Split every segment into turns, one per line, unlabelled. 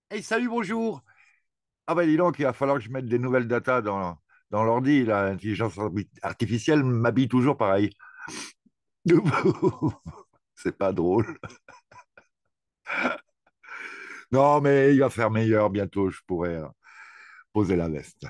Hey, salut, bonjour. Ah ben dis donc, il va falloir que je mette des nouvelles datas dans l'ordi. L'intelligence artificielle m'habille toujours pareil. C'est pas drôle. Non, mais il va faire meilleur bientôt. Je pourrai poser la veste.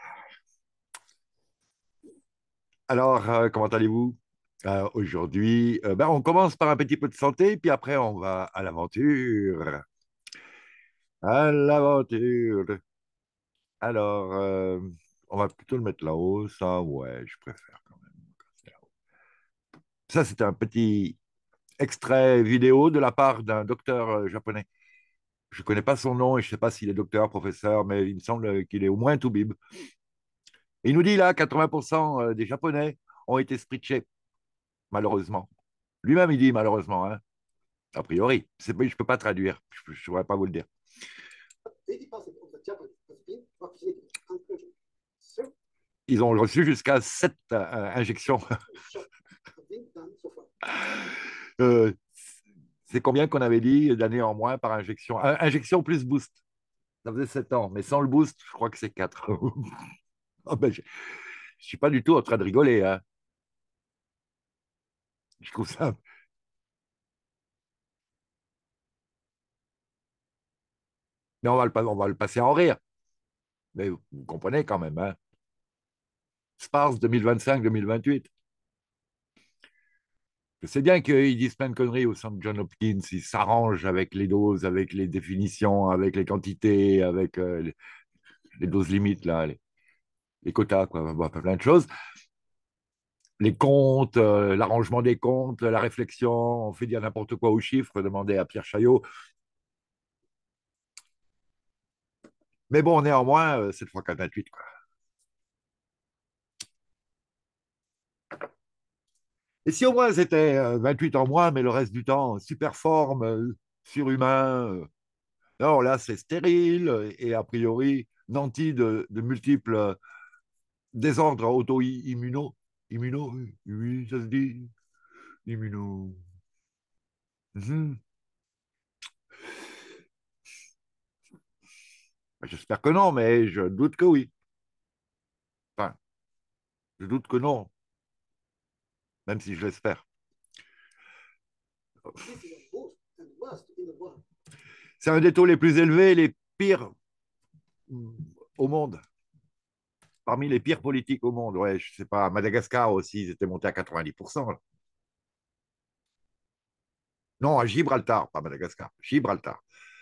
Alors, comment allez-vous? Aujourd'hui, on commence par un petit peu de santé, puis après, on va à l'aventure. À l'aventure. Alors, on va plutôt le mettre là-haut. Ça, ouais, je préfère quand même. Ça, c'est un petit extrait vidéo de la part d'un docteur japonais. Je ne connais pas son nom et je ne sais pas s'il est docteur, professeur, mais il me semble qu'il est au moins tout bib. Et il nous dit là, 80% des Japonais ont été scritchés, malheureusement. Lui-même, il dit malheureusement, hein, a priori. Je ne peux pas traduire, je ne pourrais pas vous le dire. Ils ont reçu jusqu'à 7 injections. Euh, c'est combien qu'on avait dit d'années en moins par injection? Injection plus boost. Ça faisait 7 ans, mais sans le boost, je crois que c'est 4. Oh, ben, je ne suis pas du tout en train de rigoler. Hein. Je trouve ça. Mais on va le passer en rire. Mais vous comprenez quand même. Hein. Sparse 2025-2028. C'est bien qu'ils disent plein de conneries au centre John Hopkins. Ils s'arrangent avec les doses, avec les définitions, avec les quantités, avec les doses limites, là, les quotas, quoi. Bon, plein de choses. Les comptes, l'arrangement des comptes, la réflexion, on fait dire n'importe quoi aux chiffres, demandez à Pierre Chaillot. Mais bon, néanmoins, cette fois 4-28, quoi. Et si au moins c'était 28 en moins, mais le reste du temps, super forme, surhumain. Non, là, c'est stérile et a priori nanti de multiples désordres auto-immuno. Immuno, oui, oui, ça se dit. Immuno. Mhm. J'espère que non, mais je doute que oui. Enfin, je doute que non, même si je l'espère. C'est un des taux les plus élevés, les pires au monde. Parmi les pires politiques au monde. Ouais, je sais pas. À Madagascar aussi, ils étaient montés à 90%. Là. Non, à Gibraltar, pas Madagascar. Gibraltar.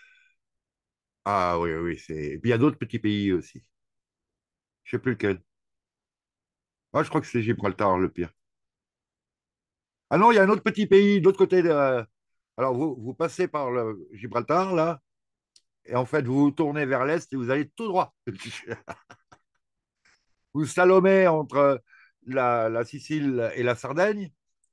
Ah oui, oui, c'est. Et puis il y a d'autres petits pays aussi. Je ne sais plus lequel. Ah, je crois que c'est Gibraltar le pire. Ah non, il y a un autre petit pays de l'autre côté de. Alors, vous passez par le Gibraltar, là, et en fait, vous vous tournez vers l'est et vous allez tout droit. Vous salomez entre la Sicile et la Sardaigne.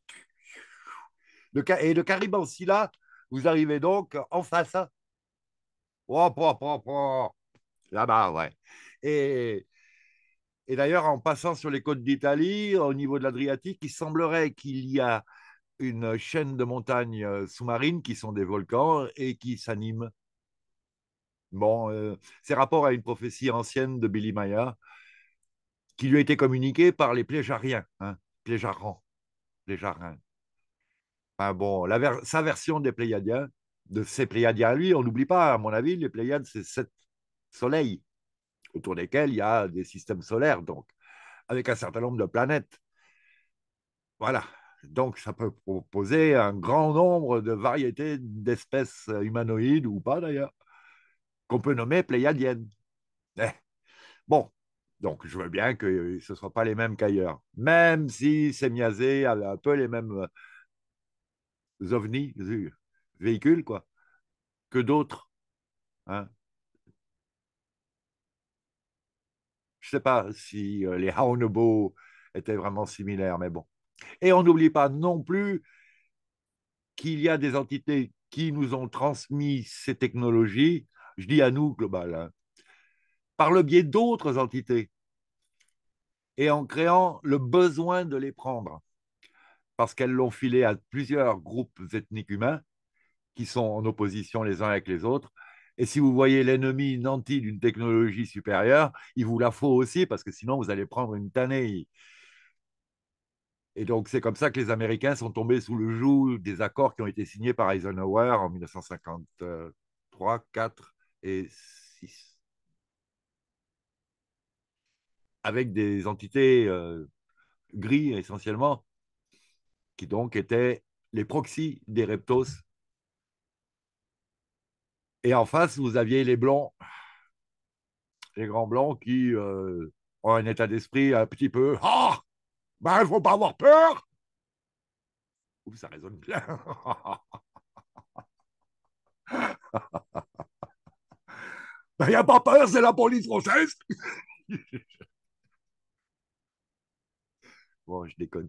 Et de Caribe-en-Silla, vous arrivez donc en face. Oh, là-bas, ouais. Et, et d'ailleurs, en passant sur les côtes d'Italie, au niveau de l'Adriatique, il semblerait qu'il y a une chaîne de montagnes sous-marines qui sont des volcans et qui s'animent. Bon, c'est rapport à une prophétie ancienne de Billy Maya qui lui a été communiquée par les Pléjariens, hein, Pléjarans, Pléjarins. Enfin, bon, sa version des Pléiadiens, de ces Pléiadiens à lui, on n'oublie pas, à mon avis, les Pléiades, c'est 7 soleils autour desquels il y a des systèmes solaires, donc, avec un certain nombre de planètes. Voilà. Donc, ça peut proposer un grand nombre de variétés d'espèces humanoïdes, ou pas d'ailleurs, qu'on peut nommer pléiadiennes. Eh, bon, donc je veux bien que ce ne soient pas les mêmes qu'ailleurs, même si ces miasés avaient un peu les mêmes ovnis, véhicules, quoi, que d'autres. Hein. Je ne sais pas si les Haonobo étaient vraiment similaires, mais bon. Et on n'oublie pas non plus qu'il y a des entités qui nous ont transmis ces technologies, je dis à nous, global, hein, par le biais d'autres entités et en créant le besoin de les prendre, parce qu'elles l'ont filé à plusieurs groupes ethniques humains qui sont en opposition les uns avec les autres, Et si vous voyez l'ennemi nanti d'une technologie supérieure, il vous la faut aussi, parce que sinon, vous allez prendre une tannée. Et donc, c'est comme ça que les Américains sont tombés sous le joug des accords qui ont été signés par Eisenhower en 1953, 4 et 6, avec des entités gris essentiellement, qui donc étaient les proxys des Reptos. Et en face, vous aviez les Blancs, les grands Blancs qui ont un état d'esprit un petit peu ah, ben, il ne faut pas avoir peur. Ouh, ça résonne bien. Il n'y a pas peur, c'est la police française. Bon, je déconne.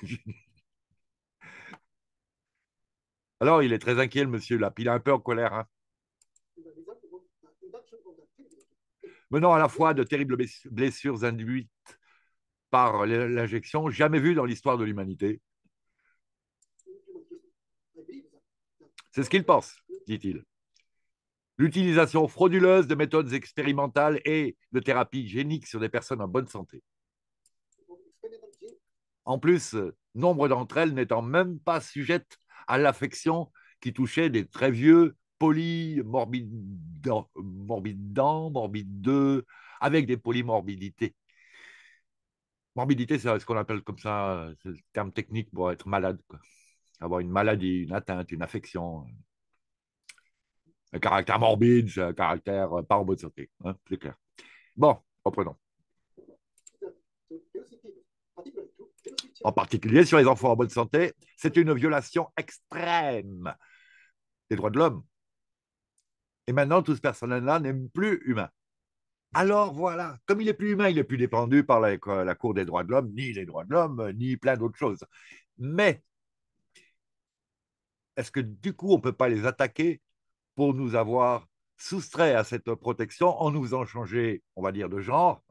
Alors, il est très inquiet, le monsieur, là. Puis il est un peu en colère. Hein. Menant à la fois de terribles blessures induites par l'injection, jamais vues dans l'histoire de l'humanité. C'est ce qu'il pense, dit-il. L'utilisation frauduleuse de méthodes expérimentales et de thérapies géniques sur des personnes en bonne santé. En plus, nombre d'entre elles n'étant même pas sujettes à l'affection qui touchait des très vieux polymorbidants, morbideux, avec des polymorbidités. Morbidité, c'est ce qu'on appelle comme ça, c'est le terme technique pour être malade, quoi. Avoir une maladie, une atteinte, une affection. Un caractère morbide, c'est un caractère pas en bonne santé, hein, c'est clair. Bon, reprenons. En particulier sur les enfants en bonne santé, c'est une violation extrême des droits de l'homme. Et maintenant, tout ce personnel-là n'est plus humain. Alors voilà, comme il n'est plus humain, il n'est plus défendu par la Cour des droits de l'homme, ni les droits de l'homme, ni plein d'autres choses. Mais est-ce que du coup, on ne peut pas les attaquer pour nous avoir soustrait à cette protection en nous faisant changer, on va dire, de genre?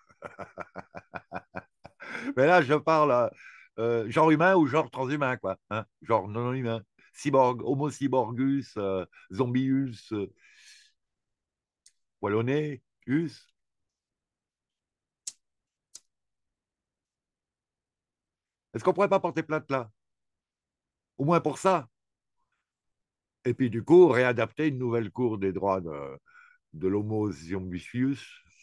Mais là, je parle genre humain ou genre transhumain, quoi. Hein, genre non humain. Cyborg, Homo cyborgus, zombius, wallonné, us. Est-ce qu'on pourrait pas porter plainte là? Au moins pour ça. Et puis du coup, réadapter une nouvelle cour des droits de l'Homo zombius.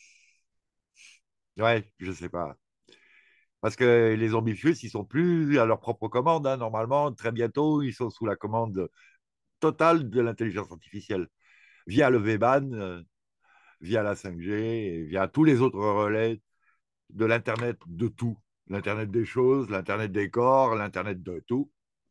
Ouais, je sais pas. Parce que les zombifius, ils sont plus à leur propre commande. Hein. Normalement, très bientôt, ils sont sous la commande totale de l'intelligence artificielle, via le VBAN, via la 5G, et via tous les autres relais de l'Internet de tout. L'Internet des choses, l'Internet des corps, l'Internet de tout,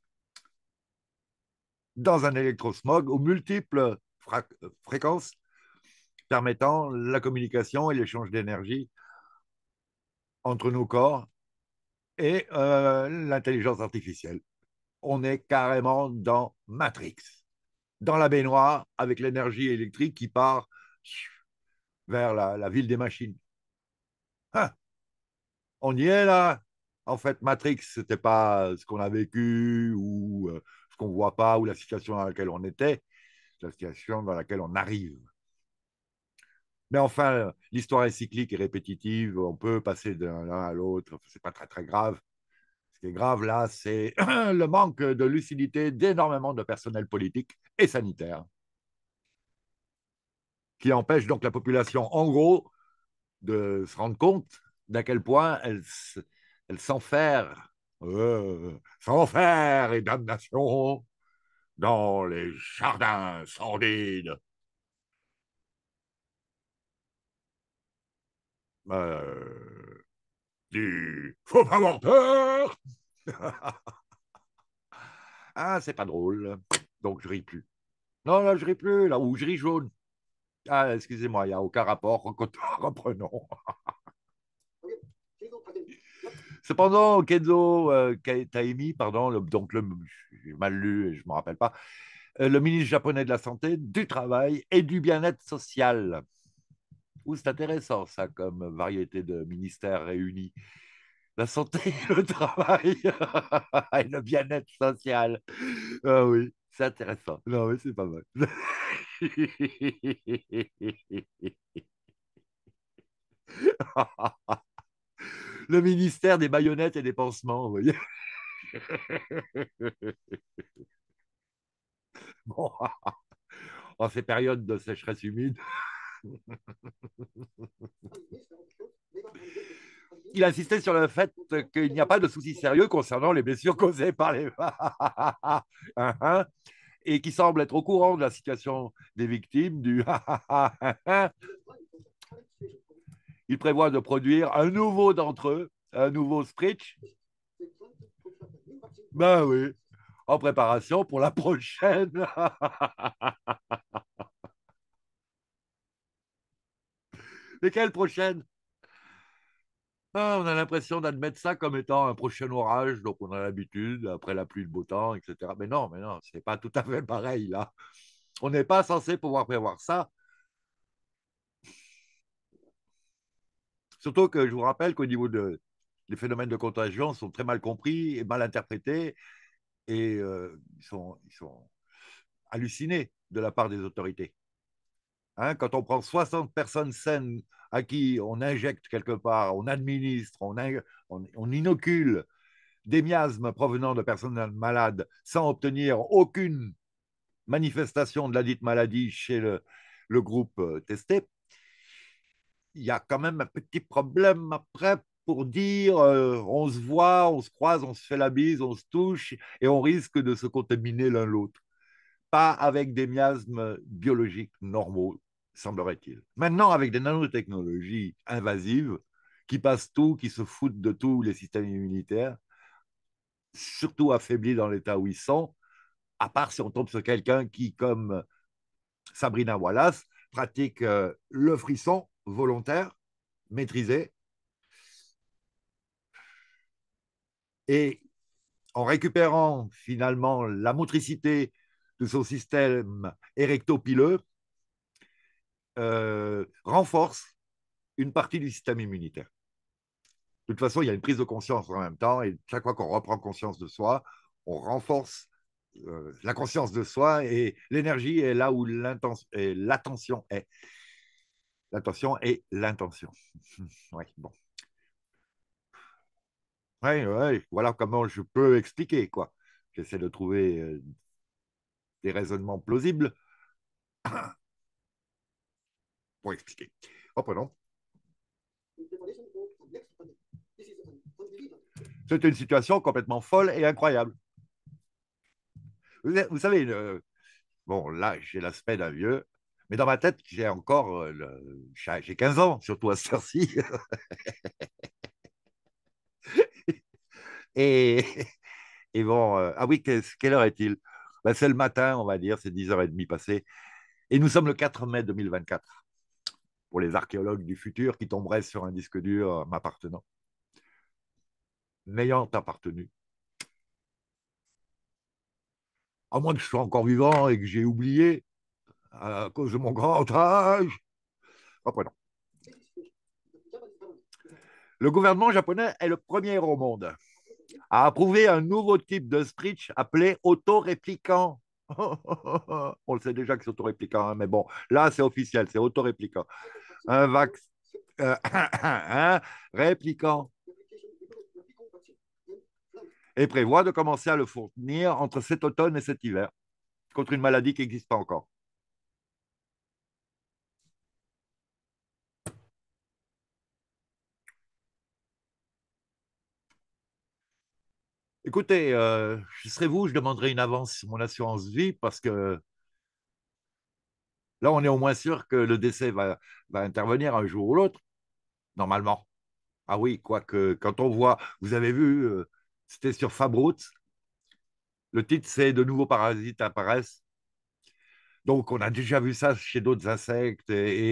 dans un électrosmog aux multiples fréquences permettant la communication et l'échange d'énergie entre nos corps et l'intelligence artificielle. On est carrément dans Matrix, dans la baignoire avec l'énergie électrique qui part vers la ville des machines. Ah, on y est là. En fait, Matrix, c'était pas ce qu'on a vécu ou ce qu'on voit pas ou la situation dans laquelle on était, la situation dans laquelle on arrive. Mais enfin, l'histoire est cyclique et répétitive. On peut passer d'un l'un à l'autre. C'est pas très très grave. Ce qui est grave là, c'est le manque de lucidité d'énormément de personnel politique et sanitaire qui empêche donc la population, en gros, de se rendre compte d'à quel point elle s'enferre, s'enferre et damnation dans les jardins sordides. Du faut pas avoir peur. Ah, c'est pas drôle. Donc je ris plus. Non, là, je ris plus, là, ou je ris jaune. Ah, excusez-moi, il n'y a aucun rapport. Reprenons. Cependant, Kenzo Taimi, pardon, donc j'ai mal lu et je ne me rappelle pas, le ministre japonais de la Santé, du Travail et du Bien-être social. Ouh, c'est intéressant, ça, comme variété de ministères réunis. La santé, le travail et le bien-être social. Ah oui, c'est intéressant. Non, mais c'est pas mal. Le ministère des baïonnettes et des pansements, vous voyez. Bon, en ces périodes de sécheresse humide, il insistait sur le fait qu'il n'y a pas de souci sérieux concernant les blessures causées par les et qui semble être au courant de la situation des victimes du il prévoit de produire un nouveau d'entre eux, un nouveau Spritch. Ben oui, en préparation pour la prochaine. Mais quelle prochaine? Ah, on a l'impression d'admettre ça comme étant un prochain orage, donc on a l'habitude, après la pluie, le beau temps, etc. Mais non, c'est pas tout à fait pareil là. On n'est pas censé pouvoir prévoir ça. Surtout que je vous rappelle qu'au niveau des phénomènes de contagion sont très mal compris et mal interprétés et ils sont hallucinés de la part des autorités. Hein, quand on prend 60 personnes saines à qui on injecte quelque part, on administre, on inocule des miasmes provenant de personnes malades sans obtenir aucune manifestation de la dite maladie chez le groupe testé, il y a quand même un petit problème après pour dire on se voit, on se croise, on se fait la bise, on se touche et on risque de se contaminer l'un l'autre. Pas avec des miasmes biologiques normaux, semblerait-il. Maintenant, avec des nanotechnologies invasives qui passent tout, qui se foutent de tous les systèmes immunitaires, surtout affaiblis dans l'état où ils sont, à part si on tombe sur quelqu'un qui, comme Sabrina Wallace, pratique le frisson volontaire, maîtrisé, et en récupérant finalement la motricité de son système érectopileux, renforce une partie du système immunitaire. De toute façon, il y a une prise de conscience en même temps, et chaque fois qu'on reprend conscience de soi, on renforce la conscience de soi, et l'énergie est là où l'attention est. L'attention et l'intention. Ouais, bon. Ouais, ouais, voilà comment je peux expliquer, quoi. J'essaie de trouver des raisonnements plausibles pour expliquer. Reprenons. C'était une situation complètement folle et incroyable. Vous savez, bon, là, j'ai l'aspect d'un vieux, mais dans ma tête, j'ai encore, j'ai 15 ans, surtout à cette heure-ci. Et, et bon, ah oui, quelle heure est-il? Ben, c'est le matin, on va dire, c'est 10h30 passées. Et nous sommes le 4 mai 2024, pour les archéologues du futur qui tomberaient sur un disque dur m'appartenant, m'ayant appartenu. À moins que je sois encore vivant et que j'ai oublié à cause de mon grand âge. Reprenons. Le gouvernement japonais est le premier au monde à approuver un nouveau type de Screech appelé autoréplicant. On le sait déjà que c'est autoréplicant, hein, mais bon, là c'est officiel, c'est autoréplicant. Un vaccin un répliquant et prévoit de commencer à le fournir entre cet automne et cet hiver contre une maladie qui n'existe pas encore. Écoutez, je serais vous, je demanderai une avance sur mon assurance vie parce que là, on est au moins sûr que le décès va intervenir un jour ou l'autre, normalement. Ah oui, quoique, quand on voit, vous avez vu, c'était sur Fabroots, le titre c'est De nouveaux parasites apparaissent. Donc, on a déjà vu ça chez d'autres insectes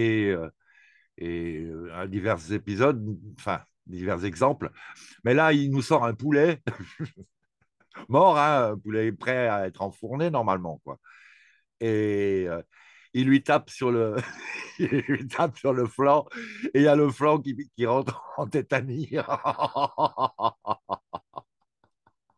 à divers épisodes, enfin, divers exemples. Mais là, il nous sort un poulet mort, hein, un poulet prêt à être enfourné normalement, quoi. Et il lui tape sur le, il lui tape sur le flanc, et il y a le flanc qui rentre en tétanie.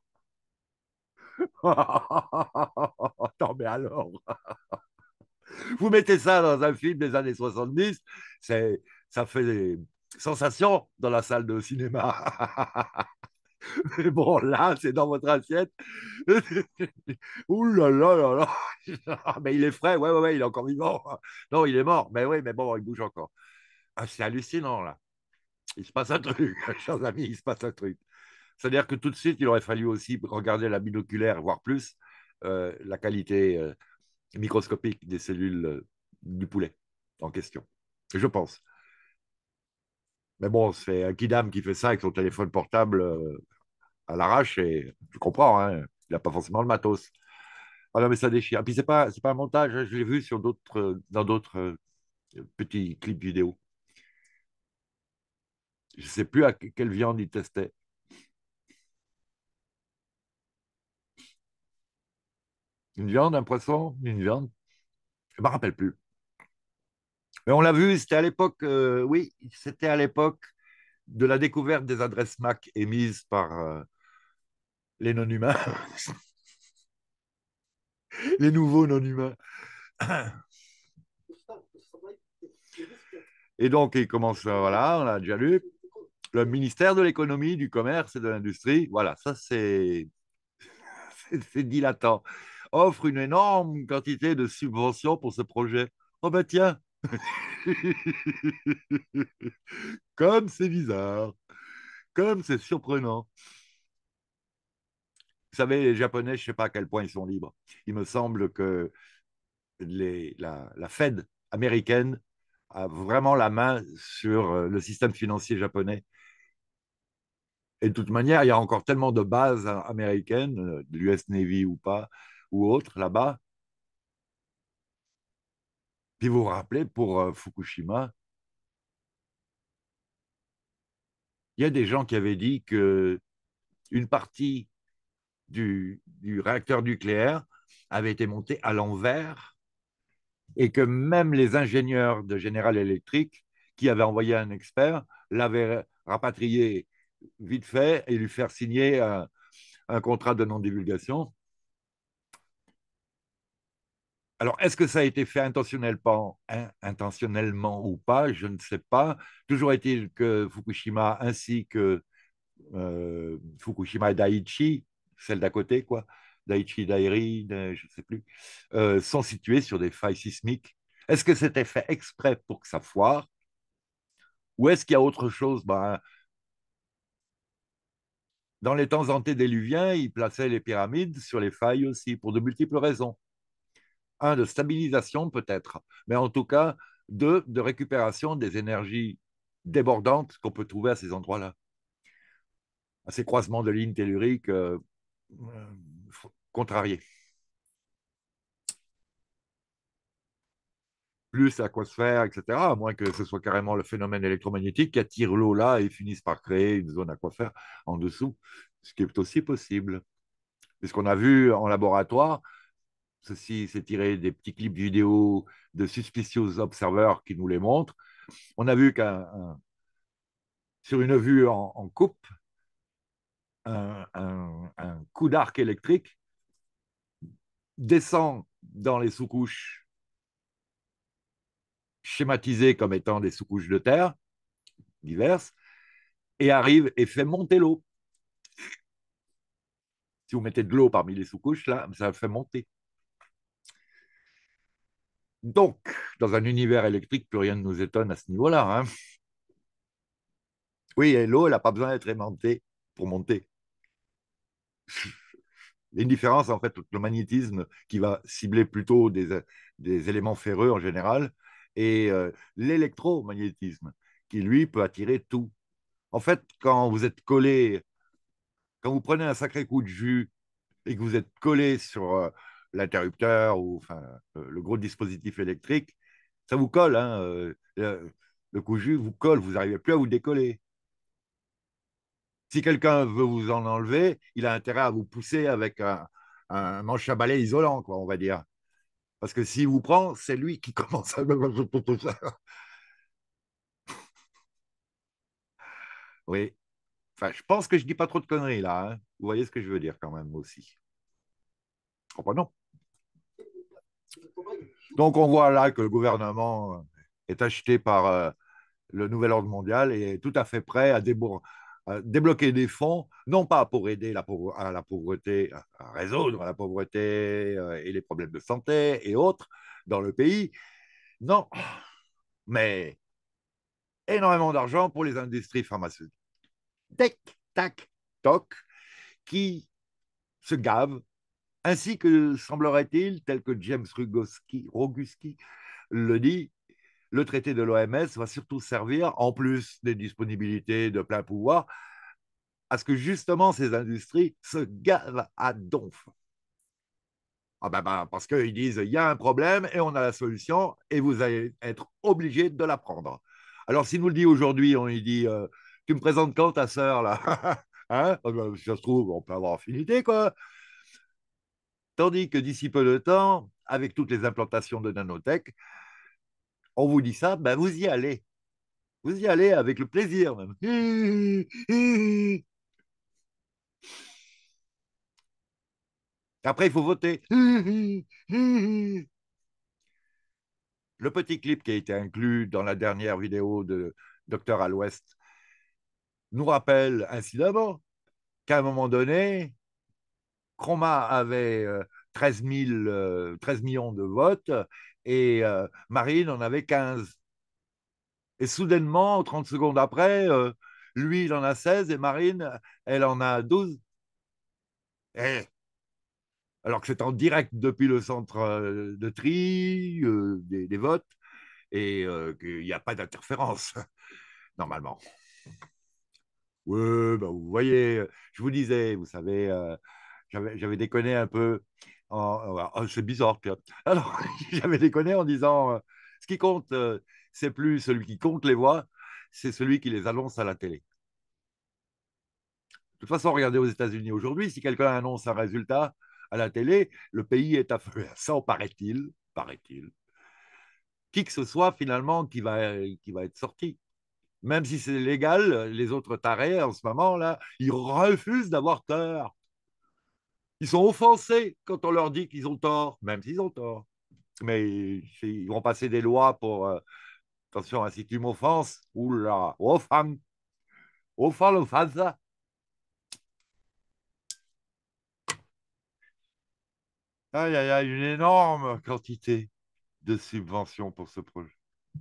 Non, mais alors, Vous mettez ça dans un film des années 70, c'est, ça fait des sensations dans la salle de cinéma. Mais bon, là, c'est dans votre assiette. Ouh là là là là. Mais il est frais, ouais, ouais, ouais, il est encore vivant. Non, il est mort, mais oui, mais bon, il bouge encore. Ah, c'est hallucinant, là. Il se passe un truc, chers amis, il se passe un truc. C'est-à-dire que tout de suite, il aurait fallu aussi regarder la binoculaire, voire plus, la qualité microscopique des cellules du poulet en question. Je pense. Mais bon, c'est un kidam qui fait ça avec son téléphone portable à l'arrache et je comprends, hein, il n'a pas forcément le matos. Ah non, mais ça déchire. Et puis, c'est pas un montage, hein, je l'ai vu sur dans d'autres petits clips vidéo. Je ne sais plus à quelle viande il testait. Une viande, un poisson, une viande. Je ne me rappelle plus. Mais on l'a vu, c'était à l'époque, oui, c'était à l'époque de la découverte des adresses MAC émises par les non-humains, les nouveaux non-humains. Et donc, il commence, voilà, on l'a déjà lu, le ministère de l'économie, du commerce et de l'industrie, voilà, ça c'est dilatant, offre une énorme quantité de subventions pour ce projet. Oh ben tiens, comme c'est bizarre, comme c'est surprenant. Vous savez, les Japonais, je ne sais pas à quel point ils sont libres. Il me semble que la Fed américaine a vraiment la main sur le système financier japonais. Et de toute manière, il y a encore tellement de bases américaines, de l'US Navy ou pas, ou autres là-bas. Puis vous vous rappelez, pour Fukushima, il y a des gens qui avaient dit que une partie du réacteur nucléaire avait été montée à l'envers et que même les ingénieurs de General Electric, qui avaient envoyé un expert, l'avaient rapatrié vite fait et lui faire signer un contrat de non-divulgation. Alors, est-ce que ça a été fait intentionnellement ou pas? Je ne sais pas. Toujours est-il que Fukushima ainsi que Fukushima et Daiichi, celle d'à côté, quoi, Daiichi Dairi, je ne sais plus, sont situés sur des failles sismiques. Est-ce que c'était fait exprès pour que ça foire? Ou est-ce qu'il y a autre chose? Ben, dans les temps antédiluviens, ils plaçaient les pyramides sur les failles aussi, pour de multiples raisons. Un, de stabilisation peut-être, mais en tout cas, deux, de récupération des énergies débordantes qu'on peut trouver à ces endroits-là, à ces croisements de lignes telluriques euh, contrariés. Plus aquasphère, etc., à moins que ce soit carrément le phénomène électromagnétique qui attire l'eau là et finisse par créer une zone aquasphère en dessous, ce qui est aussi possible. Puisqu'on a vu en laboratoire, ceci c'est tiré des petits clips vidéo de Suspicious Observer qui nous les montrent, on a vu sur une vue en coupe, un coup d'arc électrique descend dans les sous-couches schématisées comme étant des sous-couches de terre diverses et arrive et fait monter l'eau. Si vous mettez de l'eau parmi les sous-couches, là, ça fait monter. Donc, dans un univers électrique, plus rien ne nous étonne à ce niveau-là. Hein. Oui, et l'eau, elle n'a pas besoin d'être aimantée pour monter. Il y a une différence, en fait, entre le magnétisme qui va cibler plutôt des éléments ferreux en général et l'électromagnétisme qui, lui, peut attirer tout. En fait, quand vous prenez un sacré coup de jus et que vous êtes collé sur l'interrupteur ou enfin, le gros dispositif électrique, ça vous colle. Hein, le coup de jus vous colle, vous n'arrivez plus à vous décoller. Si quelqu'un veut vous en enlever, il a intérêt à vous pousser avec un manche à balai isolant, quoi, on va dire. Parce que s'il vous prend, c'est lui qui commence à... Oui. Enfin, je pense que je dis pas trop de conneries là. Hein. Vous voyez ce que je veux dire quand même aussi. Oh, bah non. Donc, on voit là que le gouvernement est acheté par le nouvel ordre mondial et est tout à fait prêt à débloquer des fonds, non pas pour aider à la pauvreté, à résoudre la pauvreté et les problèmes de santé et autres dans le pays, non, mais énormément d'argent pour les industries pharmaceutiques. Tic, tac, toc, qui se gavent, ainsi que semblerait-il, tel que James Roguski le dit, le traité de l'OMS va surtout servir, en plus des disponibilités de plein pouvoir, à ce que justement ces industries se gavent à donf. Ah parce qu'ils disent il y a un problème et on a la solution et vous allez être obligé de la prendre. Alors, si nous le dit aujourd'hui, on lui dit tu me présentes quand ta sœur là hein si ça se trouve, on peut avoir affinité, quoi. Tandis que d'ici peu de temps, avec toutes les implantations de nanotech, on vous dit ça, ben vous y allez. Vous y allez avec le plaisir même. Après, il faut voter. Le petit clip qui a été inclus dans la dernière vidéo de Docteur à l'Ouest nous rappelle incidemment qu'à un moment donné, Chroma avait 13 000, 13 millions de votes et Marine en avait 15. Et soudainement, 30 secondes après, lui, il en a 16 et Marine, elle en a 12. Et alors que c'est en direct depuis le centre de tri des votes et qu'il n'y a pas d'interférence, normalement. Oui, bah, vous voyez, je vous disais, vous savez, j'avais déconné un peu. C'est bizarre, Pierre. Alors, j'avais déconné en disant ce qui compte, c'est plus celui qui compte les voix, c'est celui qui les annonce à la télé. De toute façon, regardez aux États-Unis aujourd'hui, si quelqu'un annonce un résultat à la télé, le pays est à feu et sang, paraît-il, paraît-il. Qui que ce soit finalement qui va être sorti. Même si c'est légal, les autres tarés en ce moment là, ils refusent d'avoir tort. Ils sont offensés quand on leur dit qu'ils ont tort, même s'ils ont tort. Mais ils vont passer des lois pour attention, si tu m'offenses, oula, offense, offense. Aïe, aïe, aïe, une énorme quantité de subventions pour ce projet.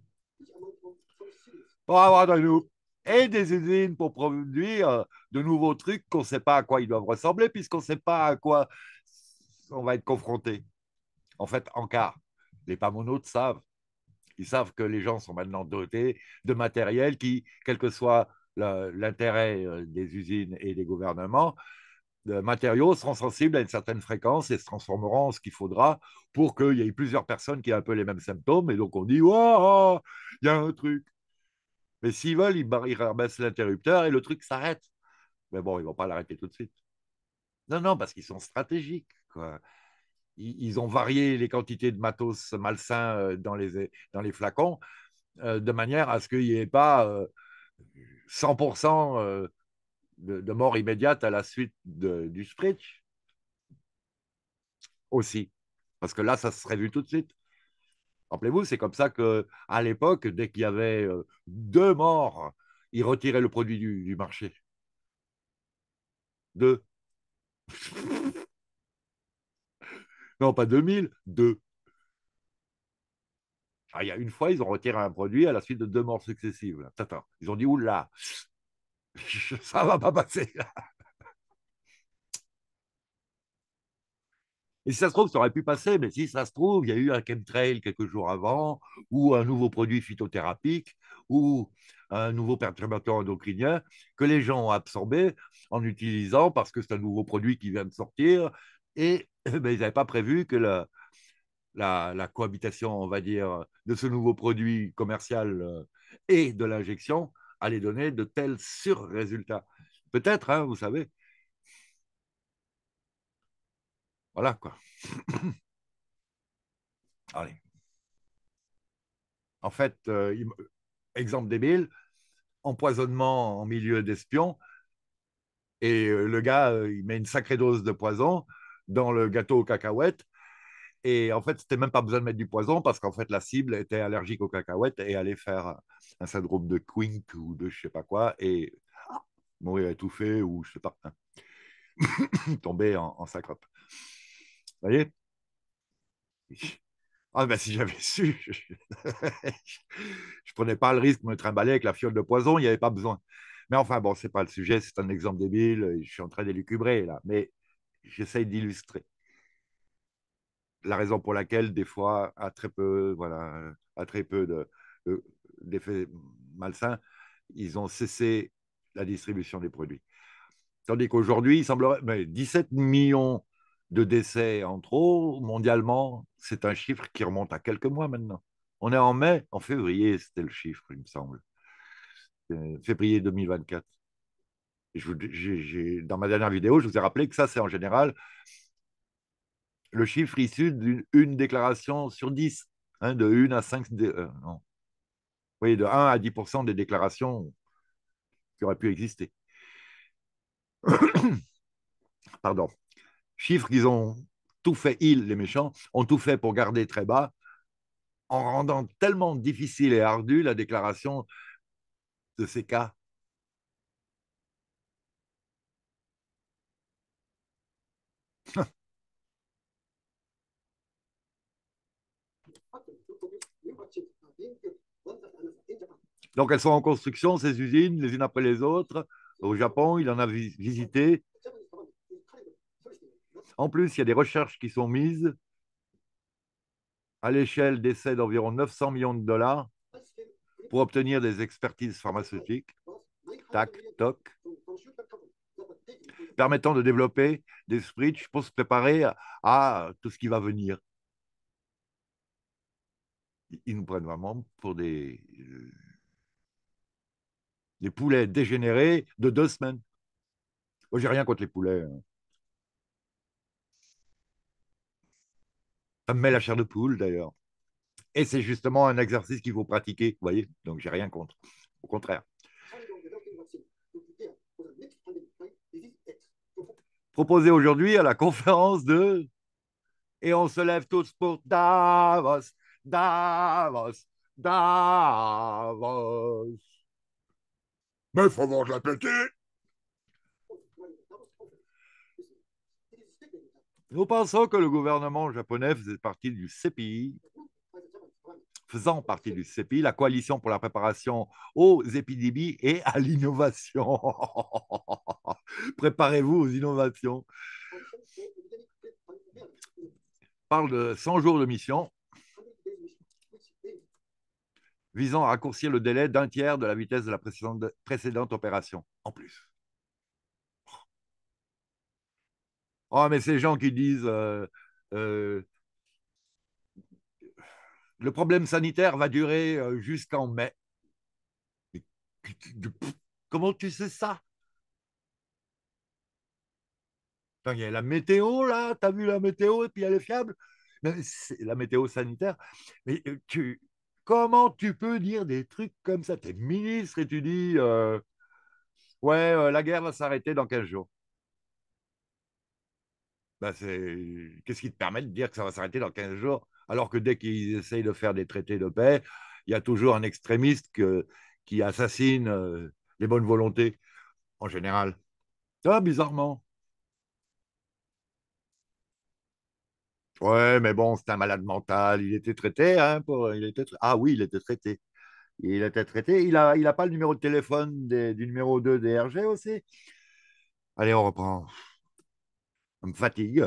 Pour avoir de nous et des usines pour produire de nouveaux trucs qu'on ne sait pas à quoi ils doivent ressembler, puisqu'on ne sait pas à quoi on va être confronté. En fait, en cas, les pamonautes savent. Ils savent que les gens sont maintenant dotés de matériel qui, quel que soit l'intérêt des usines et des gouvernements, de matériaux seront sensibles à une certaine fréquence et se transformeront en ce qu'il faudra pour qu'il y ait plusieurs personnes qui aient un peu les mêmes symptômes. Et donc on dit, oh, il y a un truc. Mais s'ils veulent, ils rabaissent l'interrupteur et le truc s'arrête. Mais bon, ils ne vont pas l'arrêter tout de suite. Non, non, parce qu'ils sont stratégiques, quoi. Ils ont varié les quantités de matos malsains dans les flacons de manière à ce qu'il n'y ait pas 100% de mort immédiate à la suite du spritz aussi. Parce que là, ça se serait vu tout de suite. Rappelez-vous, c'est comme ça que à l'époque, dès qu'il y avait 2 morts, ils retiraient le produit du marché. Deux. Non, pas 2000, deux. Ah, il y a une fois, ils ont retiré un produit à la suite de 2 morts successives. Là. Attends, ils ont dit, oula, ça va pas passer. Et si ça se trouve, ça aurait pu passer, mais si ça se trouve, il y a eu un chemtrail quelques jours avant, ou un nouveau produit phytothérapique, ou un nouveau perturbateur endocrinien que les gens ont absorbé en utilisant parce que c'est un nouveau produit qui vient de sortir, et ben, ils n'avaient pas prévu que la cohabitation, on va dire, de ce nouveau produit commercial et de l'injection allait donner de tels sur-résultats. Peut-être, hein, vous savez. Voilà, quoi. Allez. En fait, exemple débile, empoisonnement en milieu d'espion, et le gars, il met une sacrée dose de poison dans le gâteau aux cacahuètes, Et en fait, c'était même pas besoin de mettre du poison parce qu'en fait, la cible était allergique aux cacahuètes et allait faire un syndrome de Quink ou de je sais pas quoi et mourir étouffé ou je sais pas, hein, tomber en syncope. Vous voyez? Ah ben si j'avais su, je prenais pas le risque de me trimballer avec la fiole de poison, il n'y avait pas besoin. Mais enfin, bon, c'est pas le sujet, c'est un exemple débile, je suis en train d'élucubrer là, mais j'essaye d'illustrer la raison pour laquelle, des fois, à très peu, voilà, à très peu d'effets malsains, ils ont cessé la distribution des produits. Tandis qu'aujourd'hui, il semblerait, mais 17 millions de décès en trop mondialement, c'est un chiffre qui remonte à quelques mois maintenant. On est en mai, en février, c'était le chiffre, il me semble. Février 2024. Dans ma dernière vidéo, je vous ai rappelé que ça, c'est en général le chiffre issu d'une déclaration sur 10, hein, de 1 à 5, non. Oui, de 1 à 10% des déclarations qui auraient pu exister. Pardon. Chiffre qu'ils ont tout fait, ils, les méchants, ont tout fait pour garder très bas, en rendant tellement difficile et ardue la déclaration de ces cas. Donc, elles sont en construction, ces usines, les unes après les autres. Au Japon, il en a visité. En plus, il y a des recherches qui sont mises à l'échelle d'essais d'environ 900 millions de dollars pour obtenir des expertises pharmaceutiques, tac, toc, permettant de développer des sprites pour se préparer à tout ce qui va venir. Ils nous prennent vraiment pour des poulets dégénérés de 2 semaines. Moi, j'ai rien contre les poulets, hein. Ça me met la chair de poule, d'ailleurs. Et c'est justement un exercice qu'il faut pratiquer, vous voyez. Donc, j'ai rien contre. Au contraire. Proposé aujourd'hui à la conférence de et on se lève tous pour Davos, Davos, Davos. Mais il faut voir la péter. Nous pensons que le gouvernement japonais faisait partie du CPI, faisant partie du CPI, la coalition pour la préparation aux épidémies et à l'innovation. Préparez-vous aux innovations. Parle de 100 jours de mission visant à raccourcir le délai d'un tiers de la vitesse de la précédente opération. En plus. Oh, mais ces gens qui disent euh, le problème sanitaire va durer jusqu'en mai. Comment tu sais ça? Il y a la météo, là, tu as vu la météo et puis elle est fiable. C'est la météo sanitaire. Mais comment tu peux dire des trucs comme ça? Tu es ministre et tu dis ouais, la guerre va s'arrêter dans 15 jours. Ben, qu'est-ce qui te permet de dire que ça va s'arrêter dans 15 jours alors que dès qu'ils essayent de faire des traités de paix, il y a toujours un extrémiste qui assassine les bonnes volontés en général. Ah, bizarrement. Ouais, mais bon, c'est un malade mental. Il était traité, hein, ah oui, il était traité. Il était traité. Il a pas le numéro de téléphone du numéro 2 des RG aussi. Allez, on reprend. Ça me fatigue.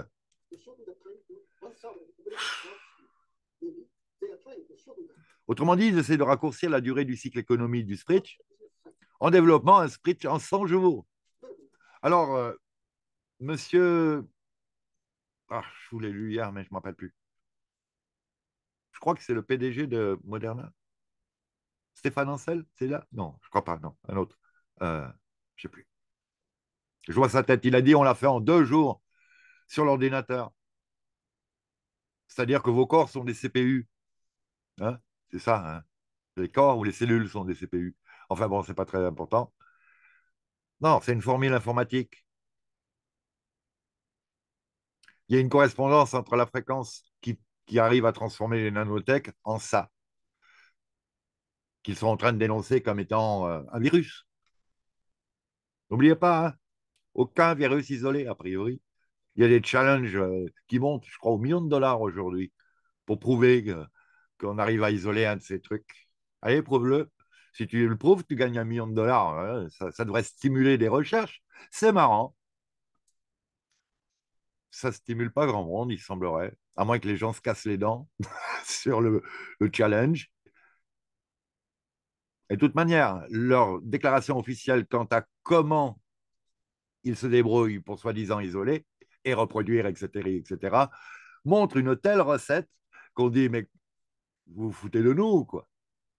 Autrement dit, ils essaient de raccourcir la durée du cycle économique du Spritz en développant un Spritz en 100 jours. Alors, monsieur. Ah, je vous l'ai lu hier, mais je ne m'en rappelle plus. Je crois que c'est le PDG de Moderna. Stéphane Ancel, c'est là? Non, je crois pas, non, un autre. Je ne sais plus. Je vois sa tête. Il a dit on l'a fait en 2 jours sur l'ordinateur. C'est-à-dire que vos corps sont des CPU. Hein, c'est ça. Hein, les corps ou les cellules sont des CPU. Enfin bon, c'est pas très important. Non, c'est une formule informatique. Il y a une correspondance entre la fréquence qui qui arrivent à transformer les nanotech en ça, qu'ils sont en train de dénoncer comme étant un virus. N'oubliez pas, hein, aucun virus isolé, a priori. Il y a des challenges qui montent, je crois, aux millions de dollars aujourd'hui pour prouver qu'on arrive à isoler un de ces trucs. Allez, prouve-le. Si tu le prouves, tu gagnes 1 million de dollars. Ouais, ça devrait stimuler des recherches. C'est marrant. Ça stimule pas grand monde, il semblerait. À moins que les gens se cassent les dents sur le challenge. Et de toute manière, leur déclaration officielle quant à comment ils se débrouillent pour soi-disant isoler et reproduire, etc., etc., montre une telle recette qu'on dit, mais vous vous foutez de nous, quoi.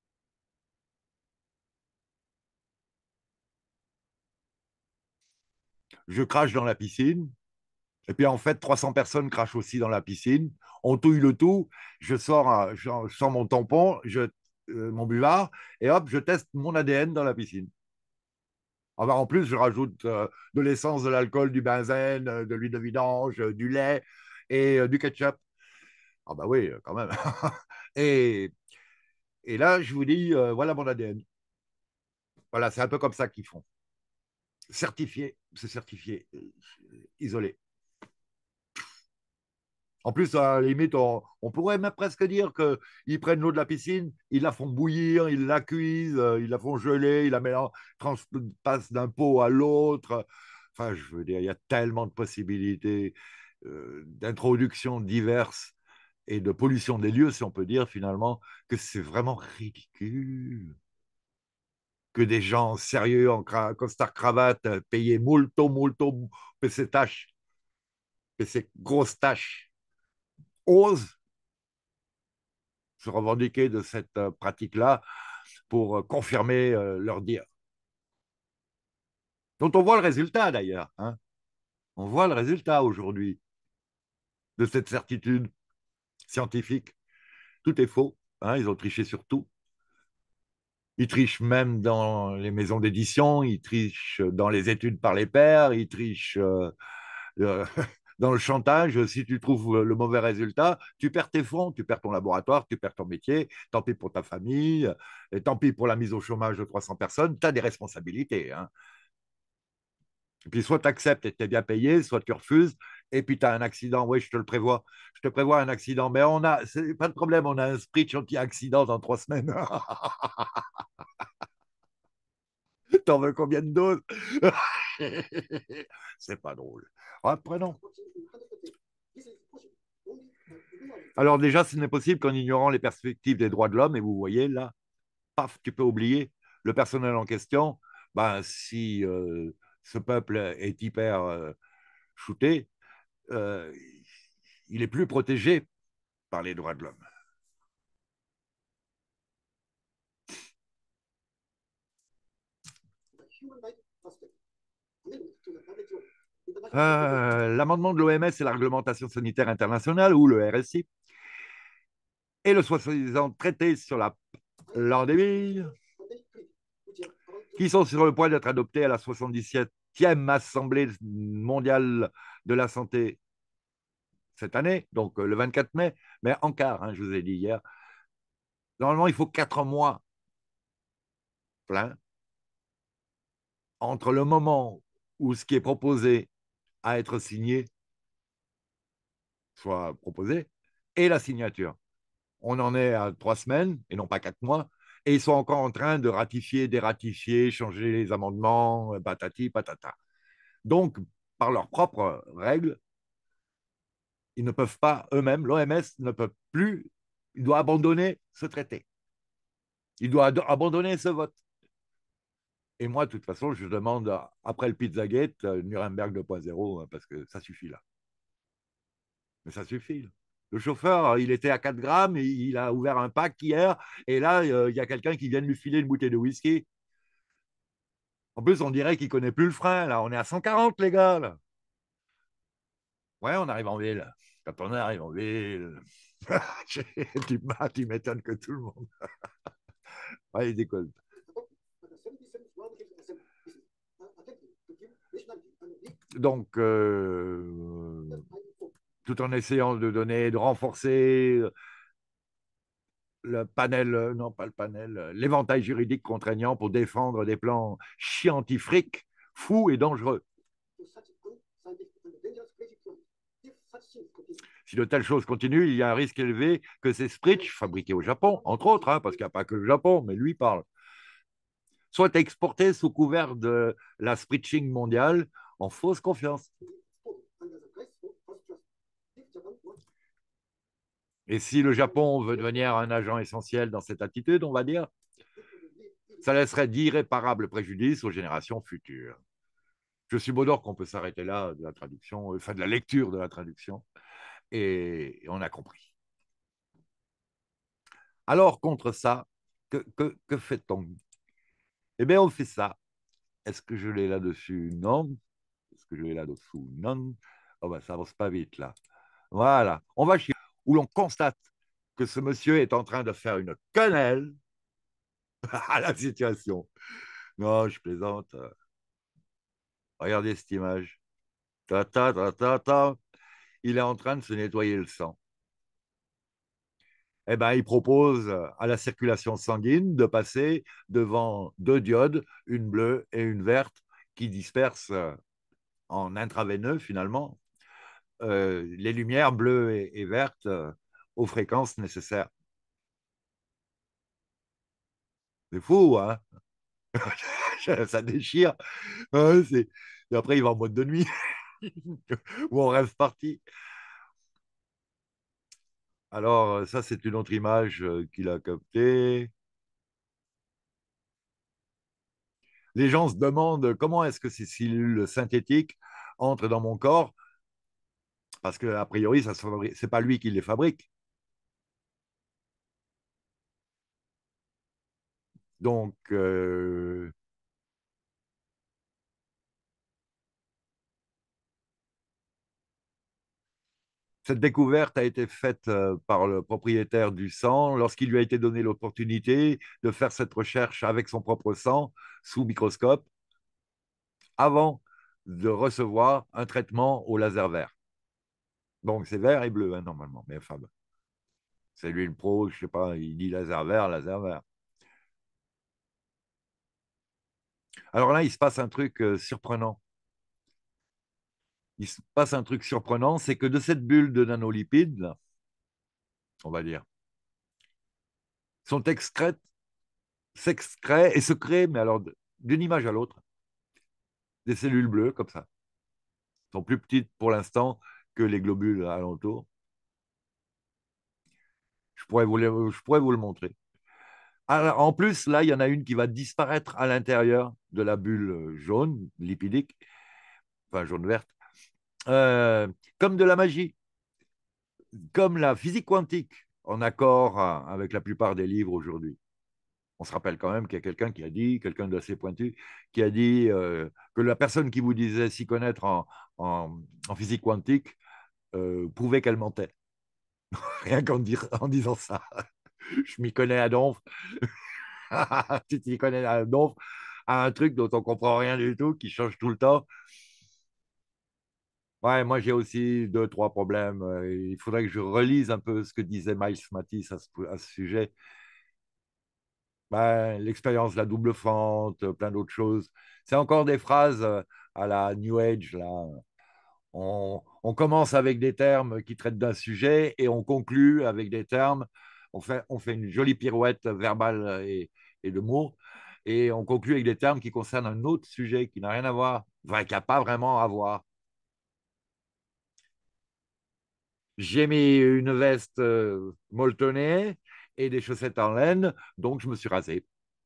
Je crache dans la piscine, et puis en fait, 300 personnes crachent aussi dans la piscine. On touille le tout, je sors mon tampon, mon buvard, et hop, je teste mon ADN dans la piscine. Alors, en plus, je rajoute de l'essence, de l'alcool, du benzène, de l'huile de vidange, du lait et du ketchup. Ah bah oui, quand même. et, et là, je vous dis, voilà mon ADN. Voilà, c'est un peu comme ça qu'ils font. Certifié, c'est certifié, isolé. En plus, à la limite, on pourrait même presque dire qu'ils prennent l'eau de la piscine, ils la font bouillir, ils la cuisent, ils la font geler, ils la mélangent, passent d'un pot à l'autre. Enfin, je veux dire, il y a tellement de possibilités d'introduction diverses et de pollution des lieux, si on peut dire finalement, que c'est vraiment ridicule que des gens sérieux en costard cravate, payés molto, molto, ces tâches, ces grosses tâches, osent se revendiquer de cette pratique-là pour confirmer leur dire. Dont on voit le résultat d'ailleurs. Hein. On voit le résultat aujourd'hui de cette certitude scientifique. Tout est faux. Hein. Ils ont triché sur tout. Ils trichent même dans les maisons d'édition, ils trichent dans les études par les pairs, ils trichent euh, dans le chantage. Si tu trouves le mauvais résultat, tu perds tes fonds, tu perds ton laboratoire, tu perds ton métier, tant pis pour ta famille, et tant pis pour la mise au chômage de 300 personnes, tu as des responsabilités. Hein. Et puis soit tu acceptes et tu es bien payé, soit tu refuses, et puis tu as un accident, oui, je te le prévois. Je te prévois un accident, mais c'est pas de problème, on a un sprint anti-accident dans 3 semaines. T'en veux combien de doses? C'est pas drôle. Après, non. Alors déjà, ce n'est possible qu'en ignorant les perspectives des droits de l'homme, et vous voyez là, paf, tu peux oublier le personnel en question. Ben, si ce peuple est hyper shooté, euh, il est plus protégé par les droits de l'homme. L'amendement de l'OMS et la réglementation sanitaire internationale, ou le RSI, et le soi-disant traité sur la pandémie, qui sont sur le point d'être adoptés à la 77e Assemblée mondiale de la santé cette année, donc le 24 mai, mais en quart, hein, je vous ai dit hier. Normalement, il faut 4 mois plein entre le moment où ce qui est proposé à être signé soit proposé et la signature. On en est à 3 semaines et non pas 4 mois. Et ils sont encore en train de ratifier, dératifier, changer les amendements, patati, patata. Donc, par leurs propres règles, ils ne peuvent pas eux-mêmes, l'OMS ne peut plus, il doit abandonner ce traité. Il doit abandonner ce vote. Et moi, de toute façon, je demande, après le Pizzagate, Nuremberg 2.0, parce que ça suffit là. Mais ça suffit. Là. Le chauffeur, il était à 4 grammes, il a ouvert un pack hier, et là, il y a quelqu'un qui vient de lui filer une bouteille de whisky. En plus, on dirait qu'il ne connaît plus le frein, là. On est à 140, les gars, là. Ouais, on arrive en ville. Quand on arrive en ville, tu m'étonnes que tout le monde. Ouais, il décolle. Donc, tout en essayant de donner, de renforcer le panel, non pas le panel, l'éventail juridique contraignant pour défendre des plans scientifiques fous et dangereux. Si de telles choses continuent, il y a un risque élevé que ces Spritch, fabriqués au Japon, entre autres, hein, parce qu'il n'y a pas que le Japon, mais lui parle, soient exportés sous couvert de la Spritching mondiale en fausse confiance. Et si le Japon veut devenir un agent essentiel dans cette attitude, on va dire, ça laisserait d'irréparables préjudices aux générations futures. Je suis d'or qu'on peut s'arrêter là de la traduction, enfin de la lecture de la traduction, et on a compris. Alors, contre ça, que fait-on? Eh bien, on fait ça. Est-ce que je l'ai là-dessus? Non. Est-ce que je l'ai là-dessous? Non. Oh ben, ça avance pas vite, là. Voilà. On va chez où l'on constate que ce monsieur est en train de faire une quenelle à la situation. Non, je plaisante. Regardez cette image. Ta, ta, ta, ta, ta. Il est en train de se nettoyer le sang. Eh ben, il propose à la circulation sanguine de passer devant deux diodes, une bleue et une verte, qui dispersent en intraveineux finalement les lumières bleues et vertes aux fréquences nécessaires. C'est fou, hein? Ça déchire. Ouais, et après, il va en mode de nuit, ou en rêve parti. Alors, ça, c'est une autre image qu'il a captée. Les gens se demandent comment est-ce que ces cellules synthétiques entrent dans mon corps, parce que a priori, c'est pas lui qui les fabrique. Donc, cette découverte a été faite par le propriétaire du sang lorsqu'il lui a été donné l'opportunité de faire cette recherche avec son propre sang sous microscope avant de recevoir un traitement au laser vert. Donc, c'est vert et bleu, hein, normalement. Mais enfin, c'est lui le pro, je sais pas, il dit laser vert, laser vert. Alors là, il se passe un truc surprenant. Il se passe un truc surprenant, c'est que de cette bulle de nanolipides, là, on va dire, sont excrètes, s'excrètent et se créent, mais alors d'une image à l'autre, des cellules bleues comme ça. Elles sont plus petites pour l'instant que les globules alentours. Je pourrais vous le montrer. Alors, en plus, là, il y en a une qui va disparaître à l'intérieur de la bulle jaune, lipidique, enfin jaune-verte, euh, comme de la magie, comme la physique quantique, en accord avec la plupart des livres aujourd'hui. On se rappelle quand même qu'il y a quelqu'un qui a dit, quelqu'un d'assez pointu, qui a dit que la personne qui vous disait s'y connaître en physique quantique prouvait qu'elle mentait. Rien en disant ça. Je m'y connais à donf. Tu t'y connais à donf à un truc dont on comprend rien du tout, qui change tout le temps. Ouais, moi j'ai aussi deux, trois problèmes. Il faudrait que je relise un peu ce que disait Miles Matisse à ce sujet. Ben, l'expérience de la double fente, plein d'autres choses. C'est encore des phrases à la New Age, là. On commence avec des termes qui traitent d'un sujet et on conclut avec des termes. On fait une jolie pirouette verbale et de mots et on conclut avec des termes qui concernent un autre sujet qui n'a rien à voir, enfin, qui n'a pas vraiment à voir. J'ai mis une veste molletonnée et des chaussettes en laine, donc je me suis rasé.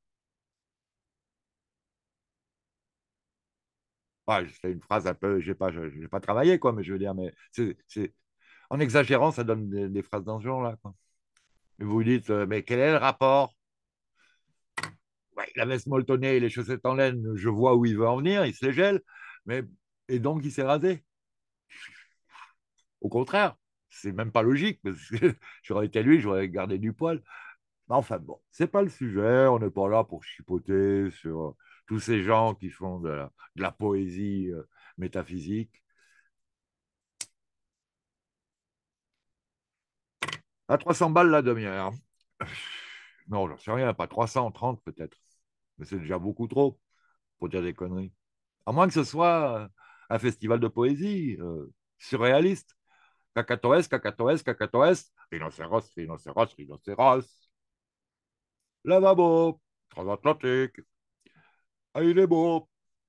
Ouais, c'est une phrase un peu, j'ai pas travaillé, quoi, mais je veux dire, mais en exagérant, ça donne des phrases dans ce genre-là, quoi. Et vous vous dites, mais quel est le rapport? Ouais, la veste molletonnée et les chaussettes en laine, je vois où il veut en venir, il se les gèle, mais et donc il s'est rasé. Au contraire, c'est même pas logique, parce que j'aurais été lui, j'aurais gardé du poil. Mais enfin bon, c'est pas le sujet, on n'est pas là pour chipoter sur tous ces gens qui font de la poésie métaphysique. À 300 balles la demi-heure. Non, j'en sais rien, pas 330 peut-être. Mais c'est déjà beaucoup trop pour dire des conneries. À moins que ce soit un festival de poésie surréaliste. Cacatoès, cacatoès, cacatoès. Rhinocéros, rhinocéros, rhinocéros. Lavabo, transatlantique. Ah, il est beau,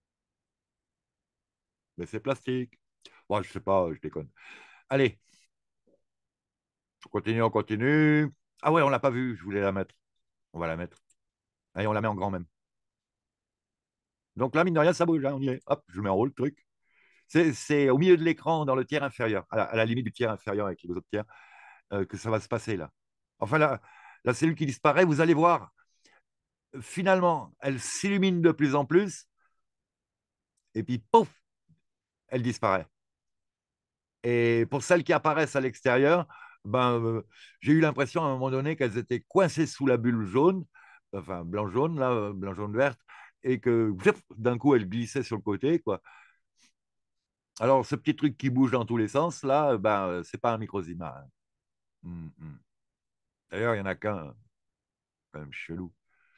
mais c'est plastique. Bon, je sais pas, je déconne. Allez, on continue, on continue. Ah ouais, on l'a pas vu, je voulais la mettre. On va la mettre. Allez, on la met en grand même. Donc là, mine de rien, ça bouge, hein, on y est. Hop, je mets en haut le truc. C'est au milieu de l'écran, dans le tiers inférieur, à la limite du tiers inférieur avec les deux autres tiers, que ça va se passer là. Enfin, la cellule qui disparaît, vous allez voir, finalement, elle s'illumine de plus en plus, et puis, pouf, elle disparaît. Et pour celles qui apparaissent à l'extérieur, ben, j'ai eu l'impression à un moment donné qu'elles étaient coincées sous la bulle jaune, enfin blanc-jaune, là, blanc-jaune-verte, et que d'un coup, elles glissaient sur le côté, quoi. Alors, ce petit truc qui bouge dans tous les sens, là, ben, c'est pas un microzima, hein. Mm. D'ailleurs, il n'y en a qu'un, quand même chelou.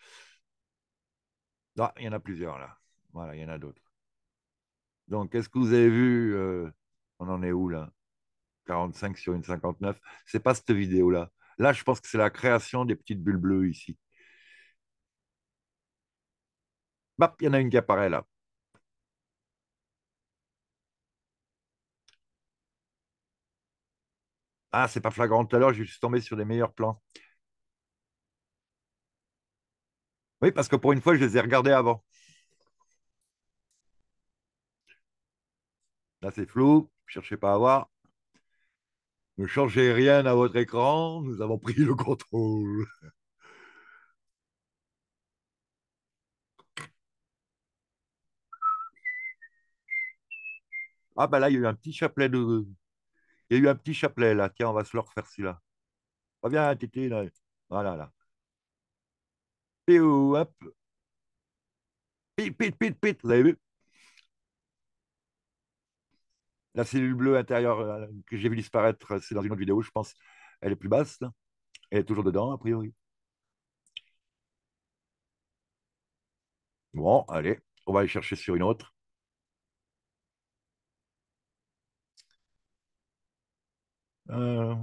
Non, il y en a plusieurs, là. Voilà, il y en a d'autres. Donc, qu'est-ce que vous avez vu on en est où, là? 45 sur une 59. C'est pas cette vidéo-là. Là, je pense que c'est la création des petites bulles bleues ici. Bap, il y en a une qui apparaît là. Ah, c'est pas flagrant tout à l'heure, je suis tombé sur des meilleurs plans. Oui, parce que pour une fois, je les ai regardés avant. Là, c'est flou, cherchez pas à voir. Ne changez rien à votre écran, nous avons pris le contrôle. Ah, bah là, il y a eu un petit chapelet de. Il y a eu un petit chapelet là. Tiens, on va se le refaire celui-là. Reviens, Titi, là. Voilà, là. Piou, hop. Pit, pit, pit, pit. Vous avez vu? La cellule bleue intérieure que j'ai vu disparaître, c'est dans une autre vidéo, je pense. Elle est plus basse, là. Elle est toujours dedans, a priori. Bon, allez, on va aller chercher sur une autre. Euh,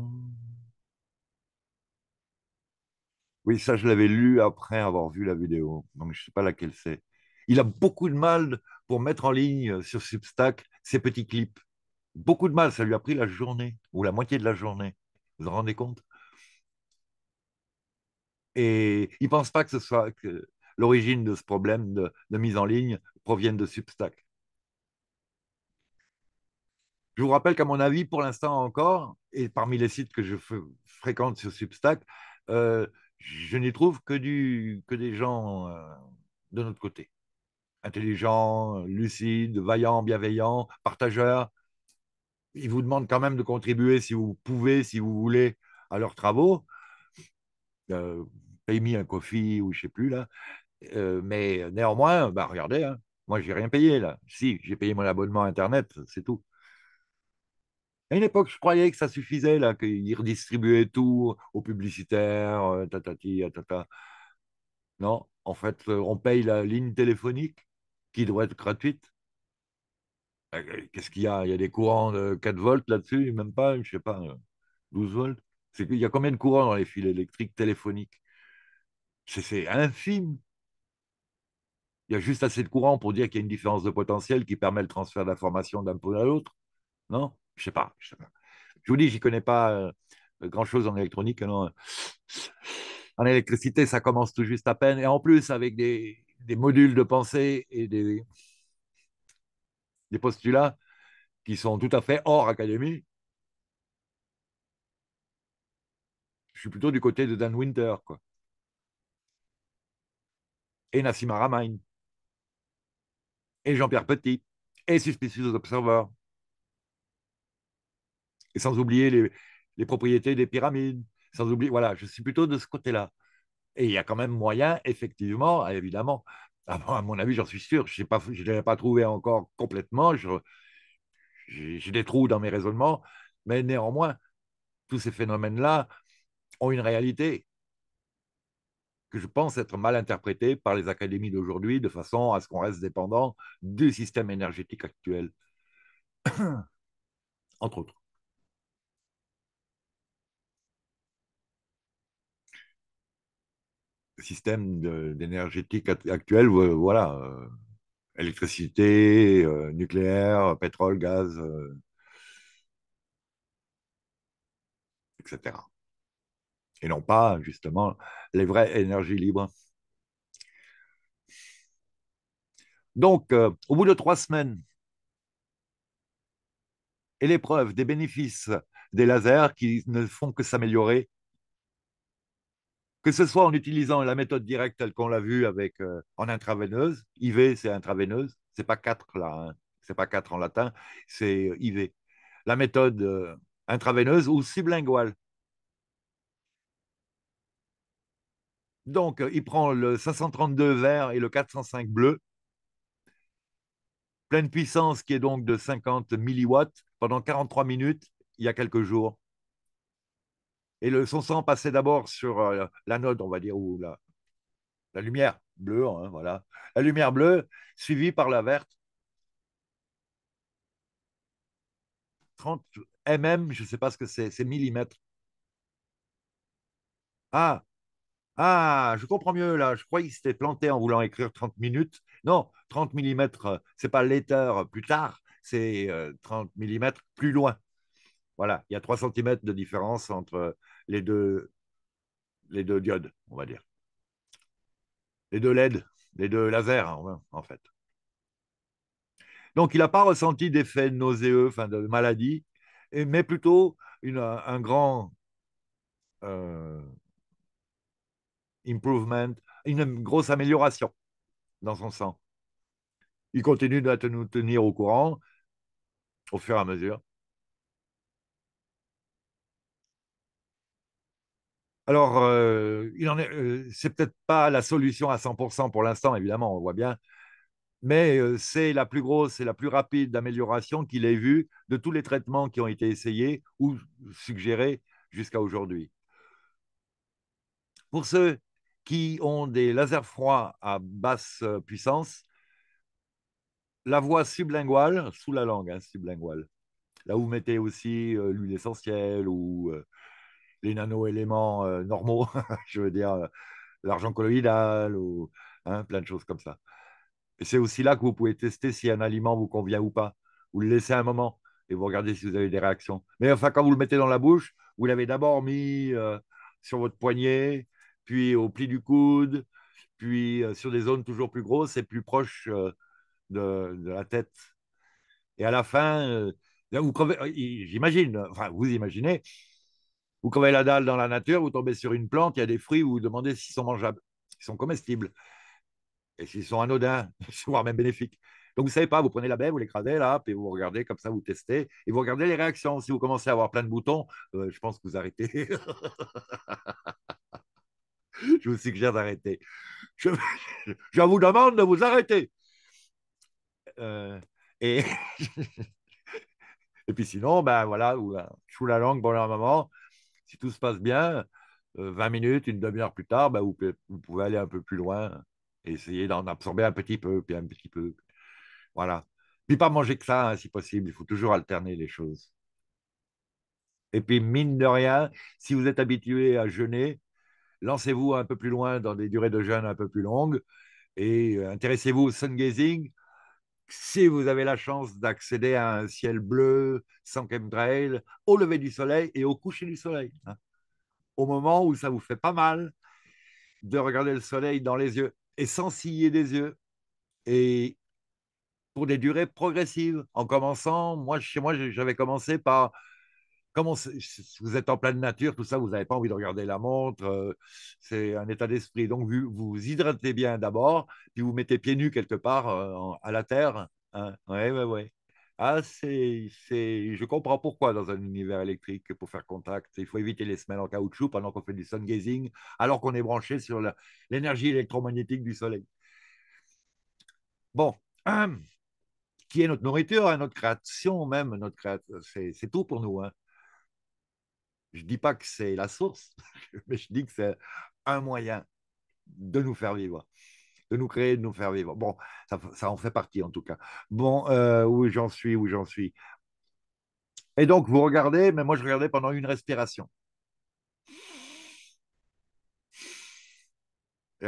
Oui, ça, je l'avais lu après avoir vu la vidéo. Donc, je ne sais pas laquelle c'est. Il a beaucoup de mal pour mettre en ligne sur Substack ses petits clips. Beaucoup de mal. Ça lui a pris la journée ou la moitié de la journée. Vous vous rendez compte? Et il ne pense pas que ce soit que l'origine de ce problème de mise en ligne provienne de Substack. Je vous rappelle qu'à mon avis, pour l'instant encore, et parmi les sites que je fréquente sur Substack, je n'y trouve que des gens de notre côté. Intelligents, lucides, vaillants, bienveillants, partageurs. Ils vous demandent quand même de contribuer si vous pouvez, si vous voulez, à leurs travaux. Euh, Pay me un coffee ou je ne sais plus là. Mais néanmoins, bah, regardez, hein, moi, j'ai rien payé là. Si, j'ai payé mon abonnement Internet, c'est tout. À une époque, je croyais que ça suffisait, là, qu'ils redistribuaient tout aux publicitaires, tatati, tata. Non, en fait, on paye la ligne téléphonique qui doit être gratuite. Qu'est-ce qu'il y a? Il y a des courants de 4 volts là-dessus, même pas, je sais pas, 12 volts. Il y a combien de courants dans les fils électriques téléphoniques? C'est infime. Il y a juste assez de courant pour dire qu'il y a une différence de potentiel qui permet le transfert d'informations d'un pôle à l'autre. Non? Je sais pas. Je sais pas. Je vous dis, j'y connais pas grand-chose en électronique. Non. En électricité, ça commence tout juste à peine. Et en plus, avec des modules de pensée et des postulats qui sont tout à fait hors académie, je suis plutôt du côté de Dan Winter, quoi. Et Nassim Haramein, et Jean-Pierre Petit, et Suspicious Observer, et sans oublier les propriétés des pyramides, sans oublier, voilà, je suis plutôt de ce côté-là. Et il y a quand même moyen, effectivement, évidemment, à mon avis, j'en suis sûr, je ne l'ai pas trouvé encore complètement, j'ai des trous dans mes raisonnements, mais néanmoins, tous ces phénomènes-là, ont une réalité que je pense être mal interprétée par les académies d'aujourd'hui de façon à ce qu'on reste dépendant du système énergétique actuel, entre autres. Le système d'énergétique actuel, voilà, électricité, nucléaire, pétrole, gaz, etc. Et non pas, justement, les vraies énergies libres. Donc, au bout de 3 semaines, et l'épreuve des bénéfices des lasers qui ne font que s'améliorer, que ce soit en utilisant la méthode directe telle qu'on l'a vu avec en intraveineuse, IV c'est intraveineuse, c'est pas 4 là, hein. C'est pas 4 en latin, c'est IV. La méthode intraveineuse ou sublinguale. Donc, il prend le 532 vert et le 405 bleu, pleine puissance qui est donc de 50 milliwatts pendant 43 minutes il y a quelques jours. Et son sang passait d'abord sur l'anode, on va dire, ou la lumière bleue, hein, voilà. La lumière bleue suivie par la verte, 30 mm, je ne sais pas ce que c'est millimètres. Ah, ah, je comprends mieux là. Je croyais qu'il s'était planté en voulant écrire 30 minutes. Non, 30 millimètres, c'est pas l'éther plus tard, c'est 30 millimètres plus loin. Voilà, il y a 3 centimètres de différence entre les deux diodes, on va dire. Les deux LED, les deux lasers, en fait. Donc, il n'a pas ressenti d'effet nauséeux, enfin de maladie, mais plutôt un grand euh, improvement, une grosse amélioration dans son sang. Il continue de nous tenir au courant au fur et à mesure. Alors, c'est peut-être pas la solution à 100% pour l'instant, évidemment, on voit bien, mais c'est la plus grosse et la plus rapide d'amélioration qu'il ait vue de tous les traitements qui ont été essayés ou suggérés jusqu'à aujourd'hui. Pour ceux qui ont des lasers froids à basse puissance, la voie sublinguale, sous la langue, hein, sublinguale, là où vous mettez aussi l'huile essentielle ou les nano-éléments normaux, je veux dire l'argent colloïdal ou hein, plein de choses comme ça. Et c'est aussi là que vous pouvez tester si un aliment vous convient ou pas. Vous le laissez un moment et vous regardez si vous avez des réactions. Mais enfin, quand vous le mettez dans la bouche, vous l'avez d'abord mis sur votre poignet, puis au pli du coude, puis sur des zones toujours plus grosses et plus proches de la tête. Et à la fin, là, j'imagine, enfin, vous imaginez, vous crevez la dalle dans la nature, vous tombez sur une plante, il y a des fruits, vous vous demandez s'ils sont mangeables, s'ils sont comestibles, et s'ils sont anodins, voire même bénéfiques. Donc, vous ne savez pas, vous prenez la baie, vous l'écrasez là, puis vous regardez comme ça, vous testez, et vous regardez les réactions. Si vous commencez à avoir plein de boutons, je pense que vous arrêtez. Je vous suggère d'arrêter. Je, je vous demande de vous arrêter. Euh, et, et puis sinon, ben voilà, sous la langue pendant un moment, si tout se passe bien, 20 minutes, une demi-heure plus tard, ben, vous pouvez aller un peu plus loin et essayer d'en absorber un petit peu, puis un petit peu. Voilà. Puis pas manger que ça, hein, si possible. Il faut toujours alterner les choses. Et puis, mine de rien, si vous êtes habitué à jeûner, lancez-vous un peu plus loin dans des durées de jeûne un peu plus longues et intéressez-vous au sun gazing. Si vous avez la chance d'accéder à un ciel bleu sans chemtrail, au lever du soleil et au coucher du soleil, hein, au moment où ça vous fait pas mal de regarder le soleil dans les yeux et sans ciller des yeux et pour des durées progressives. En commençant, moi, chez moi, j'avais commencé par comment vous êtes en pleine nature, tout ça, vous n'avez pas envie de regarder la montre, c'est un état d'esprit. Donc, vous hydratez bien d'abord, puis vous mettez pieds nus quelque part à la terre. Hein. Ouais, ouais, ouais. Ah, je comprends pourquoi dans un univers électrique, pour faire contact, il faut éviter les semelles en caoutchouc pendant qu'on fait du sun gazing, alors qu'on est branché sur l'énergie électromagnétique du soleil. Bon, qui est notre nourriture, hein, notre création même, c'est tout pour nous. Hein. Je ne dis pas que c'est la source, mais je dis que c'est un moyen de nous faire vivre, de nous créer, de nous faire vivre. Bon, ça en fait partie en tout cas. Bon, où j'en suis, où j'en suis. Et donc, vous regardez, mais moi, je regardais pendant une respiration. Et,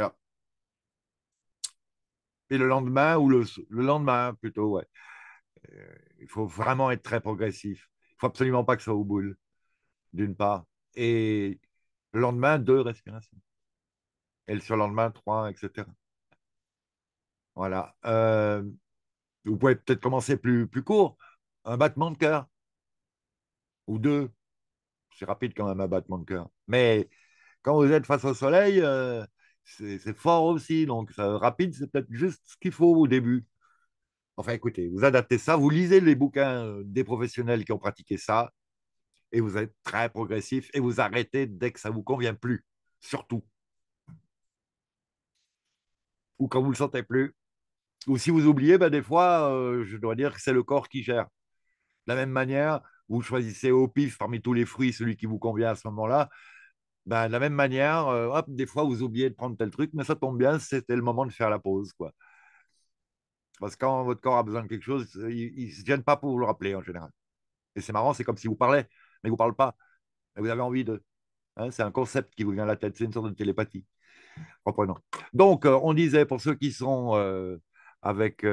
et le lendemain, ou le lendemain plutôt, ouais. Il faut vraiment être très progressif. Il faut absolument pas que ça au boule, d'une part. Et le lendemain, deux respirations. Et le surlendemain, trois, etc. Voilà. Vous pouvez peut-être commencer plus court. Un battement de cœur ou deux. C'est rapide quand même, un battement de cœur. Mais quand vous êtes face au soleil, c'est fort aussi. Donc, rapide, c'est peut-être juste ce qu'il faut au début. Enfin, écoutez, vous adaptez ça, vous lisez les bouquins des professionnels qui ont pratiqué ça, et vous êtes très progressif, et vous arrêtez dès que ça ne vous convient plus, surtout. Ou quand vous ne le sentez plus. Ou si vous oubliez, ben, des fois, je dois dire que c'est le corps qui gère. De la même manière, vous choisissez au pif parmi tous les fruits celui qui vous convient à ce moment-là. Ben, de la même manière, hop, des fois, vous oubliez de prendre tel truc, mais ça tombe bien, c'était le moment de faire la pause, quoi. Parce que quand votre corps a besoin de quelque chose, il ne se gêne pas pour vous le rappeler en général. Et c'est marrant, c'est comme si vous parlez, mais vous ne parlez pas. Et vous avez envie de. Hein, c'est un concept qui vous vient à la tête, c'est une sorte de télépathie. Reprenons. Donc, on disait, pour ceux qui sont avec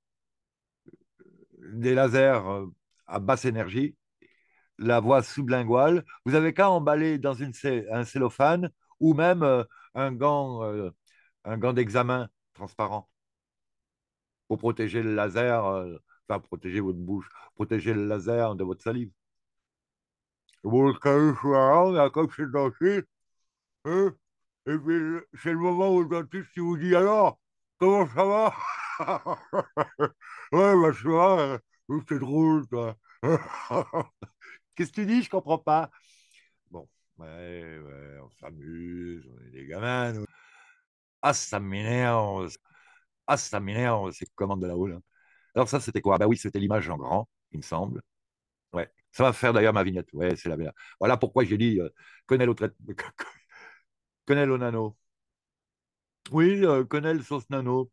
des lasers à basse énergie, la voie sublinguale, vous avez qu'à emballer dans un cellophane ou même un gant, euh, un gant d'examen transparent pour protéger le laser, enfin protéger votre bouche, protéger le laser de votre salive. Vous le savez, comme c'est dentiste, hein, et puis c'est le moment où le dentiste il vous dit alors, comment ça va? Ouais, bah ça va, c'est drôle, toi. Qu'est-ce que tu dis? Je comprends pas. Bon, ouais, on s'amuse, on est des gamins, nous. Ah, ça m'énerve. Ah, ça m'énerve, c'est commande de là-haut, là. Alors ça, c'était quoi? Bah oui, c'était l'image en grand, il me semble. Ouais. Ça va faire d'ailleurs ma vignette. Ouais, c'est la meilleure. Voilà pourquoi j'ai dit quenelle au trait... quenelle au nano. Oui, quenelle sauce nano.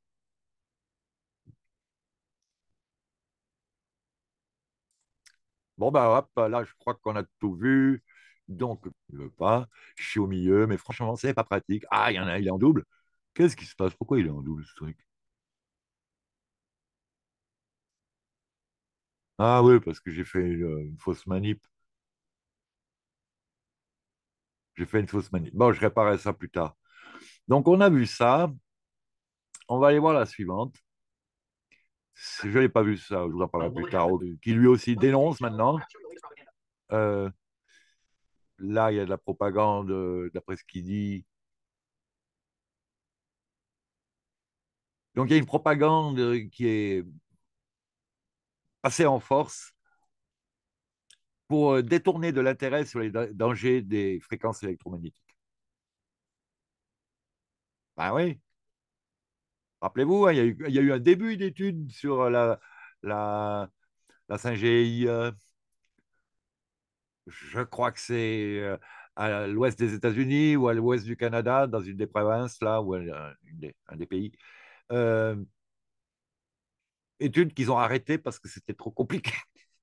Bon, bah hop, là, je crois qu'on a tout vu. Donc, je veux pas. Je suis au milieu, mais franchement, c'est pas pratique. Ah, il y en a, il est en double. Qu'est-ce qui se passe? Pourquoi il est en double, ce truc? Ah oui, parce que j'ai fait une fausse manip. J'ai fait une fausse manip. Bon, je réparerai ça plus tard. Donc, on a vu ça. On va aller voir la suivante. Je n'ai pas vu ça, je vous en parlerai plus tard. Qui lui aussi dénonce maintenant. Euh, Là, il y a de la propagande, d'après ce qu'il dit. Donc, il y a une propagande qui est assez en force pour détourner de l'intérêt sur les dangers des fréquences électromagnétiques. Ben oui, rappelez-vous, hein, il y a eu un début d'étude sur la, la 5GI. Je crois que c'est à l'ouest des États-Unis ou à l'ouest du Canada, dans une des provinces, là, ou un des pays. Euh, Études qu'ils ont arrêtées parce que c'était trop compliqué.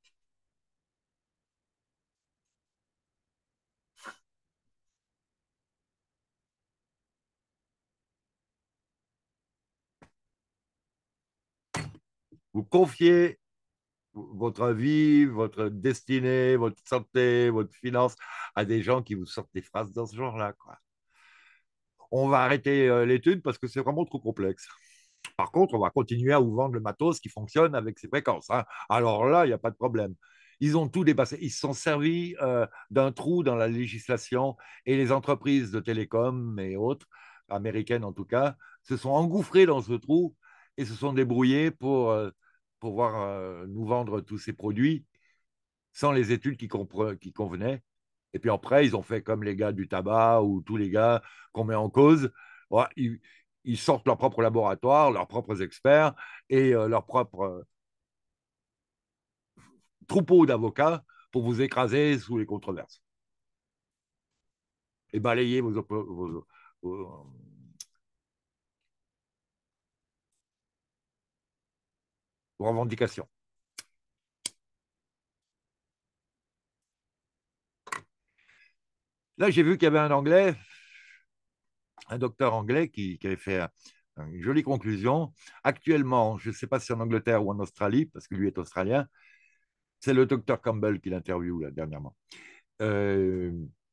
Vous confiez votre vie, votre destinée, votre santé, votre finance à des gens qui vous sortent des phrases dans ce genre-là, quoi. On va arrêter l'étude parce que c'est vraiment trop complexe. Par contre, on va continuer à vous vendre le matos qui fonctionne avec ces fréquences, hein. Alors là, il n'y a pas de problème. Ils ont tout dépassé. Ils se sont servis d'un trou dans la législation et les entreprises de télécom et autres, américaines en tout cas, se sont engouffrées dans ce trou et se sont débrouillés pour pouvoir nous vendre tous ces produits sans les études qui convenaient. Et puis après, ils ont fait comme les gars du tabac ou tous les gars qu'on met en cause. Ouais, ils sortent leur propre laboratoire, leurs propres experts et leur propre troupeau d'avocats pour vous écraser sous les controverses. et balayer vos vos revendications. Là, j'ai vu qu'il y avait un Anglais, un docteur anglais qui avait fait une jolie conclusion. Actuellement, je ne sais pas si en Angleterre ou en Australie, parce que lui est australien, c'est le docteur Campbell qui l'interviewe là, dernièrement. Euh,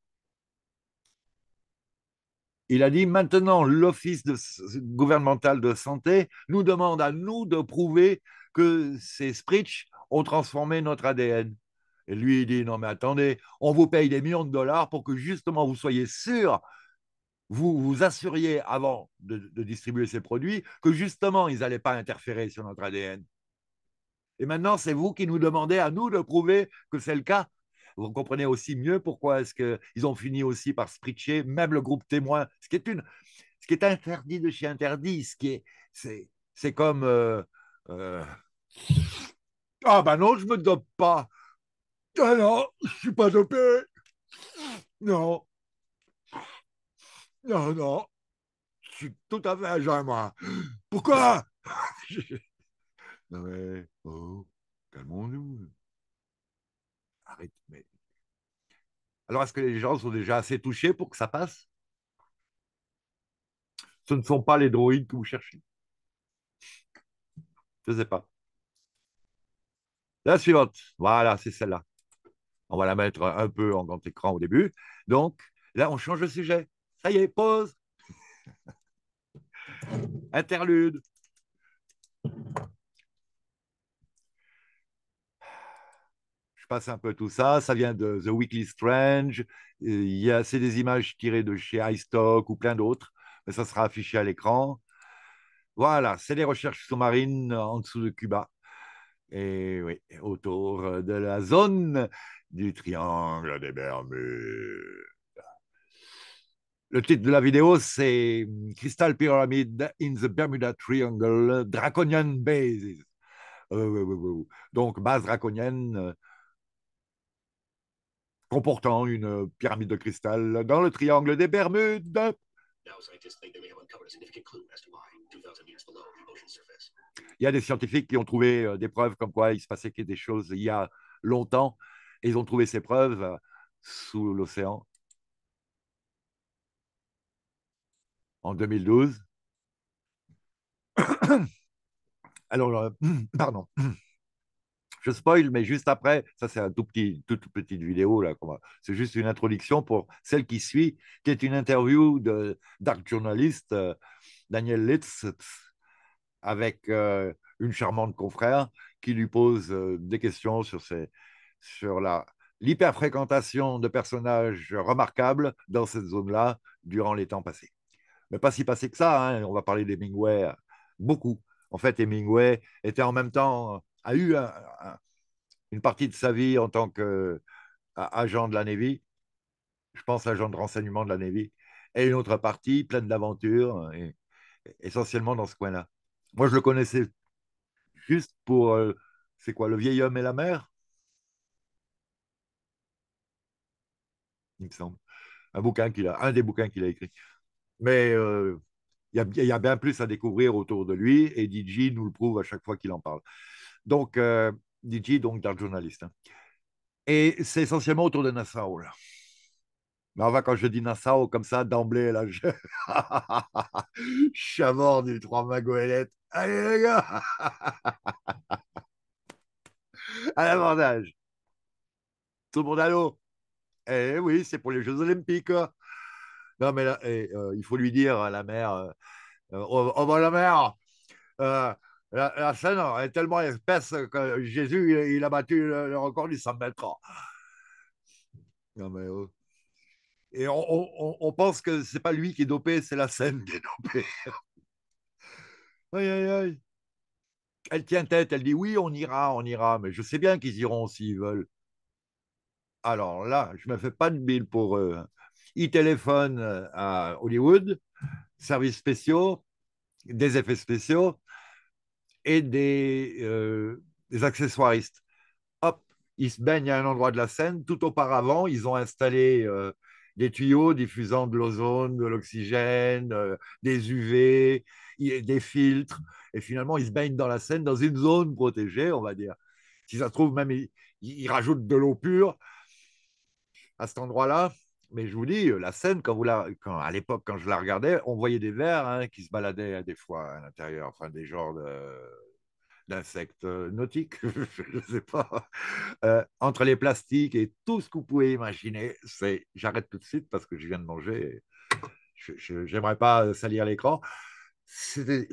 il a dit maintenant, l'Office gouvernemental de santé nous demande à nous de prouver que ces Spritch ont transformé notre ADN. Et lui, il dit non, mais attendez, on vous paye des millions de dollars pour que justement vous soyez sûr, vous vous assuriez avant de distribuer ces produits que justement ils n'allaient pas interférer sur notre ADN. Et maintenant, c'est vous qui nous demandez à nous de prouver que c'est le cas. Vous comprenez aussi mieux pourquoi est-ce qu'ils ont fini aussi par spritcher, même le groupe témoin, ce qui est interdit de chez interdit, c'est comme euh, ah ben non, je me dope pas. Ah non, je suis pas dopé. Non, non, non, je suis tout à fait à jeun, moi. Pourquoi? Non mais, oh, calmons-nous. Arrête. Mais... Alors, est-ce que les gens sont déjà assez touchés pour que ça passe? Ce ne sont pas les droïdes que vous cherchez. Je ne sais pas. La suivante. Voilà, c'est celle-là. On va la mettre un peu en grand écran au début. Donc, là, on change de sujet. Ça y est, pause. Interlude. Je passe un peu tout ça. Ça vient de The Weekly Strange. C'est des images tirées de chez iStock ou plein d'autres. Mais ça sera affiché à l'écran. Voilà, c'est les recherches sous-marines en dessous de Cuba. Et oui, autour de la zone du triangle des Bermudes. Le titre de la vidéo, c'est Crystal Pyramid in the Bermuda Triangle, Draconian Bases. Donc, base draconienne comportant une pyramide de cristal dans le triangle des Bermudes. Il y a des scientifiques qui ont trouvé des preuves comme quoi il se passait des choses il y a longtemps et ils ont trouvé ces preuves sous l'océan en 2012. Alors, pardon, je spoil, mais juste après, ça c'est un toute petite vidéo là. C'est juste une introduction pour celle qui suit, qui est une interview de dark journaliste Daniel Litz avec une charmante confrère qui lui pose des questions sur l'hyperfréquentation de personnages remarquables dans cette zone-là durant les temps passés. Mais pas si passé que ça, hein. On va parler d'Hemingway beaucoup. En fait, Hemingway était en même temps, a eu une partie de sa vie en tant qu'agent de la Navy, je pense agent de renseignement de la Navy, et une autre partie pleine d'aventures, essentiellement dans ce coin-là. Moi, je le connaissais juste pour, c'est quoi, Le vieil homme et la mer, il me semble. Un des bouquins qu'il a écrit. Mais il y a bien plus à découvrir autour de lui, et DJ nous le prouve à chaque fois qu'il en parle. Donc, DJ, donc, dark journaliste. Hein. Et c'est essentiellement autour de Nassau. Là. Mais enfin, quand je dis Nassau, comme ça, d'emblée, là, je suis à bord du trois mains goélettes. Allez, les gars, à l'abordage. Tout le monde à l'eau. Eh oui, c'est pour les Jeux Olympiques. Non, mais là, il faut lui dire à la mère, oh, bah, la mère, euh, la scène est tellement épaisse que Jésus, il a battu le record du 100 mètres. Non, mais, et on pense que c'est pas lui qui est dopé, c'est la scène qui est dopée. Aïe, aïe, aïe. Elle tient tête, elle dit oui, on ira, mais je sais bien qu'ils iront s'ils veulent. Alors là, je me fais pas de bile pour eux. Ils téléphonent à Hollywood, services spéciaux, des effets spéciaux et des accessoiristes. Hop, ils se baignent à un endroit de la scène. Tout auparavant, ils ont installé des tuyaux diffusant de l'ozone, de l'oxygène, des UV, des filtres. Et finalement, ils se baignent dans la Seine, dans une zone protégée, on va dire. Si ça se trouve, même ils rajoutent de l'eau pure à cet endroit-là. Mais je vous dis, la Seine, à l'époque, quand je la regardais, on voyait des vers hein, qui se baladaient des fois à l'intérieur, enfin des genres d'insectes nautiques, je ne sais pas. Entre les plastiques et tout ce que vous pouvez imaginer, j'arrête tout de suite parce que je viens de manger. Je n'aimerais pas salir l'écran. C'était...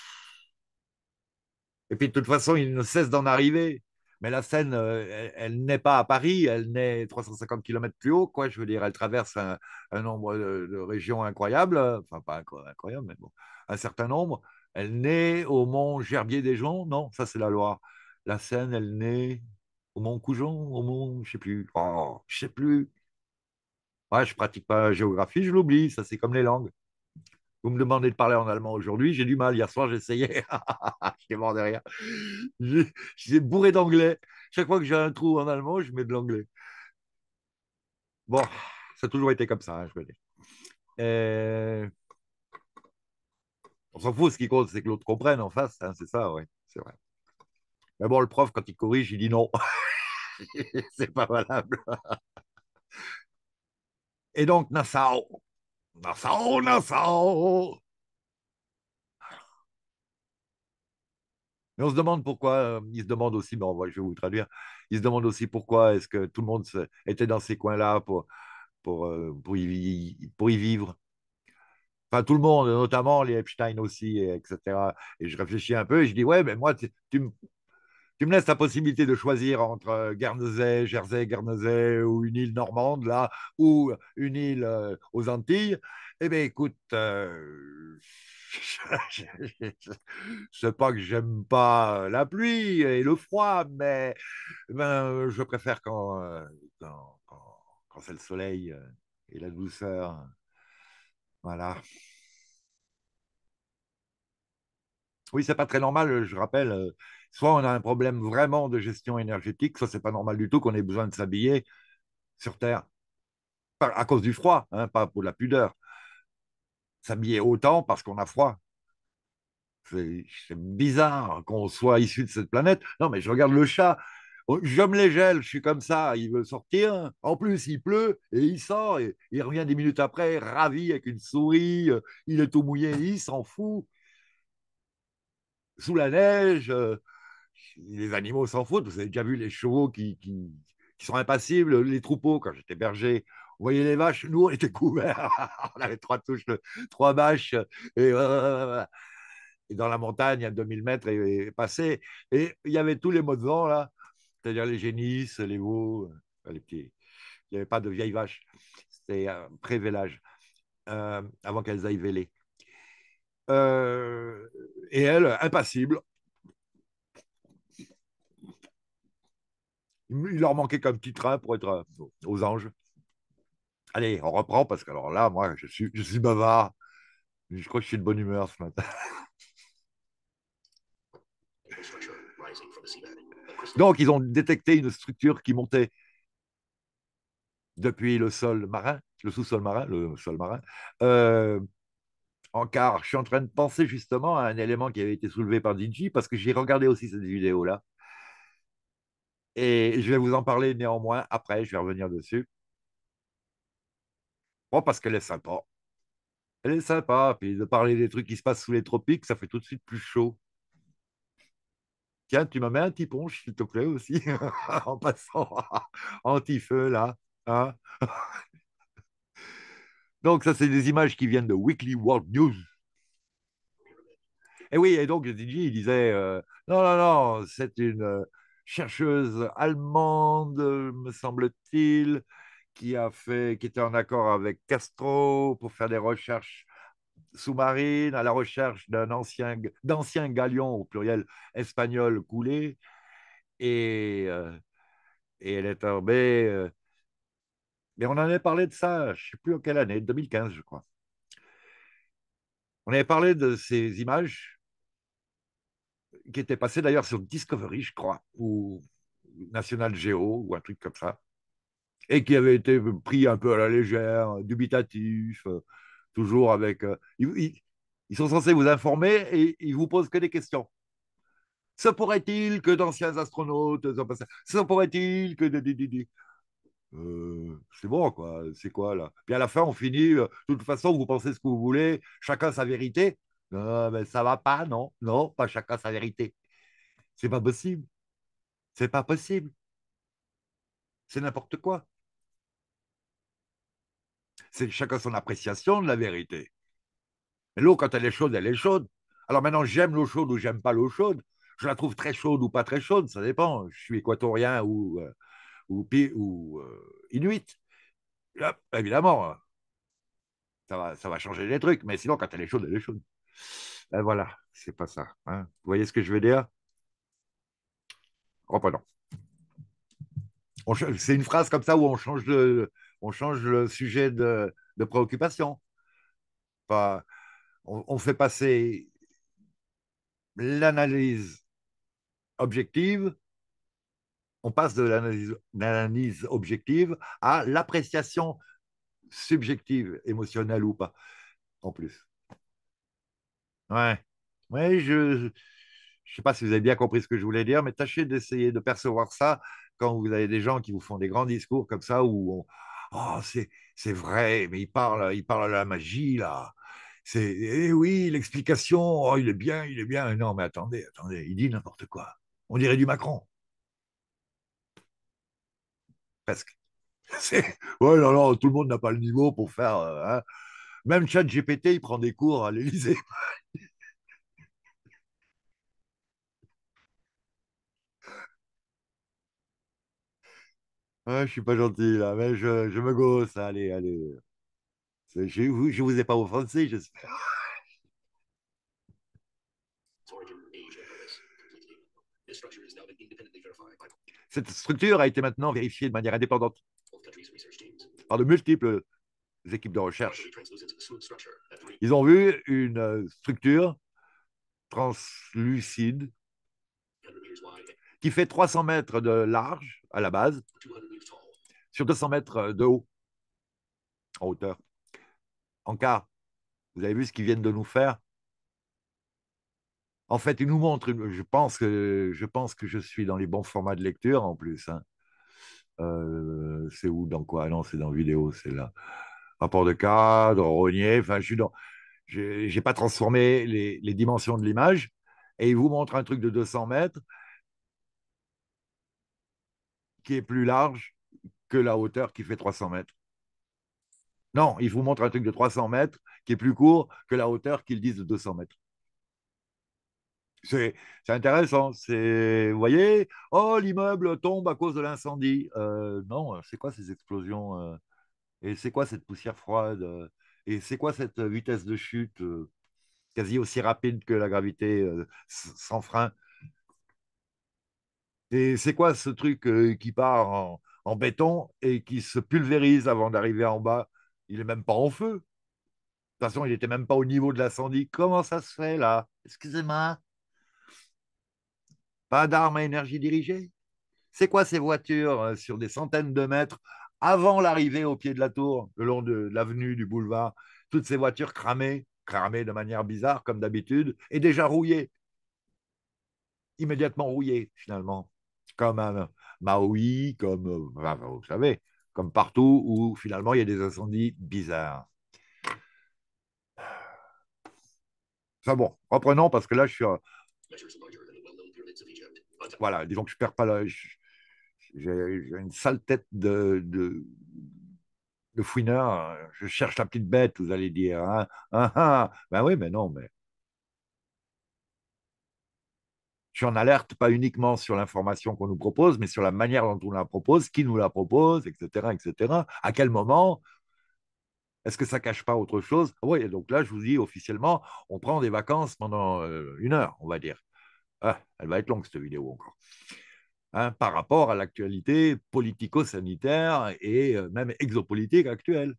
Et puis de toute façon, il ne cesse d'en arriver. Mais la Seine, elle n'est pas à Paris, elle naît 350 km plus haut, quoi. Je veux dire, elle traverse un nombre de régions incroyables, enfin pas incroyable, mais bon, un certain nombre. Elle naît au mont Gerbier-des-Joncs, non, ça c'est la Loire. La Seine, elle naît au mont Coujon, au mont, je sais plus. Oh, je sais plus. Ouais, je pratique pas la géographie, je l'oublie, ça c'est comme les langues. Vous me demandez de parler en allemand aujourd'hui, j'ai du mal. Hier soir, j'essayais. J'étais mort de rire. J'ai bourré d'anglais. Chaque fois que j'ai un trou en allemand, je mets de l'anglais. Bon, ça a toujours été comme ça, hein, je veux dire. Euh, On s'en fout, ce qui compte, c'est que l'autre comprenne en face. Hein, c'est ça, oui, c'est vrai. Mais bon, le prof, quand il corrige, il dit non. C'est pas valable. Et donc, Nassau. Nassau, Nassau. Mais on se demande pourquoi, il se demande aussi, mais je vais vous le traduire, il se demande aussi pourquoi est-ce que tout le monde était dans ces coins-là pour y vivre. Enfin, tout le monde, notamment les Epstein aussi, etc. Et je réfléchis un peu et je dis, ouais, mais moi, tu me laisses la possibilité de choisir entre Guernesey, Jersey, Guernesey ou une île normande, là, ou une île aux Antilles. Eh bien, écoute, c'est pas que j'aime pas la pluie et le froid, mais ben, je préfère quand c'est le soleil et la douceur. Voilà. Oui, c'est pas très normal, je rappelle. Soit on a un problème vraiment de gestion énergétique, soit c'est pas normal du tout qu'on ait besoin de s'habiller sur Terre à cause du froid, hein, pas pour la pudeur. S'habiller autant parce qu'on a froid. C'est bizarre qu'on soit issu de cette planète. Non, mais je regarde le chat. Oh, je me les gèle, je suis comme ça, il veut sortir. En plus, il pleut et il sort. Et il revient 10 minutes après, ravi avec une souris. Il est tout mouillé, il s'en fout. Sous la neige, les animaux s'en foutent. Vous avez déjà vu les chevaux qui sont impassibles, les troupeaux, quand j'étais berger. Vous voyez les vaches, nous, on était couverts. On avait trois touches, trois bâches. Et dans la montagne, à 2000 mètres, et passé. Et il y avait tous les mots de vent, là, c'est-à-dire les génisses, les veaux, les petits. Il n'y avait pas de vieilles vaches. C'était pré-vélage, avant qu'elles aillent véler. Euh, et elle, impassible, il leur manquait qu'un petit train pour être aux anges. Allez, on reprend parce que alors là, moi, je suis bavard. Je crois que je suis de bonne humeur ce matin. Donc, ils ont détecté une structure qui montait depuis le sol marin, le sous-sol marin, le sol marin, euh, en quart. Je suis en train de penser justement à un élément qui avait été soulevé par DJ parce que j'ai regardé aussi cette vidéo-là. Et je vais vous en parler néanmoins après, je vais revenir dessus. Bon, parce qu'elle est sympa. Elle est sympa. Puis de parler des trucs qui se passent sous les tropiques, ça fait tout de suite plus chaud. Tiens, tu m'as mis un petit punch, s'il te plaît, aussi, en passant anti-feu, là. Hein. Donc, ça, c'est des images qui viennent de Weekly World News. Et oui, et donc, DJ, il disait non, non, non, c'est une chercheuse allemande, me semble-t-il, qui était en accord avec Castro pour faire des recherches sous-marines à la recherche d'anciens galions, au pluriel, espagnols coulés. Et, euh, et elle est tombée. Mais on en avait parlé de ça, je ne sais plus en quelle année, 2015, je crois. On avait parlé de ces images qui étaient passées d'ailleurs sur Discovery, je crois, ou National Geo, ou un truc comme ça. et qui avait été pris un peu à la légère, dubitatif, toujours avec. Ils sont censés vous informer et ils vous posent que des questions. Se pourrait-il que d'anciens astronautes ont passé. Se pourrait-il que. C'est bon, quoi. C'est quoi, là? Puis à la fin, on finit. De toute façon, vous pensez ce que vous voulez, chacun sa vérité. Mais ça va pas, non? Non, pas chacun sa vérité. C'est pas possible. C'est pas possible. C'est n'importe quoi. C'est chacun son appréciation de la vérité. Mais l'eau, quand elle est chaude, elle est chaude. Alors maintenant, j'aime l'eau chaude ou j'aime pas l'eau chaude. Je la trouve très chaude ou pas très chaude, ça dépend. Je suis équatorien ou inuit. Là, évidemment, ça va changer les trucs. Mais sinon, quand elle est chaude, elle est chaude. Et voilà, c'est pas ça. Hein. Vous voyez ce que je veux dire? Reprenons. C'est une phrase comme ça où on change le sujet de préoccupation. Pas, on fait passer l'analyse objective, on passe de l'analyse objective à l'appréciation subjective, émotionnelle ou pas, en plus. Ouais. Ouais, je sais pas si vous avez bien compris ce que je voulais dire, mais tâchez d'essayer de percevoir ça quand vous avez des gens qui vous font des grands discours comme ça où oh, c'est vrai, mais il parle de la magie là. Eh oui, l'explication, oh, il est bien, il est bien. Non, mais attendez, attendez, il dit n'importe quoi. On dirait du Macron, presque. Ouais, non, non, tout le monde n'a pas le niveau pour faire. Hein. Même ChatGPT, il prend des cours à l'Élysée. Ouais, je suis pas gentil là, mais je me gosse. Allez, allez. Je vous ai pas offensé, j'espère. Cette structure a été maintenant vérifiée de manière indépendante par de multiples équipes de recherche. Ils ont vu une structure translucide qui fait 300 mètres de large à la base sur 200 mètres de haut, en hauteur. En quart, vous avez vu ce qu'ils viennent de nous faire? En fait, ils nous montrent, je pense que je suis dans les bons formats de lecture en plus. Hein. C'est où, dans quoi? Ah non, c'est dans vidéo, c'est là. Rapport de cadre, Rognier, enfin, j'ai pas transformé les dimensions de l'image. Et ils vous montrent un truc de 200 mètres qui est plus large que la hauteur qui fait 300 mètres. Non, ils vous montrent un truc de 300 mètres qui est plus court que la hauteur qu'ils disent de 200 mètres. C'est c'est intéressant. Vous voyez, oh, l'immeuble tombe à cause de l'incendie. Non, c'est quoi ces explosions et c'est quoi cette poussière froide et c'est quoi cette vitesse de chute quasi aussi rapide que la gravité sans frein? Et c'est quoi ce truc qui part en béton et qui se pulvérise avant d'arriver en bas? Il est même pas en feu. De toute façon, il était même pas au niveau de l'incendie. Comment ça se fait là? Excusez-moi. Pas d'armes à énergie dirigée? C'est quoi ces voitures sur des centaines de mètres avant l'arrivée au pied de la tour, le long de l'avenue, du boulevard? Toutes ces voitures cramées, cramées de manière bizarre, comme d'habitude, et déjà rouillées, immédiatement rouillées, finalement. Comme à Maui, comme, enfin, vous savez, comme partout où finalement il y a des incendies bizarres. Enfin bon, reprenons parce que là, voilà, disons que je perds pas j'ai une sale tête de fouineur. Je cherche la petite bête, vous allez dire. Hein. Ah, ah. Ben oui, mais non, mais je suis en alerte pas uniquement sur l'information qu'on nous propose, mais sur la manière dont on la propose, qui nous la propose, etc., etc. À quel moment? Est-ce que ça cache pas autre chose? Ah oui, donc là, je vous dis officiellement, on prend des vacances pendant 1 heure, on va dire. Ah, elle va être longue, cette vidéo encore. Hein, par rapport à l'actualité politico-sanitaire et même exopolitique actuelle.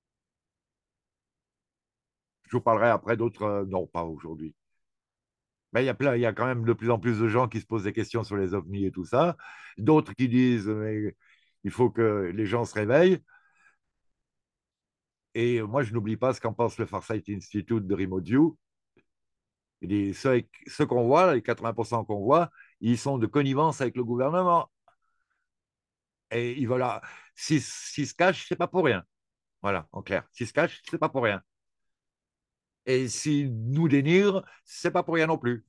Je vous parlerai après d'autres. Non, pas aujourd'hui. Ben, il y a quand même de plus en plus de gens qui se posent des questions sur les ovnis et tout ça. D'autres qui disent mais il faut que les gens se réveillent. Et moi, je n'oublie pas ce qu'en pense le Farsight Institute de Remote View. Il dit ceux qu'on voit, les 80% qu'on voit, ils sont de connivence avec le gouvernement. Et ils veulent, s'ils se cachent, c'est pas pour rien. Voilà, en clair. S'ils se cachent, c'est pas pour rien. Et s'ils nous dénigrent, c'est pas pour rien non plus.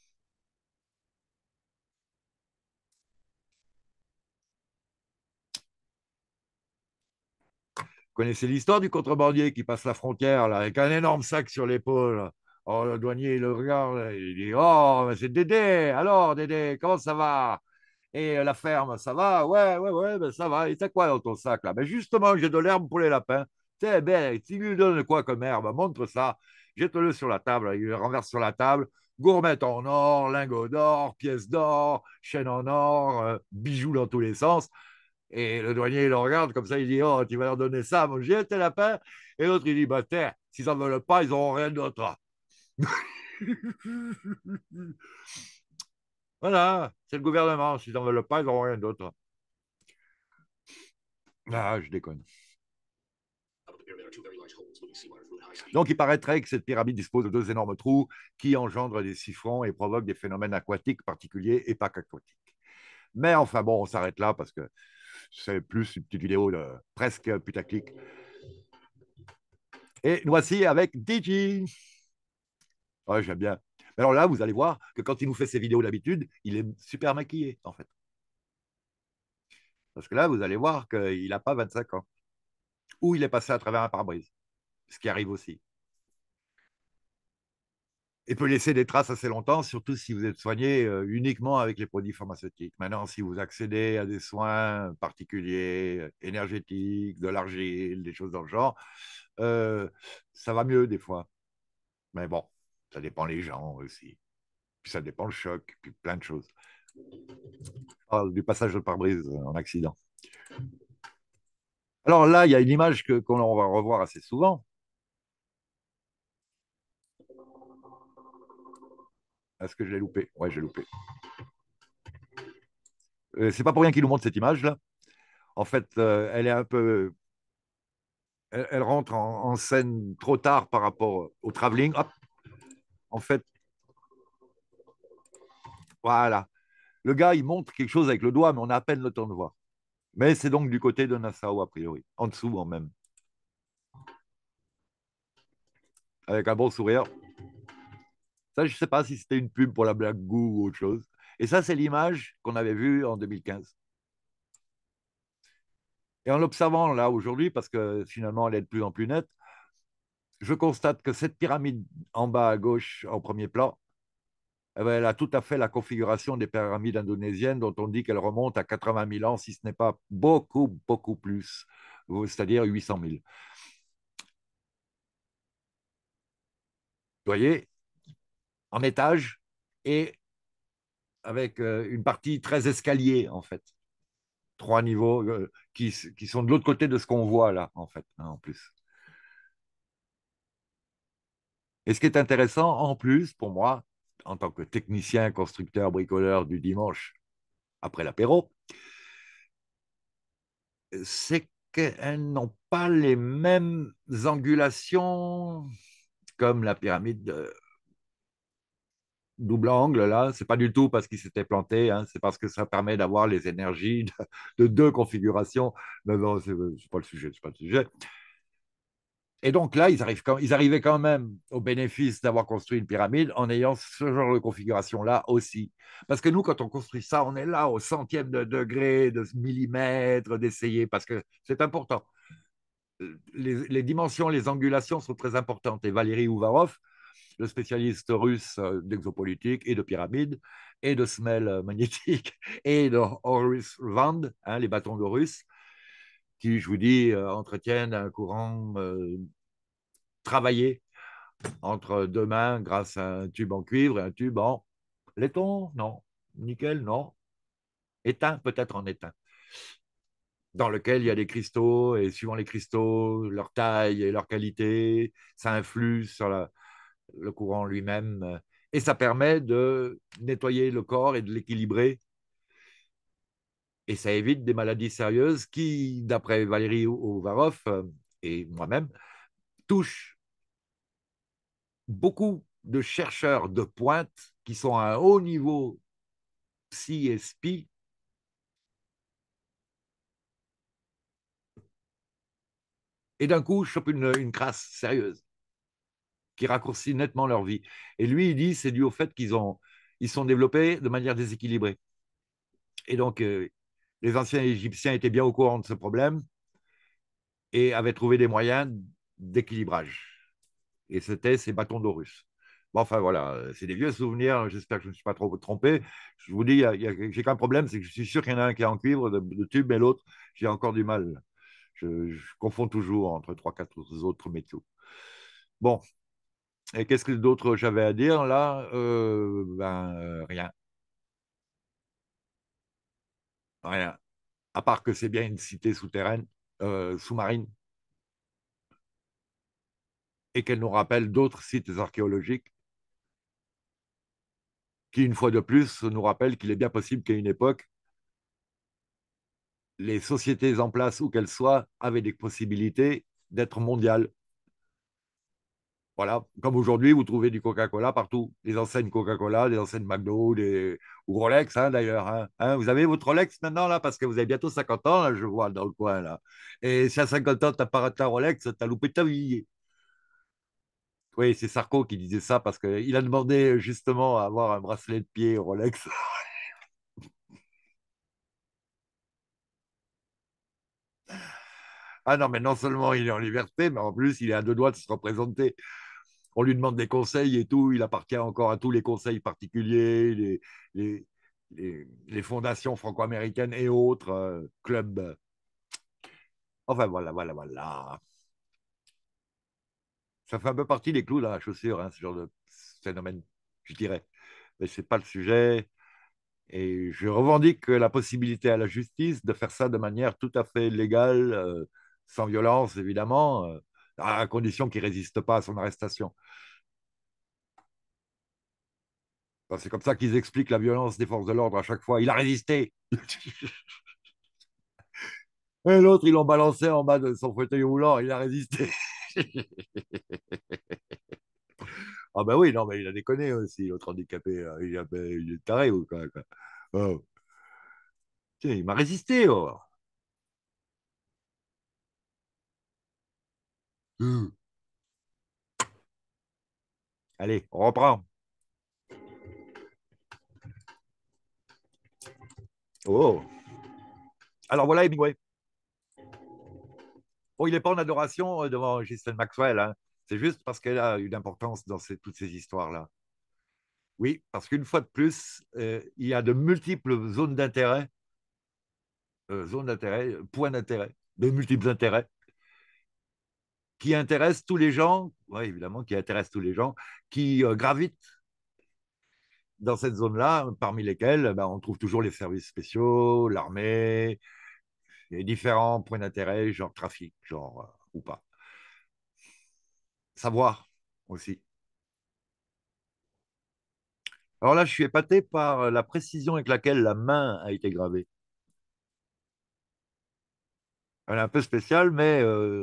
Vous connaissez l'histoire du contrebandier qui passe la frontière là, avec un énorme sac sur l'épaule. Oh, le douanier, il le regarde, il dit oh, c'est Dédé. Alors, Dédé, comment ça va? Et la ferme, ça va? Ouais, ouais, ouais, ben ça va. Et t'as quoi dans ton sac là? Ben justement, j'ai de l'herbe pour les lapins. C'est ben, tu lui donnes quoi comme herbe? Montre ça. Jette-le sur la table. Il le renverse sur la table. Gourmette en or, lingots d'or, pièces d'or, chaînes en or, bijoux dans tous les sens. Et le douanier, il le regarde comme ça, il dit oh, tu vas leur donner ça à manger, tes lapins? Et l'autre, il dit bah, tiens, s'ils n'en veulent pas, ils n'auront rien d'autre. Voilà, c'est le gouvernement. S'ils n'en veulent pas, ils n'auront rien d'autre. Ah, je déconne. Donc, il paraîtrait que cette pyramide dispose de deux énormes trous qui engendrent des siphons et provoquent des phénomènes aquatiques particuliers et pas qu'aquatiques. Mais enfin, bon, on s'arrête là parce que c'est plus une petite vidéo de presque putaclic. Et nous voici avec DJ. Ouais, j'aime bien. Mais alors là, vous allez voir que quand il nous fait ses vidéos d'habitude, il est super maquillé, en fait. Parce que là, vous allez voir qu'il n'a pas 25 ans. Ou il est passé à travers un pare-brise, ce qui arrive aussi. Et peut laisser des traces assez longtemps, surtout si vous êtes soigné uniquement avec les produits pharmaceutiques. Maintenant, si vous accédez à des soins particuliers, énergétiques, de l'argile, des choses dans le genre, euh, ça va mieux des fois. Mais bon, ça dépend les gens aussi. Puis ça dépend le choc, puis plein de choses. Du passage de pare-brise en accident. Alors là, il y a une image qu'on va revoir assez souvent. Est-ce que je l'ai loupé? Ouais, j'ai loupé. C'est pas pour rien qu'il nous montre cette image-là. En fait, elle est un peu. Elle rentre en scène trop tard par rapport au travelling. Hop, en fait, voilà. Le gars, il montre quelque chose avec le doigt, mais on a à peine le temps de voir. Mais c'est donc du côté de Nassau, a priori. En dessous, en même. Avec un bon sourire. Ça, je ne sais pas si c'était une pub pour la Black Goo ou autre chose. Et ça, c'est l'image qu'on avait vue en 2015. Et en l'observant là aujourd'hui, parce que finalement elle est de plus en plus nette, je constate que cette pyramide en bas à gauche, en premier plan, eh ben, elle a tout à fait la configuration des pyramides indonésiennes dont on dit qu'elles remontent à 80 000 ans, si ce n'est pas beaucoup, beaucoup plus, c'est-à-dire 800 000. Vous voyez, en étage et avec une partie très escalier, en fait. Trois niveaux qui sont de l'autre côté de ce qu'on voit là, en fait, hein, en plus. Et ce qui est intéressant, en plus, pour moi, en tant que technicien, constructeur, bricoleur du dimanche après l'apéro, c'est qu'elles n'ont pas les mêmes angulations comme la pyramide de double angle, là. C'est pas du tout parce qu'il s'était planté, hein, c'est parce que ça permet d'avoir les énergies de deux configurations. Mais non, c'est pas le sujet, c'est pas le sujet. Et donc là, ils arrivaient quand même au bénéfice d'avoir construit une pyramide en ayant ce genre de configuration-là aussi. Parce que nous, quand on construit ça, on est là au centième de degré, de millimètre, d'essayer, parce que c'est important. Les dimensions, les angulations sont très importantes. Et Valérie Ouvarov, le spécialiste russe d'exopolitique et de pyramides, et de semelles magnétiques, et de Horus Rand, hein, les bâtons de Russe, qui, je vous dis, entretiennent un courant travaillé entre deux mains grâce à un tube en cuivre et un tube en laiton, non. Nickel, non. Étain, peut-être en étain. Dans lequel il y a des cristaux, et suivant les cristaux, leur taille et leur qualité, ça influe sur le courant lui-même. Et ça permet de nettoyer le corps et de l'équilibrer. Et ça évite des maladies sérieuses qui, d'après Valérie Ovarov et moi-même, touchent beaucoup de chercheurs de pointe qui sont à un haut niveau psy et spi, et d'un coup chopent une crasse sérieuse qui raccourcit nettement leur vie. Et lui, il dit c'est dû au fait ils sont développés de manière déséquilibrée. Et donc, les anciens Égyptiens étaient bien au courant de ce problème et avaient trouvé des moyens d'équilibrage. Et c'était ces bâtons d'eau russes. Bon, enfin voilà, c'est des vieux souvenirs. J'espère que je ne me suis pas trop trompé. Je vous dis, j'ai qu'un problème, c'est que je suis sûr qu'il y en a un qui est en cuivre de tube, et l'autre, j'ai encore du mal. Je confonds toujours entre trois, quatre autres métaux. Bon, et qu'est-ce que d'autre j'avais à dire là rien, rien. À part que c'est bien une cité souterraine, sous-marine, et qu'elle nous rappelle d'autres sites archéologiques qui, une fois de plus, nous rappellent qu'il est bien possible qu'à une époque, les sociétés en place, où qu'elles soient, avaient des possibilités d'être mondiales. Voilà, comme aujourd'hui, vous trouvez du Coca-Cola partout. Les enseignes Coca-Cola, des enseignes McDo, ou Rolex, hein, d'ailleurs. Vous avez votre Rolex maintenant, là, parce que vous avez bientôt 50 ans, là, je vois, dans le coin, là. Et si à 50 ans, tu n'as pas ta Rolex, tu as loupé ta vie. Oui, c'est Sarko qui disait ça, parce qu'il a demandé justement à avoir un bracelet de pied Rolex. Ah non, mais non seulement il est en liberté, mais en plus, il est à deux doigts de se représenter. On lui demande des conseils et tout, il appartient encore à tous les conseils particuliers, les, les fondations franco-américaines et autres clubs. Enfin, voilà, voilà, voilà. Ça fait un peu partie des clous dans la chaussure, hein, ce genre de phénomène, je dirais. Mais ce n'est pas le sujet. Et je revendique la possibilité à la justice de faire ça de manière tout à fait légale, sans violence, évidemment, à condition qu'il ne résiste pas à son arrestation. Enfin, c'est comme ça qu'ils expliquent la violence des forces de l'ordre à chaque fois. Il a résisté. Et l'autre, ils l'ont balancé en bas de son fauteuil roulant. Il a résisté. Ah ben oui, non, mais il a déconné aussi, l'autre handicapé. Il est taré ou quoi, quoi. Oh. Tiens, il m'a résisté. Oh. Hum. Allez, on reprend. Oh. Alors voilà Hemingway. Bon, il n'est pas en adoration devant Ghislaine Maxwell, hein. C'est juste parce qu'elle a une importance dans toutes ces histoires-là. Oui, parce qu'une fois de plus, il y a de multiples zones d'intérêt, points d'intérêt, de multiples intérêts qui intéressent tous les gens, ouais, évidemment, qui intéressent tous les gens, qui gravitent dans cette zone-là, parmi lesquels ben, on trouve toujours les services spéciaux, l'armée, les différents points d'intérêt, genre trafic, genre ou pas. Savoir aussi. Alors là, je suis épaté par la précision avec laquelle la main a été gravée. Elle est un peu spéciale, mais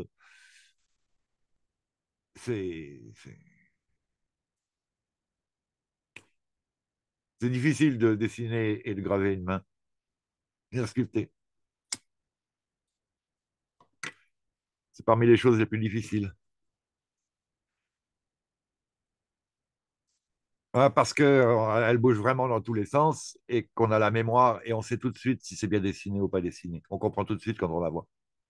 c'est difficile de dessiner et de graver une main bien sculptée. C'est parmi les choses les plus difficiles. Parce qu'elle bouge vraiment dans tous les sens et qu'on a la mémoire et on sait tout de suite si c'est bien dessiné ou pas dessiné. On comprend tout de suite quand on la voit.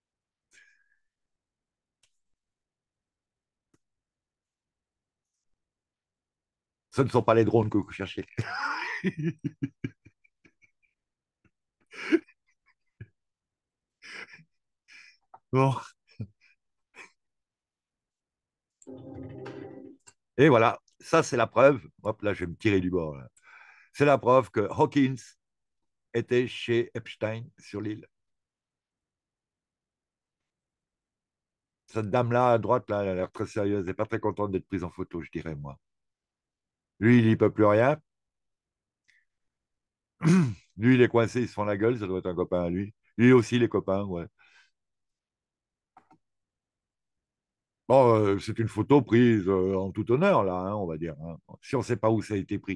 Ce ne sont pas les drones que vous cherchez. Bon. Et voilà, ça c'est la preuve. Hop, là, je vais me tirer du bord. Là. C'est la preuve que Hawkins était chez Epstein sur l'île. Cette dame-là, à droite, là, elle a l'air très sérieuse et pas très contente d'être prise en photo, je dirais, moi. Lui, il n'y peut plus rien. Lui, il est coincé, il se fend la gueule, ça doit être un copain à lui. Lui aussi, les copains, ouais. Bon, c'est une photo prise en tout honneur, là, hein, on va dire, hein. Si on ne sait pas où ça a été pris.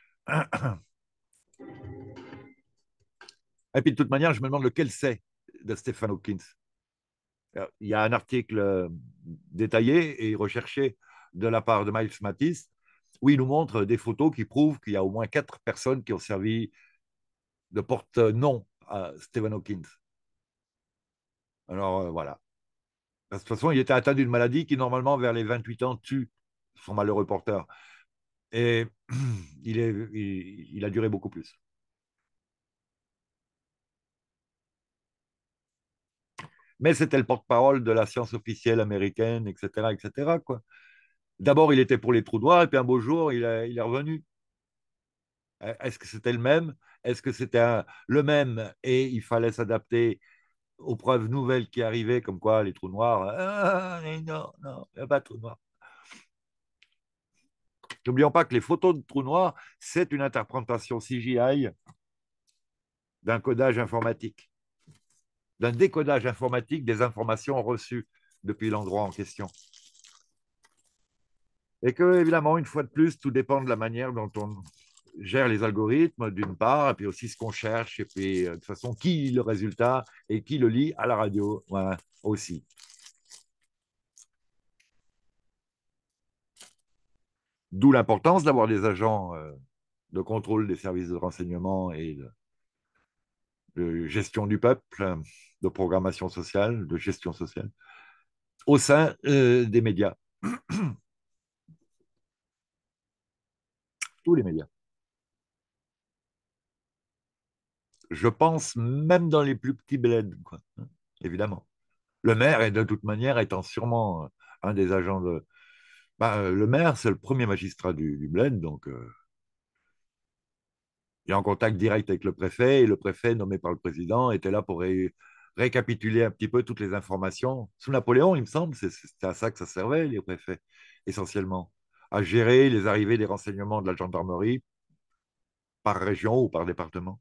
Et puis, de toute manière, je me demande lequel c'est de Stephen Hawking. Il y a un article détaillé et recherché de la part de Miles Mattis où il nous montre des photos qui prouvent qu'il y a au moins 4 personnes qui ont servi de porte-nom à Stephen Hawking. Alors, voilà. De toute façon, il était atteint d'une maladie qui, normalement, vers les 28 ans, tue son malheureux porteur. Et il a duré beaucoup plus. Mais c'était le porte-parole de la science officielle américaine, etc., etc., quoi. D'abord, il était pour les trous noirs, et puis un beau jour, il est revenu. Est-ce que c'était le même? Est-ce que c'était le même et il fallait s'adapter aux preuves nouvelles qui arrivaient, comme quoi les trous noirs, non, non, il n'y a pas de trous noirs. N'oublions pas que les photos de trous noirs, c'est une interprétation CGI d'un codage informatique, d'un décodage informatique des informations reçues depuis l'endroit en question. Et que, évidemment, une fois de plus, tout dépend de la manière dont on gère les algorithmes, d'une part, et puis aussi ce qu'on cherche, et puis de toute façon, qui lit le résultat et qui le lit à la radio, voilà, aussi. D'où l'importance d'avoir des agents de contrôle des services de renseignement et de gestion du peuple, de programmation sociale, de gestion sociale, au sein des médias, tous les médias. Je pense même dans les plus petits bleds, quoi, hein, évidemment. Le maire est de toute manière étant sûrement un des agents de. Bah, le maire, c'est le premier magistrat du bled, donc il est en contact direct avec le préfet, et le préfet, nommé par le président, était là pour récapituler un petit peu toutes les informations. Sous Napoléon, il me semble, c'était à ça que ça servait, les préfets, essentiellement, à gérer les arrivées des renseignements de la gendarmerie par région ou par département.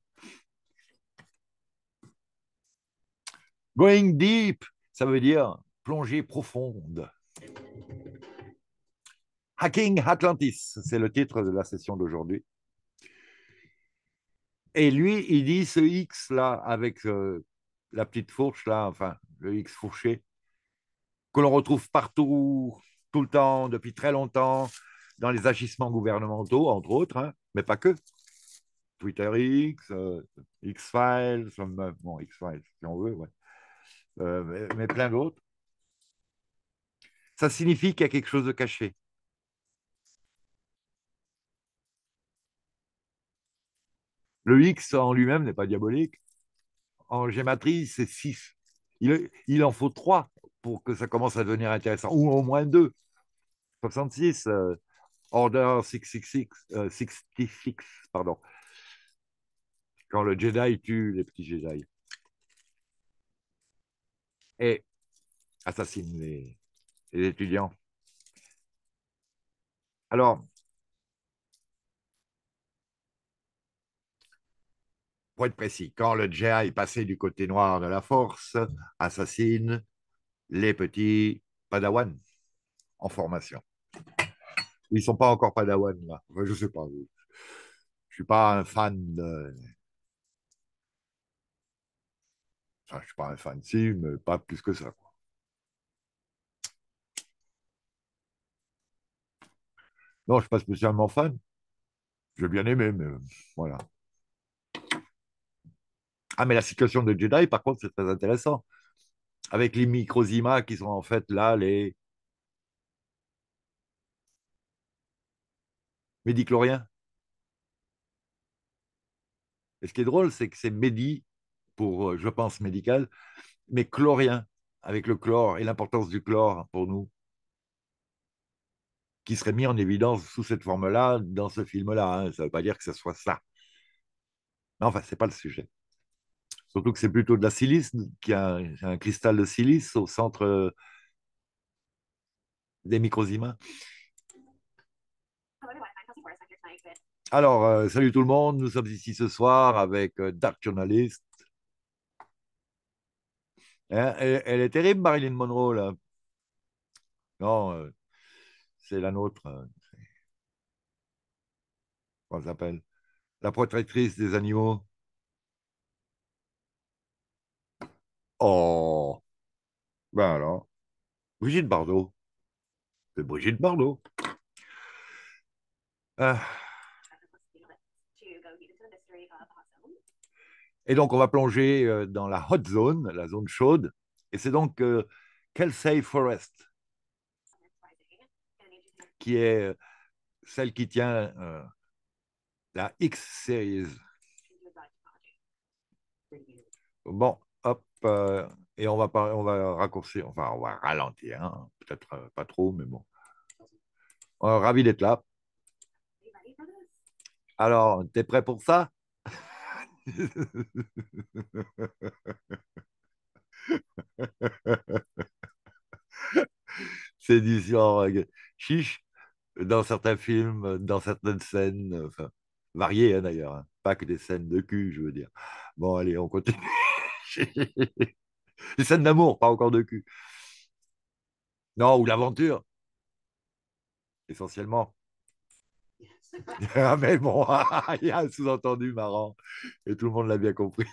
Going deep, ça veut dire plongée profonde. Hacking Atlantis, c'est le titre de la session d'aujourd'hui. Et lui, il dit ce X là, avec la petite fourche là, enfin, le X fourché, que l'on retrouve partout, tout le temps, depuis très longtemps, dans les agissements gouvernementaux, entre autres, hein, mais pas que. Twitter X, X-Files, bon, X-Files, si on veut, ouais. Mais plein d'autres. Ça signifie qu'il y a quelque chose de caché. Le X en lui-même n'est pas diabolique. En gématrie, c'est 6. Il en faut 3 pour que ça commence à devenir intéressant, ou au moins 2. 66, Order 666, 66, pardon, quand le Jedi tue les petits Jedi et assassine les étudiants. Alors, pour être précis, quand le Jedi est passé du côté noir de la Force, assassine les petits Padawans en formation. Ils ne sont pas encore Padawans, là. Enfin, je ne sais pas. Je ne suis pas un fan de. Enfin, je ne suis pas un fan, si, mais pas plus que ça. Non, je ne suis pas spécialement fan. J'ai bien aimé, mais voilà. Ah, mais la situation de Jedi, par contre, c'est très intéressant. Avec les microzima qui sont en fait là, les médicloriens. Et ce qui est drôle, c'est que c'est médi, pour, je pense, médical, mais chlorien, avec le chlore et l'importance du chlore pour nous, qui serait mis en évidence sous cette forme-là, dans ce film-là, hein. Ça ne veut pas dire que ce soit ça. Mais enfin, ce n'est pas le sujet. Surtout que c'est plutôt de la silice, qui a un cristal de silice au centre des microzima. Alors, salut tout le monde, nous sommes ici ce soir avec Dark Journalist. Hein, elle est terrible, Marilyn Monroe, là. Non, c'est la nôtre. Comment elle s'appelle? La protectrice des animaux. Oh, ben alors, Brigitte Bardot. C'est Brigitte Bardot. Ah. Et donc, on va plonger dans la hot zone, la zone chaude. Et c'est donc Kelsey Forrest qui est celle qui tient la X-Series. Bon, hop, et on va raccourcir, enfin, on va ralentir, hein, peut-être pas trop, mais bon. Ravi d'être là. Alors, t'es prêt pour ça? C'est du genre chiche dans certains films, dans certaines scènes, enfin, variées hein, d'ailleurs, hein, pas que des scènes de cul, je veux dire. Bon, allez, on continue. Des scènes d'amour, pas encore de cul. Non, ou l'aventure, essentiellement. Ah, mais bon, il y a un sous-entendu marrant et tout le monde l'a bien compris,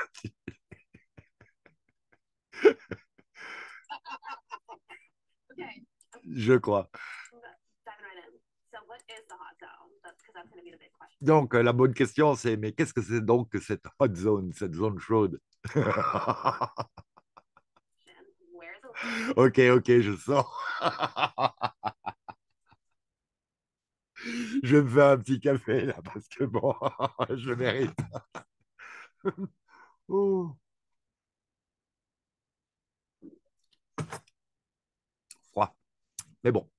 je crois. Donc, la bonne question, c'est, mais qu'est-ce que c'est donc que cette hot zone, cette zone chaude? Ok, ok, je sens. Je vais me faire un petit café là, parce que bon, je le mérite. Oh, froid. Mais bon.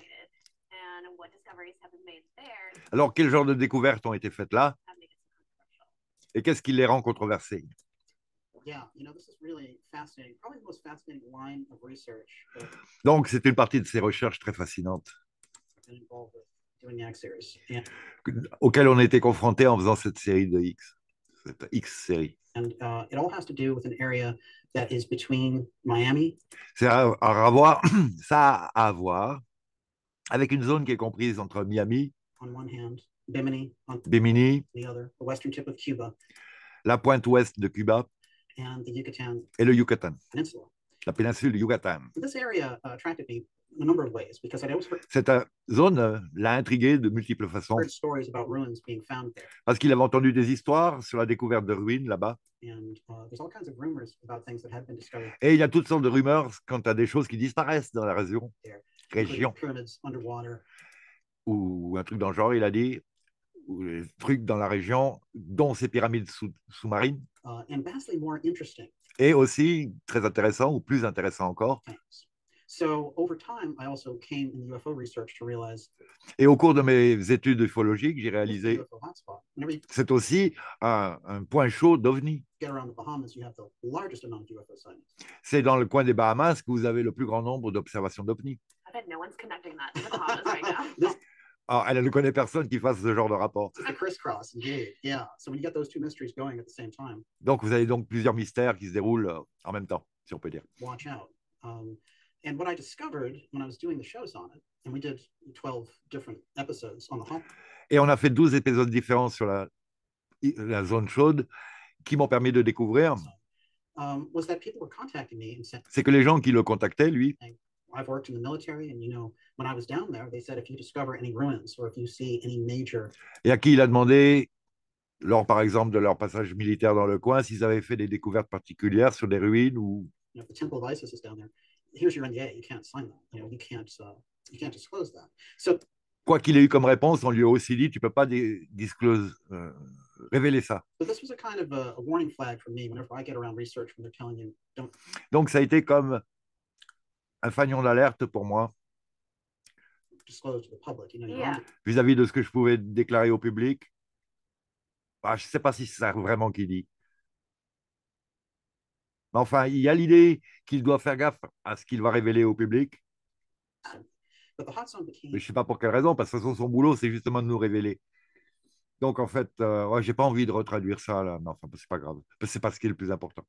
Alors, quel genre de découvertes ont été faites là? Et qu'est-ce qui les rend controversés? Donc, c'est une partie de ces recherches très fascinantes auxquelles on a été confrontés en faisant cette série de X, cette X-série. C'est à voir, ça a à voir avec une zone qui est comprise entre Miami, Bimini, la pointe ouest de Cuba et le Yucatan, la péninsule du Yucatan. Cette zone l'a intrigué de multiples façons parce qu'il avait entendu des histoires sur la découverte de ruines là-bas. Et il y a toutes sortes de rumeurs quant à des choses qui disparaissent dans la région ou un truc dans le genre, il a dit, ou les trucs dans la région, dont ces pyramides sous-marines. Et aussi, très intéressant, ou plus intéressant encore, et au cours de mes études ufologiques, j'ai réalisé c'est aussi un point chaud d'OVNI. C'est dans le coin des Bahamas que vous avez le plus grand nombre d'observations d'OVNI. Alors, elle ne connaît personne qui fasse ce genre de rapport. Donc, vous avez donc plusieurs mystères qui se déroulent en même temps, si on peut dire. Et on a fait 12 épisodes différents sur la zone chaude qui m'ont permis de découvrir, c'est que les gens qui le contactaient, lui, et à qui il a demandé, lors par exemple de leur passage militaire dans le coin, s'ils avaient fait des découvertes particulières sur des ruines ou quoi qu'il ait eu comme réponse, on lui a aussi dit, tu ne peux pas révéler ça. Donc ça a été comme un fanion d'alerte pour moi vis-à-vis de ce que je pouvais déclarer au public. Je ne sais pas si c'est ça vraiment qu'il dit. Mais enfin, il y a l'idée qu'il doit faire gaffe à ce qu'il va révéler au public. Mais je ne sais pas pour quelle raison, parce que de toute façon, son boulot, c'est justement de nous révéler. Donc, en fait, ouais, j'ai pas envie de retraduire ça, là, mais enfin, c'est pas grave. C'est pas ce qui est le plus important.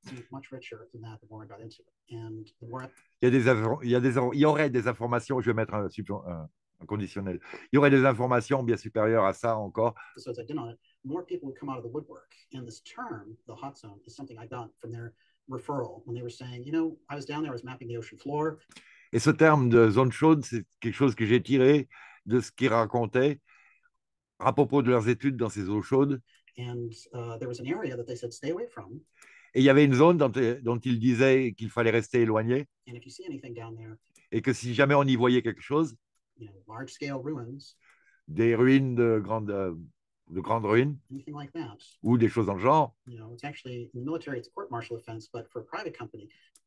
Il y a il y aurait des informations, je vais mettre un conditionnel. Il y aurait des informations bien supérieures à ça encore. So it's like, more people would come out of the woodwork. And this term, the hot zone, is something I got from their referral when they were saying, I was down there, I was mapping the ocean floor. Et ce terme de zone chaude, c'est quelque chose que j'ai tiré de ce qu'ils racontaient à propos de leurs études dans ces eaux chaudes. And there was an area that they said stay away from. Et il y avait une zone dont ils disaient qu'il fallait rester éloigné. And if you see anything down there, et que si jamais on y voyait quelque chose, large scale ruins, des ruines de grandes ruines, like that, ou des choses dans le genre, it's actually, in the military, it's a court-martial offense, but for a private company,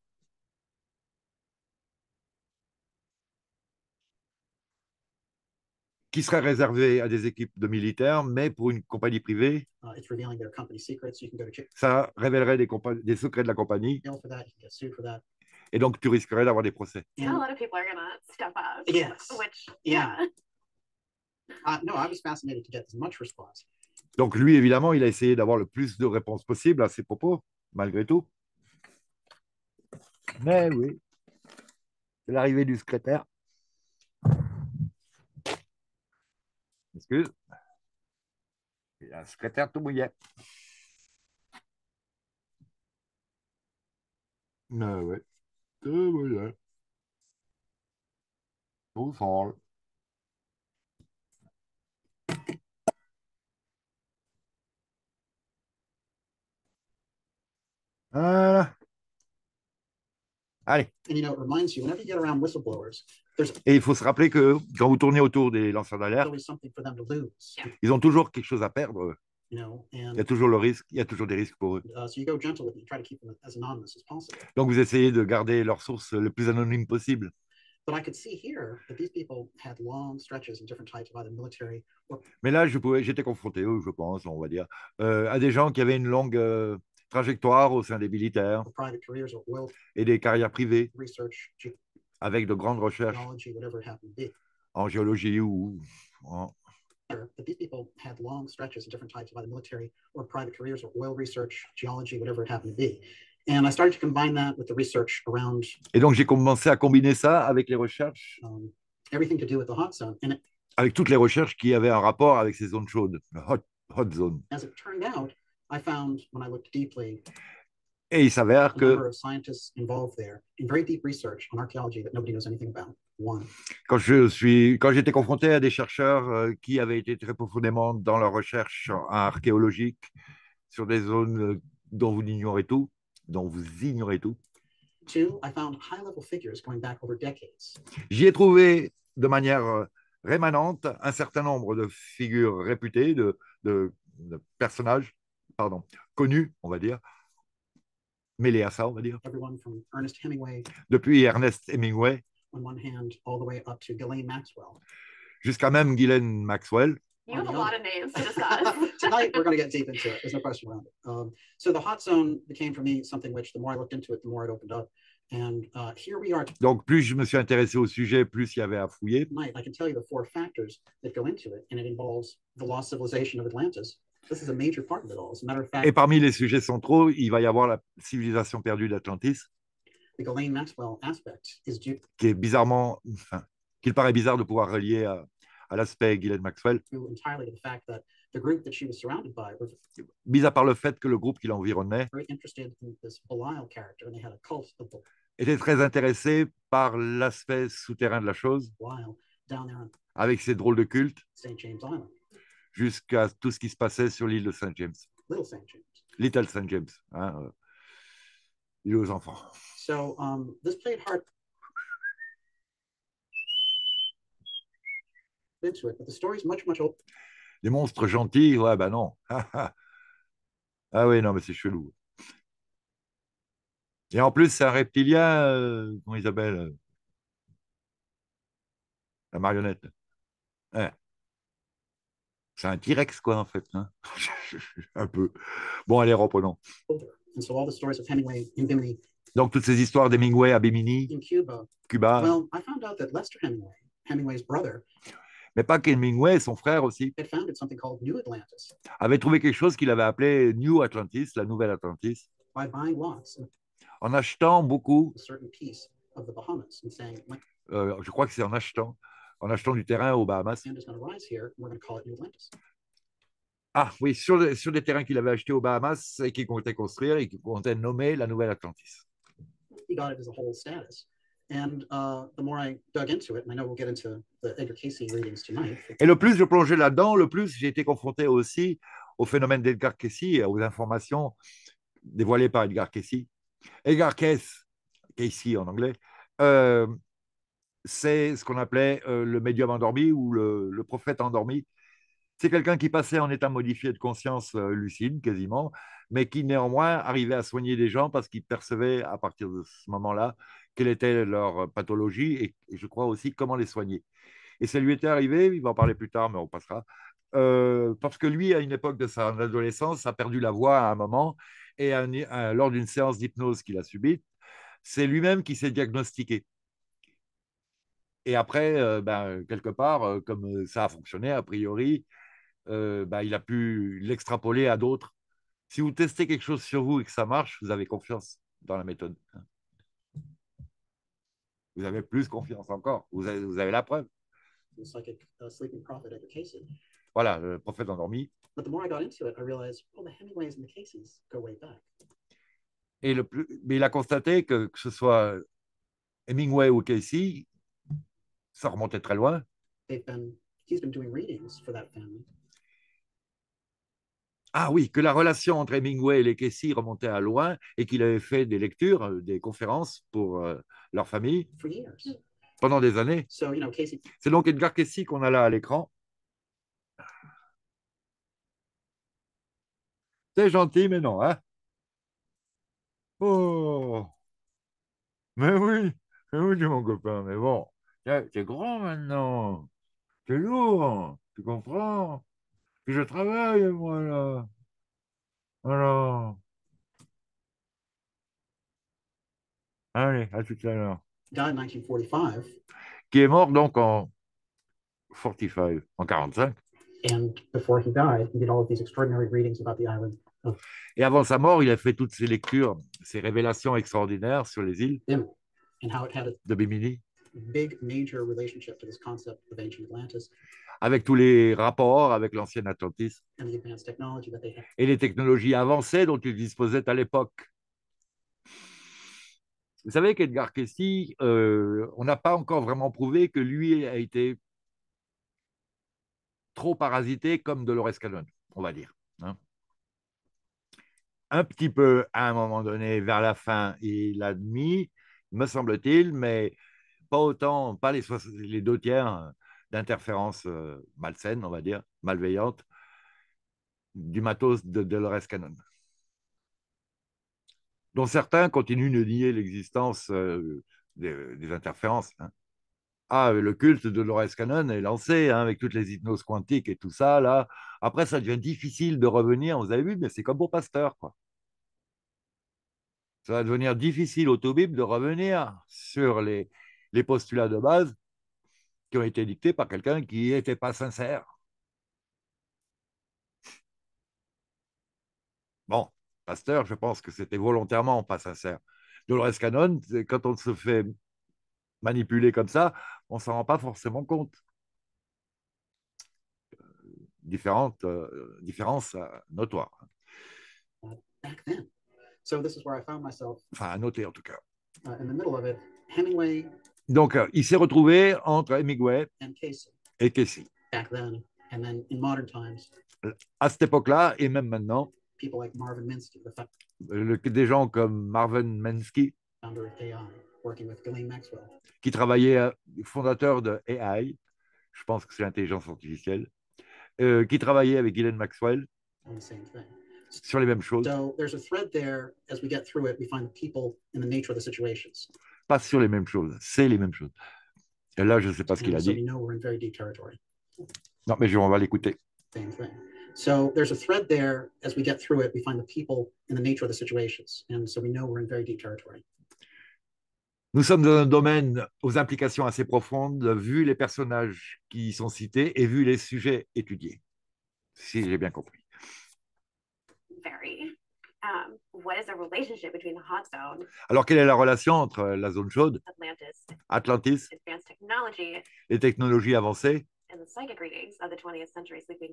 qui serait réservé à des équipes de militaires, mais pour une compagnie privée, ça révélerait des secrets de la compagnie. Et donc, tu risquerais d'avoir des procès. Donc, lui, évidemment, il a essayé d'avoir le plus de réponses possible à ses propos, malgré tout. Mais oui, c'est l'arrivée du secrétaire. Excuse. Il y a un secrétaire tout mouillé. Ah ouais, tout mouillé. Tout sale. Voilà. Allez. Et il faut se rappeler que quand vous tournez autour des lanceurs d'alerte, ils ont toujours quelque chose à perdre. Il y a toujours le risque, il y a toujours des risques pour eux. Donc vous essayez de garder leur source le plus anonyme possible. Mais là, j'étais confronté, je pense, on va dire, à des gens qui avaient une longue trajectoire au sein des militaires et des carrières privées avec de grandes recherches en géologie ou en... But these people had long stretches in different types of either military or private careers or oil research, geology, whatever it happened to be. And I started to combine that with the research around. Et donc j'ai commencé à combiner ça avec les recherches. Everything to do with the hot zone. And avec toutes les recherches qui avaient un rapport avec ces zones chaudes, hot zone. As it turned out, I found when I looked deeply. Et il s'avère que quand j'étais confronté à des chercheurs qui avaient été très profondément dans leur recherche archéologique sur des zones dont vous ignorez tout, j'y ai trouvé de manière rémanente un certain nombre de figures réputées, de personnages, connus, on va dire, mêlés à ça, on va dire. Depuis Ernest Hemingway jusqu'à même Ghislaine Maxwell.
You have a lot of names to discuss. Tonight, we're going to get deep into it. There's no question around it. So the hot zone became for me something which, the more I looked into it, the more it opened up. And here we are.
Donc, plus je me suis intéressé au sujet, plus il y avait à fouiller.
Tonight, I can tell you the 4 factors that go into it, and it involves the lost civilization of Atlantis. This is a major part of it all. As a matter of fact.
Et parmi les sujets centraux, il va y avoir la civilisation perdue d'Atlantis.
The Ghislaine Maxwell aspect is due.
Qui est bizarrement, qu'il paraît bizarre de pouvoir relier à l'aspect Ghislaine Maxwell. Mis à part le fait que le groupe qui l'environnait était très intéressé par l'aspect souterrain de la chose, avec ses drôles de cultes, jusqu'à tout ce qui se passait sur l'île de Saint James. Little Saint James, l'île aux enfants.
So, this played hard into it, but the story is much older.
Des monstres gentils, ouais, bah non. Ah oui, non, mais c'est chelou. Et en plus, c'est un reptilien, comment il s'appelle la marionnette. Ouais. C'est un T-Rex, quoi, en fait. Hein. Un peu. Bon, allez, reprenons.
And so all the stories of Hemingway in Bimini.
Donc, toutes ces histoires d'Hemingway à Bimini,
in Cuba.
Cuba.
Well, I found out that Lester Hemingway, Hemingway's brother,
Mais pas qu'Hemingway, son frère aussi,
had founded something called New Atlantis
avait trouvé quelque chose qu'il avait appelé New Atlantis, la nouvelle Atlantis,
by buying lots in
en achetant beaucoup,
a certain piece of the Bahamas and saying, my
je crois que c'est en achetant du terrain aux Bahamas.
land is going to rise here. We're going to call it New Atlantis.
Ah oui, sur des terrains qu'il avait achetés aux Bahamas et qu'il comptait construire et qu'il comptait nommer la nouvelle Atlantis.
He got it as a whole status. And the more I dug into it, and I know we'll get into the Edgar Cayce readings tonight.
Et le plus je plongeais là-dedans, le plus j'ai été confronté aussi au phénomène d'Edgar Cayce et aux informations dévoilées par Edgar Cayce. Edgar Cayce, Cayce en anglais, euh, c'est ce qu'on appelait le médium endormi ou le prophète endormi. C'est quelqu'un qui passait en état modifié de conscience lucide quasiment, mais qui néanmoins arrivait à soigner des gens parce qu'il percevait à partir de ce moment-là quelle était leur pathologie et je crois aussi comment les soigner. Et ça lui était arrivé, il va en parler plus tard, mais on passera, parce que lui, à une époque de sa adolescence, a perdu la voix à un moment et lors d'une séance d'hypnose qu'il a subie, c'est lui-même qui s'est diagnostiqué. Et après, quelque part, comme ça a fonctionné, a priori, il a pu l'extrapoler à d'autres. Si vous testez quelque chose sur vous et que ça marche, vous avez confiance dans la méthode. Vous avez plus confiance encore. Vous avez la preuve.
Sleeping prophet Edgar Cayce.
Voilà, le prophète endormi.
But the more I got into it, I realized, oh, the Hemingways and the Caseys go way back.
Mais il a constaté que ce soit Hemingway ou Cayce, ça remontait très loin.
He's been doing readings for that family.
Ah oui, que la relation entre Hemingway et les Cayce remontait à loin et qu'il avait fait des lectures, des conférences pour leur famille
For years.
Pendant des années.
So, Cayce...
C'est donc Edgar Cayce qu'on a là à l'écran. C'est gentil, mais non, hein? Oh, mais oui, mon copain, mais bon, t'es grand maintenant, t'es lourd, tu comprends? Que je travaille, moi, là. Alors, allez, à tout à l'heure.
Died in 1945.
Qui est mort donc en 45, en 45.
And before he died, he did all of these extraordinary readings about the island.
Et avant sa mort, il a fait toutes ces lectures, ces révélations extraordinaires sur les îles de Bimini.
Big major relationship to this concept of ancient Atlantis.
Avec tous les rapports avec l'ancienne Atlantis
and the advanced technology that they had.
Et les technologies avancées dont ils disposaient à l'époque. Vous savez qu'Edgar Cayce, on n'a pas encore vraiment prouvé que lui a été trop parasité comme Dolores Cannon, on va dire. Hein. Un petit peu à un moment donné, vers la fin, il a admis, me semble-t-il, mais pas autant, pas les deux tiers d'interférences malsaines, on va dire, malveillantes, du matos de Dolores Cannon, dont certains continuent de nier l'existence des interférences. Hein. Ah, le culte de Dolores Cannon est lancé hein, avec toutes les hypnoses quantiques et tout ça. Là. Après, ça devient difficile de revenir, vous avez vu, mais c'est comme pour Pasteur, quoi. Ça va devenir difficile au Toubib de revenir sur les postulats de base qui ont été dictés par quelqu'un qui n'était pas sincère. Bon, Pasteur, je pense que c'était volontairement pas sincère. Dolores Cannon, quand on se fait manipuler comme ça, on ne s'en rend pas forcément compte. Différences notoires.
Back then. So this is where I found myself.
Enfin, à noter en tout cas.
In the middle of it, Hemingway.
Donc, il s'est retrouvé entre Hemingway et Cayce.
Back then, and then in modern times.
À cette époque-là, et même maintenant,
people like Marvin Minsky,
des gens comme Marvin Minsky,
founder of AI, working with Ghislaine Maxwell,
qui travaillait, fondateur de AI, je pense que c'est l'intelligence artificielle, qui travaillait avec Ghislaine Maxwell sur les mêmes choses.
So there's a thread there. As we get through it, we find people in the nature of the situations.
Pas sur les mêmes choses, c'est les mêmes choses. Et là, je ne sais pas ce qu'il a dit.
We know we're in very deep territory.
Non, mais on va l'écouter.
Same thing. So there's a thread there. As we get through it, we find the people in the nature of the situations. And so we know we're in very deep territory.
Nous sommes dans un domaine aux implications assez profondes, vu les personnages qui y sont cités et vu les sujets étudiés, si j'ai bien compris.
Very. What is the relationship between the hot zone,
Alors, quelle est la relation entre la zone chaude, Atlantis,
advanced technology,
les technologies avancées
and the psychic readings of the 20th century sleeping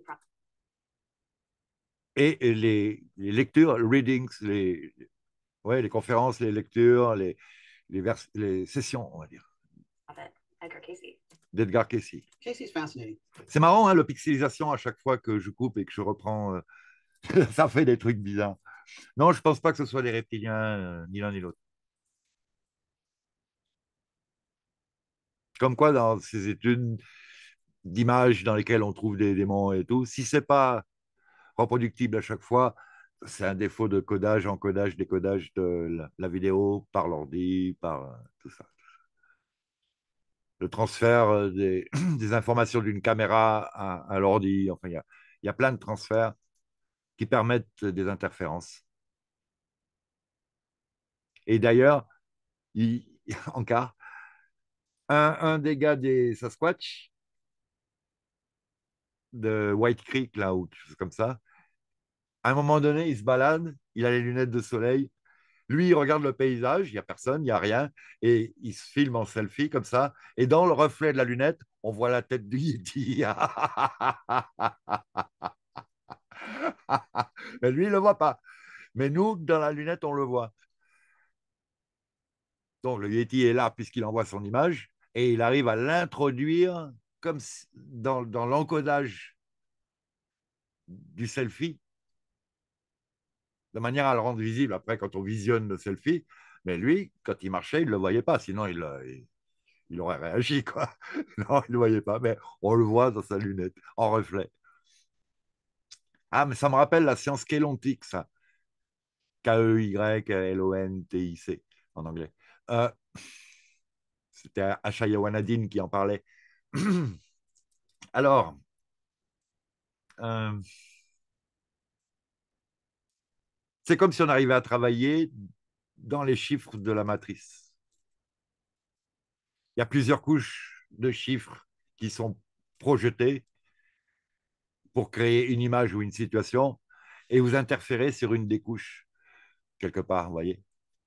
et les lectures, readings, les conférences, les lectures, les sessions, on va dire,
prophet Edgar Casey?
d'Edgar Cayce.
Casey's fascinating.
C'est marrant, hein, la pixelisation, à chaque fois que je coupe et que je reprends, ça fait des trucs bizarres. Non, je ne pense pas que ce soit des reptiliens, ni l'un ni l'autre. Comme quoi, dans ces études d'images dans lesquelles on trouve des démons et tout, si ce n'est pas reproductible à chaque fois, c'est un défaut de codage, encodage, décodage de la vidéo par l'ordi, par tout ça. Le transfert des informations d'une caméra à l'ordi, enfin, il y a plein de transferts qui permettent des interférences. Et d'ailleurs, en cas, un des gars des Sasquatch, de White Creek, là, ou quelque chose comme ça, à un moment donné, il se balade, il a les lunettes de soleil. Lui, il regarde le paysage, il n'y a personne, il n'y a rien, et il se filme en selfie comme ça. Et dans le reflet de la lunette, on voit la tête du Yeti. Mais lui, il ne le voit pas. Mais nous, dans la lunette, on le voit. Donc, le Yeti est là puisqu'il envoie son image, et il arrive à l'introduire comme dans l'encodage du selfie, de manière à le rendre visible après quand on visionne le selfie. Mais lui, quand il marchait, il ne le voyait pas, sinon il aurait réagi, quoi. Non, il ne le voyait pas, mais on le voit dans sa lunette, en reflet. Ah, mais ça me rappelle la science kélontique, ça. Keylontic en anglais. C'était Ashaya Wanadine qui en parlait. Alors, c'est comme si on arrivait à travailler dans les chiffres de la matrice. Il y a plusieurs couches de chiffres qui sont projetées pour créer une image ou une situation, et vous interférez sur une des couches, quelque part, vous voyez.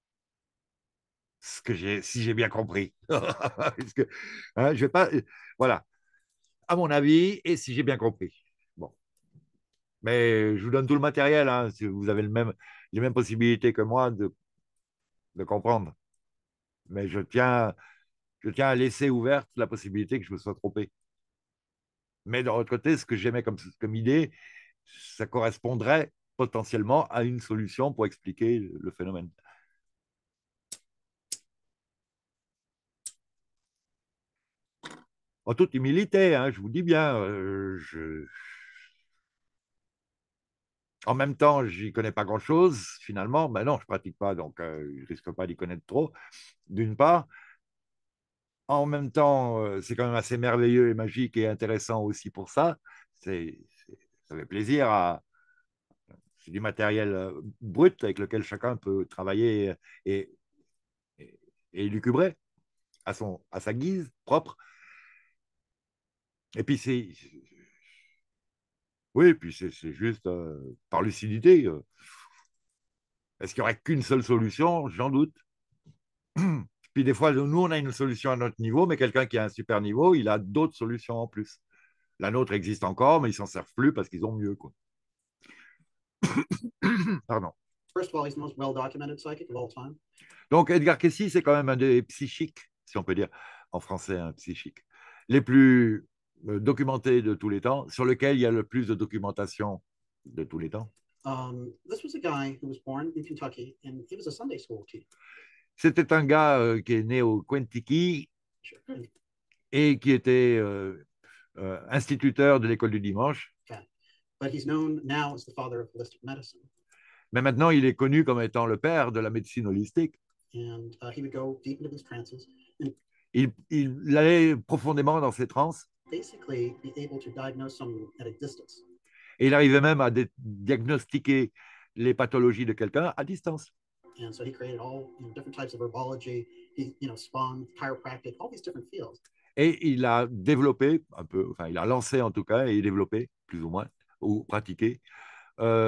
Si j'ai bien compris. Parce que, hein, je vais pas, voilà, à mon avis, et si j'ai bien compris. Bon. Mais je vous donne tout le matériel, hein, si vous avez les mêmes possibilités que moi de comprendre. Mais je tiens à laisser ouverte la possibilité que je me sois trompé. Mais de l'autre côté, ce que j'aimais comme idée, ça correspondrait potentiellement à une solution pour expliquer le phénomène. En toute humilité, hein, je vous dis bien, en même temps, j'y connais pas grand-chose, finalement. Ben non, je pratique pas, donc je risque pas d'y connaître trop, d'une part. En même temps, c'est quand même assez merveilleux et magique et intéressant aussi pour ça. Ça fait plaisir c'est du matériel brut avec lequel chacun peut travailler et, et, et lucubrer à sa guise propre. Et puis oui, puis c'est juste par lucidité. Est-ce qu'il n'y aurait qu'une seule solution? J'en doute. Puis des fois, nous, on a une solution à notre niveau, mais quelqu'un qui a un super niveau, il a d'autres solutions en plus. La nôtre existe encore, mais ils s'en servent plus parce qu'ils ont mieux, quoi. Pardon.
First of all, he's the most well-documented psychic of all time.
Donc, Edgar Cayce, c'est quand même un des psychiques, si on peut dire en français, un psychique, les plus documentés de tous les temps, sur lequel il y a le plus de documentation de tous les temps.
This was a guy who was born in Kentucky, and he was a Sunday school teacher.
C'était un gars qui est né au Kentucky et qui était instituteur de l'école du dimanche.
Okay. But he's known now as the father of holistic medicine.
Mais maintenant, il est connu comme étant le père de la médecine holistique.
And he would go deep into these trances. And
il allait profondément dans ses transes.
Basically, be able to diagnose someone at a distance.
Et il arrivait même à diagnostiquer les pathologies de quelqu'un à distance.
And so he created all different types of herbology he, spawned chiropractic, all these different fields.
Et il a développé un peu, enfin, il a lancé en tout cas, et développé, plus ou moins, ou pratiqué, euh,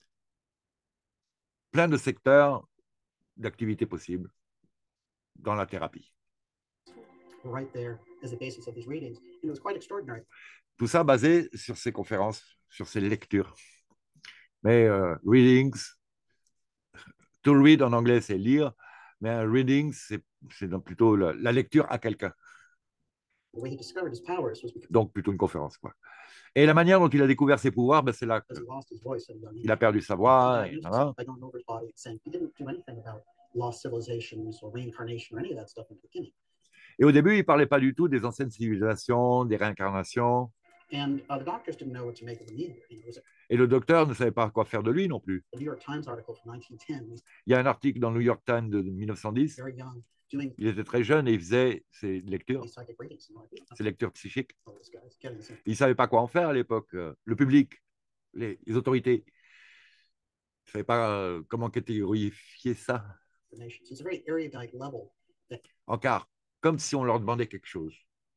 plein de secteurs d'activité possibles dans la thérapie.
Right there as the basis of these readings. And it was quite extraordinary.
Tout ça basé sur ses conférences, sur ses lectures. Mais readings, to read en anglais, c'est lire, mais un reading, c'est plutôt la lecture à quelqu'un.
The way he discovered his powers was because
Donc plutôt une conférence, quoi. Et la manière dont il a découvert ses pouvoirs, ben, c'est là
he lost his voice at a young age.
qu'il a perdu sa voix.
He
Et,
diagnosed
voilà.
by going over his body and saying he didn't do anything about lost civilizations or reincarnation or any of that stuff in the beginning.
Et au début, il ne parlait pas du tout des anciennes civilisations, des réincarnations.
And the doctors didn't know what to make of him either. It was
Et le docteur ne savait pas quoi faire de lui non plus.
a New York Times article from 1910.
Il y a un article dans le New York Times de 1910.
Very young, doing
Il était très jeune et il faisait ses lectures,
these psychic readings. And like,
ses lectures psychiques.
oh, this guy's getting some
Il ne savait pas quoi en faire à l'époque. Le public, les autorités, ne savaient pas comment catégorifier ça.
information. So it's a very erudite level.
Encore, comme si on leur demandait quelque chose.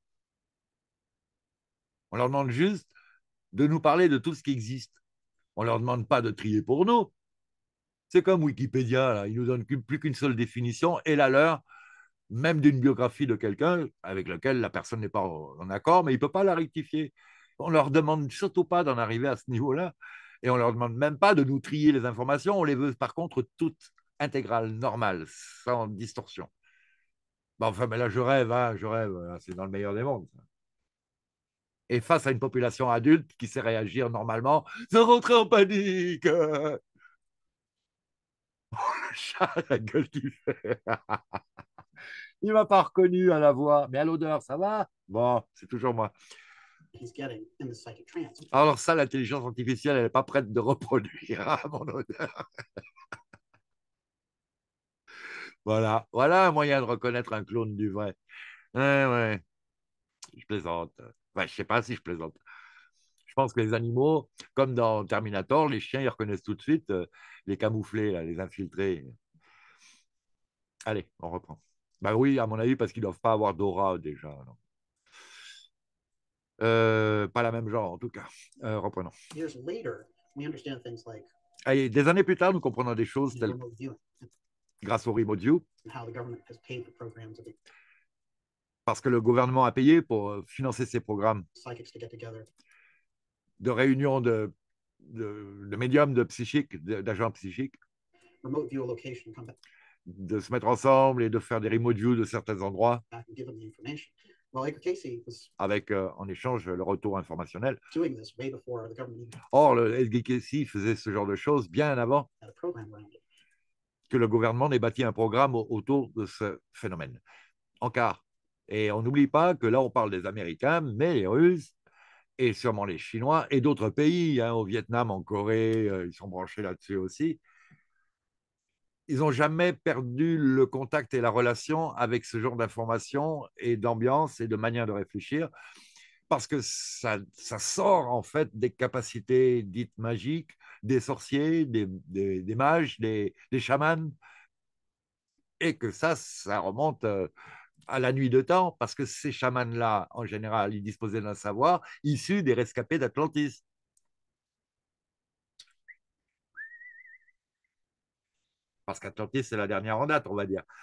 On leur demande juste de nous parler de tout ce qui existe. On ne leur demande pas de trier pour nous. C'est comme Wikipédia, là. Ils nous donnent plus qu'une seule définition et la leur, même d'une biographie de quelqu'un avec lequel la personne n'est pas en accord, mais il ne peut pas la rectifier. On ne leur demande surtout pas d'en arriver à ce niveau-là et on ne leur demande même pas de nous trier les informations. On les veut par contre toutes intégrales, normales, sans distorsion. Bon, enfin, mais là, je rêve, hein, c'est dans le meilleur des mondes. Et face à une population adulte qui sait réagir normalement, sans rentrer en panique. Le chat, la gueule qu'il fait. Il ne m'a pas reconnu à la voix, mais à l'odeur, ça va? Bon, c'est toujours moi.
He's getting in the psychic trance.
Alors ça, l'intelligence artificielle, elle n'est pas prête de reproduire à mon odeur. Voilà, voilà un moyen de reconnaître un clone du vrai. Ouais, ouais, je plaisante. Ouais, je ne sais pas si je plaisante. Je pense que les animaux, comme dans Terminator, les chiens, ils reconnaissent tout de suite les camouflés, là, les infiltrés. Allez, on reprend. Bah oui, à mon avis, parce qu'ils ne doivent pas avoir d'aura déjà. Non. Pas la même genre, en tout cas. Reprenons.
Years later, we understand things like
Allez, des années plus tard, nous comprenons des choses telles
remote viewing
grâce au remote view,
and how the government has paid for programs of the
parce que le gouvernement a payé pour financer ces programmes
psychics to get together.
de réunion de médiums, de psychiques, d'agents psychiques,
Remote view a location, come
de se mettre ensemble et de faire des remote views de certains endroits
back and give them the information. Well, Edgar Casey was
avec en échange le retour informationnel.
doing this way before the government even
Or, le Edgar Casey faisait ce genre de choses bien avant
had a program around it.
que le gouvernement n'ait bâti un programme autour de ce phénomène. En quart. Et on n'oublie pas que là, on parle des Américains, mais les Russes et sûrement les Chinois et d'autres pays, hein, au Vietnam, en Corée, ils sont branchés là-dessus aussi. Ils n'ont jamais perdu le contact et la relation avec ce genre d'informations et d'ambiance et de manière de réfléchir, parce que ça sort en fait des capacités dites magiques des sorciers, des mages, des chamans, et que ça remonte à la nuit de temps, parce que ces chamans-là, en général, ils disposaient d'un savoir issu des rescapés d'Atlantis. Parce qu'Atlantis, c'est la dernière en date, on va dire.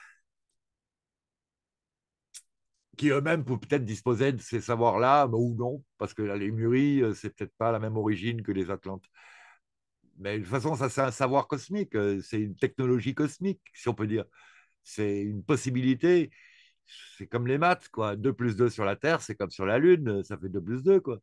Qui eux-mêmes peut-être disposaient de ces savoirs-là, ou non, parce que les Lémurie, c'est peut-être pas la même origine que les Atlantes. Mais de toute façon, ça, c'est un savoir cosmique, c'est une technologie cosmique, si on peut dire. C'est une possibilité. C'est comme les maths, quoi. 2 plus 2 sur la Terre, c'est comme sur la Lune, ça fait 2 plus 2, quoi.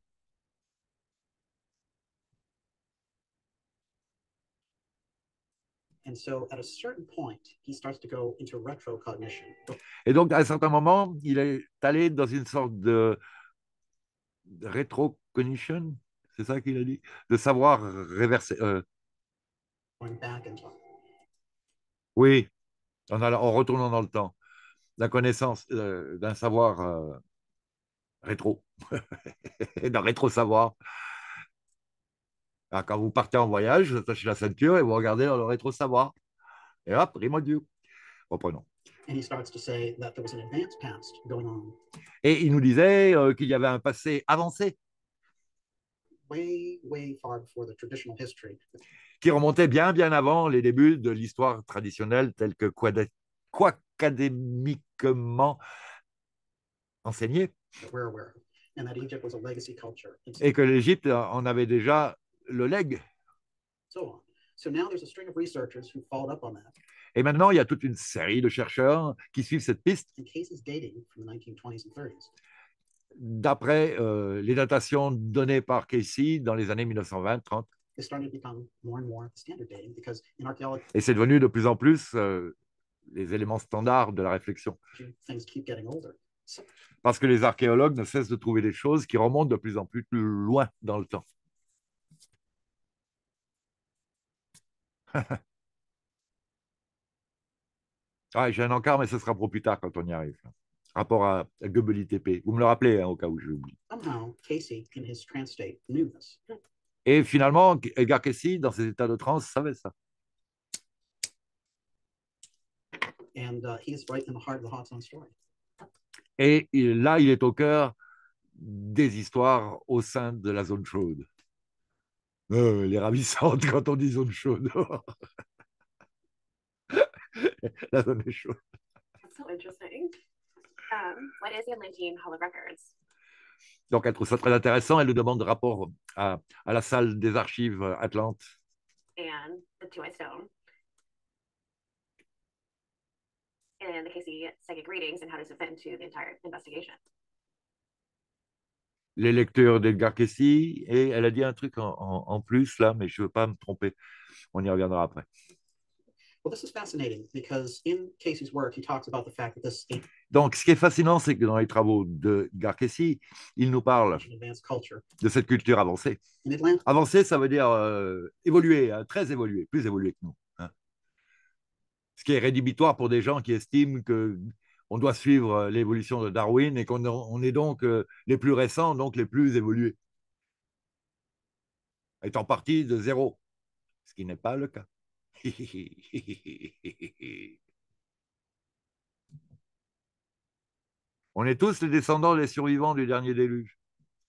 And so at a certain point, he starts to go into retrocognition.
Et donc, à un certain moment, il est allé dans une sorte de rétrocognition, c'est ça qu'il a dit, de savoir réverser.
Going back in time.
Oui, en retournant dans le temps, la connaissance d'un savoir rétro, d'un rétro-savoir. Alors, quand vous partez en voyage, vous attachez la ceinture et vous regardez dans le rétro-savoir. Et hop, remote view. Reprenons.
And he starts to say that there was an advanced past going on.
Et il nous disait qu'il y avait un passé avancé
way, way far before the traditional history.
qui remontait bien, bien avant les débuts de l'histoire traditionnelle telle que qu'académiquement enseignée.
That we're aware of. And that Egypt was a legacy culture.
Et que l'Égypte en avait déjà le legs.
So on. So now there's a string of researchers who followed up on that.
Et maintenant, il y a toute une série de chercheurs qui suivent cette piste.
And cases dating from the 1920s and 30s.
D'après les datations données par Casey dans les années 1920-30. Et c'est devenu de plus en plus les éléments standards de la réflexion. Parce que les archéologues ne cessent de trouver des choses qui remontent de plus en plus loin dans le temps. Ouais, j'ai un encart, mais ce sera pour plus tard quand on y arrive. Rapport à Göbekli Tepe. Vous me le rappelez, hein, au cas où je l'oublie. Et finalement, Edgar Cayce, dans ses états de transe, savait ça. Et là, il est au cœur des histoires au sein de la zone chaude. Les ravissantes quand on dit zone chaude. La zone est chaude.
That's so interesting. What is the Atlantean Hall of Records?
Donc, elle trouve ça très intéressant. Elle nous demande de rapport à la salle des archives Atlante.
And the Two-Eyed Stone. And the Casey psychic readings and how does it fit into the entire investigation?
Les lectures d'Edgar Cayce. Et elle a dit un truc en plus, là, mais je ne veux pas me tromper. On y reviendra après.
Well, this is fascinating because in Casey's work, he talks about the fact that this.
Donc, ce qui est fascinant, c'est que dans les travaux d'Edgar Cayce, il nous parle de cette culture avancée. Avancée, ça veut dire évoluée, hein, très évoluée, plus évoluée que nous. Hein. Ce qui est rédhibitoire pour des gens qui estiment qu'on doit suivre l'évolution de Darwin et qu'on est donc les plus récents, donc les plus évolués. Étant partis de zéro, ce qui n'est pas le cas. On est tous les descendants des survivants du dernier déluge.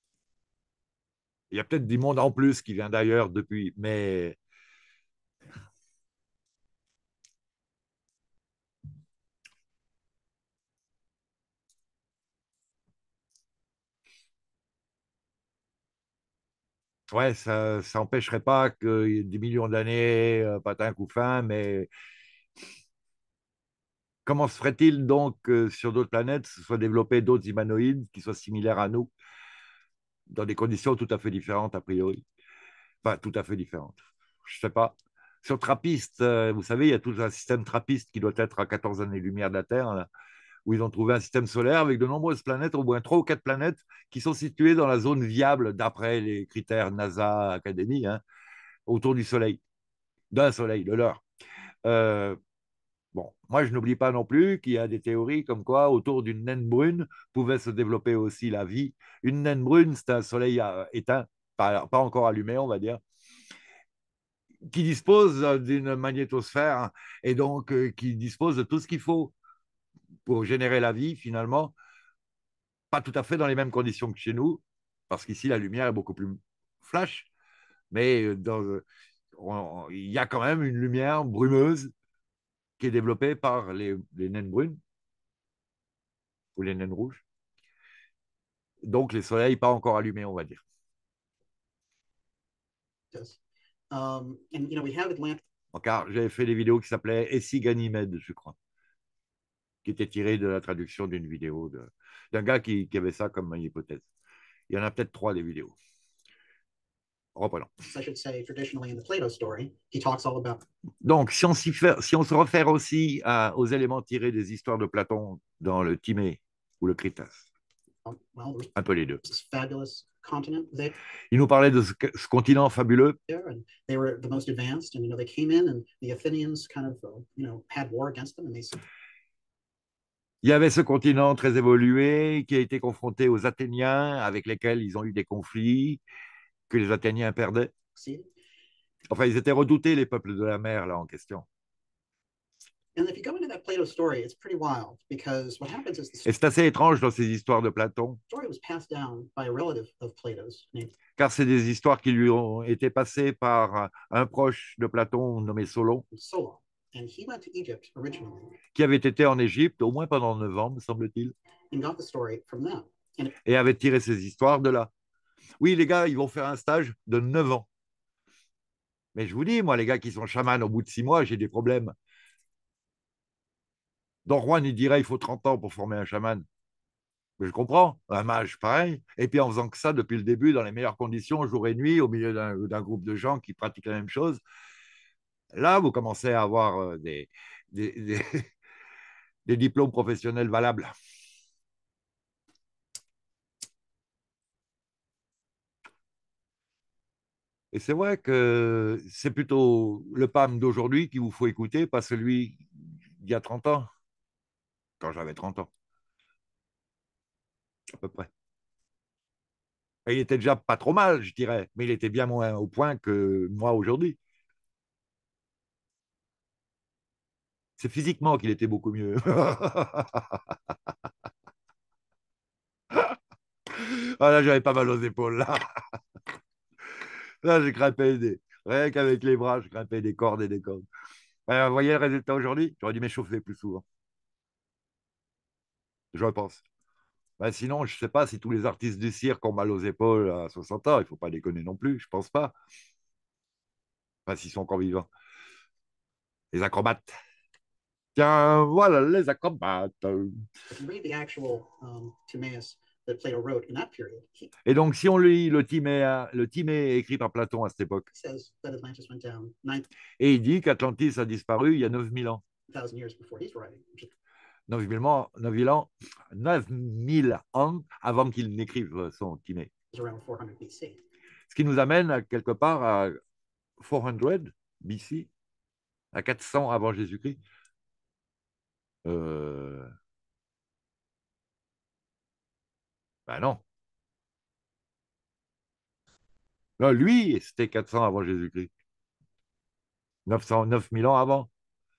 Il y a peut-être du monde en plus qui vient d'ailleurs depuis, mais ouais, ça n'empêcherait pas qu'il y ait des millions d'années, patin couffin, mais comment se ferait-il donc que sur d'autres planètes se soient développés d'autres humanoïdes qui soient similaires à nous, dans des conditions tout à fait différentes a priori? Enfin, tout à fait différentes. Je ne sais pas. Sur Trappist, vous savez, il y a tout un système Trappiste qui doit être à 14 années-lumière de la Terre, là, où ils ont trouvé un système solaire avec de nombreuses planètes, au moins 3 ou 4 planètes, qui sont situées dans la zone viable, d'après les critères NASA Academy, hein, autour du Soleil, d'un Soleil, de leur. Bon, moi, je n'oublie pas non plus qu'il y a des théories comme quoi, autour d'une naine brune, pouvait se développer aussi la vie. Une naine brune, c'est un Soleil éteint, pas encore allumé, on va dire, qui dispose d'une magnétosphère et donc qui dispose de tout ce qu'il faut pour générer la vie, finalement, pas tout à fait dans les mêmes conditions que chez nous, parce qu'ici, la lumière est beaucoup plus flash, mais il y a quand même une lumière brumeuse qui est développée par les naines brunes ou les naines rouges. Donc, les soleils pas encore allumés, on va dire.
Yes. And, you know, we have Atlantis.
Car j'avais fait des vidéos qui s'appelaient Essie Ganymède, je crois, qui étaient tirées de la traduction d'une vidéo d'un gars qui avait ça comme hypothèse. Il y en a peut-être 3 des vidéos. Reprenons. Donc, si on se réfère aussi aux éléments tirés des histoires de Platon dans le Timée ou le Crétacé, un peu les deux. Il nous parlait de ce continent fabuleux. Il y avait ce continent très évolué qui a été confronté aux Athéniens avec lesquels ils ont eu des conflits que les Athéniens perdaient. Enfin, ils étaient redoutés, les peuples de la mer, là, en question.
And if you go into that Plato story, it's pretty wild because what happens is
Et c'est assez étrange dans ces histoires de Platon,
story was passed down by a relative of Plato's named
car c'est des histoires qui lui ont été passées par un proche de Platon nommé Solon,
Solon. And he went to Egypt originally
qui avait été en Égypte au moins pendant 9 ans, me semble-t-il,
and got the story from them. And
et avait tiré ses histoires de là. Oui, les gars, ils vont faire un stage de 9 ans. Mais je vous dis, moi, les gars qui sont chamans, au bout de 6 mois, j'ai des problèmes. Don Juan, il dirait il faut 30 ans pour former un chaman. Mais je comprends, un mage, pareil. Et puis en faisant que ça depuis le début, dans les meilleures conditions, jour et nuit, au milieu d'un groupe de gens qui pratiquent la même chose, là, vous commencez à avoir des, des, des diplômes professionnels valables. Et c'est vrai que c'est plutôt le PAM d'aujourd'hui qu'il vous faut écouter, pas celui d'il y a 30 ans, quand j'avais 30 ans, à peu près. Et il était déjà pas trop mal, je dirais, mais il était bien moins au point que moi aujourd'hui. C'est physiquement qu'il était beaucoup mieux. Ah là, j'avais pas mal aux épaules, là. Là, j'ai grimpé rien qu'avec les bras, je grimpais des cordes et des cordes. Vous voyez le résultat aujourd'hui? J'aurais dû m'échauffer plus souvent, je pense. Sinon, je ne sais pas si tous les artistes du cirque ont mal aux épaules à 60 ans. Il ne faut pas déconner non plus, je ne pense pas. Enfin, s'ils sont encore vivants. Les acrobates. Tiens, voilà, les acrobates.
if you read the actual Timaeus that Plato wrote in that period, he
Et donc, si on lit le Timée écrit par Platon à cette époque,
says that Atlantis went down
et il dit qu'Atlantis a disparu il y a 9000 ans.
9,000 years before he's writing, which is
9000 ans, 9000 ans, 9000 ans avant qu'il n'écrive son Timée.
around 400 BC.
Ce qui nous amène à quelque part à 400 BC, à 400 avant Jésus-Christ. Ben non. Non, lui, c'était 400 avant Jésus-Christ. 9000 ans avant.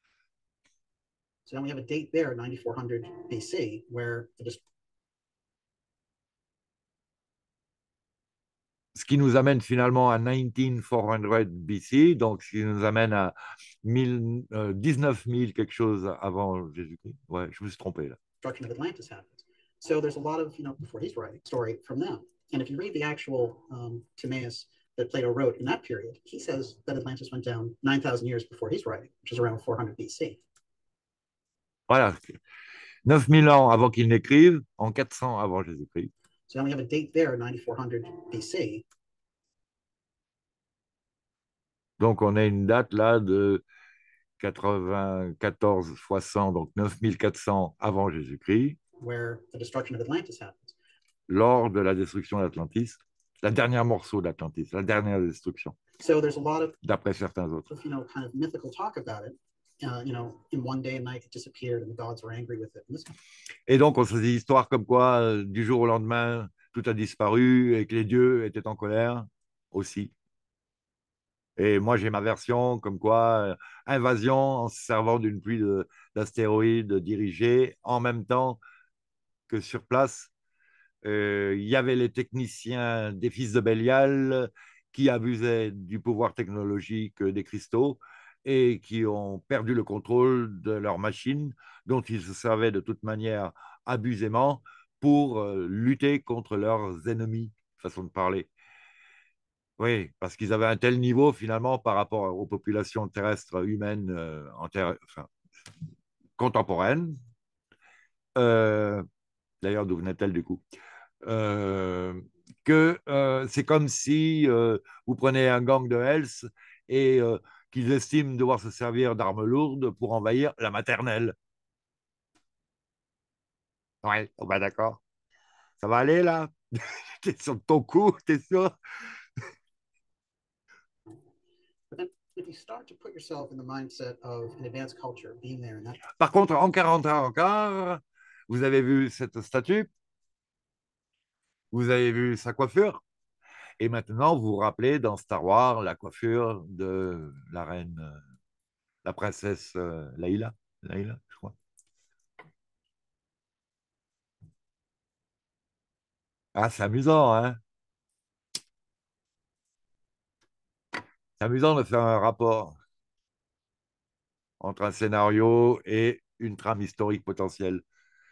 So then we have a date there, 9400 BC, where
Ce qui nous amène finalement à 19400 BC, donc ce qui nous amène à 19 000 quelque chose avant Jésus-Christ. Ouais, je me suis trompé là.
destruction of Atlantis happens. So there's a lot of, before he's writing, story from them. And if you read the actual Timaeus that Plato wrote in that period, he says that Atlantis went down 9,000 years before he's writing, which is around 400 BC.
Voilà. 9000 ans avant qu'il n'écrive, en 400 avant Jésus-Christ.
So then we have a date there, 9400 BC.
Donc on a une date là de 94 fois 100, donc 9400 avant Jésus-Christ,
where the destruction of Atlantis happens.
Lors de la destruction d'Atlantis, la dernière morceau d'Atlantis, la dernière destruction.
So there's a lot of,
d'après certains autres.
kind of mythical talk about it. In one day and night, it disappeared and the gods were angry with it.
Et donc, on se dit histoires comme quoi, du jour au lendemain, tout a disparu et que les dieux étaient en colère aussi. Et moi, j'ai ma version comme quoi, invasion en se servant d'une pluie d'astéroïdes dirigés en même temps que sur place. Il y avait les techniciens des fils de Bélial qui abusaient du pouvoir technologique des cristaux et qui ont perdu le contrôle de leurs machines, dont ils se servaient de toute manière abusément pour lutter contre leurs ennemis, façon de parler. Oui, parce qu'ils avaient un tel niveau finalement par rapport aux populations terrestres humaines contemporaines. D'ailleurs, d'où venait-elle du coup? Que c'est comme si vous prenez un gang de Hells et qu'ils estiment devoir se servir d'armes lourdes pour envahir la maternelle. Ouais, oh bah d'accord. Ça va aller là? T'es sur ton coup, t'es sûr? Par contre, en 40 ans encore, vous avez vu cette statue? Vous avez vu sa coiffure? Et maintenant, vous vous rappelez dans Star Wars la coiffure de la reine, la princesse Leïla. Leïla, je crois. Ah, c'est amusant, hein? C'est amusant de faire un rapport entre un scénario et une trame historique potentielle,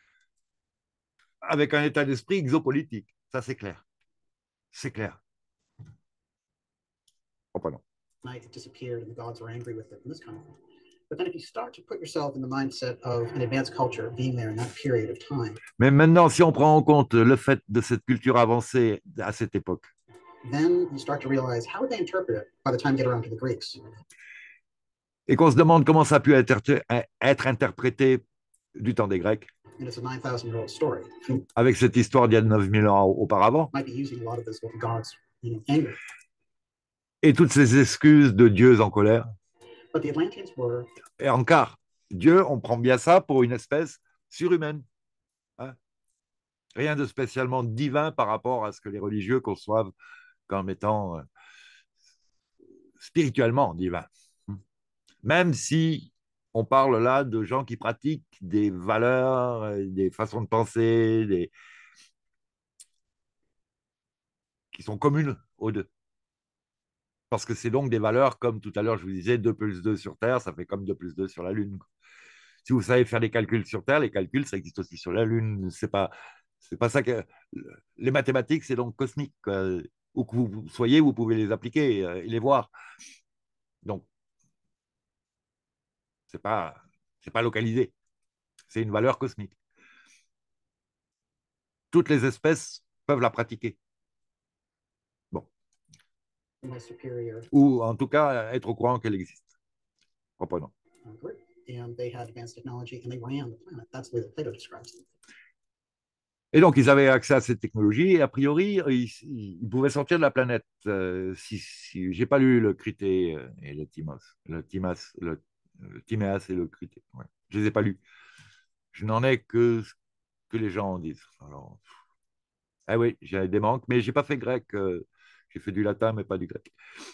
avec un état d'esprit exopolitique. Ça, c'est clair. C'est clair. Reprenons.
Night it disappeared and the gods were angry with it and this kind of thing. But then if you start to put yourself in the mindset of an advanced culture being there in that period of time,
Mais maintenant, si on prend en compte le fait de cette culture avancée à cette époque,
then you start to realize how would they interpret it by the time you get around to the Greeks?
et qu'on se demande comment ça a pu être interprété du temps des Grecs,
And it's a 9,000-year-old story. It
avec cette histoire d'il y a 9000 ans auparavant,
might be using a lot of this gods, anger.
et toutes ces excuses de dieux en colère.
But the Atlanteans were,
Et encore, Dieu, on prend bien ça pour une espèce surhumaine. Hein? Rien de spécialement divin par rapport à ce que les religieux conçoivent comme étant spirituellement divin. Même si on parle là de gens qui pratiquent des valeurs, des façons de penser, qui sont communes aux deux. Parce que c'est donc des valeurs, comme tout à l'heure je vous disais, 2 plus 2 sur Terre, ça fait comme 2 plus 2 sur la Lune. Si vous savez faire des calculs sur Terre, les calculs, ça existe aussi sur la Lune. C'est pas ça que... Les mathématiques, c'est donc cosmique. Où que vous soyez, vous pouvez les appliquer et les voir. Donc, c'est pas localisé. C'est une valeur cosmique. Toutes les espèces peuvent la pratiquer. Bon. Ou en tout cas, être au courant qu'elle existe. Reprenons.
And they had advanced technology and they ran the planet. That's the way that Plato describes them.
Et donc, ils avaient accès à cette technologie et a priori, ils pouvaient sortir de la planète. Si j'ai pas lu le Crité et le Timos, le Timéas et le Crité. Ouais. Je les ai pas lus. Je n'en ai que ce que les gens en disent. Alors, ah oui, j'ai des manques, mais j'ai pas fait grec. J'ai fait du latin, mais pas du grec.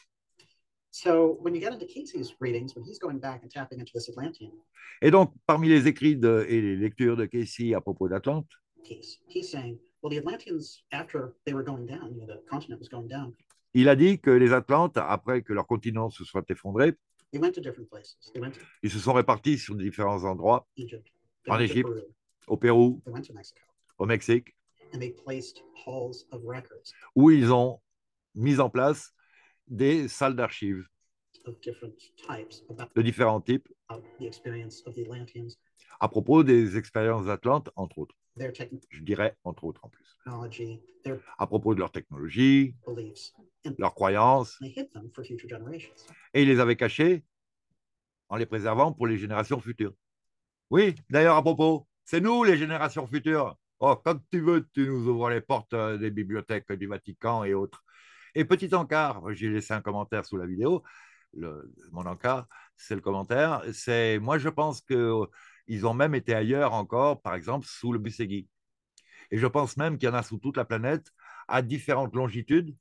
So when you get into Casey's readings, when he's going back and tapping into this Atlantean
Et donc, parmi les écrits et les lectures de Casey à propos d'Atlante,
piece, he's saying, well, the Atlanteans, after they were going down, the continent was going down,
il a dit que les Atlantes, après que leur continent se soit effondré,
they went to different places. They went to
ils se sont répartis sur différents endroits,
Egypt, they
en
went to
Égypte,
Peru,
au Pérou,
they went to Mexico,
au Mexique,
and they placed halls of records
où ils ont mis en place des salles d'archives
of different types about
de différents types
the experience of the Atlanteans,
à propos des expériences d'Atlante, entre autres.
their
Je dirais entre autres en plus.
technology, their
À propos de leur technologie,
beliefs, and
leurs croyances,
they hid them for future generations.
et ils les avaient cachés en les préservant pour les générations futures. Oui, d'ailleurs, à propos, c'est nous les générations futures. Oh, quand tu veux, tu nous ouvres les portes des bibliothèques du Vatican et autres. Et petit encart, j'ai laissé un commentaire sous la vidéo. Mon encart, c'est le commentaire. C'est moi, je pense qu'ils ont même été ailleurs encore, par exemple, sous le Busségui. Et je pense même qu'il y en a sous toute la planète, à différentes longitudes,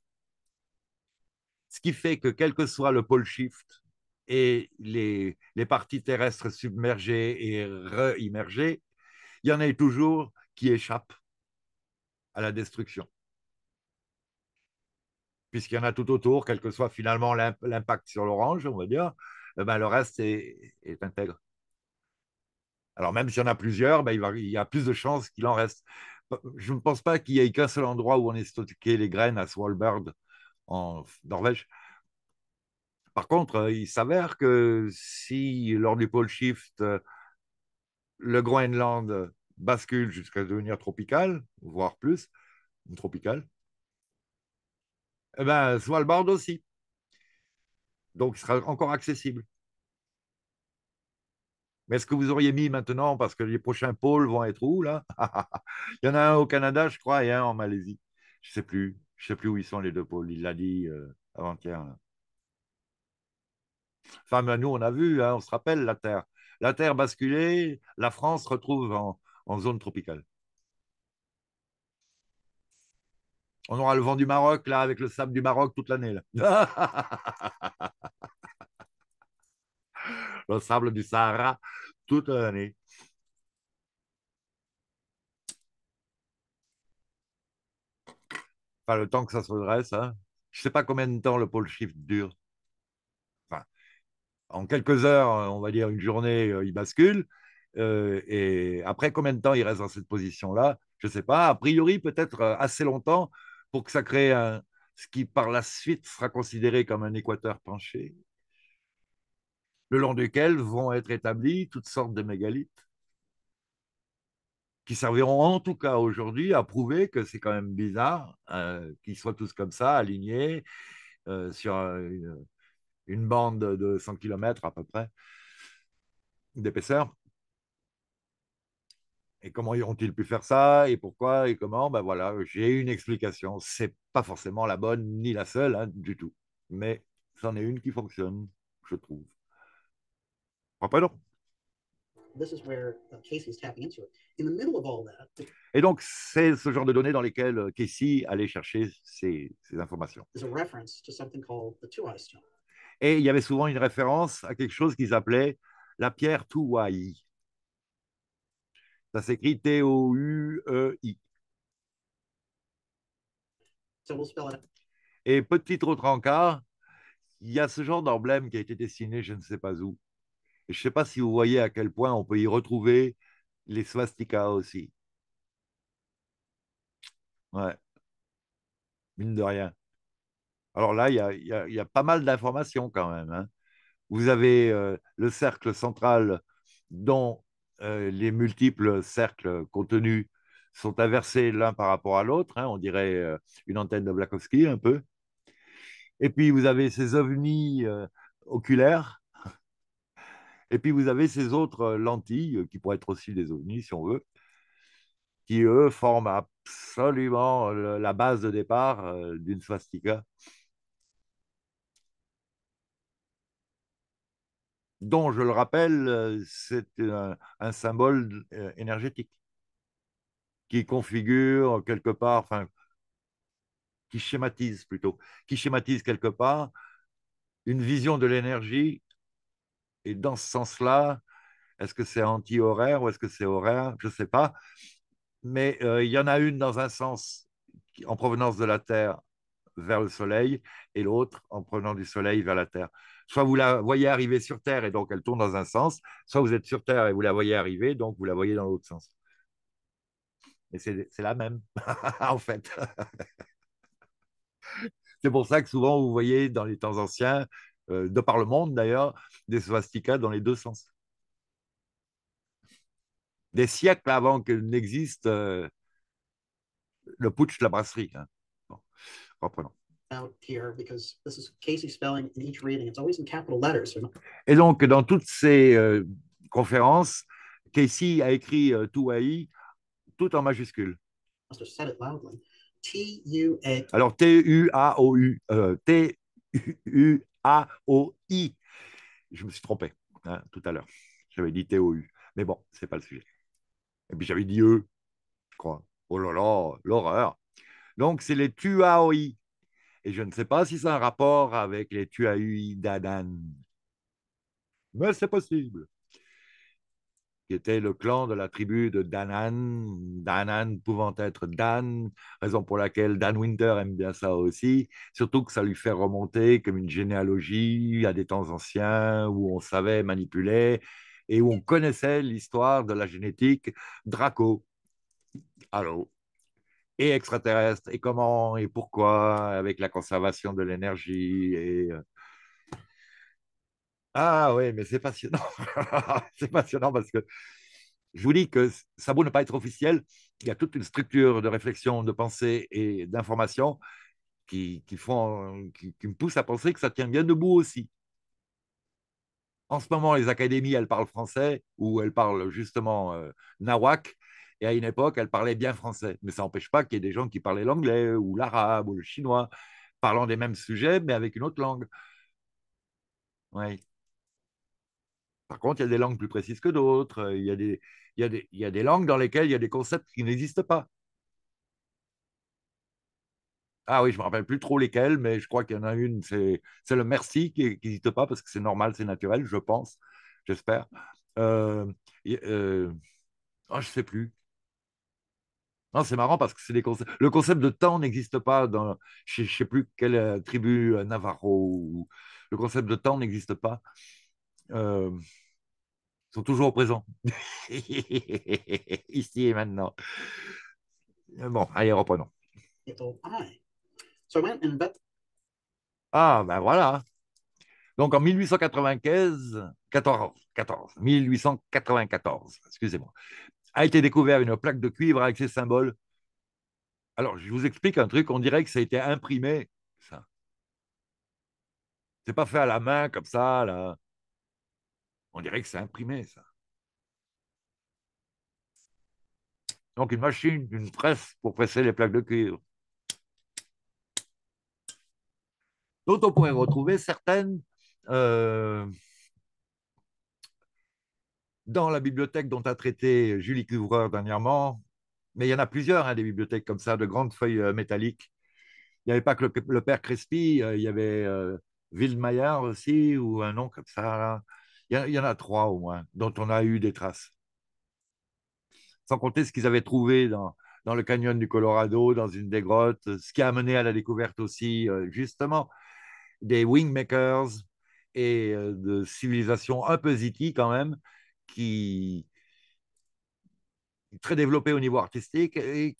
ce qui fait que quel que soit le pôle shift et les parties terrestres submergées et re-immergées, il y en a toujours qui échappent à la destruction. Puisqu'il y en a tout autour, quel que soit finalement l'impact sur l'orange, on va dire, ben, le reste est intègre. Alors même s'il y en a plusieurs, ben, il y a plus de chances qu'il en reste. Je ne pense pas qu'il y ait qu'un seul endroit où on ait stocké les graines à Svalbard, en Norvège. Par contre, il s'avère que si lors du pôle shift, le Groenland bascule jusqu'à devenir tropical, voire plus, tropical, eh ben, Svalbard aussi. Donc, il sera encore accessible. Mais est-ce que vous auriez mis maintenant, parce que les prochains pôles vont être où, là? Il y en a un au Canada, je crois, et un en Malaisie. Je ne sais plus. Je ne sais plus où ils sont, les deux pôles. Il l'a dit avant-hier. Enfin, ben, nous, on a vu, hein, on se rappelle la Terre. La Terre basculée, la France retrouve en zone tropicale. On aura le vent du Maroc, là, avec le sable du Maroc toute l'année. Le sable du Sahara toute l'année. Enfin, le temps que ça se redresse, hein. Je ne sais pas combien de temps le pole shift dure. Enfin, en quelques heures, on va dire une journée, il bascule. Et après, combien de temps il reste dans cette position-là? Je ne sais pas. A priori, peut-être assez longtemps pour que ça crée ce qui par la suite sera considéré comme un équateur penché, le long duquel vont être établis toutes sortes de mégalithes qui serviront en tout cas aujourd'hui à prouver que c'est quand même bizarre qu'ils soient tous comme ça, alignés sur une bande de 100 km à peu près d'épaisseur. Et comment ont-ils pu faire ça? Et pourquoi? Et comment? Ben voilà, j'ai une explication. C'est pas forcément la bonne ni la seule, hein, du tout. Mais c'en est une qui fonctionne, je trouve. Après, non.
This is where Casey's tapping into it. In the middle of all that,
Et donc, c'est ce genre de données dans lesquelles Casey allait chercher ces informations.
there's a reference to something called the Tuai stone.
Et il y avait souvent une référence à quelque chose qu'ils appelaient la pierre Tuai. Ça s'écrit T-O-U-E-I.
So we'll spell it out.
Et petit autre encart, il y a ce genre d'emblème qui a été dessiné, je ne sais pas où. Et je ne sais pas si vous voyez à quel point on peut y retrouver les swastikas aussi. Ouais, mine de rien. Alors là, il y a pas mal d'informations quand même, hein. Vous avez le cercle central dont les multiples cercles contenus sont inversés l'un par rapport à l'autre, hein, on dirait une antenne de Blakowski un peu. Et puis vous avez ces ovnis oculaires, et puis vous avez ces autres lentilles, qui pourraient être aussi des ovnis si on veut, qui eux forment absolument la base de départ d'une swastika, dont, je le rappelle, c'est un symbole énergétique qui configure quelque part, enfin, qui schématise plutôt, qui schématise quelque part une vision de l'énergie. Et dans ce sens-là, est-ce que c'est anti-horaire ou est-ce que c'est horaire? Je ne sais pas. Mais il y en a une dans un sens en provenance de la Terre vers le Soleil et l'autre en provenant du Soleil vers la Terre. Soit vous la voyez arriver sur Terre et donc elle tourne dans un sens, soit vous êtes sur Terre et vous la voyez arriver, donc vous la voyez dans l'autre sens. Et c'est la même, en fait. C'est pour ça que souvent, vous voyez dans les temps anciens, de par le monde d'ailleurs, des swastikas dans les deux sens. Des siècles avant que n'existe le putsch de la brasserie, hein. Bon, reprenons.
Out here because this is Casey spelling in each reading. It's always in capital letters.
Et donc, dans toutes ces conférences, Casey a écrit Tuai tout en majuscule.
Must have said it loudly. T-U-A.
Alors, T-U-A-O-U, T-U-A-O-I. Je me suis trompé, hein, tout à l'heure. J'avais dit T-O-U. Mais bon, c'est pas le sujet. Et puis j'avais dit E, je crois. Oh là là, l'horreur. Donc, c'est les Tuaoi. Et je ne sais pas si c'est un rapport avec les Tuaui d'Adan. Mais c'est possible. Qui était le clan de la tribu de Danan, Danan pouvant être Dan, raison pour laquelle Dan Winter aime bien ça aussi, surtout que ça lui fait remonter comme une généalogie à des temps anciens où on savait manipuler et où on connaissait l'histoire de la génétique Draco. Allô? Et extraterrestre, et comment, et pourquoi, avec la conservation de l'énergie. Ah oui, mais c'est passionnant. C'est passionnant parce que je vous dis que ça a beau ne pas être officiel, il y a toute une structure de réflexion, de pensée et d'information qui me pousse à penser que ça tient bien debout aussi. En ce moment, les académies, elles parlent français ou elles parlent justement nawak. Et à une époque, elles parlaient bien français. Mais ça n'empêche pas qu'il y ait des gens qui parlaient l'anglais ou l'arabe ou le chinois, parlant des mêmes sujets, mais avec une autre langue. Ouais. Par contre, il y a des langues plus précises que d'autres. Il y a des langues dans lesquelles il y a des concepts qui n'existent pas. Ah oui, je ne me rappelle plus trop lesquelles, mais je crois qu'il y en a une, c'est le merci qui n'existe pas parce que c'est normal, c'est naturel, je pense, j'espère. Euh, je ne sais plus. Non, c'est marrant parce que c'est des concepts. Le concept de temps n'existe pas dans. Je ne sais plus quelle tribu Navarro. Le concept de temps n'existe pas. Ils sont toujours présents. Ici et maintenant. Bon, allez, reprenons.
So I went and bet.
Ah, ben voilà. Donc en 1895, 1894, excusez-moi, a été découvert une plaque de cuivre avec ses symboles. Alors, je vous explique un truc, on dirait que ça a été imprimé, ça. C'est pas fait à la main comme ça, là. On dirait que c'est imprimé, ça. Donc, une machine, une presse pour presser les plaques de cuivre. Dont on pourrait retrouver certaines dans la bibliothèque dont a traité Julie Couvreur dernièrement. Mais il y en a plusieurs, hein, des bibliothèques comme ça, de grandes feuilles métalliques. Il n'y avait pas que le père Crespi, il y avait Wildmeyer aussi, ou un nom comme ça, là. Il y en a trois au moins, dont on a eu des traces. Sans compter ce qu'ils avaient trouvé dans le canyon du Colorado, dans une des grottes, ce qui a amené à la découverte aussi, justement, des wingmakers et de civilisations un peu ziti quand même, qui très développées au niveau artistique et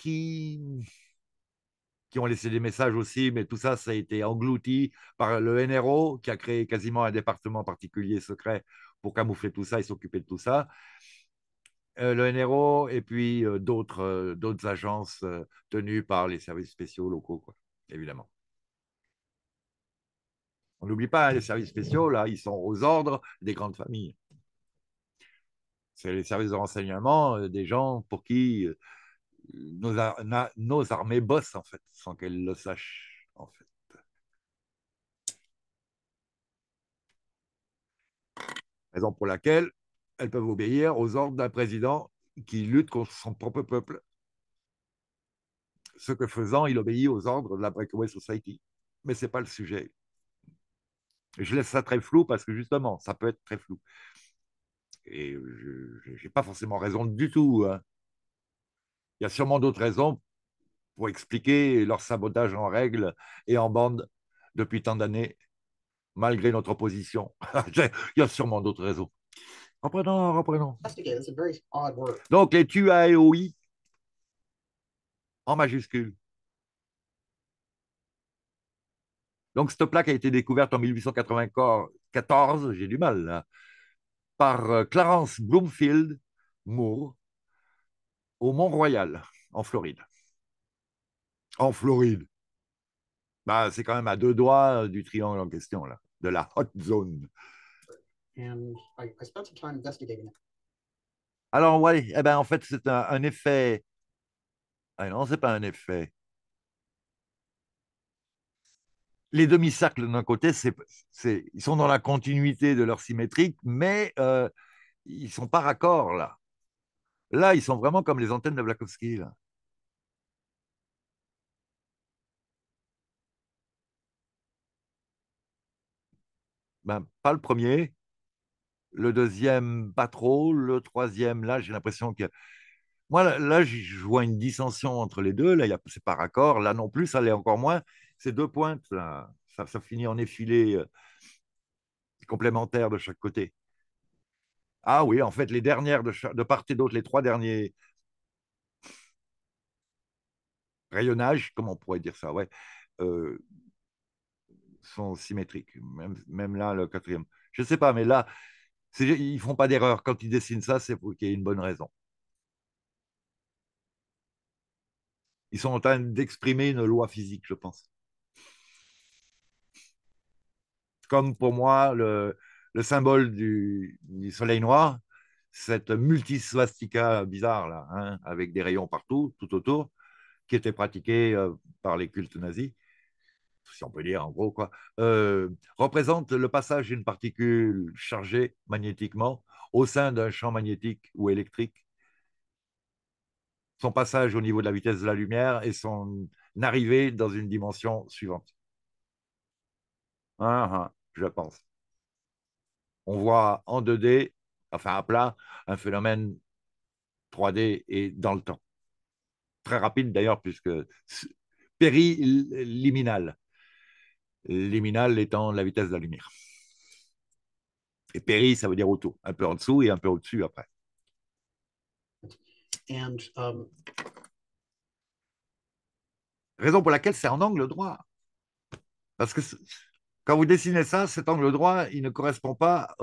qui ont laissé des messages aussi, mais tout ça, ça a été englouti par le NRO, qui a créé quasiment un département particulier secret pour camoufler tout ça et s'occuper de tout ça. Le NRO et puis d'autres agences tenues par les services spéciaux locaux, quoi, évidemment. On n'oublie pas, hein, les services spéciaux, là, ils sont aux ordres des grandes familles. C'est les services de renseignement des gens pour qui nos armées bossent, en fait, sans qu'elles le sachent, en fait. Raison pour laquelle elles peuvent obéir aux ordres d'un président qui lutte contre son propre peuple. Ce que faisant, il obéit aux ordres de la Breakaway Society. Mais ce n'est pas le sujet. Je laisse ça très flou parce que justement, ça peut être très flou. Et je n'ai pas forcément raison du tout, hein. Il y a sûrement d'autres raisons pour expliquer leur sabotage en règle et en bande depuis tant d'années, malgré notre opposition. Il y a sûrement d'autres raisons. Reprenons, reprenons. Donc, les TUAEOI en majuscule. Donc, cette plaque a été découverte en 1894, j'ai du mal là, par Clarence Bloomfield Moore au Mont-Royal, en Floride. En Floride. Bah, c'est quand même à deux doigts du triangle en question, là, de la hot zone. Alors, ouais, eh ben, en fait, c'est un effet. Ah non, c'est pas un effet. Les demi-cercles d'un côté, ils sont dans la continuité de leur symétrique, mais ils ne sont pas raccords, là. Là, ils sont vraiment comme les antennes de Blakowski, là. Ben, pas le premier, le deuxième, pas trop, le troisième, là, j'ai l'impression que. Moi, là, je vois une dissension entre les deux. Là, c'est pas raccord. Là non plus, ça l'est encore moins. Ces deux pointes, là, ça finit en effilé complémentaire de chaque côté. Ah oui, en fait, les dernières de part et d'autre, les trois derniers rayonnages, comment on pourrait dire ça, ouais, euh, sont symétriques. Même là, le quatrième. Je ne sais pas, mais là, ils ne font pas d'erreur. Quand ils dessinent ça, c'est pour qu'il y ait une bonne raison. Ils sont en train d'exprimer une loi physique, je pense. Comme pour moi, le symbole du soleil noir, cette multiswastika bizarre, là, hein, avec des rayons partout, tout autour, qui était pratiquée par les cultes nazis, si on peut dire en gros, quoi, représente le passage d'une particule chargée magnétiquement au sein d'un champ magnétique ou électrique, son passage au niveau de la vitesse de la lumière et son arrivée dans une dimension suivante. Je pense. On voit en 2D enfin à plat, un phénomène 3D et dans le temps. Très rapide d'ailleurs, puisque périliminal. Liminal étant la vitesse de la lumière. Et péri, ça veut dire autour, un peu en dessous et un peu au-dessus après.
And
Raison pour laquelle c'est en angle droit. Parce que quand vous dessinez ça, cet angle droit, il ne correspond pas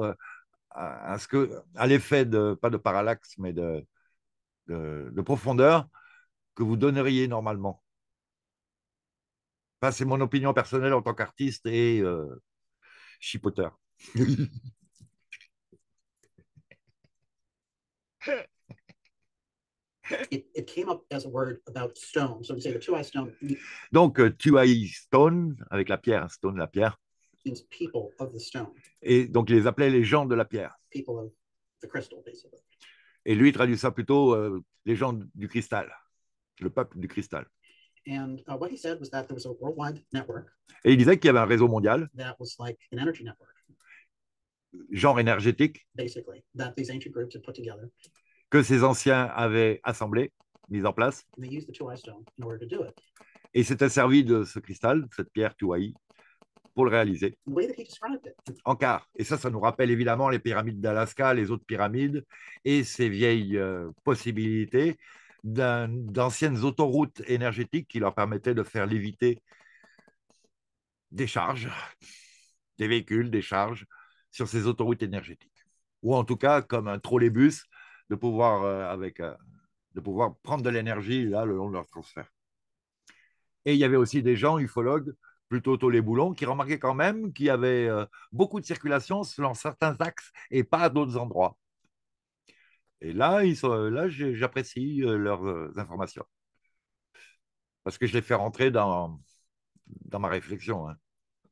à l'effet de, pas de parallaxe, mais de profondeur que vous donneriez normalement. Enfin, c'est mon opinion personnelle en tant qu'artiste et chipoteur.
it came up as a word about stone. So to say the two-eye stone
Donc, Tuai Stone, avec la pierre, stone, la pierre.
means people of the stone.
Et donc, ils les appelaient les gens de la pierre.
People of the crystal, basically.
Et lui, il traduit ça plutôt les gens du cristal, le peuple du cristal.
And what he said was that there was a worldwide network.
Et il disait qu'il y avait un réseau mondial.
That was like an energy network.
Genre énergétique.
Basically, that these ancient groups had put together.
Que ces anciens avaient assemblé, mis en place.
And they used the two-eye stone in order to do it.
Et s'étaient servis de ce cristal, cette pierre Tuai, pour le réaliser.
The way that he described it.
En quart. Et ça nous rappelle évidemment les pyramides d'Alaska, les autres pyramides, et ces vieilles possibilités d'anciennes autoroutes énergétiques qui leur permettaient de faire léviter des charges, des véhicules, des charges sur ces autoroutes énergétiques. Ou en tout cas, comme un trolleybus, de pouvoir, de pouvoir prendre de l'énergie là le long de leur transfert. Et il y avait aussi des gens ufologues, plutôt tôt les boulons, qui remarquaient quand même qu'il y avait beaucoup de circulation selon certains axes et pas à d'autres endroits. Et là, là j'apprécie leurs informations. Parce que je les fais rentrer dans ma réflexion. Hein.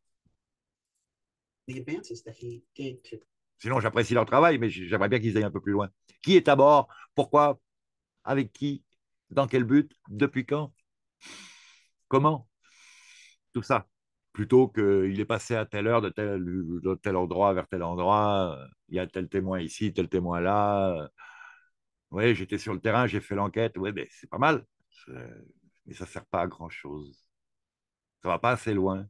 The advances that he gave to.
Sinon, j'apprécie leur travail, mais j'aimerais bien qu'ils aillent un peu plus loin. Qui est à bord? Pourquoi? Avec qui? Dans quel but? Depuis quand? Comment? Tout ça. Plutôt qu'il est passé à telle heure de tel endroit vers tel endroit, il y a tel témoin ici, tel témoin là. Oui, j'étais sur le terrain, j'ai fait l'enquête. Oui, mais c'est pas mal. Mais ça ne sert pas à grand-chose. Ça ne va pas assez loin.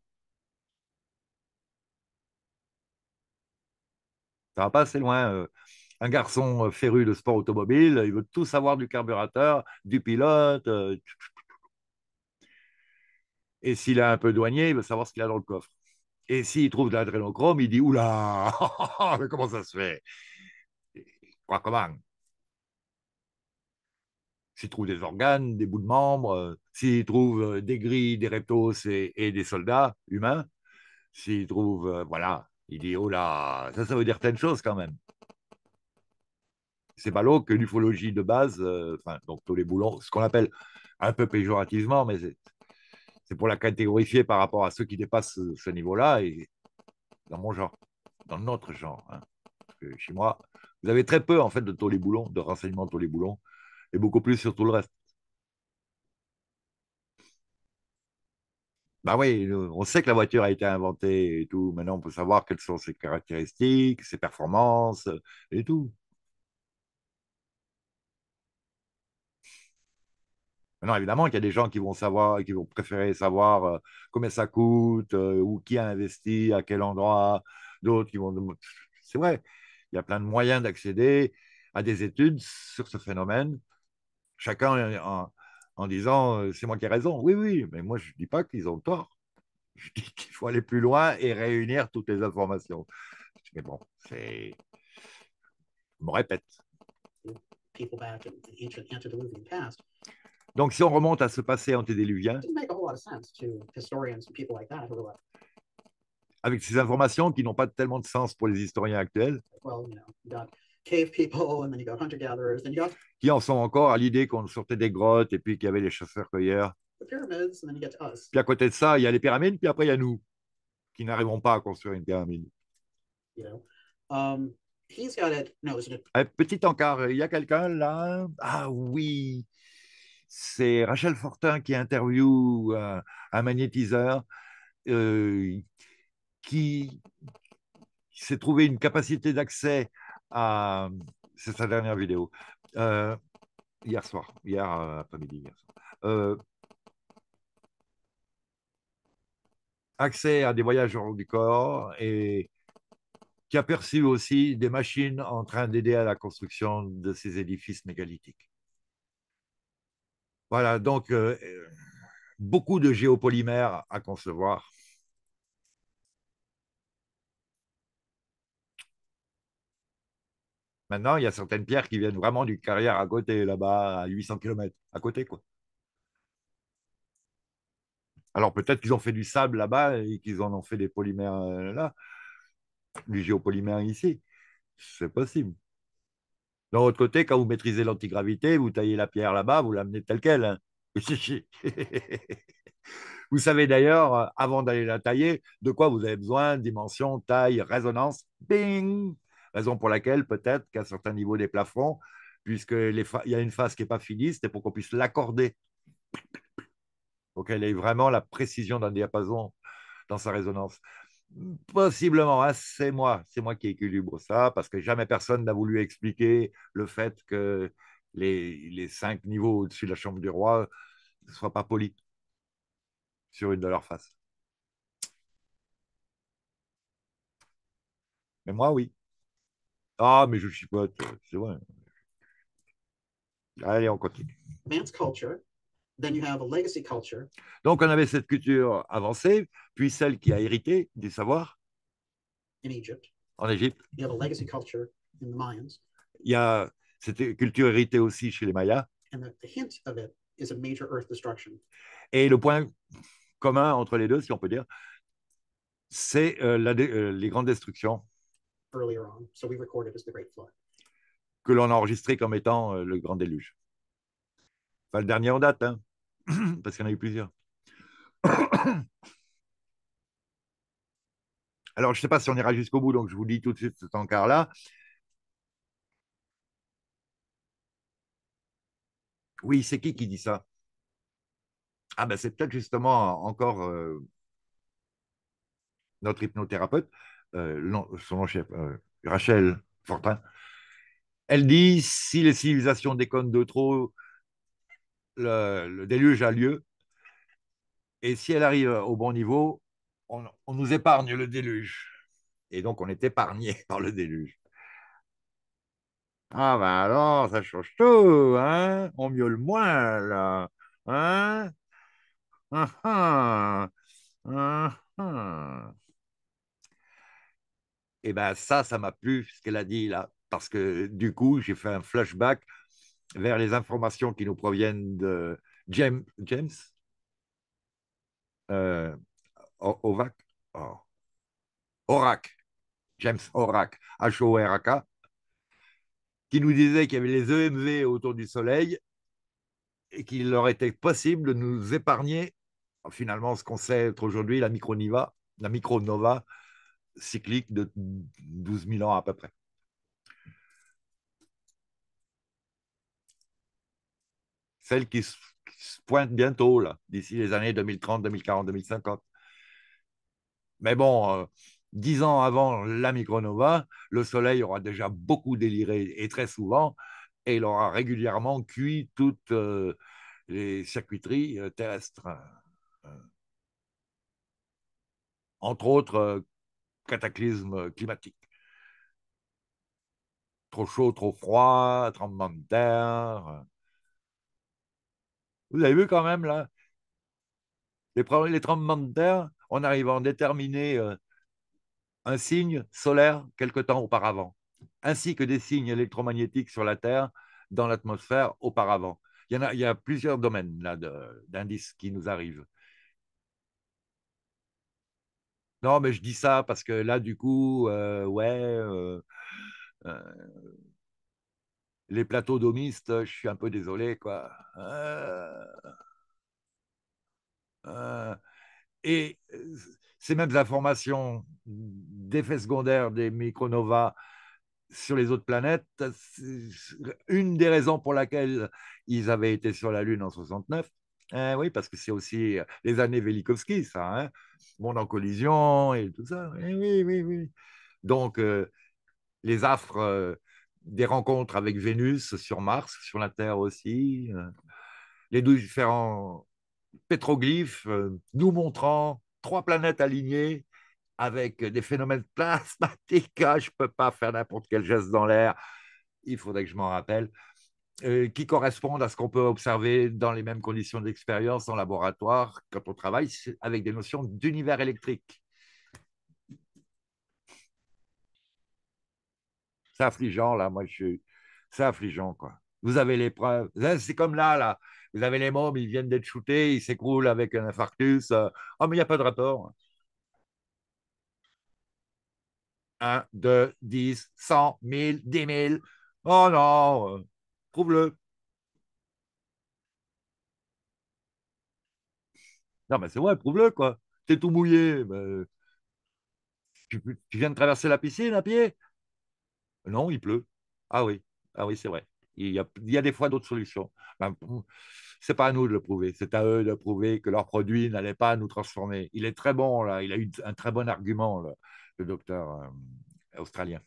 Ça ne va pas assez loin. Un garçon féru de sport automobile, il veut tout savoir du carburateur, du pilote. Et s'il a un peu douanier, il veut savoir ce qu'il a dans le coffre. Et s'il trouve de l'adrénochrome, il dit oula, mais comment ça se fait? Quoi, comment? S'il trouve des organes, des bouts de membres, s'il trouve des grilles, des reptos et des soldats humains, s'il trouve, voilà, il dit oh là, ça veut dire plein de choses quand même. C'est ballot que l'ufologie de base, donc tous les boulons, ce qu'on appelle un peu péjorativement, mais c'est pour la catégorifier par rapport à ceux qui dépassent ce niveau-là et dans mon genre, dans notre genre. Hein. Parce que chez moi, vous avez très peu en fait de tous les boulons, de renseignements de tous les boulons, et beaucoup plus sur tout le reste. Bah oui, on sait que la voiture a été inventée et tout. Maintenant, on peut savoir quelles sont ses caractéristiques, ses performances et tout. Maintenant, évidemment, qu'il y a des gens qui vont savoir, qui vont préférer savoir combien ça coûte, ou qui a investi, à quel endroit. D'autres qui vont. C'est vrai, il y a plein de moyens d'accéder à des études sur ce phénomène. Chacun en disant c'est moi qui ai raison. Oui, oui, mais moi, je ne dis pas qu'ils ont tort. Je dis qu'il faut aller plus loin et réunir toutes les informations. Mais bon, c'est. Je me répète.
People back in the ancient antediluvian past.
Donc, si on remonte à ce passé antédiluvien, avec ces informations qui n'ont pas tellement de sens pour les historiens actuels, qui en sont encore à l'idée qu'on sortait des grottes et puis qu'il y avait les chasseurs-cueilleurs. Puis à côté de ça, il y a les pyramides, puis après, il y a nous, qui n'arrivons pas à construire une pyramide. Petit encart, il y a quelqu'un là? Ah oui, c'est Rachel Fortin qui interviewe un magnétiseur qui s'est trouvé une capacité d'accès à... C'est sa dernière vidéo. Euh, hier soir, hier après-midi. Hier soir. Accès à des voyages hors du corps et qui aperçut aussi des machines en train d'aider à la construction de ces édifices mégalithiques. Voilà, donc beaucoup de géopolymères à concevoir. Maintenant, il y a certaines pierres qui viennent vraiment du carrière à côté, là-bas, à 800 km, à côté, quoi. Alors peut-être qu'ils ont fait du sable là-bas et qu'ils en ont fait des polymères là, du géopolymère ici. C'est possible. De l'autre côté, quand vous maîtrisez l'antigravité, vous taillez la pierre là-bas, vous l'amenez telle qu'elle, hein. Vous savez d'ailleurs, avant d'aller la tailler, de quoi vous avez besoin, dimension, taille, résonance, bing. Raison pour laquelle peut-être qu'à certains niveaux des plafonds, puisque il y a une phase qui n'est pas finie, c'était pour qu'on puisse l'accorder, pour qu'elle ait vraiment la précision d'un diapason dans sa résonance. Possiblement, hein, c'est moi qui équilibre ça, parce que jamais personne n'a voulu expliquer le fait que les 5 niveaux au-dessus de la chambre du roi ne soient pas polis sur une de leurs faces. Mais moi, oui. Ah, mais je chipote, c'est vrai. Allez, on continue.
Advanced culture. Then you have a legacy culture.
Donc, on avait cette culture avancée, puis celle qui a hérité du savoir
In Egypt.
en Égypte.
You have a legacy culture in the Mayans.
Il y a cette culture héritée aussi chez les Mayas.
And the hint of it is a major earth destruction.
Et le point commun entre les deux, si on peut dire, c'est les grandes destructions
earlier on. So we record it as the Great Flood.
Que l'on a enregistré comme étant le grand déluge. Enfin, le dernier en date, hein, parce qu'il y en a eu plusieurs. Alors, je ne sais pas si on ira jusqu'au bout, donc je vous dis tout de suite cet encart-là. Oui, c'est qui dit ça? Ah ben c'est peut-être justement encore notre hypnothérapeute, son nom chef, Rachel Fortin. Elle dit, si les civilisations déconnent de trop, le déluge a lieu. Et si elle arrive au bon niveau, on nous épargne le déluge. Et donc, on est épargné par le déluge. Ah ben alors, ça change tout, hein? On mieux le moins, là. Hein? Ah, ah, ah, ah. Et ben ça m'a plu ce qu'elle a dit là, parce que du coup, j'ai fait un flashback vers les informations qui nous proviennent de James euh, Ovac, oh, Horak, James Horak, Horak, qui nous disait qu'il y avait les EMV autour du Soleil et qu'il leur était possible de nous épargner finalement ce qu'on sait être aujourd'hui la micronova cyclique de 12 000 ans à peu près. Celle qui se pointe bientôt, là, d'ici les années 2030, 2040, 2050. Mais bon, 10 ans avant la micronova, le Soleil aura déjà beaucoup déliré et très souvent, et il aura régulièrement cuit toutes les circuiteries terrestres. Entre autres, cataclysmes climatiques. Trop chaud, trop froid, tremblement de terre. Vous avez vu quand même, là, les tremblements de terre, on arrive à en déterminer un signe solaire quelque temps auparavant, ainsi que des signes électromagnétiques sur la Terre dans l'atmosphère auparavant. Il y a plusieurs domaines là d'indices qui nous arrivent. Non, mais je dis ça parce que là, du coup, euh, les plateaux domistes, je suis un peu désolé, quoi. Euh, et ces mêmes informations d'effets secondaires des micronovas sur les autres planètes, une des raisons pour laquelle ils avaient été sur la Lune en 69, oui, parce que c'est aussi les années Velikovsky, ça, hein, monde en collision et tout ça. Oui, oui, oui. Donc, les affres des rencontres avec Vénus sur Mars, sur la Terre aussi, les différents pétroglyphes nous montrant 3 planètes alignées avec des phénomènes plasmatiques. Ah, je ne peux pas faire n'importe quel geste dans l'air, il faudrait que je m'en rappelle, qui correspondent à ce qu'on peut observer dans les mêmes conditions d'expérience en laboratoire quand on travaille avec des notions d'univers électrique. C'est affligeant, là. C'est affligeant, quoi. Vous avez les preuves. C'est comme là. Vous avez les mômes, ils viennent d'être shootés, ils s'écroulent avec un infarctus. Oh, mais il n'y a pas de rapport. 1, 2, 10, 100, 1000, 10 000. Oh non, prouve-le. Non, mais c'est vrai, prouve-le, quoi. T'es tout mouillé. Tu viens de traverser la piscine à pied? Non, il pleut. Ah oui, c'est vrai. Il y a des fois d'autres solutions. Ben, c'est pas à nous de le prouver, c'est à eux de prouver que leur produit n'allait pas nous transformer. Il est très bon, là. Il a eu un très bon argument, là, le docteur australien.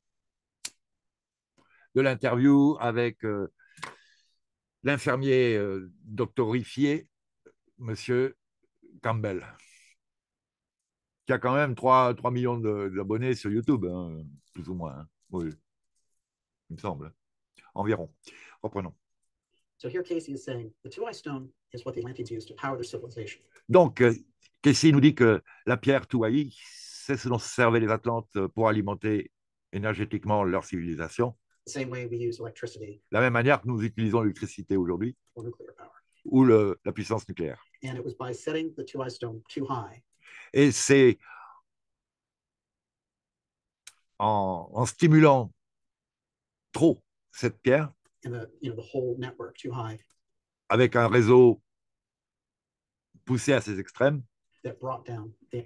De l'interview avec l'infirmier doctorifié, monsieur Campbell, qui a quand même 3 millions d'abonnés sur YouTube, hein, plus ou moins. Hein. Oui, il me semble. Environ. Reprenons.
So here Casey is saying the two-eye stone is what the Atlanteans used to power their civilization.
Donc, Casey nous dit que la pierre Tuaï, c'est ce dont se servaient les Atlantes pour alimenter énergétiquement leur civilisation.
The same way we use electricity
De la même manière que nous utilisons l'électricité aujourd'hui
or nuclear power.
ou la puissance nucléaire.
And it was by setting the two-eye stone too high.
Et c'est en stimulant trop cette pierre
And the whole network too high
avec un réseau poussé à ses extrêmes
that brought down the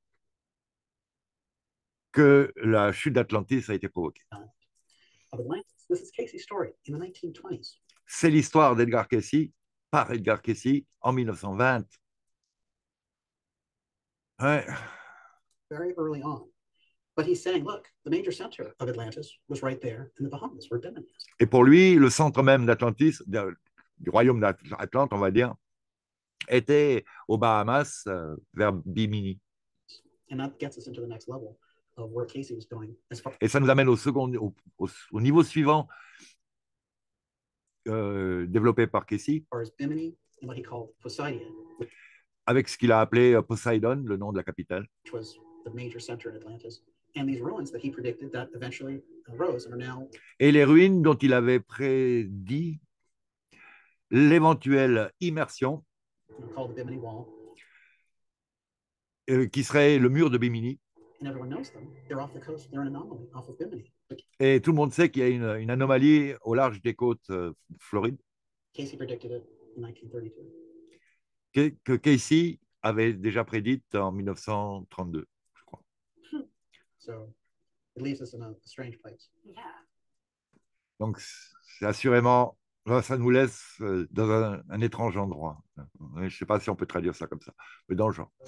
que la chute d'Atlantis a été provoquée.
of Atlantis. This is Casey's story in the 1920s.
C'est l'histoire d'Edgar Cayce, par Edgar Cayce, en 1920. Ouais.
Very early on. But he's saying, look, the major center of Atlantis was right there in the Bahamas, where Bimini is.
Et pour lui, le centre même d'Atlantis, du royaume d'Atlante, on va dire, était aux Bahamas, vers Bimini.
And that gets us into the next level of where Casey was going.
Et ça nous amène au niveau suivant, développé par Cayce,
As far as Bimini and what he called Poseidon,
avec ce qu'il a appelé Poseidon, le nom de la capitale.
which was the major center in Atlantis. And these ruins that he predicted that eventually arose and are now.
Et les ruines dont il avait prédit l'éventuelle immersion,
Called the Bimini Wall.
Qui serait le mur de Bimini.
And everyone knows them. They're off the coast. They're an anomaly off of Bimini.
Et tout le monde sait qu'il y a une anomalie au large des côtes florides.
Casey predicted it in 1932.
Que Cayce avait déjà prédite en 1932, je crois.
So it leaves us in a strange place.
Yeah.
Donc, c'est assurément, ça nous laisse dans un étrange endroit. Je ne sais pas si on peut traduire ça comme ça, mais dans le genre.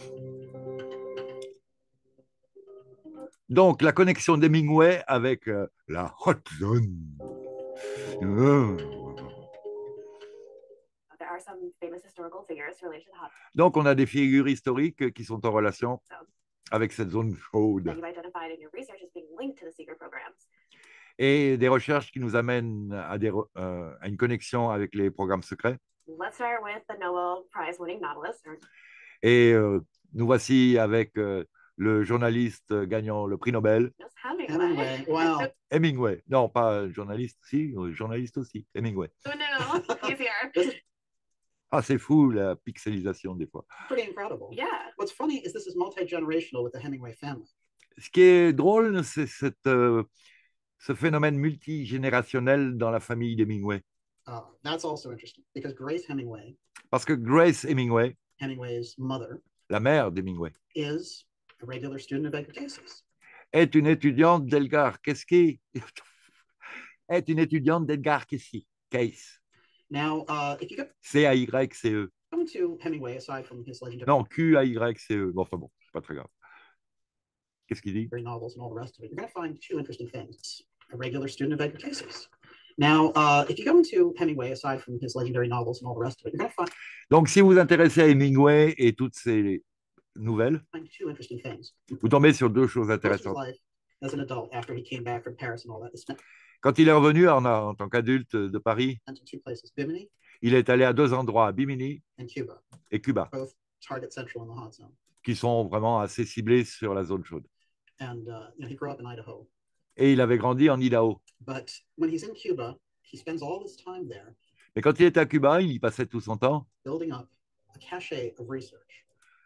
Donc, la connexion d'Hemingway avec la Hot Zone.
There are some famous historical figures related to the hot
Donc, on a des figures historiques qui sont en relation
zone
avec cette zone chaude.
that you've identified in your research as being linked to the secret programs.
Et des recherches qui nous amènent à une connexion avec les programmes secrets.
Let's start with the Nobel Prize winning novelist.
Et nous voici avec le journaliste gagnant le prix Nobel.
Hemingway. Wow.
Hemingway. Non, pas journaliste, si, journaliste aussi, Hemingway.
Oh no, he's here.
Ah, c'est fou la pixelisation des fois.
Pretty incredible.
Yeah.
What's funny is this is multi-generational with the Hemingway family.
Ce qui est drôle, c'est ce phénomène multigénérationnel dans la famille d'Hemingway.
That's also interesting because Grace Hemingway,
Parce que Grace Hemingway,
Hemingway's mother,
la mère d'Hemingway,
is a regular student of Edgar Cayce's.
est une étudiante d'Edgar Cayce. Est une étudiante d'Edgar Cayce. Cayce.
Now, if you go
C-A-Y-C-E.
coming to Hemingway, aside from his legendary.
Non, Q-A-Y-C-E. Bon, enfin bon, c'est pas très grave. Qu'est-ce qu'il dit?
novels and all the rest of it, you're going to find two interesting things. A regular student of Edgar Cayce's. Now, if you go into Hemingway, aside from his legendary novels and all the rest of it, you're going to
Donc, si vous vous intéressez à Hemingway et toutes ces nouvelles,
find two interesting things.
vous tombez sur deux choses
Most of his
intéressantes.
life as an adult, after he came back from Paris and all that, is spent
Quand il est revenu en tant qu'adulte de Paris,
in two places, Bimini
il est allé à deux endroits, Bimini
and Cuba,
et Cuba,
both target central in the hot zone.
qui sont vraiment assez ciblés sur la zone chaude.
And he grew up in Idaho.
Et il avait grandi en Idaho.
But when he's in Cuba, he spends all his time there
Mais quand il était à Cuba, il y passait tout son temps
building up a cache of research.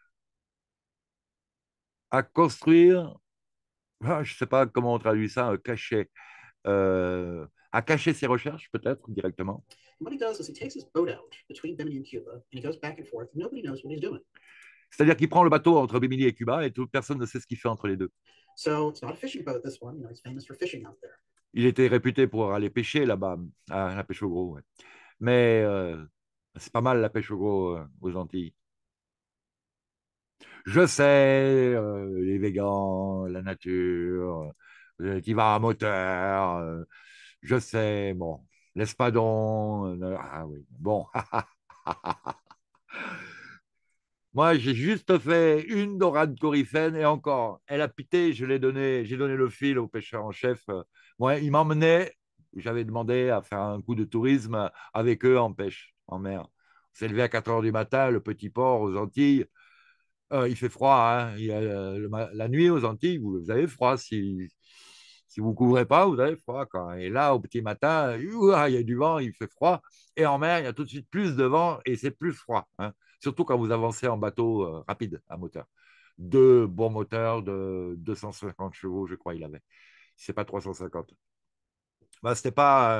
à construire, je ne sais pas comment on traduit ça, un cachet, à cacher ses recherches peut-être directement.
And what he does is he takes his boat out between Bimini and Cuba, and he goes back and forth. Nobody knows what he's doing.
C'est-à-dire qu'il prend le bateau entre Bimini et Cuba et toute personne ne sait ce qu'il fait entre les deux.
So it's not a fishing boat, this one. He's famous for fishing out there.
Il était réputé pour aller pêcher là-bas, à la pêche au gros. Ouais. Mais c'est pas mal la pêche au gros aux Antilles. Je sais, les végans, la nature, qui va à moteur, je sais, bon, l'espadon, ah oui, bon. Moi, j'ai juste fait une dorade coryphène et encore, elle a pité, j'ai donné le fil au pêcheur en chef. Moi, il m'emmenait, j'avais demandé à faire un coup de tourisme avec eux en pêche, en mer. On s'est levé à 4 heures du matin, le petit port aux Antilles. Il fait froid, hein. La nuit aux Antilles, vous avez froid. Si vous ne couvrez pas, vous avez froid. Quoi. Et là, au petit matin, il y a du vent, il fait froid. Et en mer, il y a tout de suite plus de vent et c'est plus froid. Hein. Surtout quand vous avancez en bateau rapide à moteur. Deux bons moteurs de 250 chevaux, je crois, il avait. C'est pas 350. Bah, c'était pas.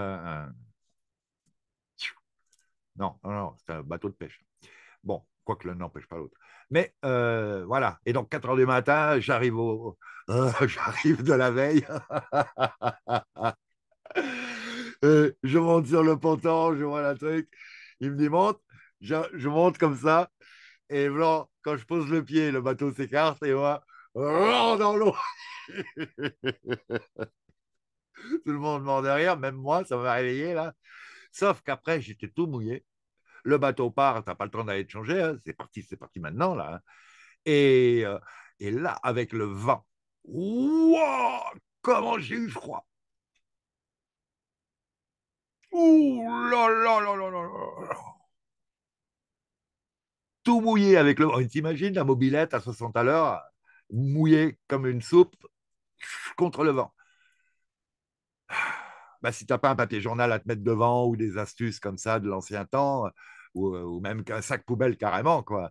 Non, non, non, c'était un bateau de pêche. Bon, quoique l'un n'empêche pas l'autre. Mais voilà. Et donc, 4 heures du matin, j'arrive de la veille. Je monte sur le ponton, je vois la truc. Il me dit monte. Je monte comme ça. Et blanc, quand je pose le pied, le bateau s'écarte et moi, dans l'eau. Tout le monde mort derrière, même moi, ça m'a réveillé là. Sauf qu'après, j'étais tout mouillé. Le bateau part, tu n'as pas le temps d'aller te changer. Hein. C'est parti maintenant là. Hein. Et, euh, et là, avec le vent, wow, comment j'ai eu froid. Ouh là là là là là là. Tout mouillé avec le vent. T'imagines la mobilette à 60 à l'heure, mouillée comme une soupe contre le vent. Bah, si tu n'as pas un papier journal à te mettre devant ou des astuces comme ça de l'ancien temps, ou même qu'un sac poubelle carrément, quoi,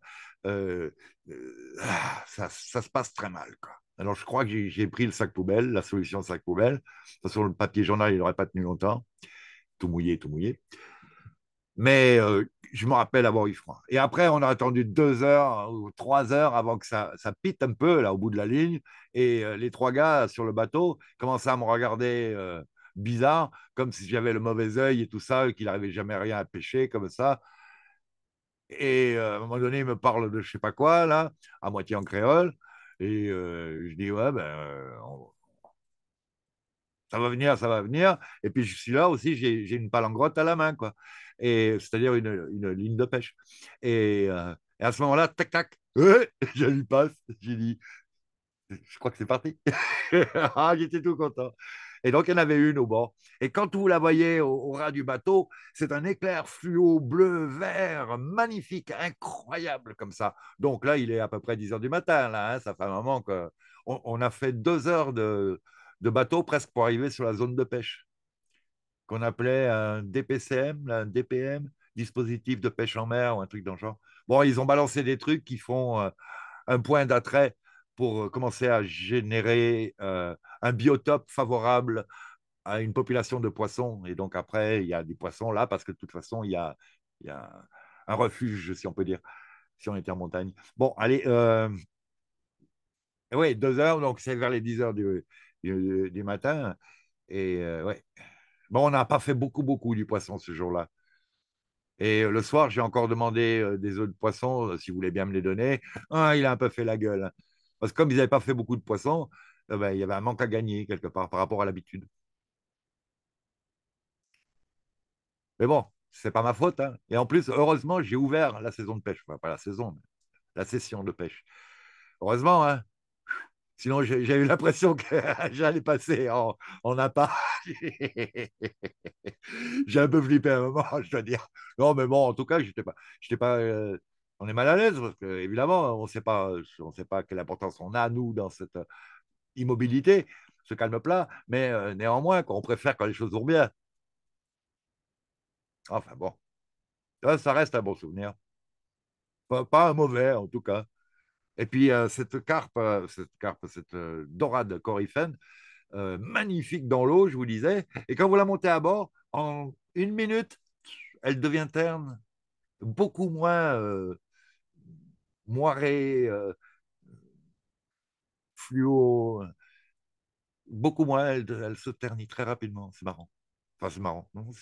ça se passe très mal. Quoi. Alors, je crois que j'ai pris le sac poubelle, la solution sac poubelle. De toute façon, le papier journal, il n'aurait pas tenu longtemps. Tout mouillé, tout mouillé. Mais je me rappelle avoir eu froid. Et après, on a attendu 2 heures ou 3 heures avant que ça pite un peu, là, au bout de la ligne. Et les trois gars sur le bateau commençaient à me regarder bizarre, comme si j'avais le mauvais œil et tout ça, et qu'il n'arrivait jamais rien à pêcher, comme ça. Et à un moment donné, il me parle de je sais pas quoi, là, à moitié en créole. Et je dis, ouais, ben, ça va venir, ça va venir. Et puis, je suis là aussi, j'ai une palangrotte à la main, quoi. Et c'est-à-dire une ligne de pêche. Et à ce moment-là, tac, tac, je lui passe. J'ai dit, je crois que c'est parti. Ah, j'étais tout content. Et donc, il y en avait une au bord. Et quand vous la voyez au ras du bateau, c'est un éclair fluo bleu, vert, magnifique, incroyable comme ça. Donc là, il est à peu près 10 heures du matin. Là, hein, ça fait un moment on a fait 2 heures de bateau presque pour arriver sur la zone de pêche, qu'on appelait un DPCM, là, un DPM, dispositif de pêche en mer ou un truc dans le genre. Bon, ils ont balancé des trucs qui font un point d'attrait pour commencer à générer un biotope favorable à une population de poissons. Et donc après, il y a des poissons là, parce que de toute façon, il y a un refuge, si on peut dire, si on était en montagne. Bon, allez, oui, 2 heures, donc c'est vers les 10 heures du matin. Et ouais. Bon, on n'a pas fait beaucoup, beaucoup du poisson ce jour-là. Et le soir, j'ai encore demandé des œufs de poisson, si vous voulez bien me les donner. Ah, il a un peu fait la gueule. Parce que comme ils n'avaient pas fait beaucoup de poissons, ben, il y avait un manque à gagner quelque part par rapport à l'habitude. Mais bon, c'est pas ma faute, hein. Et en plus, heureusement, j'ai ouvert la saison de pêche. Enfin, pas la saison, mais la session de pêche. Heureusement, hein. Sinon, j'ai eu l'impression que j'allais passer en appart. J'ai un peu flippé à un moment, je dois dire. Non, mais bon, en tout cas, j'étais pas, on est mal à l'aise parce que, évidemment, on sait pas quelle importance on a, nous, dans cette immobilité, ce calme plat, mais néanmoins, on préfère quand les choses vont bien. Enfin bon, ça reste un bon souvenir. Pas un mauvais, en tout cas. Et puis, cette dorade coryphène, magnifique dans l'eau, je vous disais. Et quand vous la montez à bord, en 1 minute, elle devient terne, beaucoup moins moirée, fluo, beaucoup moins. Elle se ternit très rapidement. C'est marrant. Enfin, c'est marrant. Non,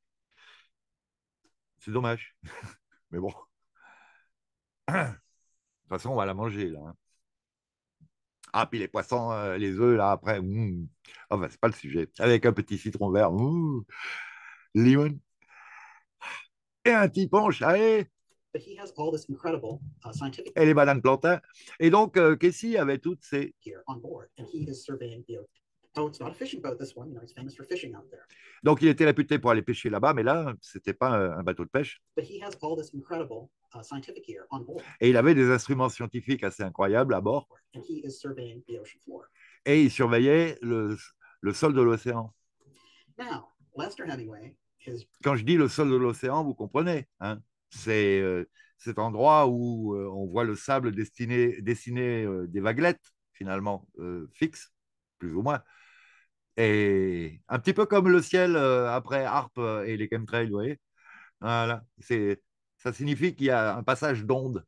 c'est dommage. Mais bon, de toute façon, on va la manger là, hein. Ah, puis les poissons, les œufs, là, après, enfin, c'est pas le sujet. Avec un petit citron vert, limon, et un petit punch, allez,
But he has all this incredible scientific
et les bananes plantains. Et donc, Casey avait toutes ces.
gear on board, and he is surveying the ocean. Oh, it's not a fishing boat, this one. He's famous for fishing out there.
Donc, il était réputé pour aller pêcher là-bas, mais là, c'était pas un bateau de pêche.
But he has all this incredible scientific gear on board,
Et il avait des instruments scientifiques assez incroyables à bord.
and he is surveying the ocean floor.
Et il surveillait le sol de l'océan.
Now, Lester Hemingway is.
Quand je dis le sol de l'océan, vous comprenez, hein, c'est cet endroit où on voit le sable dessiner des vaguelettes, finalement, fixes, plus ou moins. Et un petit peu comme le ciel après Harpe et les chemtrails, vous voyez. Voilà. Ça signifie qu'il y a un passage d'onde.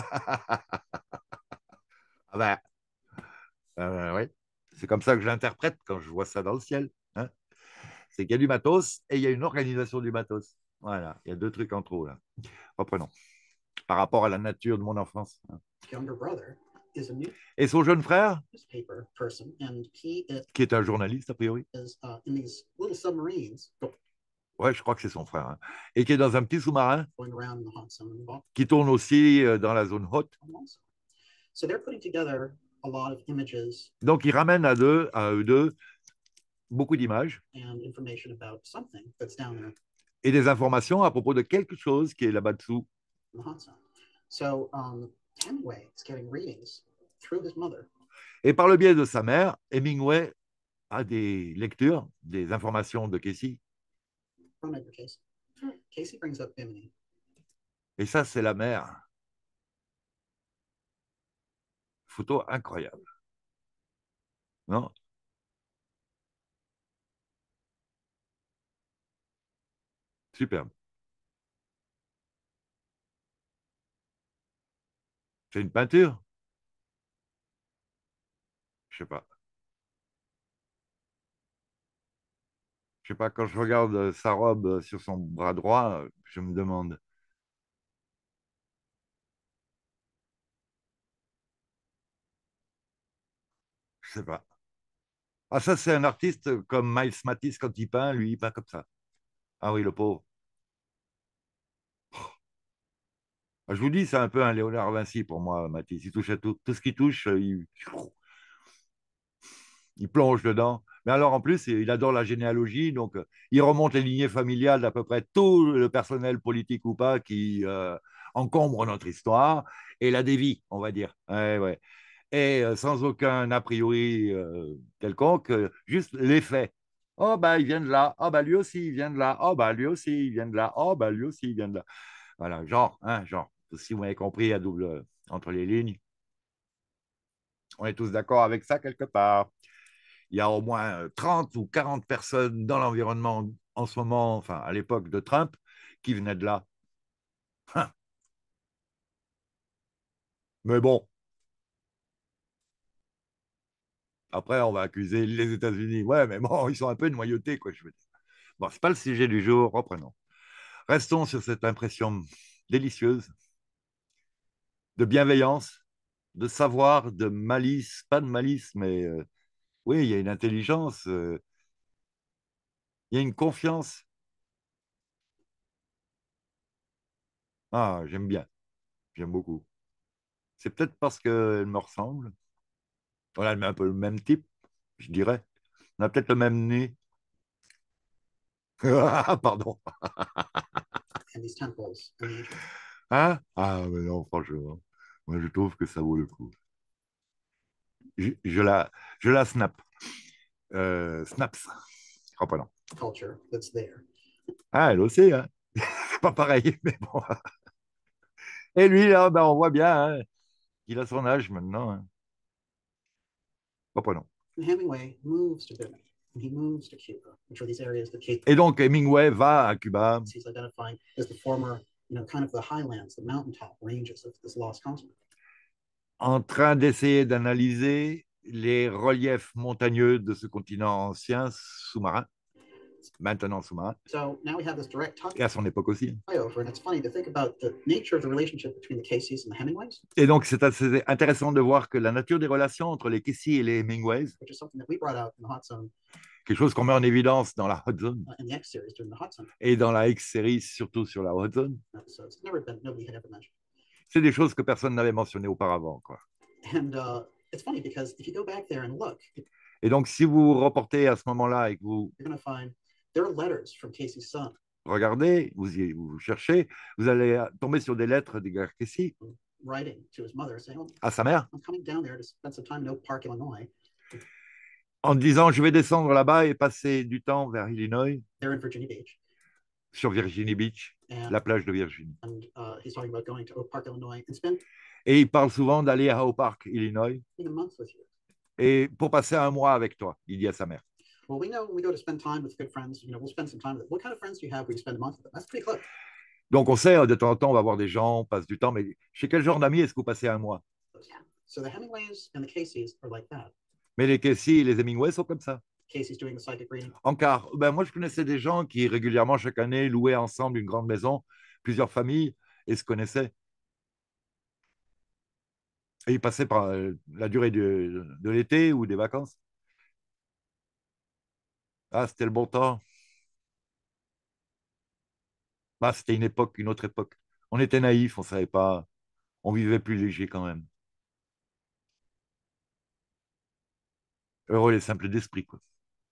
Ah ben, ouais. C'est comme ça que je l'interprète quand je vois ça dans le ciel, hein. C'est qu'il y a du matos et il y a une organisation du matos. Voilà, il y a deux trucs en trop là. Reprenons. Par rapport à la nature de mon enfance, hein.
Younger brother is a
Et son jeune frère,
newspaper person, and he
qui est un journaliste a priori,
is in these little submarines
ouais, je crois que c'est son frère, hein, et qui est dans un petit sous-marin
going around in the hot sun and
qui tourne aussi dans la zone haute.
also. So they're putting together a lot of images
Donc, il ramène à eux deux, beaucoup d'images
and information about something that's down there
et des informations à propos de quelque chose qui est là-bas dessous.
in the hot sun. So Hemingway is getting readings through his mother.
Et par le biais de sa mère, Hemingway a des lectures, des informations de Casey.
From Edgar Casey. Casey brings up Bimini.
Et ça, c'est la mère. Photo incroyable. Non? Superbe. C'est une peinture? Je sais pas. Je sais pas, quand je regarde sa robe sur son bras droit, je me demande. Je sais pas. Ah, ça, c'est un artiste comme Miles Matisse quand lui, il peint comme ça. Ah oui, le pauvre. Je vous dis, c'est un peu un Léonard Vinci pour moi, Matisse. Il touche à tout. Tout ce qu'il touche, il plonge dedans. Mais alors, en plus, il adore la généalogie, donc il remonte les lignées familiales d'à peu près tout le personnel politique ou pas qui encombre notre histoire et la dévie, on va dire. Ouais, ouais. Et sans aucun a priori quelconque, juste les faits. Oh, bah, il vient de là. Oh, bah, lui aussi, il vient de là. Oh, bah, lui aussi, il vient de là. Oh, bah, lui aussi, il vient de là. Voilà, genre, hein, genre. Si vous m'avez compris à double entre les lignes, on est tous d'accord avec ça quelque part. Il y a au moins 30 ou 40 personnes dans l'environnement en ce moment, enfin à l'époque de Trump, qui venaient de là. Mais bon, après, on va accuser les États-Unis. Ouais, mais bon, ils sont un peu noyautés, quoi, je veux dire. Bon, c'est pas le sujet du jour, reprenons. Restons sur cette impression délicieuse de bienveillance de savoir, de malice, pas de malice, mais oui, il y a une intelligence, il y a une confiance. Ah, j'aime bien, j'aime beaucoup. C'est peut-être parce qu'elle me ressemble. Voilà, elle met un peu le même type, je dirais. On a peut-être le même nez. Ah, pardon.
and these temples and the ancient.
Hein? Ah, mais non, franchement. Moi, je trouve que ça vaut le coup. Je, je la, je la snap. Snaps. Reprenons.
Culture that's there.
Ah, elle aussi, hein? C'est pas pareil, mais bon. Et lui, là, ben, on voit bien, hein, il a son âge maintenant, hein. Reprenons.
And Hemingway moves to Bimini and he moves to Cuba, which are these areas that Kate
Et donc, Hemingway va à Cuba
he's identifying as the former, kind of the highlands, the mountaintop ranges of this lost continent.
en train d'essayer d'analyser les reliefs montagneux de ce continent ancien sous-marin, maintenant sous-marin,
So now we have this direct
et à son époque aussi.
flyover, and it's funny to think about the nature of the relationship between the Caseys and the Hemingways,
Et donc, c'est assez intéressant de voir que la nature des relations entre les Casey et les Hemingways,
which is something that we brought out in the Hot Zone
quelque chose qu'on met en évidence dans la Hot Zone
in the X series during the Hot Zone
et dans la X-série, surtout sur la Hot Zone,
episodes. Nobody had ever mentioned.
c'est des choses que personne n'avait mentionnées auparavant, quoi.
And it's funny because if you go back there and look,
Et donc, si vous reportez à ce moment-là et que vous
you're going to find there are letters from Casey's son
regardez, vous cherchez, vous allez tomber sur des lettres des gars Casey
writing to his mother saying, "Oh,
à sa mère
I'm coming down there to spend some time in Oak Park, Illinois."
en disant je vais descendre là-bas et passer du temps vers Illinois,
They're in Virginia Beach,
sur Virginie Beach,
and
la plage de Virginie.
he's talking about going to Oak Park, Illinois, and spending
Et il parle souvent d'aller à Oak Park, Illinois,
a month with you.
et pour passer un mois avec toi, il dit à sa mère.
Well, we know when we go to spend time with good friends, we'll spend some time with them. What kind of friends do you have where you spend a month with them? That's pretty close.
Donc on sait, de temps en temps, on va voir des gens, on passe du temps, mais chez quel genre d'amis est-ce que vous passez un mois?
Yeah.
So the Hemingways and the Caseys are like that.
Mais les Casey et les Hemingway sont comme ça.
Casey's doing the psychic reading.
En quart, ben moi je connaissais des gens qui régulièrement chaque année louaient ensemble une grande maison, plusieurs familles, et se connaissaient. Et ils passaient par la durée de l'été ou des vacances. Ah, c'était le bon temps. Ah, c'était une époque, une autre époque. On était naïfs, on savait pas, on vivait plus léger quand même. Heureux les simples d'esprit, quoi.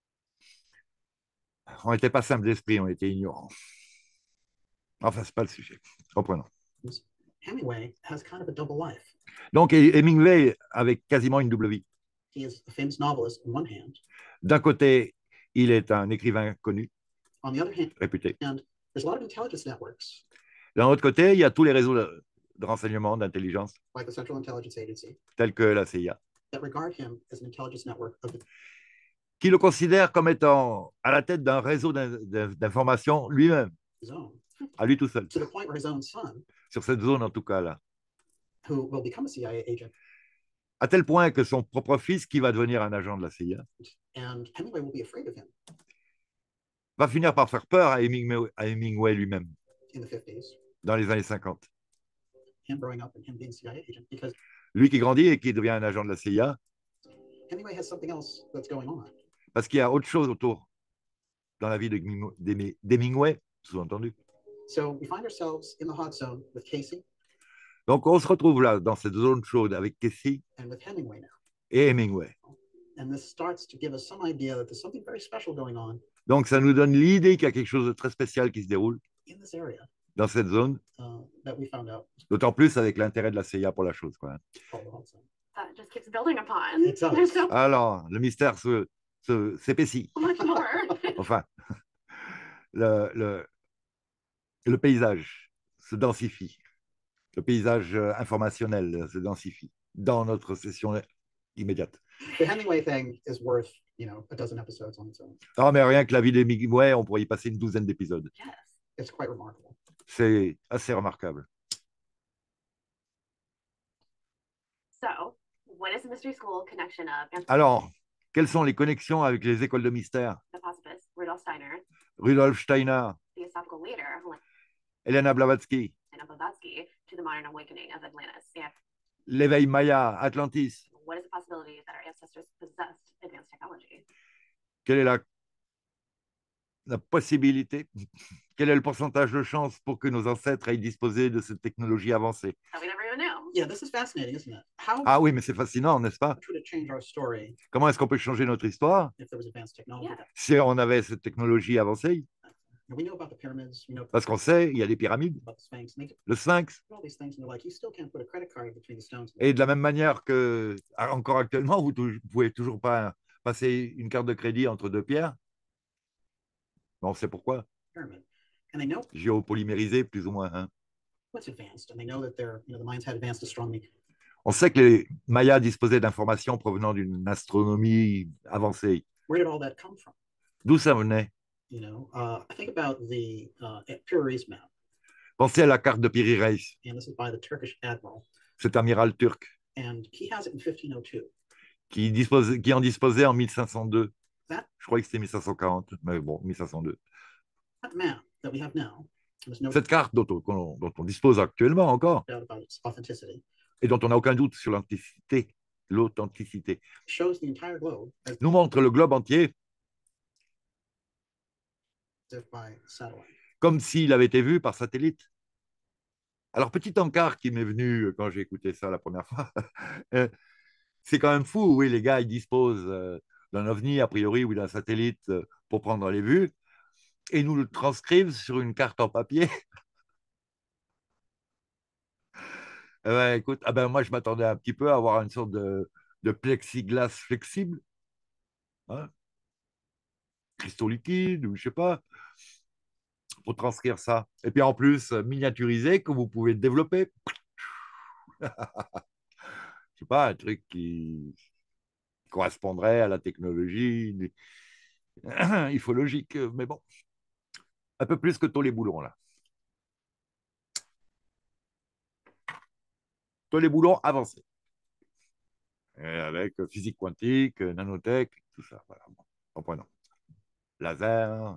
On n'était pas simples d'esprit, on était ignorants. Enfin, c'est pas le sujet. Reprenons.
Hemingway has kind of a double life.
Donc, Hemingway avait quasiment une double vie.
He is a famous novelist on one hand.
D'un côté, il est un écrivain connu,
On the other hand,
réputé.
there's a lot of intelligence networks,
D'un autre côté, il y a tous les réseaux de renseignement, d'intelligence,
like the Central Intelligence Agency,
tels que la CIA,
that regard him as an intelligence network of
qui le considère comme étant à la tête d'un réseau d'information lui-même,
his own,
à lui tout seul,
to the point where his own son,
sur cette zone en tout cas là.
who will become a CIA agent,
À tel point que son propre fils, qui va devenir un agent de la CIA,
and Hemingway will be afraid of him
va finir par faire peur à Hemingway lui-même
in the 50s,
dans les années 50.
him growing up and him being a CIA agent, because
Lui qui grandit et qui devient un agent de la CIA,
Hemingway has something else that's going on.
parce qu'il y a autre chose autour dans la vie d'Hemingway, sous-entendu.
So we find ourselves in the hot zone with Casey
Donc on se retrouve là, dans cette zone chaude avec Casey
and with Hemingway now.
et Hemingway.
And this starts to give us some idea that there's something very special going on
Donc ça nous donne l'idée qu'il y a quelque chose de très spécial qui se déroule
in this area
dans cette zone,
that we found out
d'autant plus avec l'intérêt de la CIA pour la chose, quoi.
called the hot zone.
That just keeps building upon.
It does.
There's so
Alors, le mystère s'épaissit.
much more.
Enfin, le paysage se densifie. Le paysage informationnel se densifie dans notre session immédiate.
The Hemingway thing is worth, a dozen episodes on its own.
Ah, mais rien que la vie d'Hemingway, on pourrait y passer une douzaine d'épisodes.
Yes.
It's quite remarkable.
C'est assez remarquable.
So, what is the mystery school connection of
Alors, quelles sont les connexions avec les écoles de mystère?
Anthroposophist Rudolf Steiner,
Rudolf Steiner,
theosophical leader
Elena Blavatsky,
Helena Blavatsky, to the modern awakening of Atlantis? Yeah.
l'éveil Maya, Atlantis,
what is the possibility that our ancestors possessed advanced technology?
quelle est la possibilité, quel est le pourcentage de chance pour que nos ancêtres aient disposé de cette technologie avancée?
That we never even knew.
Yeah, this is fascinating, isn't it? How
Ah oui, mais c'est fascinant, n'est-ce pas?
much would it change our story
Comment est-ce qu'on peut changer notre histoire
if there was advanced technology?
Yeah.
si on avait cette technologie avancée?
And we know about the pyramids, we know
Parce qu'on sait, il y a des pyramides,
about the Sphinx, and they
le Sphinx.
do all these things, and they're like, you still can't put a credit card between the stones.
Et de la même manière que, encore actuellement, vous ne pouvez toujours pas passer une carte de crédit entre deux pierres. On sait pourquoi.
Pyramid. And they know
Géopolymérisé, plus ou moins. Hein.
what's advanced, and they know that they're, the Mayans had advanced astronomy.
On sait que les Mayas disposaient d'informations provenant d'une astronomie avancée.
Where did all that come from?
D'où ça venait?
I think about the Piri map,
Pensez à la carte de Piri Reis,
and this is by the Turkish admiral,
cet amiral turc
and he has it in 1502.
qui en disposait en 1502.
That-
Je croyais que c'était 1540, mais bon, 1502.
That map that we have now, there's no
Cette carte dont on dispose actuellement encore,
doubt about its authenticity,
et dont on n'a aucun doute sur l'authenticité,
shows the entire globe as
nous montre le globe entier
if by satellite.
comme s'il avait été vu par satellite. Alors, petit encart qui m'est venu quand j'ai écouté ça la première fois, c'est quand même fou, oui, les gars, ils disposent d'un ovni, a priori, ou d'un satellite pour prendre les vues, et nous le transcrivent sur une carte en papier. Ouais, écoute, ah ben, moi, je m'attendais un petit peu à avoir une sorte de plexiglas flexible, hein, cristaux liquides, ou je sais pas, pour transcrire ça. Et puis en plus, miniaturisé, que vous pouvez développer. Je sais pas, un truc qui correspondrait à la technologie ufologique, mais bon, un peu plus que tous les boulons, là. Tous les boulons avancés. Et avec physique quantique, nanotech, tout ça. Voilà. Bon, comprenons. Laser.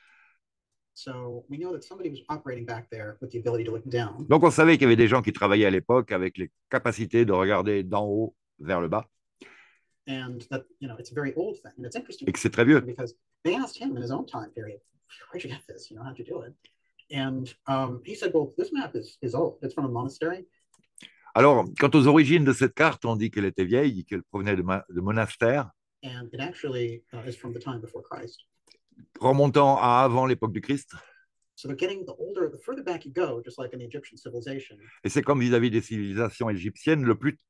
So we know that somebody was operating back there with the ability to look down.
Donc, on savait qu'il y avait des gens qui travaillaient à l'époque avec les capacités de regarder d'en haut vers le bas.
And that, it's a very old thing. And it's interesting
Et que c'est très vieux.
because they asked him in his own time period, where'd you get this? How'd you do it? And he said, well, this map is old. It's from a monastery.
Alors, quant aux origines de cette carte, on dit qu'elle était vieille, qu'elle provenait de monastères,
And it actually is from the time before Christ.
remontant à avant l'époque du Christ.
So they're getting the older, the further back you go, just like in the Egyptian civilization.
Et c'est comme vis-à-vis des civilisations égyptiennes, le plus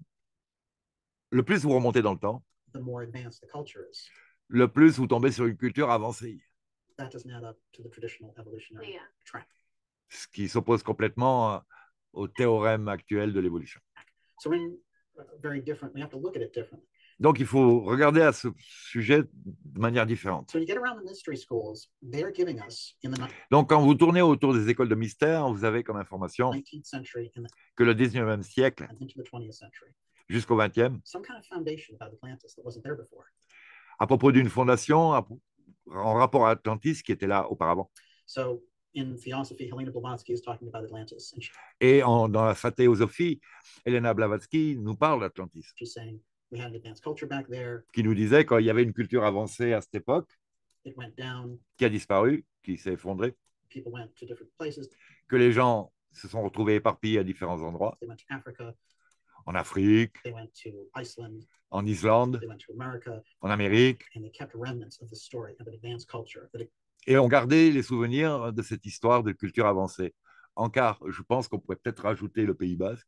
vous remontez dans le temps,
The more advanced the culture is.
le plus vous tombez sur une culture avancée,
That doesn't add up to the traditional evolutionary
Yeah.
track.
ce qui s'oppose complètement au théorème actuel de l'évolution.
So we're very different. We have to look at it differently.
Donc, il faut regarder à ce sujet de manière différente.
So when you get around the mystery schools, they're giving us in the
Donc, quand vous tournez autour des écoles de mystère, vous avez comme information
19th century and
que le 19e siècle
into the 20th century,
jusqu'au 20e,
some kind of foundation about Atlantis that wasn't there before.
à propos d'une fondation en rapport à Atlantis qui était là auparavant.
So in Theosophy, Helena Blavatsky is talking about Atlantis, and
Et dans la théosophie, Helena Blavatsky nous parle d'Atlantis,
she's saying we had an advanced culture back there.
qui nous disait qu'il y avait une culture avancée à cette époque,
It went down.
qui a disparu, qui s'est effondrée,
People went to different places.
que les gens se sont retrouvés éparpillés à différents endroits,
They went to Africa.
en Afrique,
They went to Iceland.
en Islande,
They went to America,
en Amérique,
and they kept remnants of the story of an advanced culture.
et ont gardé les souvenirs de cette histoire de culture avancée. En car, je pense qu'on pourrait peut-être rajouter le Pays Basque.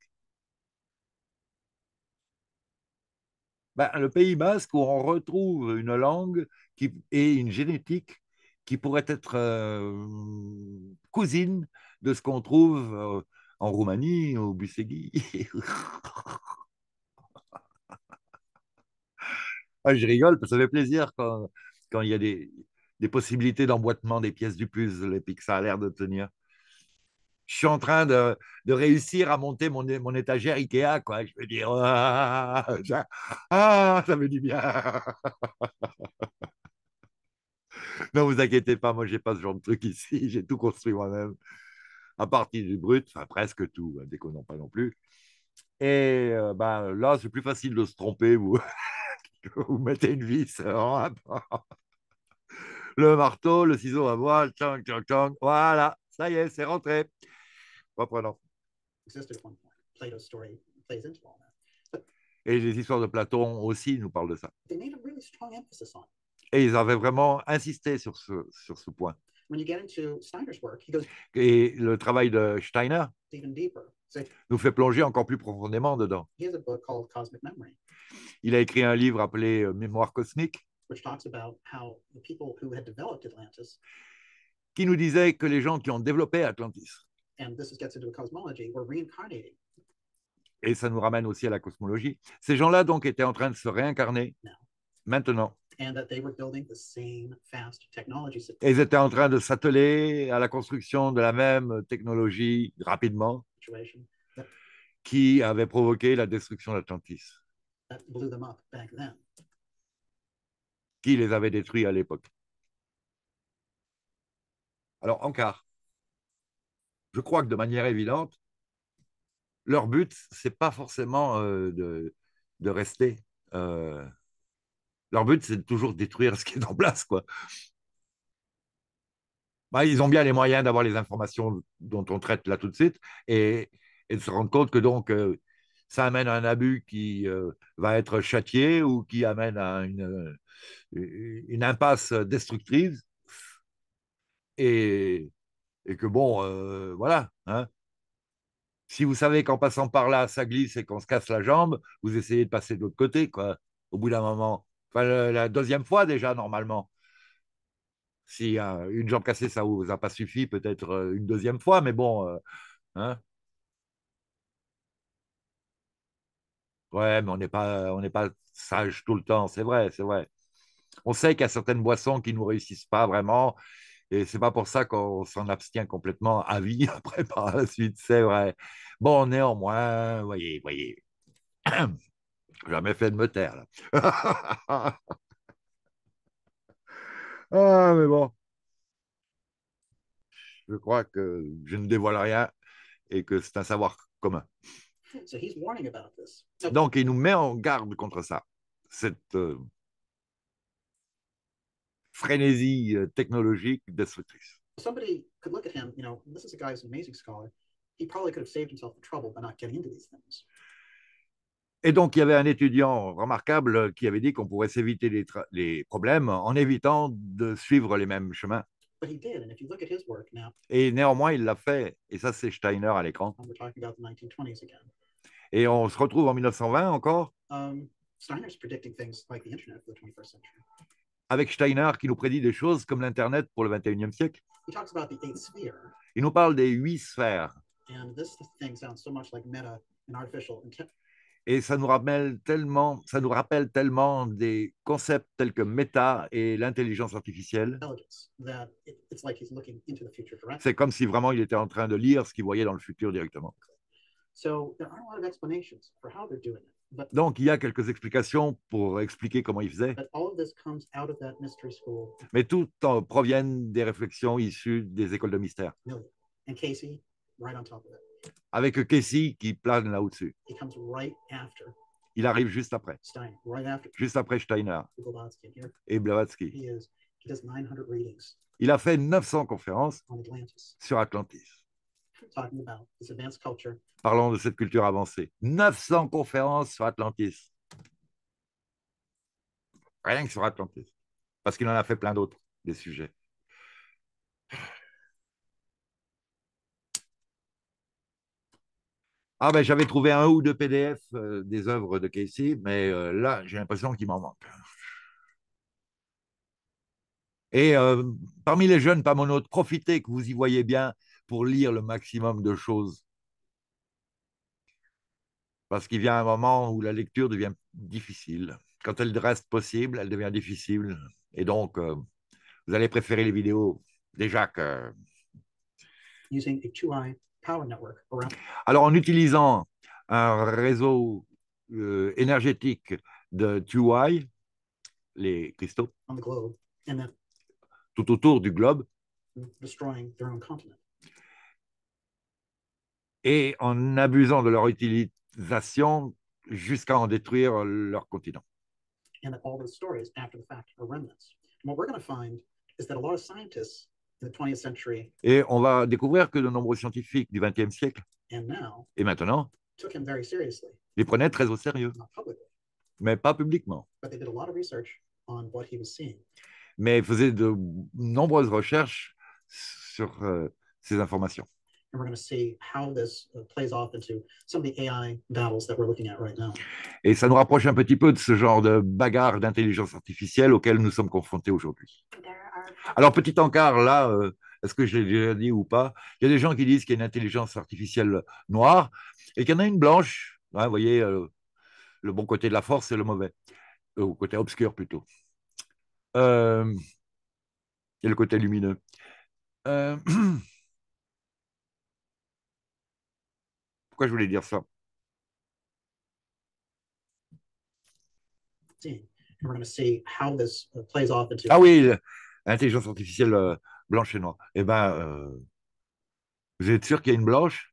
Ben, le Pays Basque, où on retrouve une langue et une génétique qui pourrait être cousine de ce qu'on trouve en Roumanie, au Busségui. Ah, je rigole, parce que ça fait plaisir quand il y a des possibilités d'emboîtement des pièces du puzzle et puis que ça a l'air de tenir. Je suis en train de réussir à monter mon étagère Ikea, quoi. Je veux dire, ça fait du bien. Non, vous inquiétez pas, moi, j'ai pas ce genre de truc ici. J'ai tout construit moi-même, à partir du brut, enfin presque tout, déconnons pas non plus. Et ben, là, c'est plus facile de se tromper. Vous, vous mettez une vis en rapport. Le marteau, le ciseau à voile, tchang, tchang, tchang. Voilà, ça y est, c'est rentré. Reprenons.
Existed at one point. Plato's story plays into all that. But
Et les histoires de Platon aussi nous parlent de ça.
they made a really strong emphasis on it.
Et ils avaient vraiment insisté sur ce point.
When you get into Steiner's work, he goes
Et le travail de Steiner
even deeper. So
nous fait plonger encore plus profondément dedans.
he has a book called Cosmic Memory,
Il a écrit un livre appelé Mémoire cosmique
which talks about how the people who had developed Atlantis,
qui nous disait que les gens qui ont développé Atlantis,
and this gets into a cosmology, were reincarnating.
et ça nous ramène aussi à la cosmologie, ces gens-là donc étaient en train de se réincarner maintenant.
And that they were building the same fast technology system.
Et ils étaient en train de s'atteler à la construction de la même technologie rapidement qui avait provoqué la destruction d'Atlantis,
that blew them up back then.
qui les avait détruits à l'époque. Alors, Ankar, je crois que de manière évidente, leur but, c'est pas forcément de rester. Leur but, c'est de toujours détruire ce qui est en place, quoi. Bah, ils ont bien les moyens d'avoir les informations dont on traite là tout de suite et de se rendre compte que donc ça amène à un abus qui va être châtié ou qui amène à une impasse destructrice et, et que bon, voilà. Hein. Si vous savez qu'en passant par là, ça glisse et qu'on se casse la jambe, vous essayez de passer de l'autre côté, quoi, au bout d'un moment. Enfin, la deuxième fois déjà, normalement. Si une jambe cassée, ça ne vous a pas suffi, peut-être une deuxième fois, mais bon, hein. Ouais, mais on n'est pas sage tout le temps, c'est vrai, c'est vrai. On sait qu'il y a certaines boissons qui ne nous réussissent pas vraiment, et c'est pas pour ça qu'on s'en abstient complètement à vie après par la suite, c'est vrai. Bon, néanmoins, voyez, jamais fait de me taire, là. Ah, mais bon, je crois que je ne dévoile rien et que c'est un savoir commun.
So he's warning about this.
Donc, il nous met en garde contre ça, cette frénésie technologique destructrice.
Somebody could look at him, this is a guy who's an amazing scholar. He probably could have saved himself the trouble by not getting into these things.
Et donc, il y avait un étudiant remarquable qui avait dit qu'on pourrait s'éviter les problèmes en évitant de suivre les mêmes chemins.
But he did, and if you look at his work now,
Et néanmoins, il l'a fait. Et ça, c'est Steiner à l'écran.
we're talking about the 1920s again.
Et on se retrouve en 1920 encore
Steiner's predicting things like the internet for the 21st century.
avec Steiner qui nous prédit des choses comme l'Internet pour le 21e siècle.
He talks about the eighth sphere,
Il nous parle des 8 sphères.
and this thing sounds so much like meta and artificial intelligence.
Et ça nous rappelle tellement des concepts tels que méta et l'intelligence artificielle.
That it's like he's looking into the future directly.
C'est comme si vraiment il était en train de lire ce qu'il voyait dans le futur directement.
So there aren't a lot of explanations for how they're doing it. But,
Donc, il y a quelques explications pour expliquer comment il faisait.
but all of this comes out of that mystery school.
Mais tout proviennent des réflexions issues des écoles de mystère.
Million. And Casey, right on top of it.
Avec Casey qui plane là au-dessus.
He comes right after
Il arrive juste après.
Steiner, right after
Juste après Steiner
Blavatsky. Here
et Blavatsky.
he does 900 readings
Il a fait 900 conférences
on Atlantis,
sur Atlantis,
talking about this advanced culture.
parlant de cette culture avancée. 900 conférences sur Atlantis. Rien que sur Atlantis. Parce qu'il en a fait plein d'autres, des sujets. Ah ben j'avais trouvé un ou deux PDF des œuvres de Casey, mais là j'ai l'impression qu'il m'en manque. Et parmi les jeunes pamonautes, profitez que vous y voyez bien pour lire le maximum de choses. Parce qu'il vient un moment où la lecture devient difficile. Quand elle reste possible, elle devient difficile. Et donc, vous allez préférer les vidéos déjà que...
Using a 2i power network around.
Alors, en utilisant un réseau énergétique de 2i, les cristaux,
On the globe, and then
tout autour du globe,
destroying their own continent.
et en abusant de leur civilisations jusqu'à en détruire leur continent.
And that all those stories after the fact are remnants. And what we're going to find is that a lot of scientists in the 20th century
Et on va découvrir que de nombreux scientifiques du XXe siècle
and now
et maintenant
took him very seriously,
les prenaient très au sérieux,
not publicly,
mais pas publiquement.
but they did a lot of research on what he was seeing.
Mais ils faisaient de nombreuses recherches sur ces informations.
And we're going to see how this plays off into some of the AI battles that we're looking at right now.
Et ça nous rapproche un petit peu de ce genre de bagarre d'intelligence artificielle auquel nous sommes confrontés aujourd'hui. Alors, petit encart, là, est-ce que je l'ai déjà dit ou pas? Il y a des gens qui disent qu'il y a une intelligence artificielle noire et qu'il y en a une blanche. Hein, vous voyez, le bon côté de la force et le mauvais, au côté obscur plutôt. Et le côté lumineux. Pourquoi je voulais dire ça?
We're going to see how this plays off into.
Ah oui, l'intelligence artificielle blanche et noire. Eh bien, vous êtes sûr qu'il y a une blanche?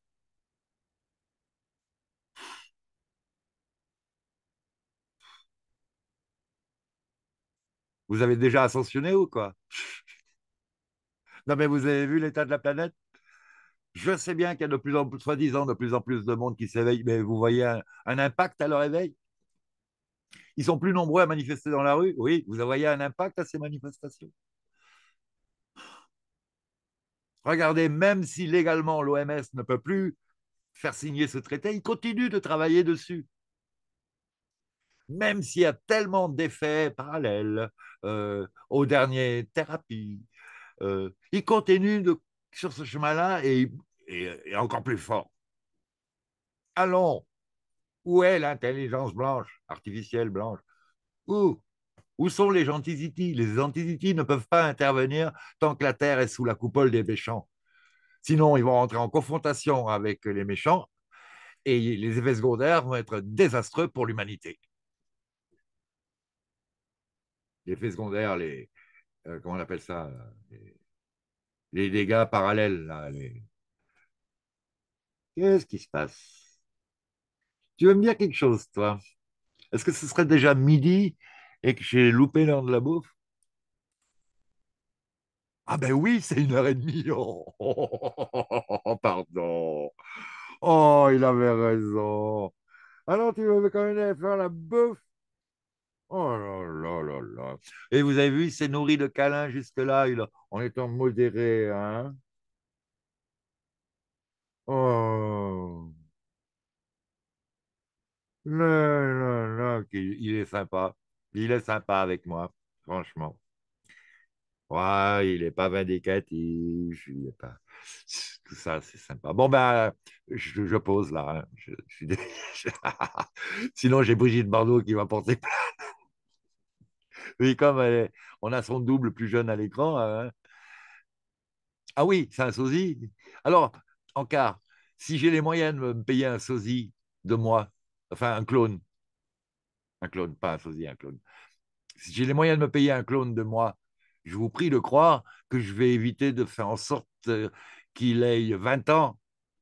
Vous avez déjà ascensionné ou quoi? Non, mais vous avez vu l'état de la planète? Je sais bien qu'il y a de plus en plus, soi-disant, de plus en plus de monde qui s'éveille, mais vous voyez un impact à leur éveil? Ils sont plus nombreux à manifester dans la rue? Oui, vous voyez un impact à ces manifestations? Regardez, même si légalement l'OMS ne peut plus faire signer ce traité, ils continuent de travailler dessus. Même s'il y a tellement d'effets parallèles aux dernières thérapies, ils continuent sur ce chemin-là et encore plus fort. Allons, où est l'intelligence blanche, artificielle blanche? Où sont les gentilités? Les gentilités ne peuvent pas intervenir tant que la Terre est sous la coupole des méchants. Sinon, ils vont rentrer en confrontation avec les méchants et les effets secondaires vont être désastreux pour l'humanité. Les effets secondaires, comment on appelle ça? Les dégâts parallèles. Là, Qu'est-ce qui se passe? Tu veux me dire quelque chose, toi? Est-ce que ce serait déjà midi et que j'ai loupé l'heure de la bouffe? Ah ben oui, c'est 1h30. Oh, pardon. Oh, il avait raison. Alors, tu veux quand même aller faire la bouffe? Oh là là là là. Et vous avez vu, il s'est nourri de câlins jusque-là, en étant modéré, hein? Oh. Là, là, là, il est sympa. Il est sympa avec moi, franchement. Ouais, il n'est pas vindicatif, il est pas. Tout ça, c'est sympa. Bon, ben, je pose là, hein. Sinon, j'ai Brigitte Bardot qui va porter plainte. Oui, comme on a son double plus jeune à l'écran, hein. Ah oui, c'est un sosie. Alors, en quart, si j'ai les moyens de me payer un sosie de moi, enfin un clone, pas un sosie, un clone. Si j'ai les moyens de me payer un clone de moi, je vous prie de croire que je vais éviter de faire en sorte qu'il ait 20 ans.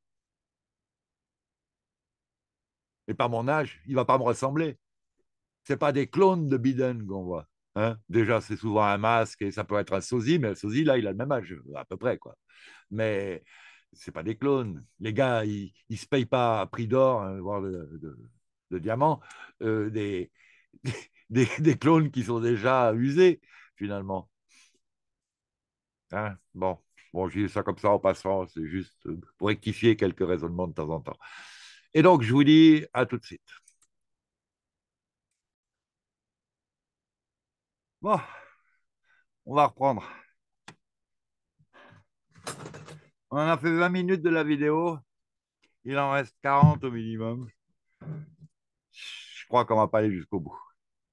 Et par mon âge, il ne va pas me ressembler. Ce n'est pas des clones de Biden qu'on voit. Hein. Déjà, c'est souvent un masque et ça peut être un sosie, mais le sosie, là, il a le même âge, à peu près, quoi. Mais ce n'est pas des clones. Les gars, ils ne se payent pas à prix d'or, hein, voire de diamants, des, des clones qui sont déjà usés, finalement. Hein, bon, je dis ça comme ça en passant, c'est juste pour rectifier quelques raisonnements de temps en temps. Et donc, je vous dis à tout de suite. Bon, on va reprendre. On en a fait 20 minutes de la vidéo. Il en reste 40 au minimum. Je crois qu'on va pas aller jusqu'au bout.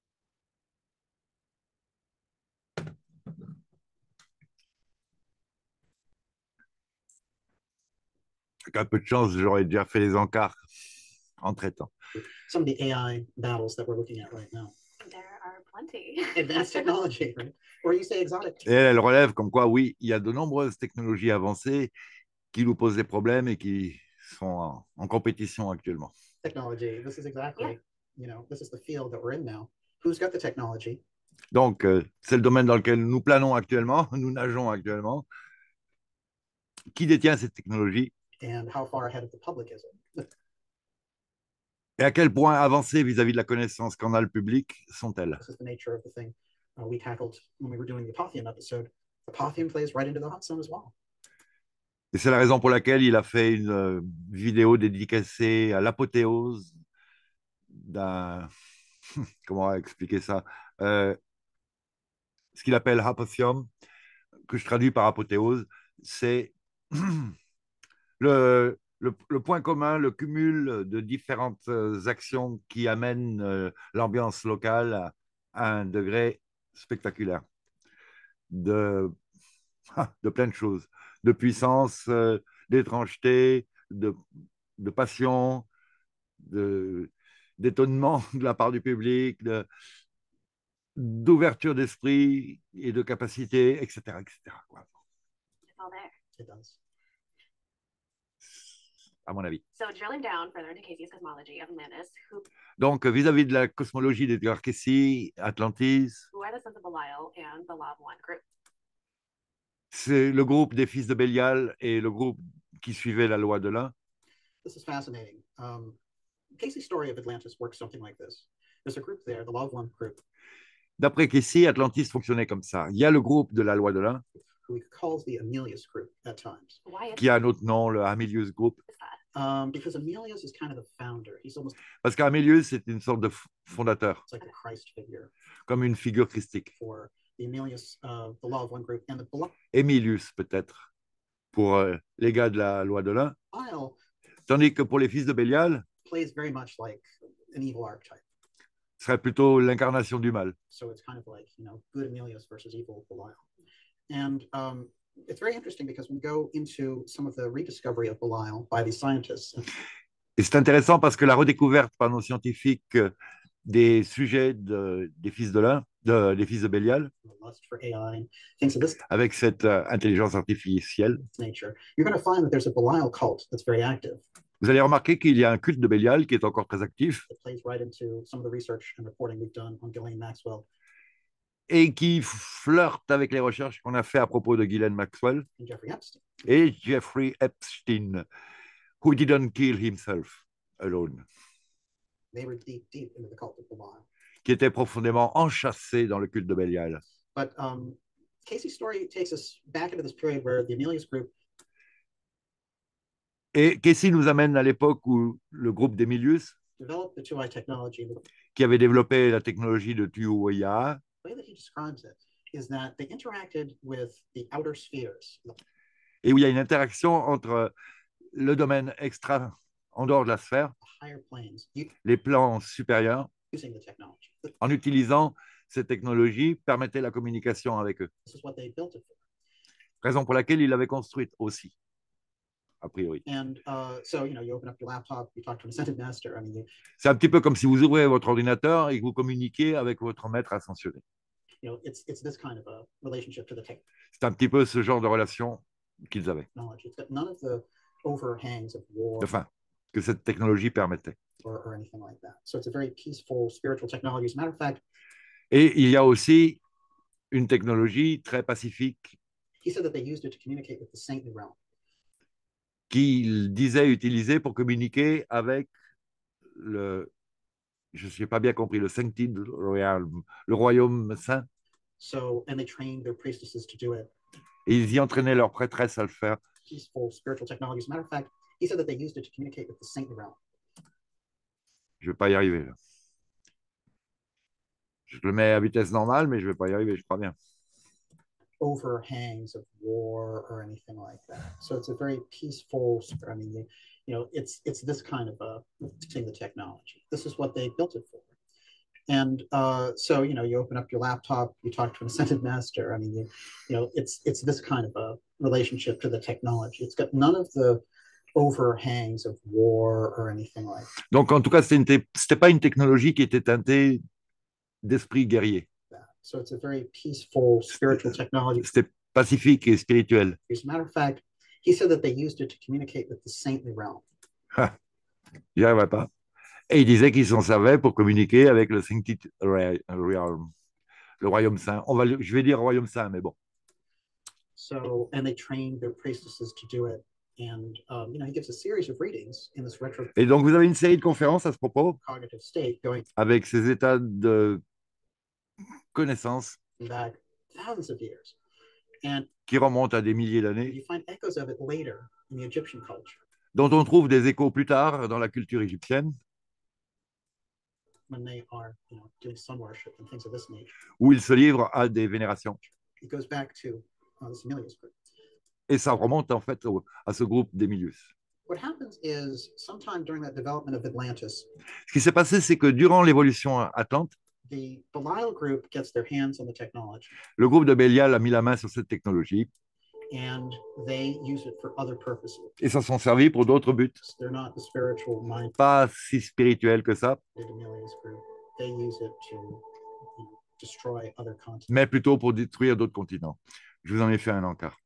Avec un peu de chance, j'aurais déjà fait les encarts en traitant.
Some of the AI battles that we're looking at right now.
There are plenty.
Advanced technology, right? Or you say exotic.
Et elle relève comme quoi, oui, il y a de nombreuses technologies avancées qui nous posent des problèmes et qui sont en compétition actuellement.
Technology. This is exactly, this is the field that we're in now. Who's got the technology?
Donc, c'est le domaine dans lequel nous planons actuellement, nous nageons actuellement. Qui détient cette technologie
And how far ahead of the public is it?
et à quel point avancées vis-à-vis de la connaissance qu'en a le public sont-elles?
This is the nature of the thing we tackled when we were doing the Apothium episode. Apothium plays right into the hot zone as well.
Et c'est la raison pour laquelle il a fait une vidéo dédicacée à l'apothéose d'un... Comment expliquer ça? Ce qu'il appelle apothium, que je traduis par apothéose, c'est le point commun, le cumul de différentes actions qui amènent l'ambiance locale à un degré spectaculaire de plein de choses, de puissance, d'étrangeté, de passion, d'étonnement de la part du public, d'ouverture d'esprit et de capacité, etc. Quoi.
It's all there.
It does.
À mon avis.
So drilling down further into Casey's cosmology of Atlantis,
Donc, vis-à-vis de la cosmologie d'Edgar Cayce, Atlantis,
who are the sons of Belial and the Law of One group?
c'est le groupe des fils de Bélial et le groupe qui suivait la loi de l'un.
This is fascinating. Casey's story of Atlantis works something like this. There's a group there, the Law of One group,
D'après Cayce, Atlantis fonctionnait comme ça. Il y a le groupe de la loi de l'un,
who he calls the Amelius group at times.
Why is
qui a un autre nom, le Amelius Group.
that?
Because Amelius is kind of the founder. He's almost
Parce qu'Amelius, c'est une sorte de fondateur,
it's like a Christ figure
comme une figure christique.
for the Amelius, the Law of One group, and the
Emilius, peut-être, pour les gars de la loi de l'un.
Belial
Tandis que pour les fils de Bélial,
plays very much like an evil archetype.
ce serait plutôt l'incarnation du mal.
So it's kind of like, good Amelius versus evil Belial. And it's very interesting because we go into some of the rediscovery of Belial by these scientists.
Et c'est intéressant parce que la redécouverte par nos scientifiques des sujets des fils de l'un, des fils de Bélial,
Lust for AI and things of this
avec cette intelligence artificielle,
nature, you're going to find that there's a Belial cult that's very active.
vous allez remarquer qu'il y a un culte de Bélial qui est encore très actif
It plays right into some of the research and reporting we've done on Ghislaine Maxwell
et qui flirte avec les recherches qu'on a fait à propos de Ghislaine Maxwell
and Jeffrey Epstein.
et Jeffrey Epstein, who didn't kill himself alone,
They were deep, deep into the cult of Belial.
qui était profondément enchâssé dans le culte de Bélial.
But Casey's story takes us back into this period where the Amelius group
Et Cayce nous amène à l'époque où le groupe d'Emilius,
developed the 2i technology. The
qui avait développé la technologie de Tuoya,
way that he describes it is that they interacted with the outer spheres,
et où il y a une interaction entre le domaine extra, en dehors de la sphère,
the higher planes,
les plans supérieurs,
using the technology.
en utilisant cette technologie, permettait la communication avec eux.
This is what they built it for.
Raison pour laquelle il l'avait construite aussi, a priori.
And so, you open up your laptop, you talk to an ascended master. I mean,
C'est un petit peu comme si vous ouvrez votre ordinateur et que vous communiquiez avec votre maître ascensionné.
it's this kind of a relationship to the
C'est un petit peu ce genre de relation qu'ils avaient,
technology. It's got none of the overhangs of war
enfin, que cette technologie permettait.
or anything like that. So it's a very peaceful, spiritual technology. As a matter of fact,
Et il y a aussi une technologie très pacifique
he said that they used it to communicate with the saintly realm.
qu'il disait utiliser pour communiquer avec le, je n'ai pas bien compris, le Sanctid Realm, le royaume saint.
So, and they trained their priestesses to do it.
Et ils y entraînaient leurs prêtresses à le faire.
Peaceful, spiritual technology. As a matter of fact, he said that they used it to communicate with the saintly realm.
Je ne vais pas y arriver là. Je le mets à vitesse normale, mais je ne vais pas y arriver, je crois bien.
Overhangs of war or anything like that. So it's a very peaceful. I mean, it's this kind of seeing the technology. This is what they built it for. And so you open up your laptop, you talk to an ascended master. I mean, it's this kind of a relationship to the technology. It's got none of the overhangs of war or anything like that.
Donc en tout cas, c'était pas une technologie qui était teintée d'esprit guerrier.
So it's a very peaceful, spiritual technology.
C'était pacifique et spirituel.
As a matter of fact, he said that they used it to communicate with the saintly realm.
J'y arriverai pas. Et il disait qu'ils s'en servaient pour communiquer avec le Sanctit Realm, le Royaume Saint. Je vais dire Royaume Saint, mais bon.
So, and they trained their priestesses to do it. And, he gives a series of readings in this retro
Et donc, vous avez une série de conférences à ce propos,
cognitive state going
avec ces états de connaissance
back thousands of years. And
qui remontent à des milliers d'années,
you find echoes of it later in the Egyptian culture
dont on trouve des échos plus tard dans la culture égyptienne,
when they are, doing sun worship and things of this nature.
où ils se livrent à des vénérations.
It goes back to the Similius group.
Et ça remonte en fait à ce groupe d'Emilius.
What happens is sometime during that development of Atlantis,
Ce qui s'est passé, c'est que durant l'évolution atlante,
the Belial group gets their hands on the technology
le groupe de Bélial a mis la main sur cette technologie
and they use it for other purposes.
et s'en sont servis pour d'autres buts,
They're not the spiritual mind
pas si spirituels que ça,
of the Amelius group. They use it to destroy other continents.
mais plutôt pour détruire d'autres continents. Je vous en ai fait un encart.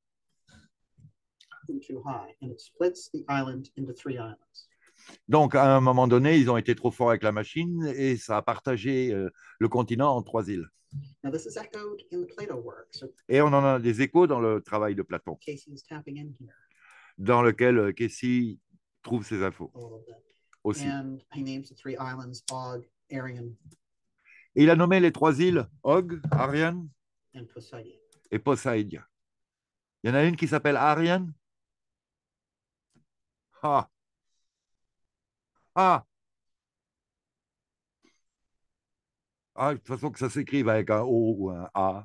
Too high, and it splits the island into 3 islands.
Donc, à un moment donné, ils ont été trop forts avec la machine et ça a partagé le continent en 3 îles.
Now, this is echoed in the Plato work. So
Et on en a des échos dans le travail de Platon,
Casey is tapping in here
dans lequel Casey trouve ses infos
a little bit.
aussi.
And he names the 3 islands Og, Arian,
Et il a nommé les 3 îles Og, Arian
and Poseidon.
et Poséidia. Il y en a une qui s'appelle Arian. Ah. Ah. Ah, de toute façon, que ça s'écrive avec un O ou un A.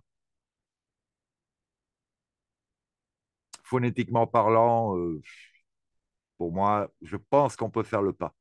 Phonétiquement parlant, pour moi, je pense qu'on peut faire le pas.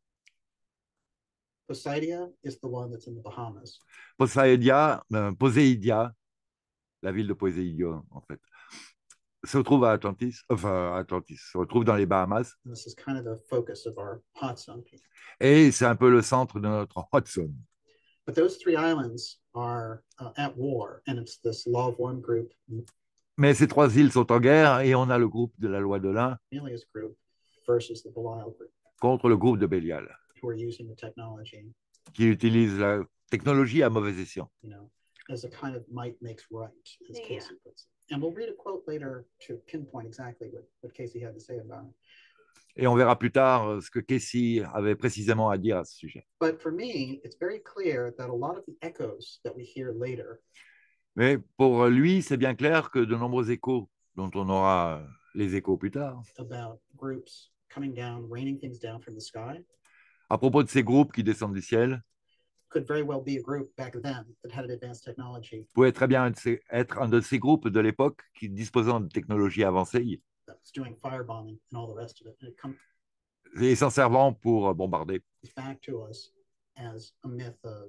Poseidia is the one that's in the Bahamas.
Poséidia, la ville de Poséidia, en fait, se retrouve à Atlantis, se retrouve dans les Bahamas.
And this is kind of the focus of our hot zone here.
Et c'est un peu le centre de notre hot zone.
But those 3 islands are at war, and it's this Law of One group,
Mais ces 3 îles sont en guerre et on a le groupe de la loi de l'un
Amelius group, versus the Belial group,
contre le groupe de Bélial,
who are using the technology,
qui utilise la technologie à mauvais escient.
As a kind of might makes right, as
Yeah.
Casey puts it. And we'll read a quote later to pinpoint exactly what Casey had to say about it.
Et on verra plus tard ce que Casey avait précisément à dire à ce sujet.
But for me, it's very clear that a lot of the echoes that we hear later
Mais pour lui, c'est bien clair que de nombreux échos, dont on aura les échos plus tard,
about groups coming down, raining things down from the sky,
à propos de ces groupes qui descendent du ciel,
could very well be a group back then that had an advanced technology
pouvait très bien être un de ces groupes de l'époque qui, disposant de technologies avancées
that was doing firebombing and all the rest of it. And it comes
et s'en servant pour bombarder.
back to us as a myth of,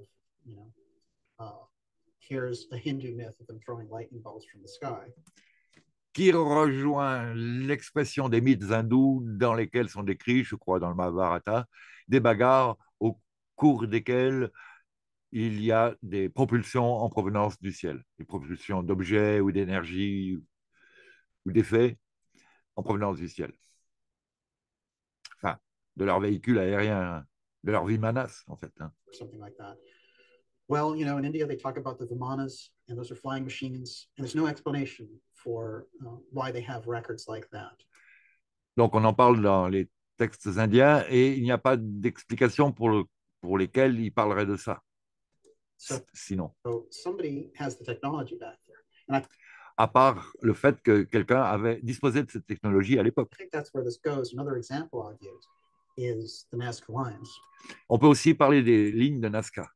here's a Hindu myth of them throwing lightning bolts from the sky.
Qui rejoint l'expression des mythes hindous dans lesquels sont décrits, je crois, dans le Mahabharata, des bagarres au cours desquelles il y a des propulsions en provenance du ciel, des propulsions d'objets ou d'énergie ou d'effets en provenance du ciel. Enfin, de leur véhicule aérien, de leur vimanas, en fait.
Or something like that. Well, in India, they talk about the Vimanas, and those are flying machines, and there's no explanation for why they have records like that.
Donc, on en parle dans les textes indiens et il n'y a pas d'explication pour lesquelles ils parleraient de ça. Sinon,
So somebody has the technology back there. And
à part le fait que quelqu'un avait disposé de cette technologie à l'époque.
I think that's where this goes. Another example I'll use is the Nazca lines.
On peut aussi parler des lignes de Nazca.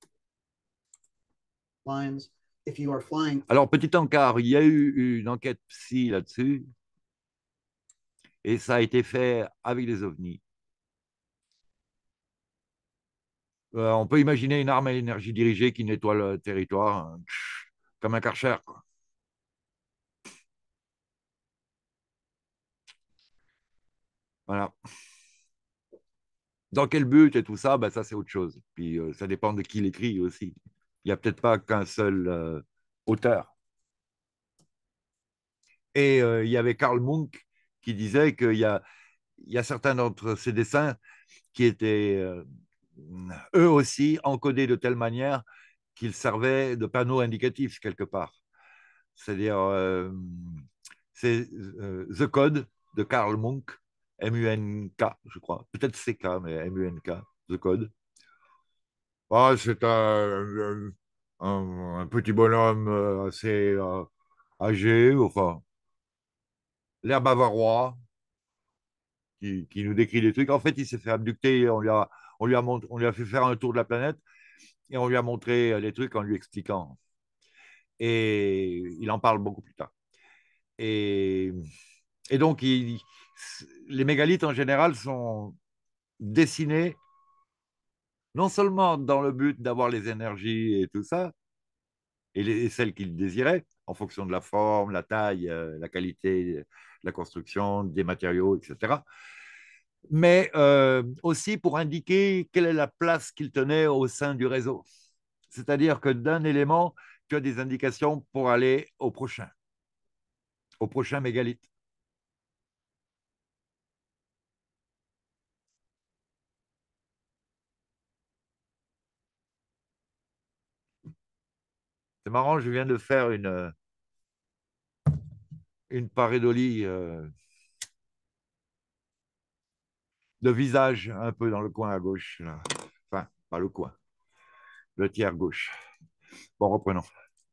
Lines, if you are flying.
Alors, petit encart, il y a eu une enquête psy là-dessus et ça a été fait avec des ovnis. On peut imaginer une arme à énergie dirigée qui nettoie le territoire comme un Karcher, quoi. Voilà. Dans quel but et tout ça, ben ça c'est autre chose. Puis ça dépend de qui l'écrit aussi. Il n'y a peut-être pas qu'un seul auteur. Et il y avait Karl Munck qui disait qu'il y a certains d'entre ces dessins qui étaient eux aussi encodés de telle manière qu'ils servaient de panneaux indicatifs quelque part. C'est-à-dire, c'est The Code de Karl Munk, M-U-N-K, je crois. Peut-être C-K, mais M-U-N-K, The Code. Ah, c'est un petit bonhomme assez âgé, enfin, l'air bavarois, qui nous décrit des trucs. En fait, il s'est fait abducter, on lui a fait faire un tour de la planète et on lui a montré les trucs en lui expliquant. Et il en parle beaucoup plus tard. Et, et donc, les mégalithes en général sont dessinés non seulement dans le but d'avoir les énergies et tout ça, et celles qu'il désirait, en fonction de la forme, la taille, la qualité de la construction, des matériaux, etc. Mais aussi pour indiquer quelle est la place qu'il tenait au sein du réseau. C'est-à-dire que d'un élément, tu as des indications pour aller au prochain mégalithe. C'est marrant, je viens de faire une pareidolie de visage un peu dans le coin à gauche. Là. Enfin, pas le coin, le tiers gauche. Bon, reprenons.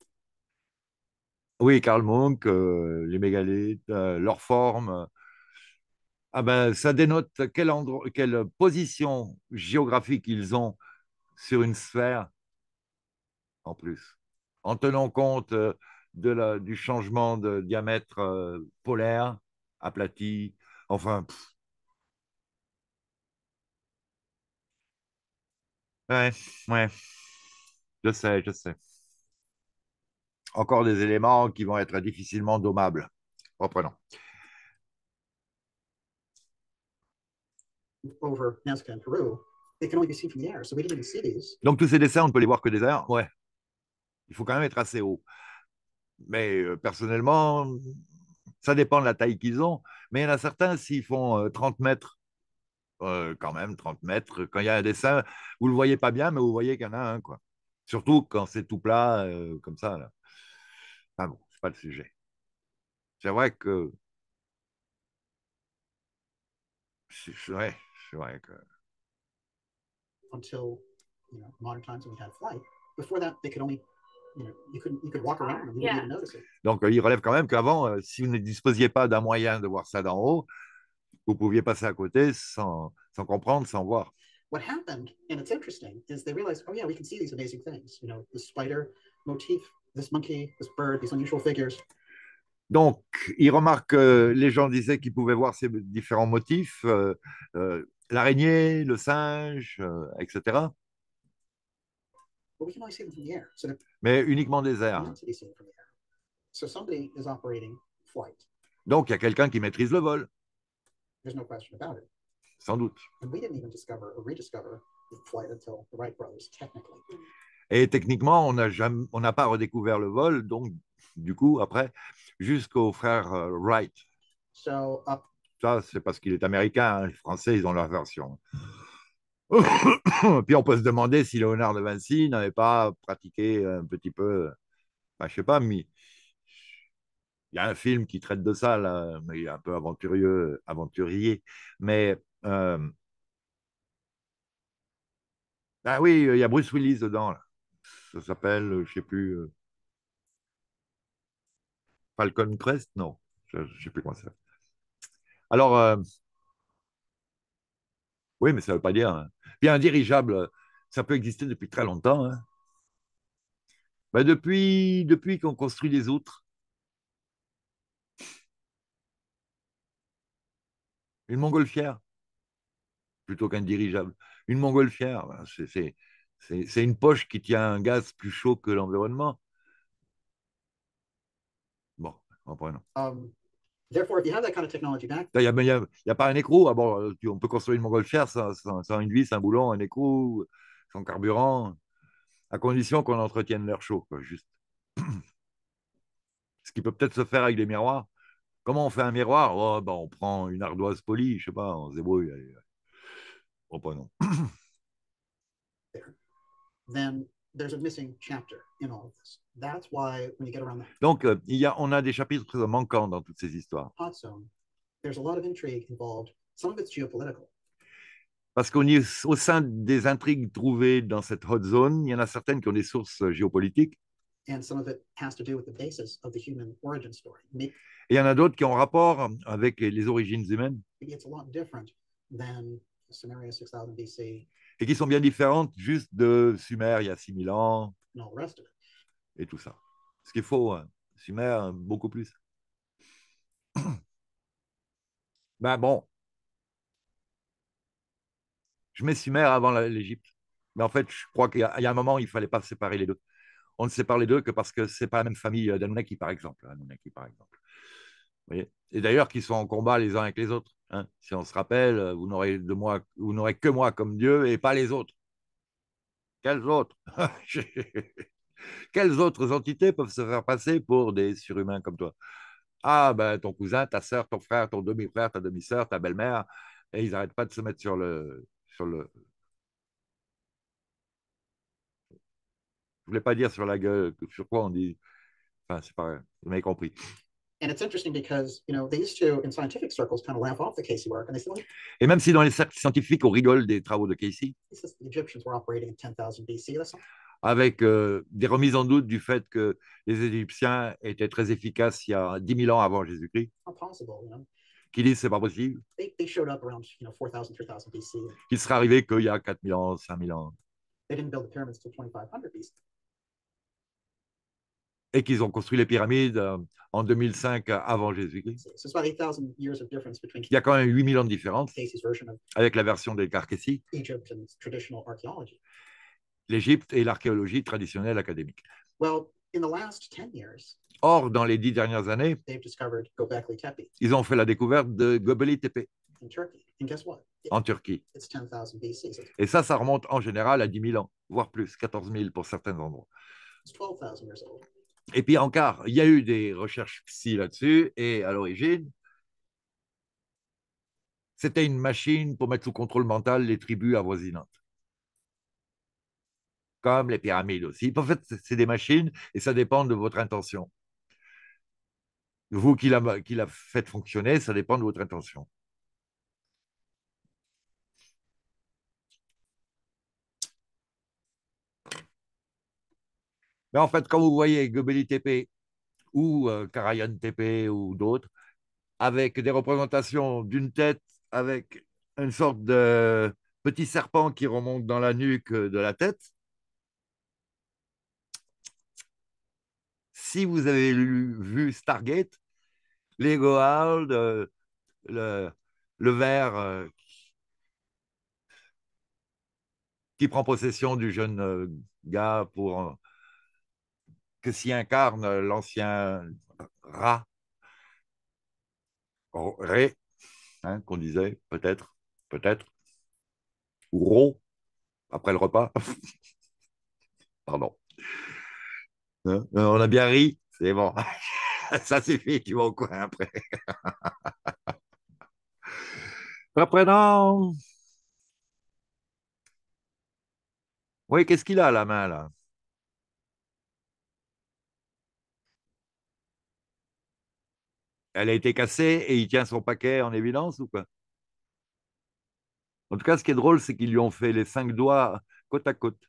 Oui, Karl Munk, les mégalithes, leur forme. Ah ben, ça dénote quelle position géographique ils ont sur une sphère en plus, en tenant compte du changement de diamètre polaire, aplati, enfin, ouais, ouais, je sais, je sais. Encore des éléments qui vont être difficilement dommables. Reprenons.
Over Nazca and Peru, they can only be seen from the air. So we didn't even see these.
Donc tous ces dessins, on ne peut les voir que des airs. Ouais, il faut quand même être assez haut. Mais personnellement, ça dépend de la taille qu'ils ont. Mais il y en a certains, s'ils font 30 mètres, quand même, 30 mètres, quand il y a un dessin, vous ne le voyez pas bien, mais vous voyez qu'il y en a un, quoi. Surtout quand c'est tout plat, comme ça. Là. Enfin bon, c'est pas le sujet. C'est vrai que. Ouais, c'est vrai que.
Until modern times when we had flight. Before that, they could only you could walk around and you wouldn't even notice it.
Donc, il relève quand même qu'avant, si vous ne disposiez pas d'un moyen de voir ça d'en haut, vous pouviez passer à côté sans comprendre, sans voir.
What happened, and it's interesting, is they realized, oh yeah, we can see these amazing things. This spider motif, this monkey, this bird, these unusual figures.
Donc, il remarque que les gens disaient qu'ils pouvaient voir ces différents motifs, l'araignée, le singe, etc.
But we can only see them from the air. So
Mais uniquement des airs.
not to be seen from the air. So somebody is operating flight.
Donc, il y a quelqu'un qui maîtrise le vol,
There's no question about it.
sans doute.
And we didn't even discover or rediscover flight until the Wright brothers, technically.
Et techniquement, on n'a pas redécouvert le vol, donc, du coup, après, jusqu'aux frères Wright.
So
Ça, c'est parce qu'il est américain. Hein. Les Français, ils ont leur version. Puis on peut se demander si Léonard de Vinci n'avait pas pratiqué un petit peu, ben, je sais pas, mais il y a un film qui traite de ça, là, mais il est un peu aventurier. Mais ah oui, il y a Bruce Willis dedans. Là. Ça s'appelle, je sais plus, Falcon Crest, non, je ne sais plus comment ça s'appelle. Alors, oui, mais ça ne veut pas dire. Hein. Puis un dirigeable, ça peut exister depuis très longtemps. Hein. Ben depuis qu'on construit les outres, une montgolfière plutôt qu'un dirigeable. Une montgolfière, ben, c'est une poche qui tient un gaz plus chaud que l'environnement. Bon, reprenons.
therefore, if you have that kind of technology back,
Il n'y a pas un écrou. Ah bon, on peut construire une montgolfière sans une vis, un boulon, un écrou, sans carburant, à condition qu'on entretienne l'air chaud, quoi, juste. Ce qui peut peut-être se faire avec des miroirs. Comment on fait un miroir? Oh, ben, on prend une ardoise polie, je sais pas, on se débrouille. Allez. Reprenons.
then there's a missing chapter in all of this. That's why when you get around the
Donc, on a des chapitres manquants dans toutes ces histoires.
hot zone, there's a lot of intrigue involved. Some of it's geopolitical.
Parce au sein des intrigues trouvées dans cette hot zone, il y en a certaines qui ont des sources géopolitiques.
And some of it has to do with the basis of the human origin story.
Et il y en a d'autres qui ont rapport avec les origines humaines.
Maybe it's a lot different than Sumeria 6000 BC.
Et qui sont bien différentes juste de Sumer il y a 6000 ans.
And all the rest of it.
Et tout ça. Ce qu'il faut, Sumer, beaucoup plus. Ben bon. Je mets Sumer avant l'Égypte. Mais en fait, je crois qu'il y a un moment, il ne fallait pas séparer les deux. On ne sépare les deux que parce que ce n'est pas la même famille d'Anunnaki, par exemple. Vous voyez, et d'ailleurs, qui sont en combat les uns avec les autres. Hein. Si on se rappelle, vous n'aurez que moi comme Dieu et pas les autres. Quels autres Quelles autres entités peuvent se faire passer pour des surhumains comme toi? Ah, ben ton cousin, ta soeur, ton frère, ton demi-frère, ta demi-sœur, ta belle-mère, et ils n'arrêtent pas de se mettre sur le. Je voulais pas dire sur la gueule, sur quoi on dit. Enfin, c'est pas. Vous m'avez compris.
And it's interesting because, they used to, in scientific circles, kind of laugh off the Casey work. And they said, well,
Et même si dans les cercles scientifiques, on rigole des travaux de Casey,
the Egyptians were operating in 10,000 BC. That's not
avec des remises en doute du fait que les Égyptiens étaient très efficaces il y a 10 000 ans avant Jésus-Christ,
possible,
qui disent que c'est pas possible,
They showed up around, 4,000, 3,000 BC.
qu'il serait arrivé qu'il y a 4 000 ans, 5 000 ans,
They didn't build the pyramids till 2,500 BC.
et qu'ils ont construit les pyramides en 2005 avant Jésus-Christ.
So it's about 8,000 years of difference between
Il y a quand même 8 000 ans de différence
Casey's version of
avec la version des Carcassi,
Egypt and traditional archaeology.
l'Égypte et l'archéologie traditionnelle académique.
Well, in the last 10 years,
Or, dans les 10 dernières années,
they've discovered Göbekli Tepe
ils ont fait la découverte de Göbekli Tepe
in Turkey. And guess what?
en Turquie.
It's 10,000 BC. So
Et ça remonte en général à 10 000 ans, voire plus, 14 000 pour certains endroits.
it's 12,000 years old.
Et puis encore, il y a eu des recherches psy là-dessus, et à l'origine, c'était une machine pour mettre sous contrôle mental les tribus avoisinantes. Comme les pyramides aussi. En fait, c'est des machines, et ça dépend de votre intention. Vous qui la faites fonctionner, ça dépend de votre intention. Mais en fait, quand vous voyez Göbekli Tepe ou Karajan Tepe ou d'autres, avec des représentations d'une tête avec une sorte de petit serpent qui remonte dans la nuque de la tête, si vous avez vu Stargate, les Goa'uld, le ver qui prend possession du jeune gars pour que s'y incarne l'ancien Ra, Ré, hein, qu'on disait, peut-être, ou Ro, après le repas. Pardon. Hein, on a bien ri, c'est bon. Ça suffit, tu vas au coin après. Reprenons. Oui, qu'est-ce qu'il a à la main, là? Elle a été cassée et il tient son paquet en évidence ou quoi? En tout cas, ce qui est drôle, c'est qu'ils lui ont fait les 5 doigts côte à côte.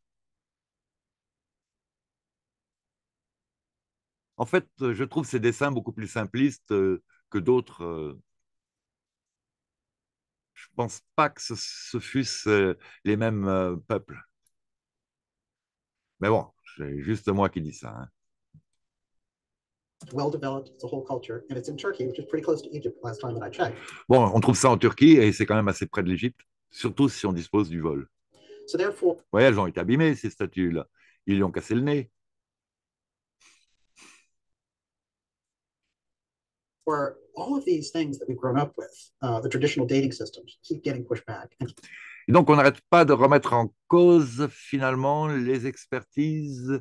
En fait, je trouve ces dessins beaucoup plus simplistes que d'autres. Je ne pense pas que ce fussent les mêmes peuples. Mais bon, c'est juste moi qui dis ça. Hein.
Well developed, it's a whole culture, and it's in Turkey, which is pretty close to Egypt last time that I checked.
Bon, on trouve ça en Turquie et c'est quand même assez près de l'Égypte, surtout si on dispose du vol.
So therefore,
Oui, elles ont été abîmées, ces statues-là. Ils lui ont cassé le nez.
for all of these things that we've grown up with, the traditional dating systems keep getting pushed back.
Et donc, on n'arrête pas de remettre en cause, finalement, les expertises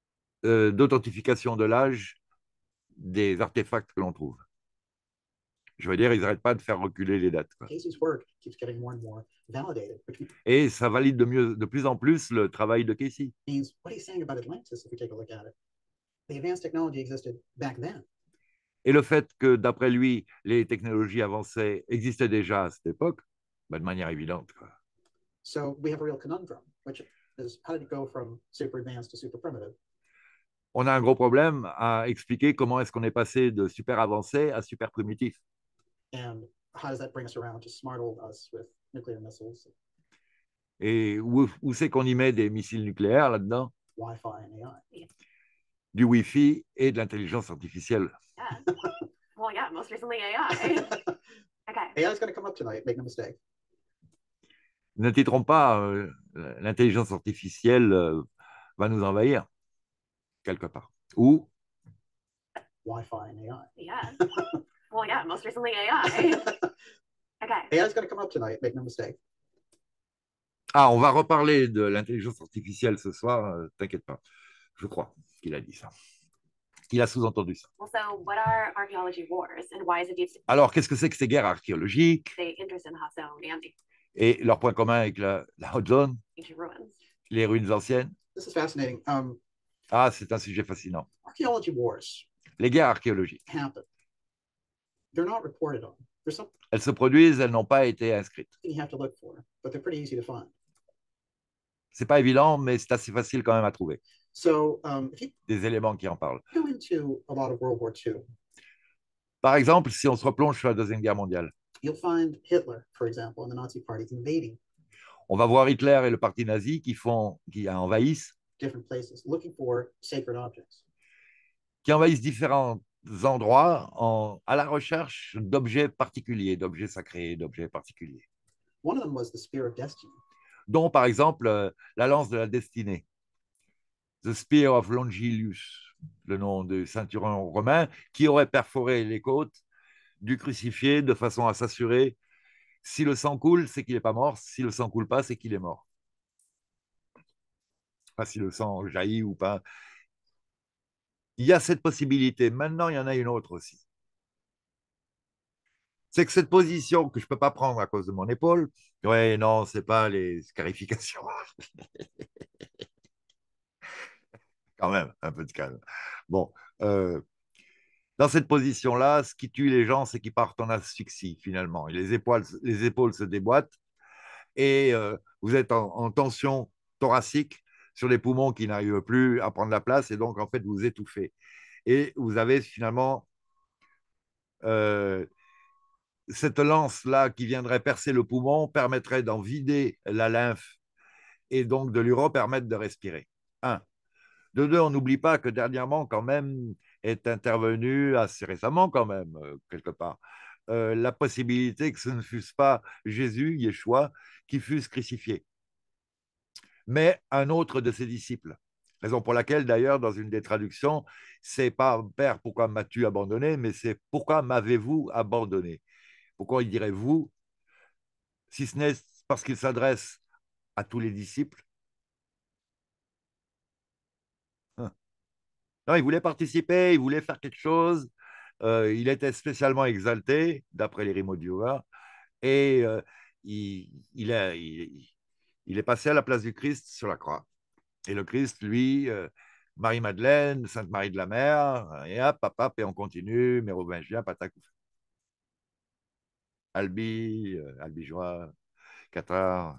d'authentification de l'âge des artefacts que l'on trouve. Je veux dire, ils n'arrêtent pas de faire reculer les dates, quoi.
Casey's work keeps getting more and more validated, which
Et ça valide de plus en plus le travail de Casey.
means what he's saying about Atlantis, if we take a look at it, the advanced technology existed back then.
Et le fait que, d'après lui, les technologies avancées existaient déjà à cette époque, bah, de manière évidente, quoi.
So we have a real conundrum, which is how did it go from super advanced to super primitive?
On a un gros problème à expliquer comment est-ce qu'on est passé de super avancé à super primitif.
And how does that bring us around to smart old us with nuclear missiles,
Et où c'est qu'on y met des missiles nucléaires là-dedans?
Wi-Fi, and AI?
Du Wi-Fi et de l'intelligence artificielle.
Yeah. Well, yeah, most recently AI. Okay.
AI is going to come up tonight, make no mistake.
Ne titrons pas, l'intelligence artificielle va nous envahir, quelque part. Ou
Wi-Fi and AI.
Yeah. Well, yeah, most recently AI. Okay.
AI is going to come up tonight, make no mistake.
Ah, on va reparler de l'intelligence artificielle ce soir, t'inquiète pas. Je crois qu'il a dit ça. Qu'il a sous-entendu ça.
Well, so what are archaeology wars and why is it deep
Alors, qu'est-ce que c'est que ces guerres archéologiques
interest in the hot zone and the
et leur point commun avec la hot zone,
ancient ruins?
les ruines anciennes?
This is fascinating.
Ah, c'est un sujet fascinant.
Archaeology wars
Les guerres archéologiques,
happen. They're not reported on. There's something
elles se produisent, elles n'ont pas été inscrites.
you have to look for, but they're pretty easy to find.
C'est pas évident, mais c'est assez facile quand même à trouver
So if you
des éléments qui en parlent.
go into a lot of World War II,
Par exemple, si on se replonge sur la Deuxième Guerre mondiale,
you'll find Hitler, for example, and the Nazi Party invading
on va voir Hitler et le parti nazi qui envahissent
different places, looking for sacred objects.
différents endroits à la recherche d'objets particuliers, d'objets sacrés, d'objets particuliers,
One of them was the Spear of Destiny.
dont par exemple la lance de la destinée, The Spear of Longinus, le nom du ceinturon romain, qui aurait perforé les côtes du crucifié de façon à s'assurer, si le sang coule, c'est qu'il n'est pas mort, si le sang coule pas, c'est qu'il est mort. Pas si le sang jaillit ou pas. Il y a cette possibilité. Maintenant, il y en a une autre aussi. C'est que cette position que je ne peux pas prendre à cause de mon épaule, ouais, non, ce n'est pas les scarifications. Quand même, un peu de calme. Bon, dans cette position-là, ce qui tue les gens, c'est qu'ils partent en asphyxie, finalement. Et les épaules se déboîtent et vous êtes en tension thoracique sur les poumons qui n'arrivent plus à prendre la place et donc, en fait, vous étouffez. Et vous avez finalement cette lance-là qui viendrait percer le poumon permettrait d'en vider la lymphe et donc de lui permettre de respirer. Un. De deux, on n'oublie pas que dernièrement, quand même, est intervenu assez récemment, quand même, quelque part, la possibilité que ce ne fût pas Jésus, Yeshua, qui fût crucifié, mais un autre de ses disciples. Raison pour laquelle, d'ailleurs, dans une des traductions, c'est pas Père, pourquoi m'as-tu abandonné, mais c'est pourquoi m'avez-vous abandonné. Pourquoi il dirait vous, si ce n'est parce qu'il s'adresse à tous les disciples. Non, il voulait participer, il voulait faire quelque chose. Il était spécialement exalté, d'après les Rimaudiova, et il est passé à la place du Christ sur la croix. Et le Christ, lui, Marie-Madeleine, Sainte Marie de la Mer, et hop, et on continue, mérovingien, patacouf. Albigeois, Qatar.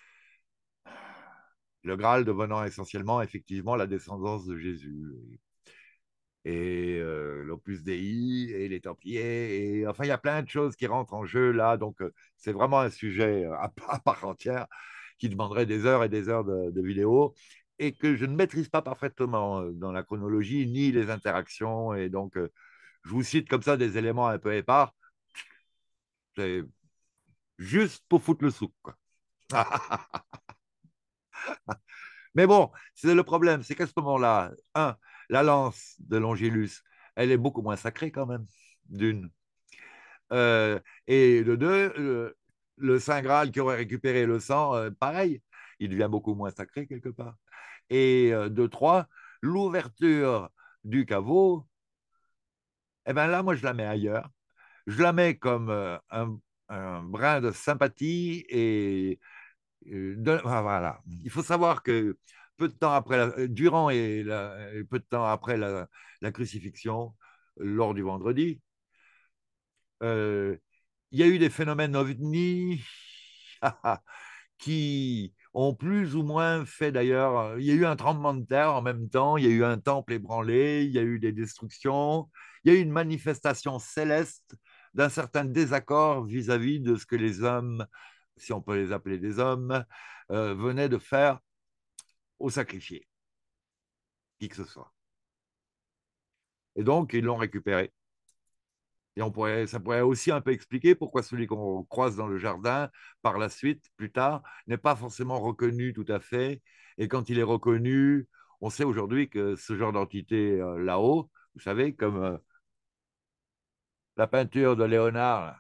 Le Graal devenant essentiellement, effectivement, la descendance de Jésus. Et l'Opus Dei et les Templiers. Et, enfin, il y a plein de choses qui rentrent en jeu là. Donc, c'est vraiment un sujet à part entière qui demanderait des heures et des heures de vidéos et que je ne maîtrise pas parfaitement dans la chronologie ni les interactions. Et donc, je vous cite comme ça des éléments un peu épars. C'est juste pour foutre le souk, quoi. Mais bon, c'est le problème, c'est qu'à ce moment-là, la lance de Longilus, elle est beaucoup moins sacrée quand même, d'une. Et de deux, le Saint Graal qui aurait récupéré le sang, pareil, il devient beaucoup moins sacré quelque part. Et de trois, l'ouverture du caveau, eh bien là, moi, je la mets ailleurs. je la mets comme un brin de sympathie voilà. Il faut savoir que peu de temps après, durant et peu de temps après la crucifixion, lors du vendredi, euh, il y a eu des phénomènes ovnis qui ont plus ou moins fait d'ailleurs. Il y a eu un tremblement de terre en même temps, il y a eu un temple ébranlé, il y a eu des destructions, il y a eu une manifestation céleste d'un certain désaccord vis-à-vis de ce que les hommes, si on peut les appeler des hommes, venaient de faire au sacrifié, qui que ce soit. Et donc, ils l'ont récupéré. Et ça pourrait aussi un peu expliquer pourquoi celui qu'on croise dans le jardin, par la suite, plus tard, n'est pas forcément reconnu tout à fait. Et quand il est reconnu, on sait aujourd'hui que ce genre d'entité là-haut, vous savez, comme la peinture de Léonard,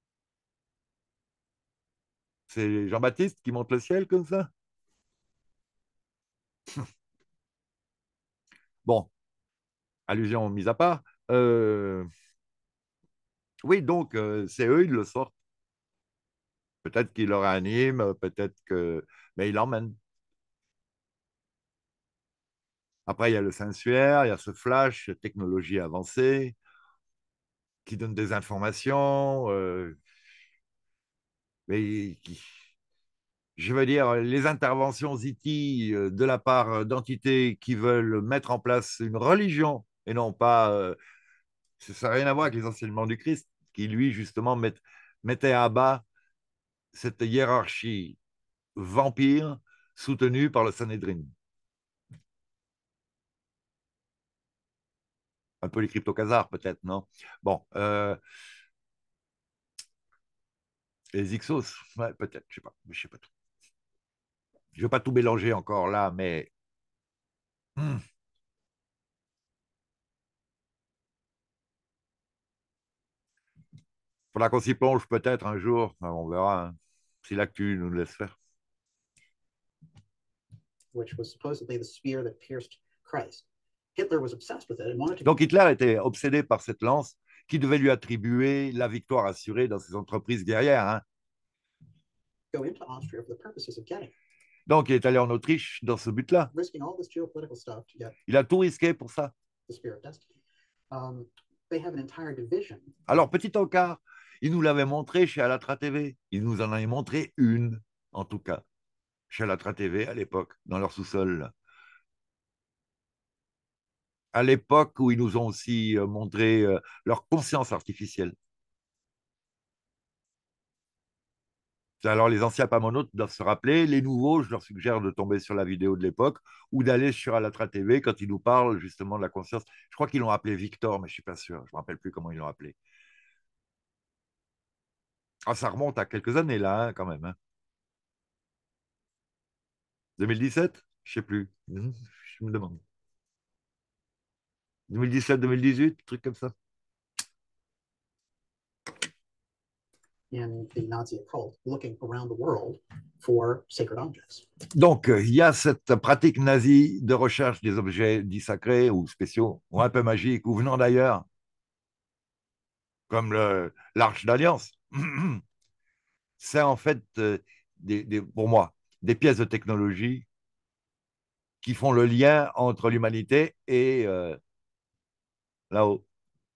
c'est Jean-Baptiste qui monte le ciel comme ça. Bon, allusion mise à part. Oui, donc c'est eux, ils le sortent. Peut-être qu'il le réanime, peut-être que. Mais il l'emmène. Après, il y a le sensuaire, il y a ce flash, technologie avancée, qui donne des informations, mais je veux dire, les interventions ZT de la part d'entités qui veulent mettre en place une religion et non pas. Ça n'a rien à voir avec les enseignements du Christ, qui lui, justement, mettait à bas cette hiérarchie vampire soutenue par le Sanhédrin. Un peu les crypto-khazars, peut-être, non? Bon, les Ixos, ouais, peut-être, je sais pas, je sais pas tout. Je ne veux pas tout mélanger encore là, mais faudra qu'on s'y plonge peut-être un jour. On verra hein, si l'actu nous le laisse faire.
Which was supposedly the spear that pierced Christ. Hitler was obsessed with it and wanted to.
Donc Hitler était obsédé par cette lance qui devait lui attribuer la victoire assurée dans ses entreprises guerrières. Hein.
Go into Austria for the purposes of getting.
Donc il est allé en Autriche dans ce but-là.
Risking all this geopolitical stuff to get
il a tout risqué pour ça.
The spear of destiny. They have an entire division.
Alors petit encart, il nous l'avait montré chez Alatra TV. Il nous en avait montré une, en tout cas, chez Alatra TV à l'époque, dans leur sous-sol. À l'époque où ils nous ont aussi montré leur conscience artificielle. Alors, les anciens pamonautes doivent se rappeler. Les nouveaux, je leur suggère de tomber sur la vidéo de l'époque ou d'aller sur Alatra TV quand ils nous parlent justement de la conscience. Je crois qu'ils l'ont appelé Victor, mais je ne suis pas sûr. Je ne me rappelle plus comment ils l'ont appelé. Ah, ça remonte à quelques années là, hein, quand même. Hein. 2017? Je ne sais plus. Je me demande. 2017, 2018, truc comme ça.
In the Nazi occult, looking around the world for sacred objects.
Donc, il y a cette pratique nazie de recherche des objets dits sacrés ou spéciaux, ou un peu magiques, ou venant d'ailleurs, comme l'Arche d'Alliance. C'est en fait, pour moi, des pièces de technologie qui font le lien entre l'humanité et là-haut.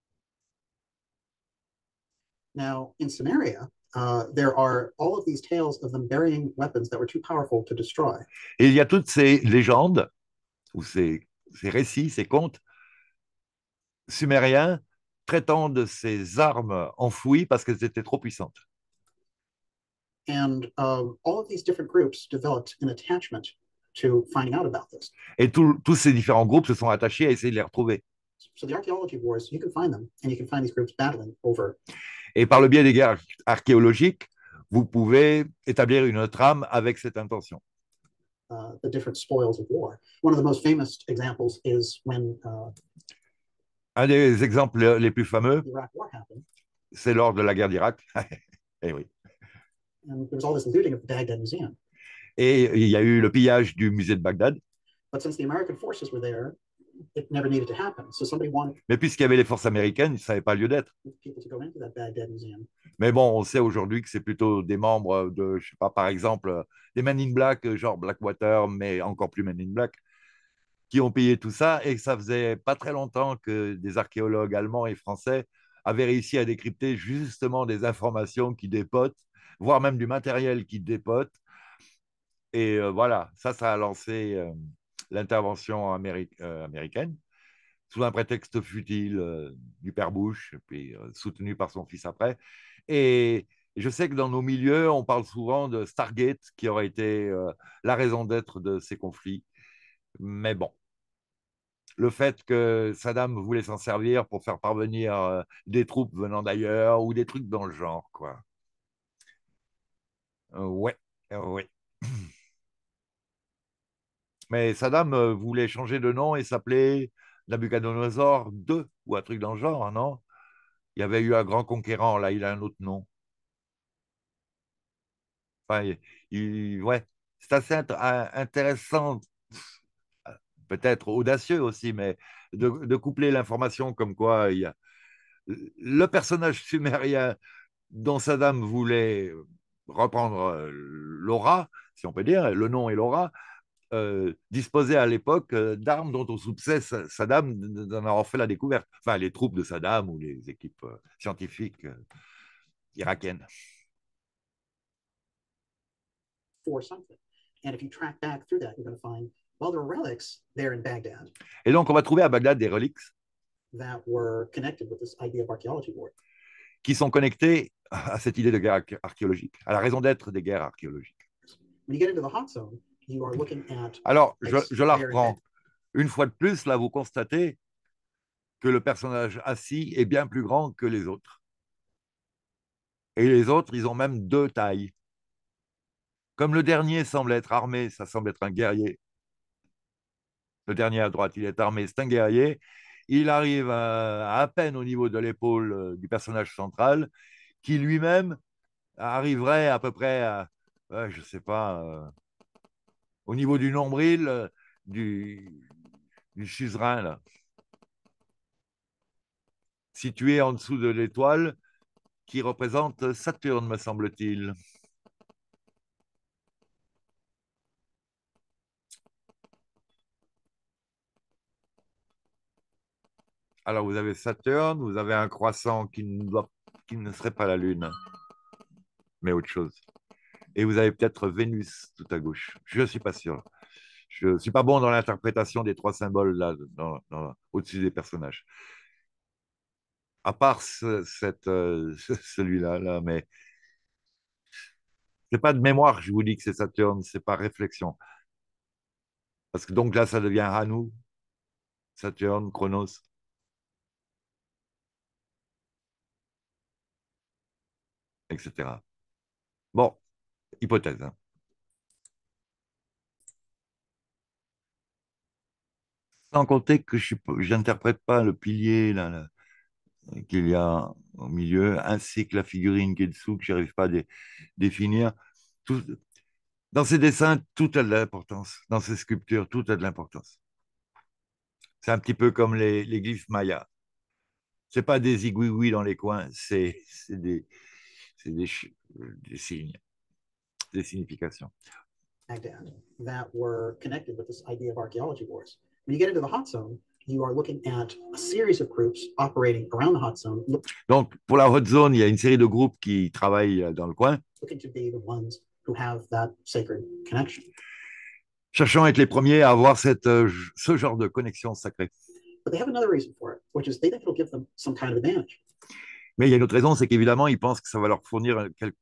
Now, in Samaria, there are all of these tales of them burying weapons that were too powerful to destroy.
Et il y a toutes ces légendes, ou ces récits, ces contes sumériens traitant de ces armes enfouies parce qu'elles étaient trop puissantes.
And all of these different groups developed an attachment to finding out about this.
Et tous ces différents groupes se sont attachés à essayer de les retrouver.
So the archaeology wars, you can find them, and you can find these groups battling over.
Et par le biais des guerres archéologiques, vous pouvez établir une trame avec cette intention.
The different spoils of war. One of the most famous examples is when
un des exemples les plus fameux,
the Iraq War happened.
C'est lors de la guerre d'Irak. Eh oui.
And there was all this looting of the Baghdad Museum.
Et il y a eu le pillage du musée de Bagdad.
But since the American forces were there, it never needed to happen. So somebody wanted
Mais puisqu'il y avait les forces américaines, ça n'avait pas lieu d'être.
people to go into that Baghdad museum.
Mais bon, on sait aujourd'hui que c'est plutôt des membres de, je sais pas, par exemple, des Men in Black, genre Blackwater, mais encore plus Men in Black, qui ont payé tout ça et que ça faisait pas très longtemps que des archéologues allemands et français avaient réussi à décrypter justement des informations qui dépotent, voire même du matériel qui dépote. Et voilà, ça a lancé l'intervention américaine sous un prétexte futile du père Bush, puis soutenu par son fils après. Et je sais que dans nos milieux, on parle souvent de Stargate, qui aurait été la raison d'être de ces conflits. Mais bon, le fait que Saddam voulait s'en servir pour faire parvenir des troupes venant d'ailleurs ou des trucs dans le genre, quoi. Ouais, ouais. Mais Saddam voulait changer de nom et s'appelait Nabucodonosor II ou un truc dans le genre, non? Il y avait eu un grand conquérant, là, il a un autre nom. Enfin, ouais, c'est assez intéressant, peut-être audacieux aussi, mais de coupler l'information comme quoi il y a le personnage sumérien dont Saddam voulait reprendre l'aura, si on peut dire, le nom et l'aura, disposait à l'époque d'armes dont on soupçait Saddam d'en avoir fait la découverte. Enfin, les troupes de Saddam ou les équipes scientifiques irakiennes.
For something. And if you track back through that, you're going to find, well, there were relics there in Baghdad
Et donc, on va trouver à Bagdad des reliques
that were connected with this idea of archaeology war.
qui sont connectées à cette idée de guerre archéologique, à la raison d'être des guerres archéologiques.
When you get into the hot zone, you are looking at.
Alors, je la reprends. Une fois de plus, là, vous constatez que le personnage assis est bien plus grand que les autres. Et les autres, ils ont même deux tailles. Comme le dernier semble être armé, ça semble être un guerrier. Le dernier à droite, il est armé, c'est un guerrier. Il arrive à peine au niveau de l'épaule du personnage central, qui lui-même arriverait à peu près à, je ne sais pas, au niveau du nombril du suzerain, là. Situé en dessous de l'étoile qui représente Saturne, me semble-t-il. Alors, vous avez Saturne, vous avez un croissant qui ne serait pas la Lune, mais autre chose. Et vous avez peut-être Vénus tout à gauche. Je ne suis pas sûr. Je ne suis pas bon dans l'interprétation des trois symboles là, au-dessus des personnages. À part celui-là, là, mais c'est pas de mémoire que je vous dis que c'est Saturne, c'est par réflexion. Parce que donc là, ça devient Anu, Saturne, Chronos. Etc. Bon, hypothèse. Hein. Sans compter que je n'interprète pas le pilier là, qu'il y a au milieu, ainsi que la figurine qui est dessous, que je n'arrive pas à définir. Tout, dans ces dessins, tout a de l'importance. Dans ces sculptures, tout a de l'importance. C'est un petit peu comme les glyphes mayas. Ce n'est pas des igouigouis dans les coins, c'est des signes, des significations.
Baghdad that were connected with this idea of archaeology wars. When you get into the hot zone, you are looking at a series of groups operating around the hot zone.
Donc, pour la hot zone, il y a une série de groupes qui travaillent dans le coin.
Looking to be the ones who have that sacred connection.
Cherchant à être les premiers à avoir ce genre de connexion sacrée.
But they have another reason for it, which is they think it'll give them some kind of advantage.
Mais il y a une autre raison, c'est qu'évidemment, ils pensent que ça va leur fournir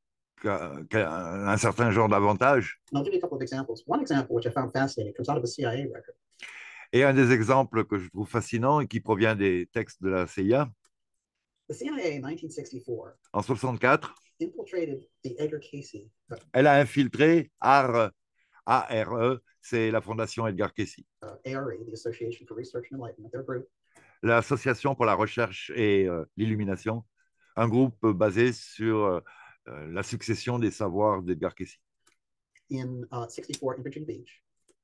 un certain genre d'avantage.
And I'll give you a couple of examples. One example, which I found fascinating, comes out of a CIA record.
Et un des exemples que je trouve fascinant et qui provient des textes de la CIA.
The CIA in 1964
en 64,
infiltrated the Edgar Cayce.
Elle a infiltré ARE, c'est la Fondation Edgar Cayce.
ARE, the Association for Research and Enlightenment, their group.
L'Association pour la recherche et l'illumination, un groupe basé sur la succession des savoirs d'Edgar Cayce.
In 64 in Virginia Beach.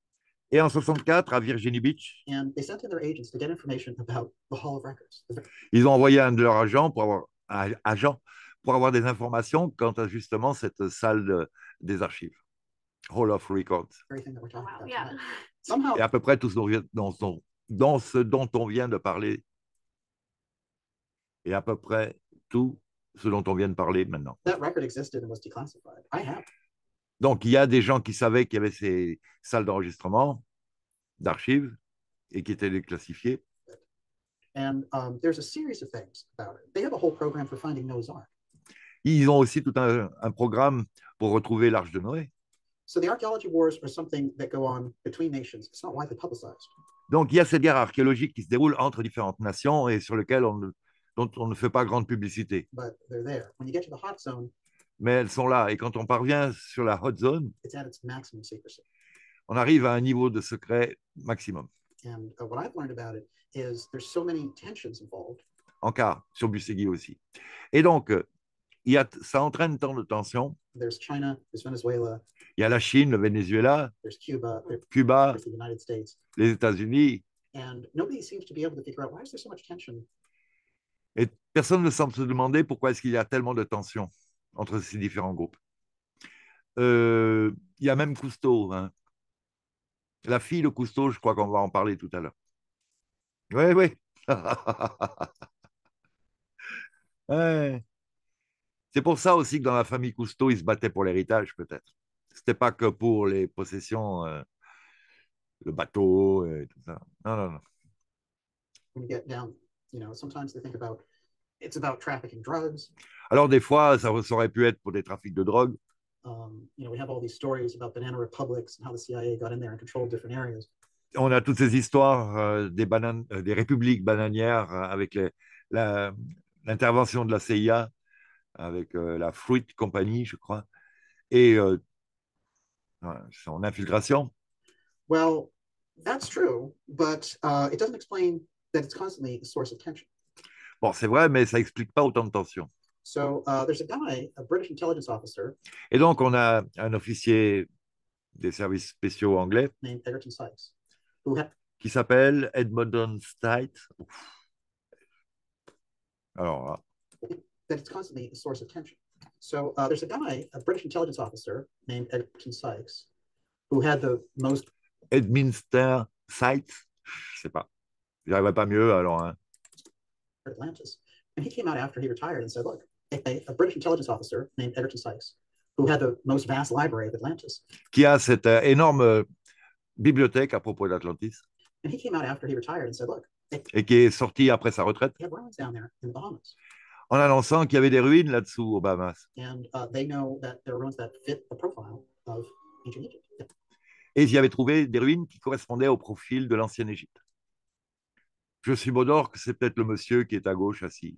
Et en 64, à Virginie Beach,
and they sent in their agents to get information about the Hall of Records.
ils ont envoyé un de leurs agents pour avoir des informations quant à justement cette salle des archives, Hall of Records.
Everything that we're talking
Wow,
about
yeah.
tonight. Somehow,
Et à peu près tout ce dans ce dont on vient de parler. Et à peu près tout ce dont on vient de parler maintenant.
that record existed and was declassified. I have.
Donc, il y a des gens qui savaient qu'il y avait ces salles d'enregistrement, d'archives, et qui étaient déclassifiées.
And there's a series of things about it. They have a whole program for finding Noah's Ark.
Ils ont aussi tout un programme pour retrouver l'Arche de Noé.
So the archaeology wars are something that go on between nations. It's not widely publicized.
Donc, il y a cette guerre archéologique qui se déroule entre différentes nations et sur lequel dont on ne fait pas grande publicité.
But they're there. When you get to the hot zone,
Mais elles sont là. Et quand on parvient sur la hot zone,
it's at its maximum secrecy.
on arrive à un niveau de secret maximum.
And what I've learned about it is there's so many tensions involved.
En cas, sur Busségui aussi. Et donc, ça entraîne tant de tensions.
There's China, there's Venezuela,
Il y a la Chine, le Venezuela,
there's Cuba,
Cuba,
there's the United States.
les États-Unis.
And nobody seems to be able to figure out why is there so much tension.
Et personne ne semble se demander pourquoi est-ce qu'il y a tellement de tensions entre ces différents groupes. Il y a même Cousteau. Hein. La fille de Cousteau, je crois qu'on va en parler tout à l'heure. Oui, oui. Ouais. C'est pour ça aussi que dans la famille Cousteau, ils se battaient pour l'héritage, peut-être. C'était pas que pour les possessions, le bateau et tout ça. Non, non, non.
When you get down, sometimes they think about it's about trafficking drugs.
Alors, des fois, ça aurait pu être pour des trafics de drogue.
We have all these stories about banana republics and how the CIA got in there and controlled different areas.
On a toutes ces histoires des républiques bananières avec l'intervention de la CIA, avec la Fruit Company, je crois, et son infiltration.
Well, that's true, but it doesn't explain that it's constantly a source of tension.
Bon, c'est vrai, mais ça n'explique pas autant de tensions.
So there's a guy, a British intelligence officer.
Et donc, on a un officier des services spéciaux anglais
named Egerton Sykes,
qui s'appelle Edmondon Stites. Alors là.
That it's constantly a source of tension. So there's a guy, a British intelligence officer named Egerton Sykes, who had the most.
Edminster Sykes, je sais pas. J'arriverai pas mieux alors. Hein.
Atlantis, and he came out after he retired and said, "Look, a British intelligence officer named Egerton Sykes, who had the most vast library of Atlantis."
Qui a cette énorme bibliothèque à propos d'Atlantis.
And he came out after he retired and said, "Look."
Et qui est sorti après sa retraite.
Down there in the Bahamas.
En annonçant qu'il y avait des ruines là-dessous aux Bahamas.
And they know that there are ruins that fit the profile of ancient Egypt. Yeah.
Et ils y avaient trouvé des ruines qui correspondaient au profil de l'ancienne Égypte. Je subodore que c'est peut-être le monsieur qui est à gauche assis,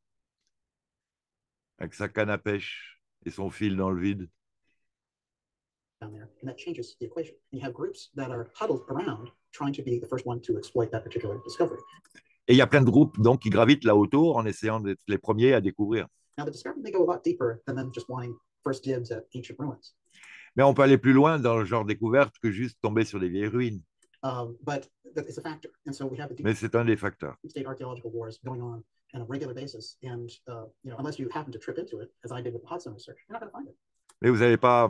avec sa canne à pêche et son fil dans le vide.
Down there, and that changes the equation. And you have groups that are huddled around trying to be the first one to exploit that particular discovery.
Et il y a plein de groupes donc qui gravitent là autour en essayant d'être les premiers à découvrir.
Now the discovery may go a lot deeper than them just wanting first dibs at ancient ruins.
Mais on peut aller plus loin dans le genre découverte que juste tomber sur des vieilles ruines.
But it's a factor, and so we have
Mais c'est un des facteurs.
State archaeological wars going on on a regular basis, and unless you happen to trip into it, as I did with the hot zone research, you're not going to find it.
Mais vous n'allez pas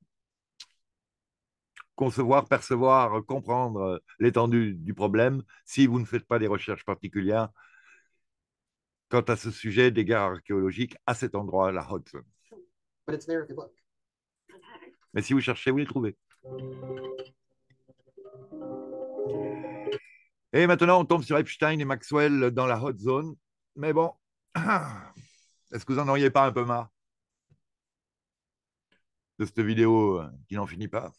concevoir, percevoir, comprendre l'étendue du problème si vous ne faites pas des recherches particulières quant à ce sujet des guerres archéologiques à cet endroit, la hot zone.
But it's there if you look.
Mais si vous cherchez, vous les trouvez. Et maintenant, on tombe sur Epstein et Maxwell dans la hot zone. Mais bon, est-ce que vous en auriez pas un peu marre de cette vidéo qui n'en finit pas?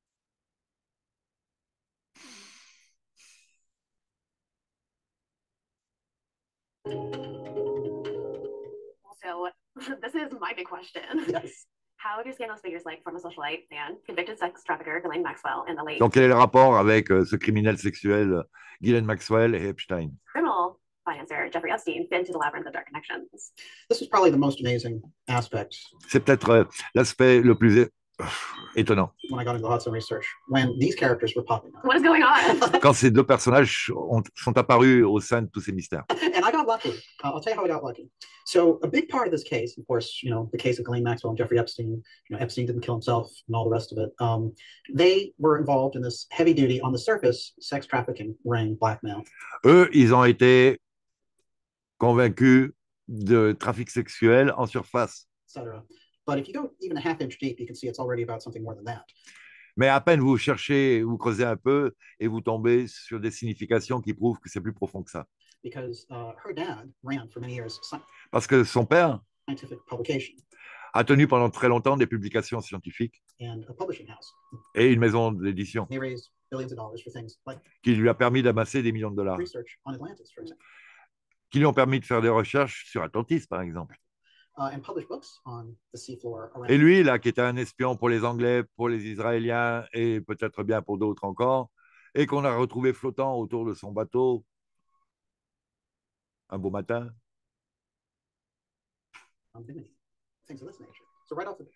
So this is my big question.
Yes.
How do scandalous figures like former socialite and convicted sex trafficker Ghislaine Maxwell in the late
Donc, quel est le rapport avec ce criminel sexuel Ghislaine Maxwell et Epstein?
criminal financier Jeffrey Epstein fit into the labyrinth of dark connections?
This was probably the most amazing aspect.
C'est peut-être l'aspect le plus Étonnant.
when I got into the Hudson research, when these characters were popping up.
What is going on?
Quand ces deux personnages sont apparus au sein de tous ces mystères.
And I got lucky. I'll tell you how I got lucky. So a big part of this case, of course, the case of Ghislaine Maxwell and Jeffrey Epstein, Epstein didn't kill himself and all the rest of it. They were involved in this heavy duty, on the surface, sex trafficking ring blackmail.
Eux, ils ont été convaincus de trafic sexuel en surface.
Etc. But if you go even a half inch deep, you can see it's already about something more than that.
Mais à peine vous cherchez, vous creusez un peu et vous tombez sur des significations qui prouvent que c'est plus profond que ça.
Because her dad ran for many years
Parce que son père
scientific publication
a tenu pendant très longtemps des publications scientifiques
and a publishing house.
et une maison d'édition
They raised billions of dollars for things like
qui lui a permis d'amasser des millions de dollars,
research on Atlantis, for example,
qui lui ont permis de faire des recherches sur Atlantis, par exemple.
and publish books on the seafloor around.
Et lui, là, qui était un espion pour les Anglais, pour les Israéliens et peut-être bien pour d'autres encore, et qu'on a retrouvé flottant autour de son bateau un beau matin.
Bimini, things of this nature. So right off the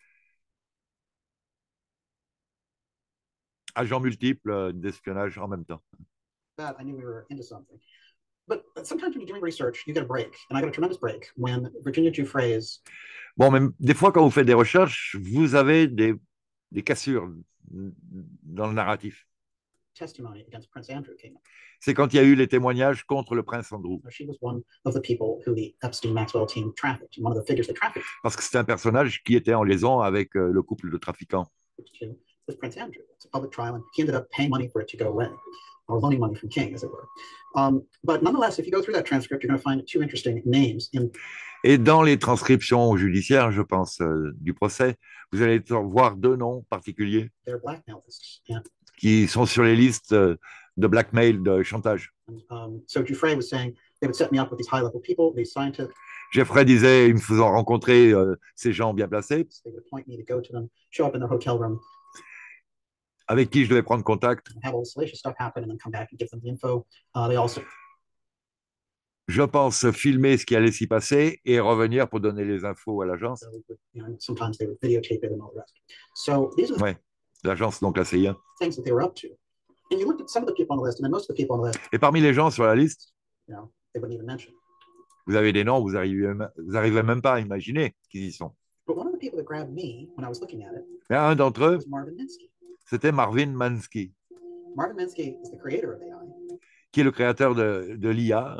Agents multiples d'espionnage en même temps.
bat, I knew we were into something. But sometimes when you're doing research, you get a break, and I got a tremendous break when Virginia Giuffre's
Bon, même des fois, quand vous faites des recherches, vous avez des cassures dans le narratif.
testimony against Prince Andrew came up.
C'est quand il y a eu les témoignages contre le prince Andrew.
She was one of the people who the Epstein-Maxwell team trafficked, one of the figures they trafficked.
Parce que c'était un personnage qui était en liaison avec le couple de trafiquants.
With Prince Andrew. It's a public trial, and he ended up paying money for it to go away, or loaning money from King, as it were. But nonetheless, if you go through that transcript, you're going to find two interesting names.
Et dans les transcriptions judiciaires, je pense, du procès, vous allez voir deux noms particuliers
They're blackmail lists. Yeah.
qui sont sur les listes de blackmail, de chantage.
So Giuffre was saying they would set me up with these high-level people, these scientists.
Jeffrey disait, ils me faisant rencontrer ces gens bien placés,
They would point me to go to them, show up in their hotel room,
avec qui je devais prendre contact.
have all the salacious stuff happen, and then come back and give them the info. They also
Je pense filmer ce qui allait s'y passer et revenir pour donner les infos à l'agence.
sometimes they would videotape it and all the rest. So these are the
Ouais, l'agence, donc la CIA.
things that they were up to. And you looked at some of the people on the list, and then most of the people on the list,
Et parmi les gens sur la liste,
they wouldn't even mention.
vous avez des noms, vous n'arrivez même pas à imaginer qu'ils y sont.
But one of the people that grabbed me when I was looking at it
Et un d'entre eux,
was Marvin Minsky.
c'était Marvin Minsky,
Marvin Minsky is the creator of AI.
qui est le créateur de l'IA,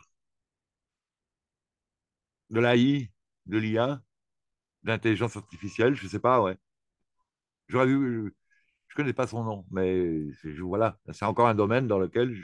de l'AI, de l'IA, de l'intelligence artificielle, je ne sais pas, ouais. J'aurais vu, je ne connais pas son nom, mais voilà, c'est encore un domaine dans lequel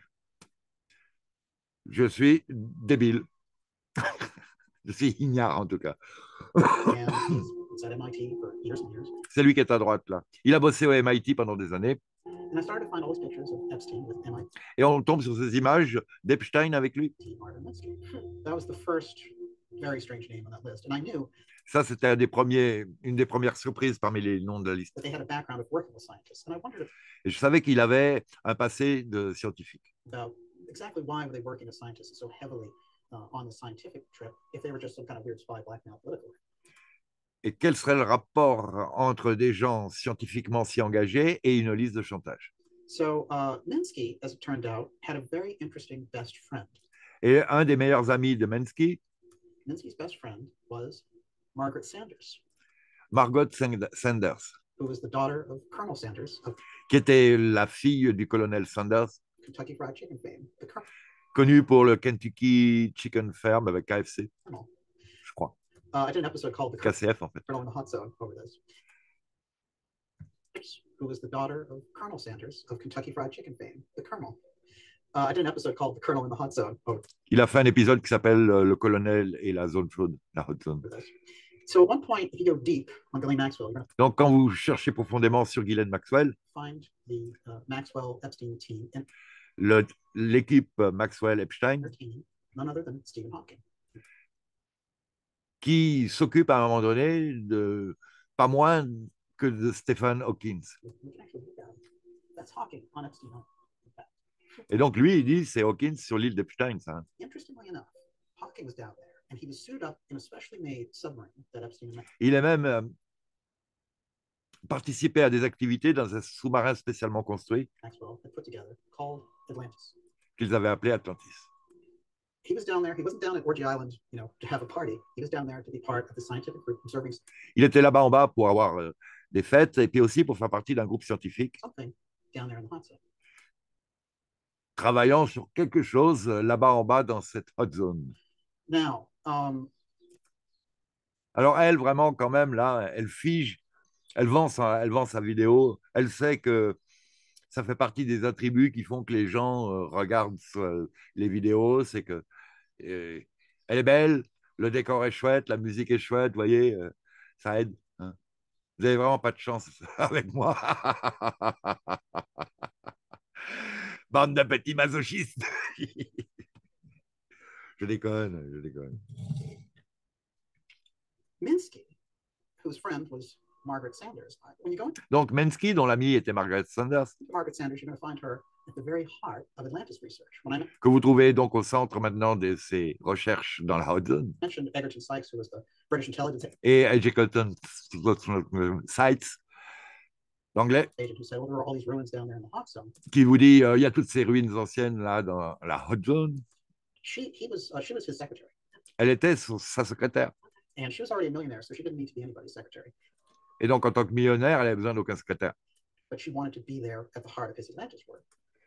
je suis débile. Je suis ignare en tout cas.
And he's at MIT for years and years.
C'est lui qui est à droite là. Il a bossé au MIT pendant des années.
And I started to find all these pictures of Epstein with MIT.
Et on tombe sur ces images d'Epstein avec lui.
Marvin Minsky. That was the first very strange name on that list. And I knew
Ça, c'était une des premières surprises parmi les noms de la liste.
that they had a background of working with scientists. And I wondered
Et je savais qu'il avait un passé de scientifique.
about exactly why were they working as scientists so heavily on the scientific trip if they were just some kind of weird spy blackmail politically.
Et quel serait le rapport entre des gens scientifiquement si engagés et une liste de chantage?
So Minsky, as it turned out, had a very interesting best friend.
Et un des meilleurs amis de Minsky's
best friend was Margaret Sanders,
Margot Sanders,
who was the daughter of Colonel Sanders of
qui était la fille du colonel Sanders,
Kentucky Fried Chicken fame. The Colonel.
connu pour le Kentucky Chicken Farm avec KFC, je crois.
I did an episode called The
KCF en fait.
Colonel in the Hot Zone over this. Who was the daughter of Colonel Sanders of Kentucky Fried Chicken fame, the Colonel. I did an episode called The Colonel in the Hot Zone.
Il a fait un épisode qui s'appelle Le colonel et la zone chaude, la hot zone.
So at one point, if you go deep on Ghislaine Maxwell, you're going to
Donc quand vous cherchez profondément sur Ghislaine Maxwell,
find the Maxwell Epstein team and
l'équipe Maxwell Epstein,
their team, none other than Stephen Hawking.
qui s'occupe à un moment donné de pas moins que de Stephen Hawking.
That's Hawking on Epstein.
Et donc lui, il dit c'est Hawking sur l'île d'Epstein, ça.
Interestingly enough, Hawking was down there, and he was suited up in a specially made submarine that Epstein.
Il est même participaient à des activités dans un sous-marin spécialement construit
Maxwell had put together called Atlantis.
qu'ils avaient appelé Atlantis.
He was down there. He wasn't down at Orgy Island, to have a party. He was down there to be part of the scientific group observing
Il était là-bas en bas pour avoir des fêtes et puis aussi pour faire partie d'un groupe scientifique
something down there in the hot zone.
travaillant sur quelque chose là-bas en bas dans cette hot zone.
Now,
Alors elle, vraiment, quand même, là, elle fige, elle vend sa vidéo, elle sait que ça fait partie des attributs qui font que les gens regardent les vidéos, c'est que elle est belle, le décor est chouette, la musique est chouette, vous voyez, ça aide. Hein. Vous n'avez vraiment pas de chance avec moi. Bande de petits masochistes. Je déconne, je déconne.
Minsky, whose friend was Margaret Sanders. When you go into
Donc Minsky, dont l'ami était Margaret Sanders,
Margaret Sanders, you're going to find her at the very heart of Atlantis research. When I
que vous trouvez donc au centre maintenant de ses recherches dans la Hot Zone,
mentioned Egerton Sykes, who was the British intelligence
et Egerton Sykes, l'anglais,
agent, who said, well, there were all these ruins down there in the hot zone.
qui vous dit il y a toutes ces ruines anciennes là dans la Hot Zone.
She was his secretary,
Elle était sa secrétaire.
and she was already a millionaire, so she didn't need to be anybody's secretary.
Et donc, en tant que millionnaire, elle avait besoin d'aucun secrétaire.
But she wanted to be there at the heart of his Atlantis work.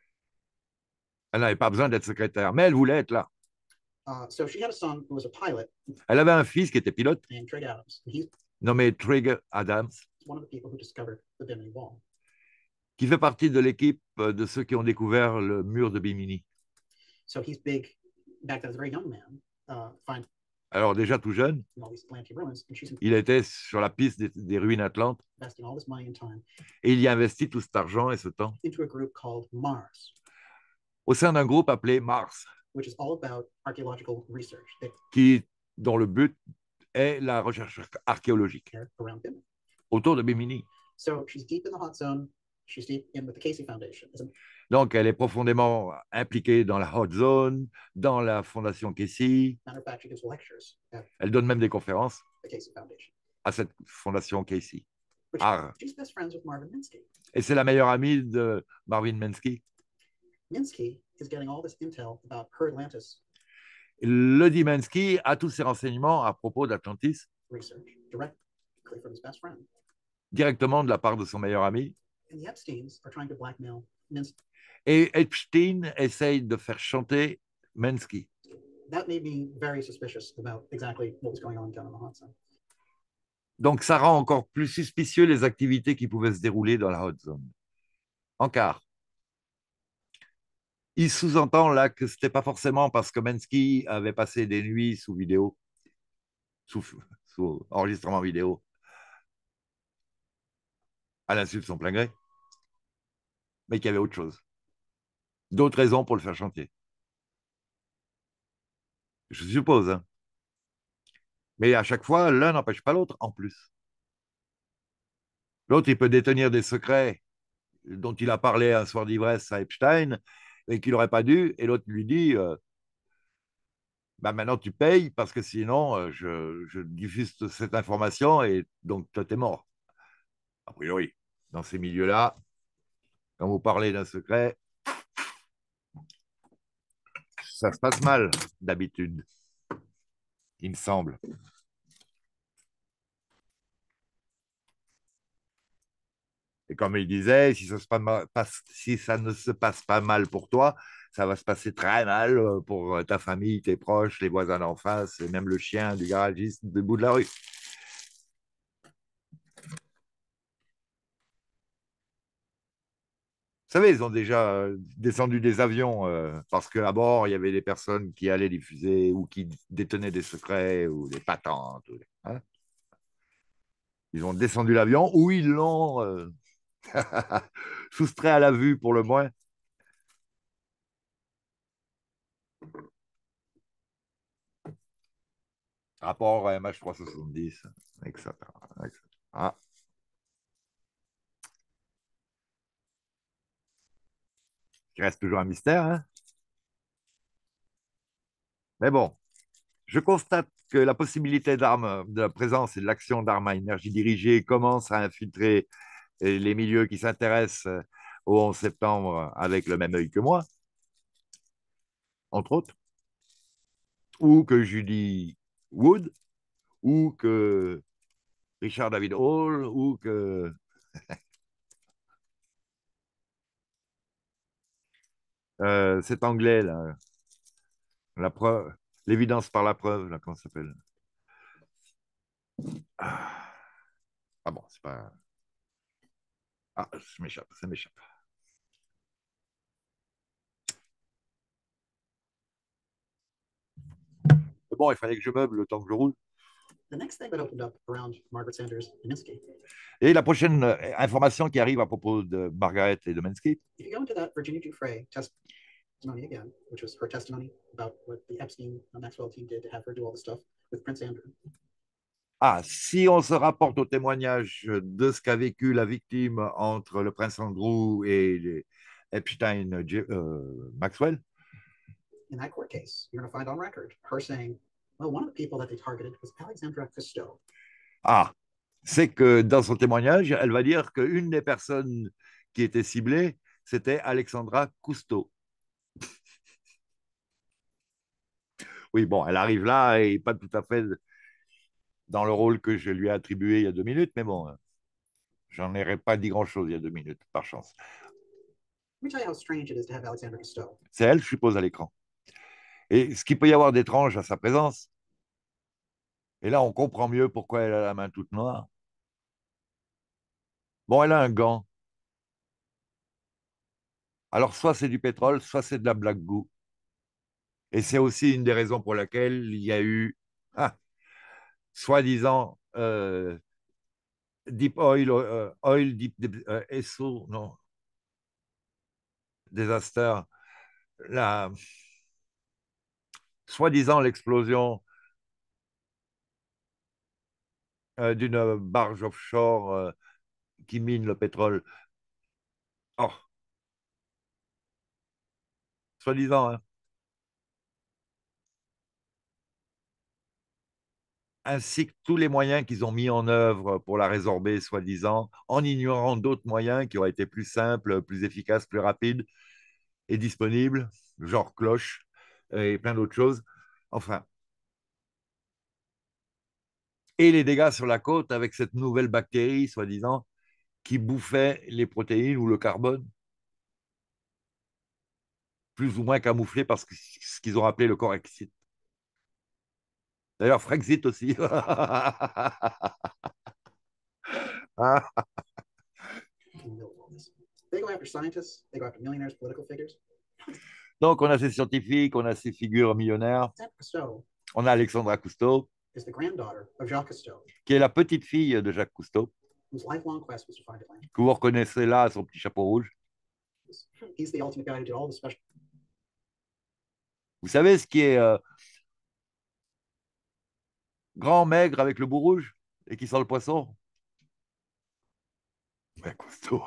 Elle n'avait pas besoin d'être secrétaire, mais elle voulait être là.
So she had a son who was a pilot
Elle avait un fils qui était pilote,
named Trig Adams. And he's
nommé Trigg Adams,
one of the people who discovered the Bimini Wall.
qui fait partie de l'équipe de ceux qui ont découvert le mur de Bimini.
So he's big back then as a very young man, finding
Alors déjà tout jeune,
all these Atlantean ruins, and she's
il était sur la piste des ruines atlantes
investing all this money and time
et il y a investi tout cet argent et ce temps
into a group called Mars,
au sein d'un groupe appelé Mars,
which is all about archaeological research
dont le but est la recherche archéologique
there around Bimini.
autour de Bimini.
So she's deep in the hot zone. She's deep in with the Casey Foundation.
Donc, elle est profondément impliquée dans la Hot Zone, dans la Fondation Casey.
Matter of fact, she gives lectures at
Elle donne même des conférences
the Casey Foundation.
à cette Fondation Casey.
But
Ah.
she's best friends with Marvin Minsky.
Et c'est la meilleure amie de Marvin Minsky.
Minsky is getting all this intel about her Atlantis
Le dit Minsky a tous ces renseignements à propos d'Atlantis
research directly from his best friend.
directement de la part de son meilleur ami.
And the Epsteins are trying to blackmail Minsky.
Et Epstein essaye de faire chanter Minsky.
That made me very suspicious about exactly what was going on down in the hot zone.
Donc, ça rend encore plus suspicieux les activités qui pouvaient se dérouler dans la Hot Zone. En quart. Il sous-entend là que ce n'était pas forcément parce que Minsky avait passé des nuits sous vidéo, sous enregistrement vidéo, à l'insu de son plein gré, mais qu'il y avait autre chose. D'autres raisons pour le faire chanter. Je suppose. Hein. Mais à chaque fois, l'un n'empêche pas l'autre en plus. L'autre, il peut détenir des secrets dont il a parlé un soir d'ivresse à Epstein et qu'il n'aurait pas dû. Et l'autre lui dit bah maintenant tu payes parce que sinon je diffuse cette information et donc toi t'es mort. A priori, dans ces milieux-là, quand vous parlez d'un secret, ça se passe mal d'habitude, il me semble. Et comme il disait, si ça ne se passe pas mal pour toi, ça va se passer très mal pour ta famille, tes proches, les voisins d'en face, et même le chien du garagiste du bout de la rue. Vous savez, ils ont déjà descendu des avions parce qu'à bord, il y avait des personnes qui allaient diffuser ou qui détenaient des secrets ou des patentes. Hein. Ils ont descendu l'avion ou ils l'ont soustrait à la vue pour le moins. Rapport à MH370, etc. Ah. Il reste toujours un mystère. Hein. Mais bon, je constate que la possibilité d'armes, de la présence et de l'action d'armes à énergie dirigée commence à infiltrer les milieux qui s'intéressent au 11 septembre avec le même œil que moi, entre autres, ou que Judy Wood, ou que Richard David Hall, ou que cet anglais, là, la preuve, l'évidence par la preuve, là, comment ça s'appelle? Ah, ah bon, c'est pas. Ah, ça m'échappe, ça m'échappe. Bon, il fallait que je meuble le temps que je roule.
The next thing that opened up around Margaret Sanders Minsky.
Et la prochaine information qui arrive à propos de Margaret et de Minsky.
If you go into that Virginia Giuffre testimony again, which was her testimony about what the Epstein Maxwell team did to have her do all the stuff with Prince Andrew.
Ah, si on se rapporte au témoignage de ce qu'a vécu la victime entre le prince Andrew et Epstein Maxwell.
In that court case, you're going to find on record her saying, well, one of the people that they targeted was Alexandra Cousteau.
Ah, c'est que dans son témoignage, elle va dire qu'une des personnes qui était ciblée, c'était Alexandra Cousteau. Oui, bon, elle arrive là et pas tout à fait dans le rôle que je lui ai attribué il y a 2 minutes, mais bon, j'en ai pas dit grand-chose il y a 2 minutes, par chance.
Let me tell you how strange it is to have Alexandra Cousteau.
C'est elle, je suppose, à l'écran. Et ce qu'il peut y avoir d'étrange à sa présence, et là, on comprend mieux pourquoi elle a la main toute noire. Bon, elle a un gant. Alors, soit c'est du pétrole, soit c'est de la black goo. Et c'est aussi une des raisons pour laquelle il y a eu, soi-disant, Deep Oil, Oil Deep, SO, non, Disaster, soi-disant l'explosion d'une barge offshore qui mine le pétrole. Oh, soi-disant, hein. Ainsi que tous les moyens qu'ils ont mis en œuvre pour la résorber, soi-disant, en ignorant d'autres moyens qui auraient été plus simples, plus efficaces, plus rapides et disponibles, genre cloche et plein d'autres choses. Enfin. Et les dégâts sur la côte avec cette nouvelle bactérie, soi-disant, qui bouffait les protéines ou le carbone, plus ou moins camouflé par ce qu'ils ont appelé le Corexit. D'ailleurs, Frexit aussi.
They go after scientists, they go after millionaires, political figures.
Donc, on a ces scientifiques, on a ces figures millionnaires.
Cousteau
on a Alexandra Cousteau,
is the granddaughter of Jacques Cousteau,
qui est la petite fille de Jacques Cousteau,
whose lifelong quest was to find Atlantis.
que vous reconnaissez là à son petit chapeau rouge.
He's the ultimate guy who did all the special.
Vous savez ce qui est grand, maigre, avec le bout rouge et qui sent le poisson? Ben, Cousteau.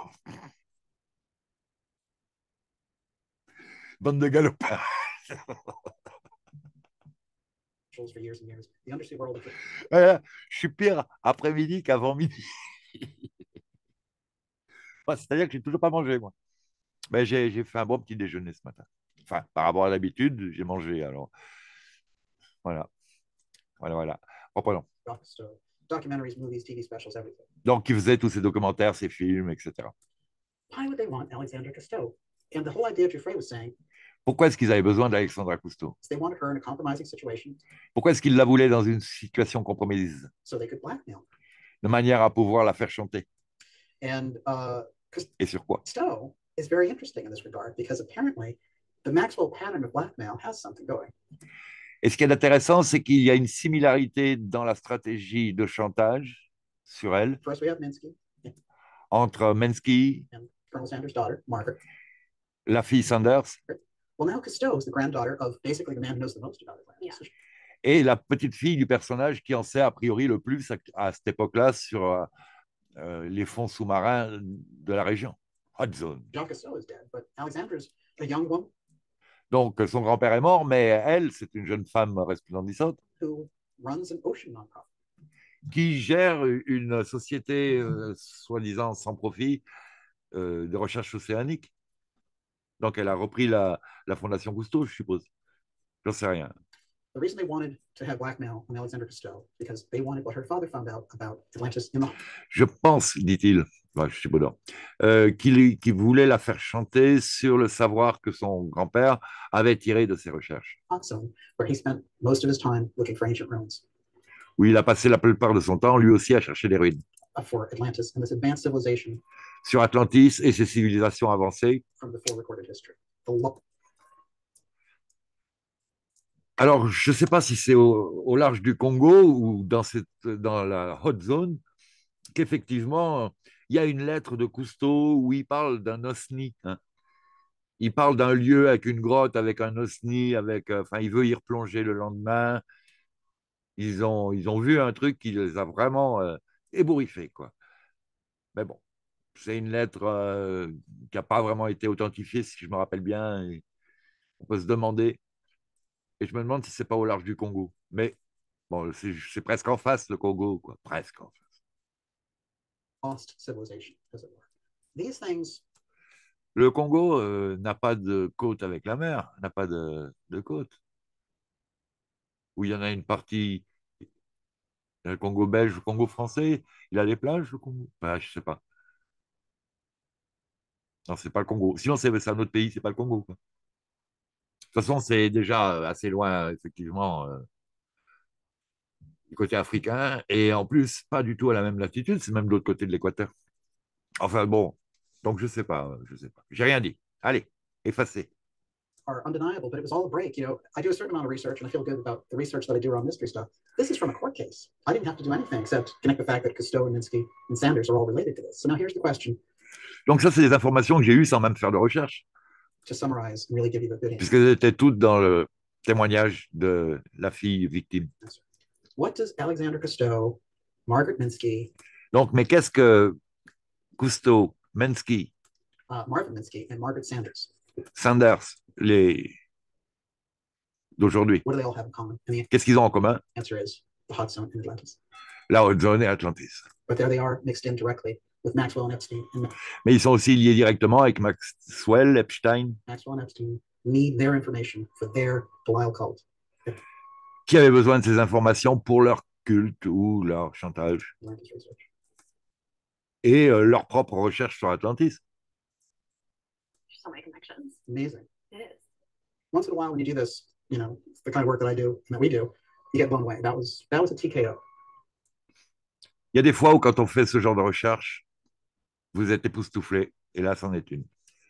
Bande de galopards.
For years and years. The undersea world.
Je suis pire après-midi qu'avant midi. C'est-à-dire que j'ai toujours pas mangé, moi. Mais j'ai fait un bon petit déjeuner ce matin. Enfin, par rapport à l'habitude, j'ai mangé. Alors, voilà. Voilà. Reprenons.
Documentaries, movies, TV specials, everything.
Donc, il faisait tous ces documentaires, ces films, etc.
Why would they want Alexandra Cousteau? And the whole idea of Giuffre was saying,
pourquoi est-ce qu'ils avaient besoin d'Alexandra Cousteau?
they wanted her in a compromising situation.
Pourquoi est-ce qu'ils la voulaient dans une situation compromise?
So they could blackmail.
De manière à pouvoir la faire chanter.
And,
et sur quoi?
Cousteau is very interesting in this regard because apparently the Maxwell pattern of blackmail has something going.
Et ce qui est intéressant, c'est qu'il y a une similarité dans la stratégie de chantage sur elle.
First, we have Minsky.
Entre Minsky,
Colonel Sanders' daughter, Margaret.
La fille Sanders.
Well, now Cousteau is the granddaughter of basically the man who knows the most about Atlantis.
Yeah.
Et la petite fille du personnage qui en sait a priori le plus à cette époque-là sur les fonds sous-marins de la région. Hudson.
John Cousteau is dead, but Alexandra's a young woman.
Donc, son grand-père est mort, mais elle, c'est une jeune femme resplendissante.
Who runs an ocean nonprofit.
Qui gère une société soi-disant sans profit de recherche océanique. Donc, elle a repris la fondation Cousteau, je suppose. J'en sais rien.
The reason they wanted to have blackmail on Alexander Cousteau, because they wanted what her father found out about Atlantis in the
Je pense, dit-il, je suis bon, qu'il voulait la faire chanter sur le savoir que son grand-père avait tiré de ses recherches.
hot zone, where he spent most of his time looking for ancient ruins
Où il a passé la plupart de son temps, lui aussi, à chercher des ruines.
for Atlantis and this advanced civilization
Sur Atlantis et ses civilisations avancées.
from before recorded history. The lo-
Alors, je ne sais pas si c'est au large du Congo ou dans la hot zone qu'effectivement, il y a une lettre de Cousteau où il parle d'un osni. Hein. Il parle d'un lieu avec une grotte, avec un osni, enfin, il veut y replonger le lendemain. Ils ont vu un truc qui les a vraiment ébouriffés, quoi. Mais bon, c'est une lettre qui n'a pas vraiment été authentifiée, si je me rappelle bien. Et on peut se demander, et je me demande si c'est pas au large du Congo. Mais bon, c'est presque en face, le Congo, quoi. Presque en face.
lost civilization, as it were. These things
Le Congo n'a pas de côte avec la mer, n'a pas de côte. Où il y en a une partie, le Congo belge, le Congo français, il a des plages, le Congo? Je sais pas. Non, c'est pas le Congo. Sinon, c'est un autre pays, c'est pas le Congo, quoi. De toute façon, c'est déjà assez loin, effectivement, du côté africain. Et en plus, pas du tout à la même latitude, c'est même de l'autre côté de l'équateur. Enfin bon, donc je sais pas, je sais pas. J'ai rien dit. Allez, effacez.
are undeniable, but it was all a break. You know, I do a certain amount of research, and I feel good about the research that I do around mystery stuff. This is from a court case. I didn't have to do anything except connect the fact that Cousteau and Minsky and Sanders are all related to this. So now here's the question.
Donc ça, c'est des informations que j'ai eues sans même faire de recherche,
To summarize and really give you the good answer.
puisqu'elles étaient toutes dans le témoignage de la fille victime.
What does Alexander Cousteau, Margaret Minsky,
Donc, mais qu'est-ce que Cousteau, Minsky,
Marvin Minsky, and Margaret Sanders,
Sanders, les d'aujourd'hui,
what do they all have in common? And the
qu'est-ce qu'ils ont en commun?
answer is the hot zone in Atlantis.
La Haute Zone et Atlantis.
But there they are, mixed in directly with Maxwell and Epstein. And
Mais ils sont aussi liés directement avec Maxwell, Epstein,
Maxwell and Epstein need their information for their Belial cult.
qui avaient besoin de ces informations pour leur culte ou leur chantage
Atlantis research.
et leur propre recherche sur Atlantis.
So many connections.
Amazing.
It is.
Once in a while, when you do this, you know, the kind of work that I do and that we do, you get blown away. That was a TKO.
Il y a des fois où quand on fait ce genre de recherche, vous êtes époustouflé, et là, c'en est une.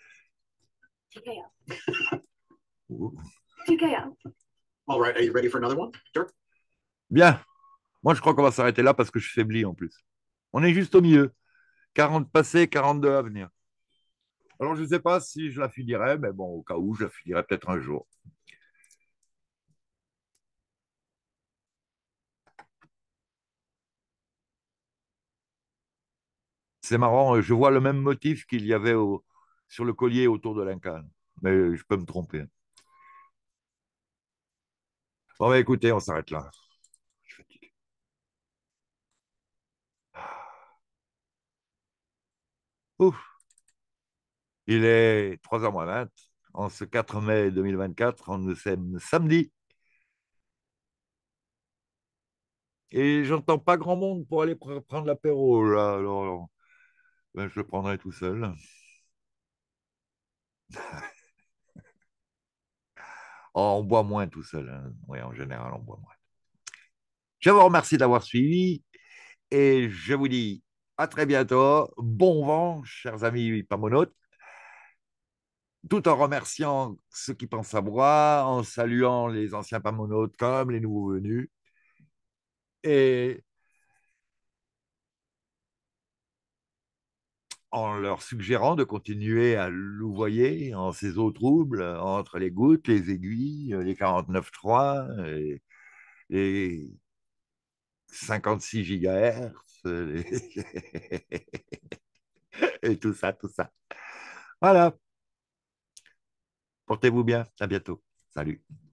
TKO. TKO.
All right, are you ready for another one? Sure.
Bien, moi je crois qu'on va s'arrêter là parce que je faiblis en plus. On est juste au milieu. 40 passés, 42 à venir. Alors je ne sais pas si je la finirai, mais bon, au cas où, je la finirai peut-être un jour. C'est marrant, je vois le même motif qu'il y avait sur le collier autour de l'Inca. Mais je peux me tromper. Bon, bah, écoutez, on s'arrête là. Je suis fatigué. Ouf. Il est 3h moins 20, en ce 4 mai 2024, on est samedi. Et j'entends pas grand monde pour aller prendre l'apéro, là. Alors, ben, je le prendrai tout seul. Oh, on boit moins tout seul. Hein. Oui, en général, on boit moins. Je vous remercie d'avoir suivi et je vous dis à très bientôt. Bon vent, chers amis pamonautes. Tout en remerciant ceux qui pensent à moi, en saluant les anciens pamonautes comme les nouveaux venus. Et en leur suggérant de continuer à louvoyer en ces eaux troubles entre les gouttes, les aiguilles, les 49.3, les 56 gigahertz et tout ça, tout ça. Voilà. Portez-vous bien. À bientôt. Salut.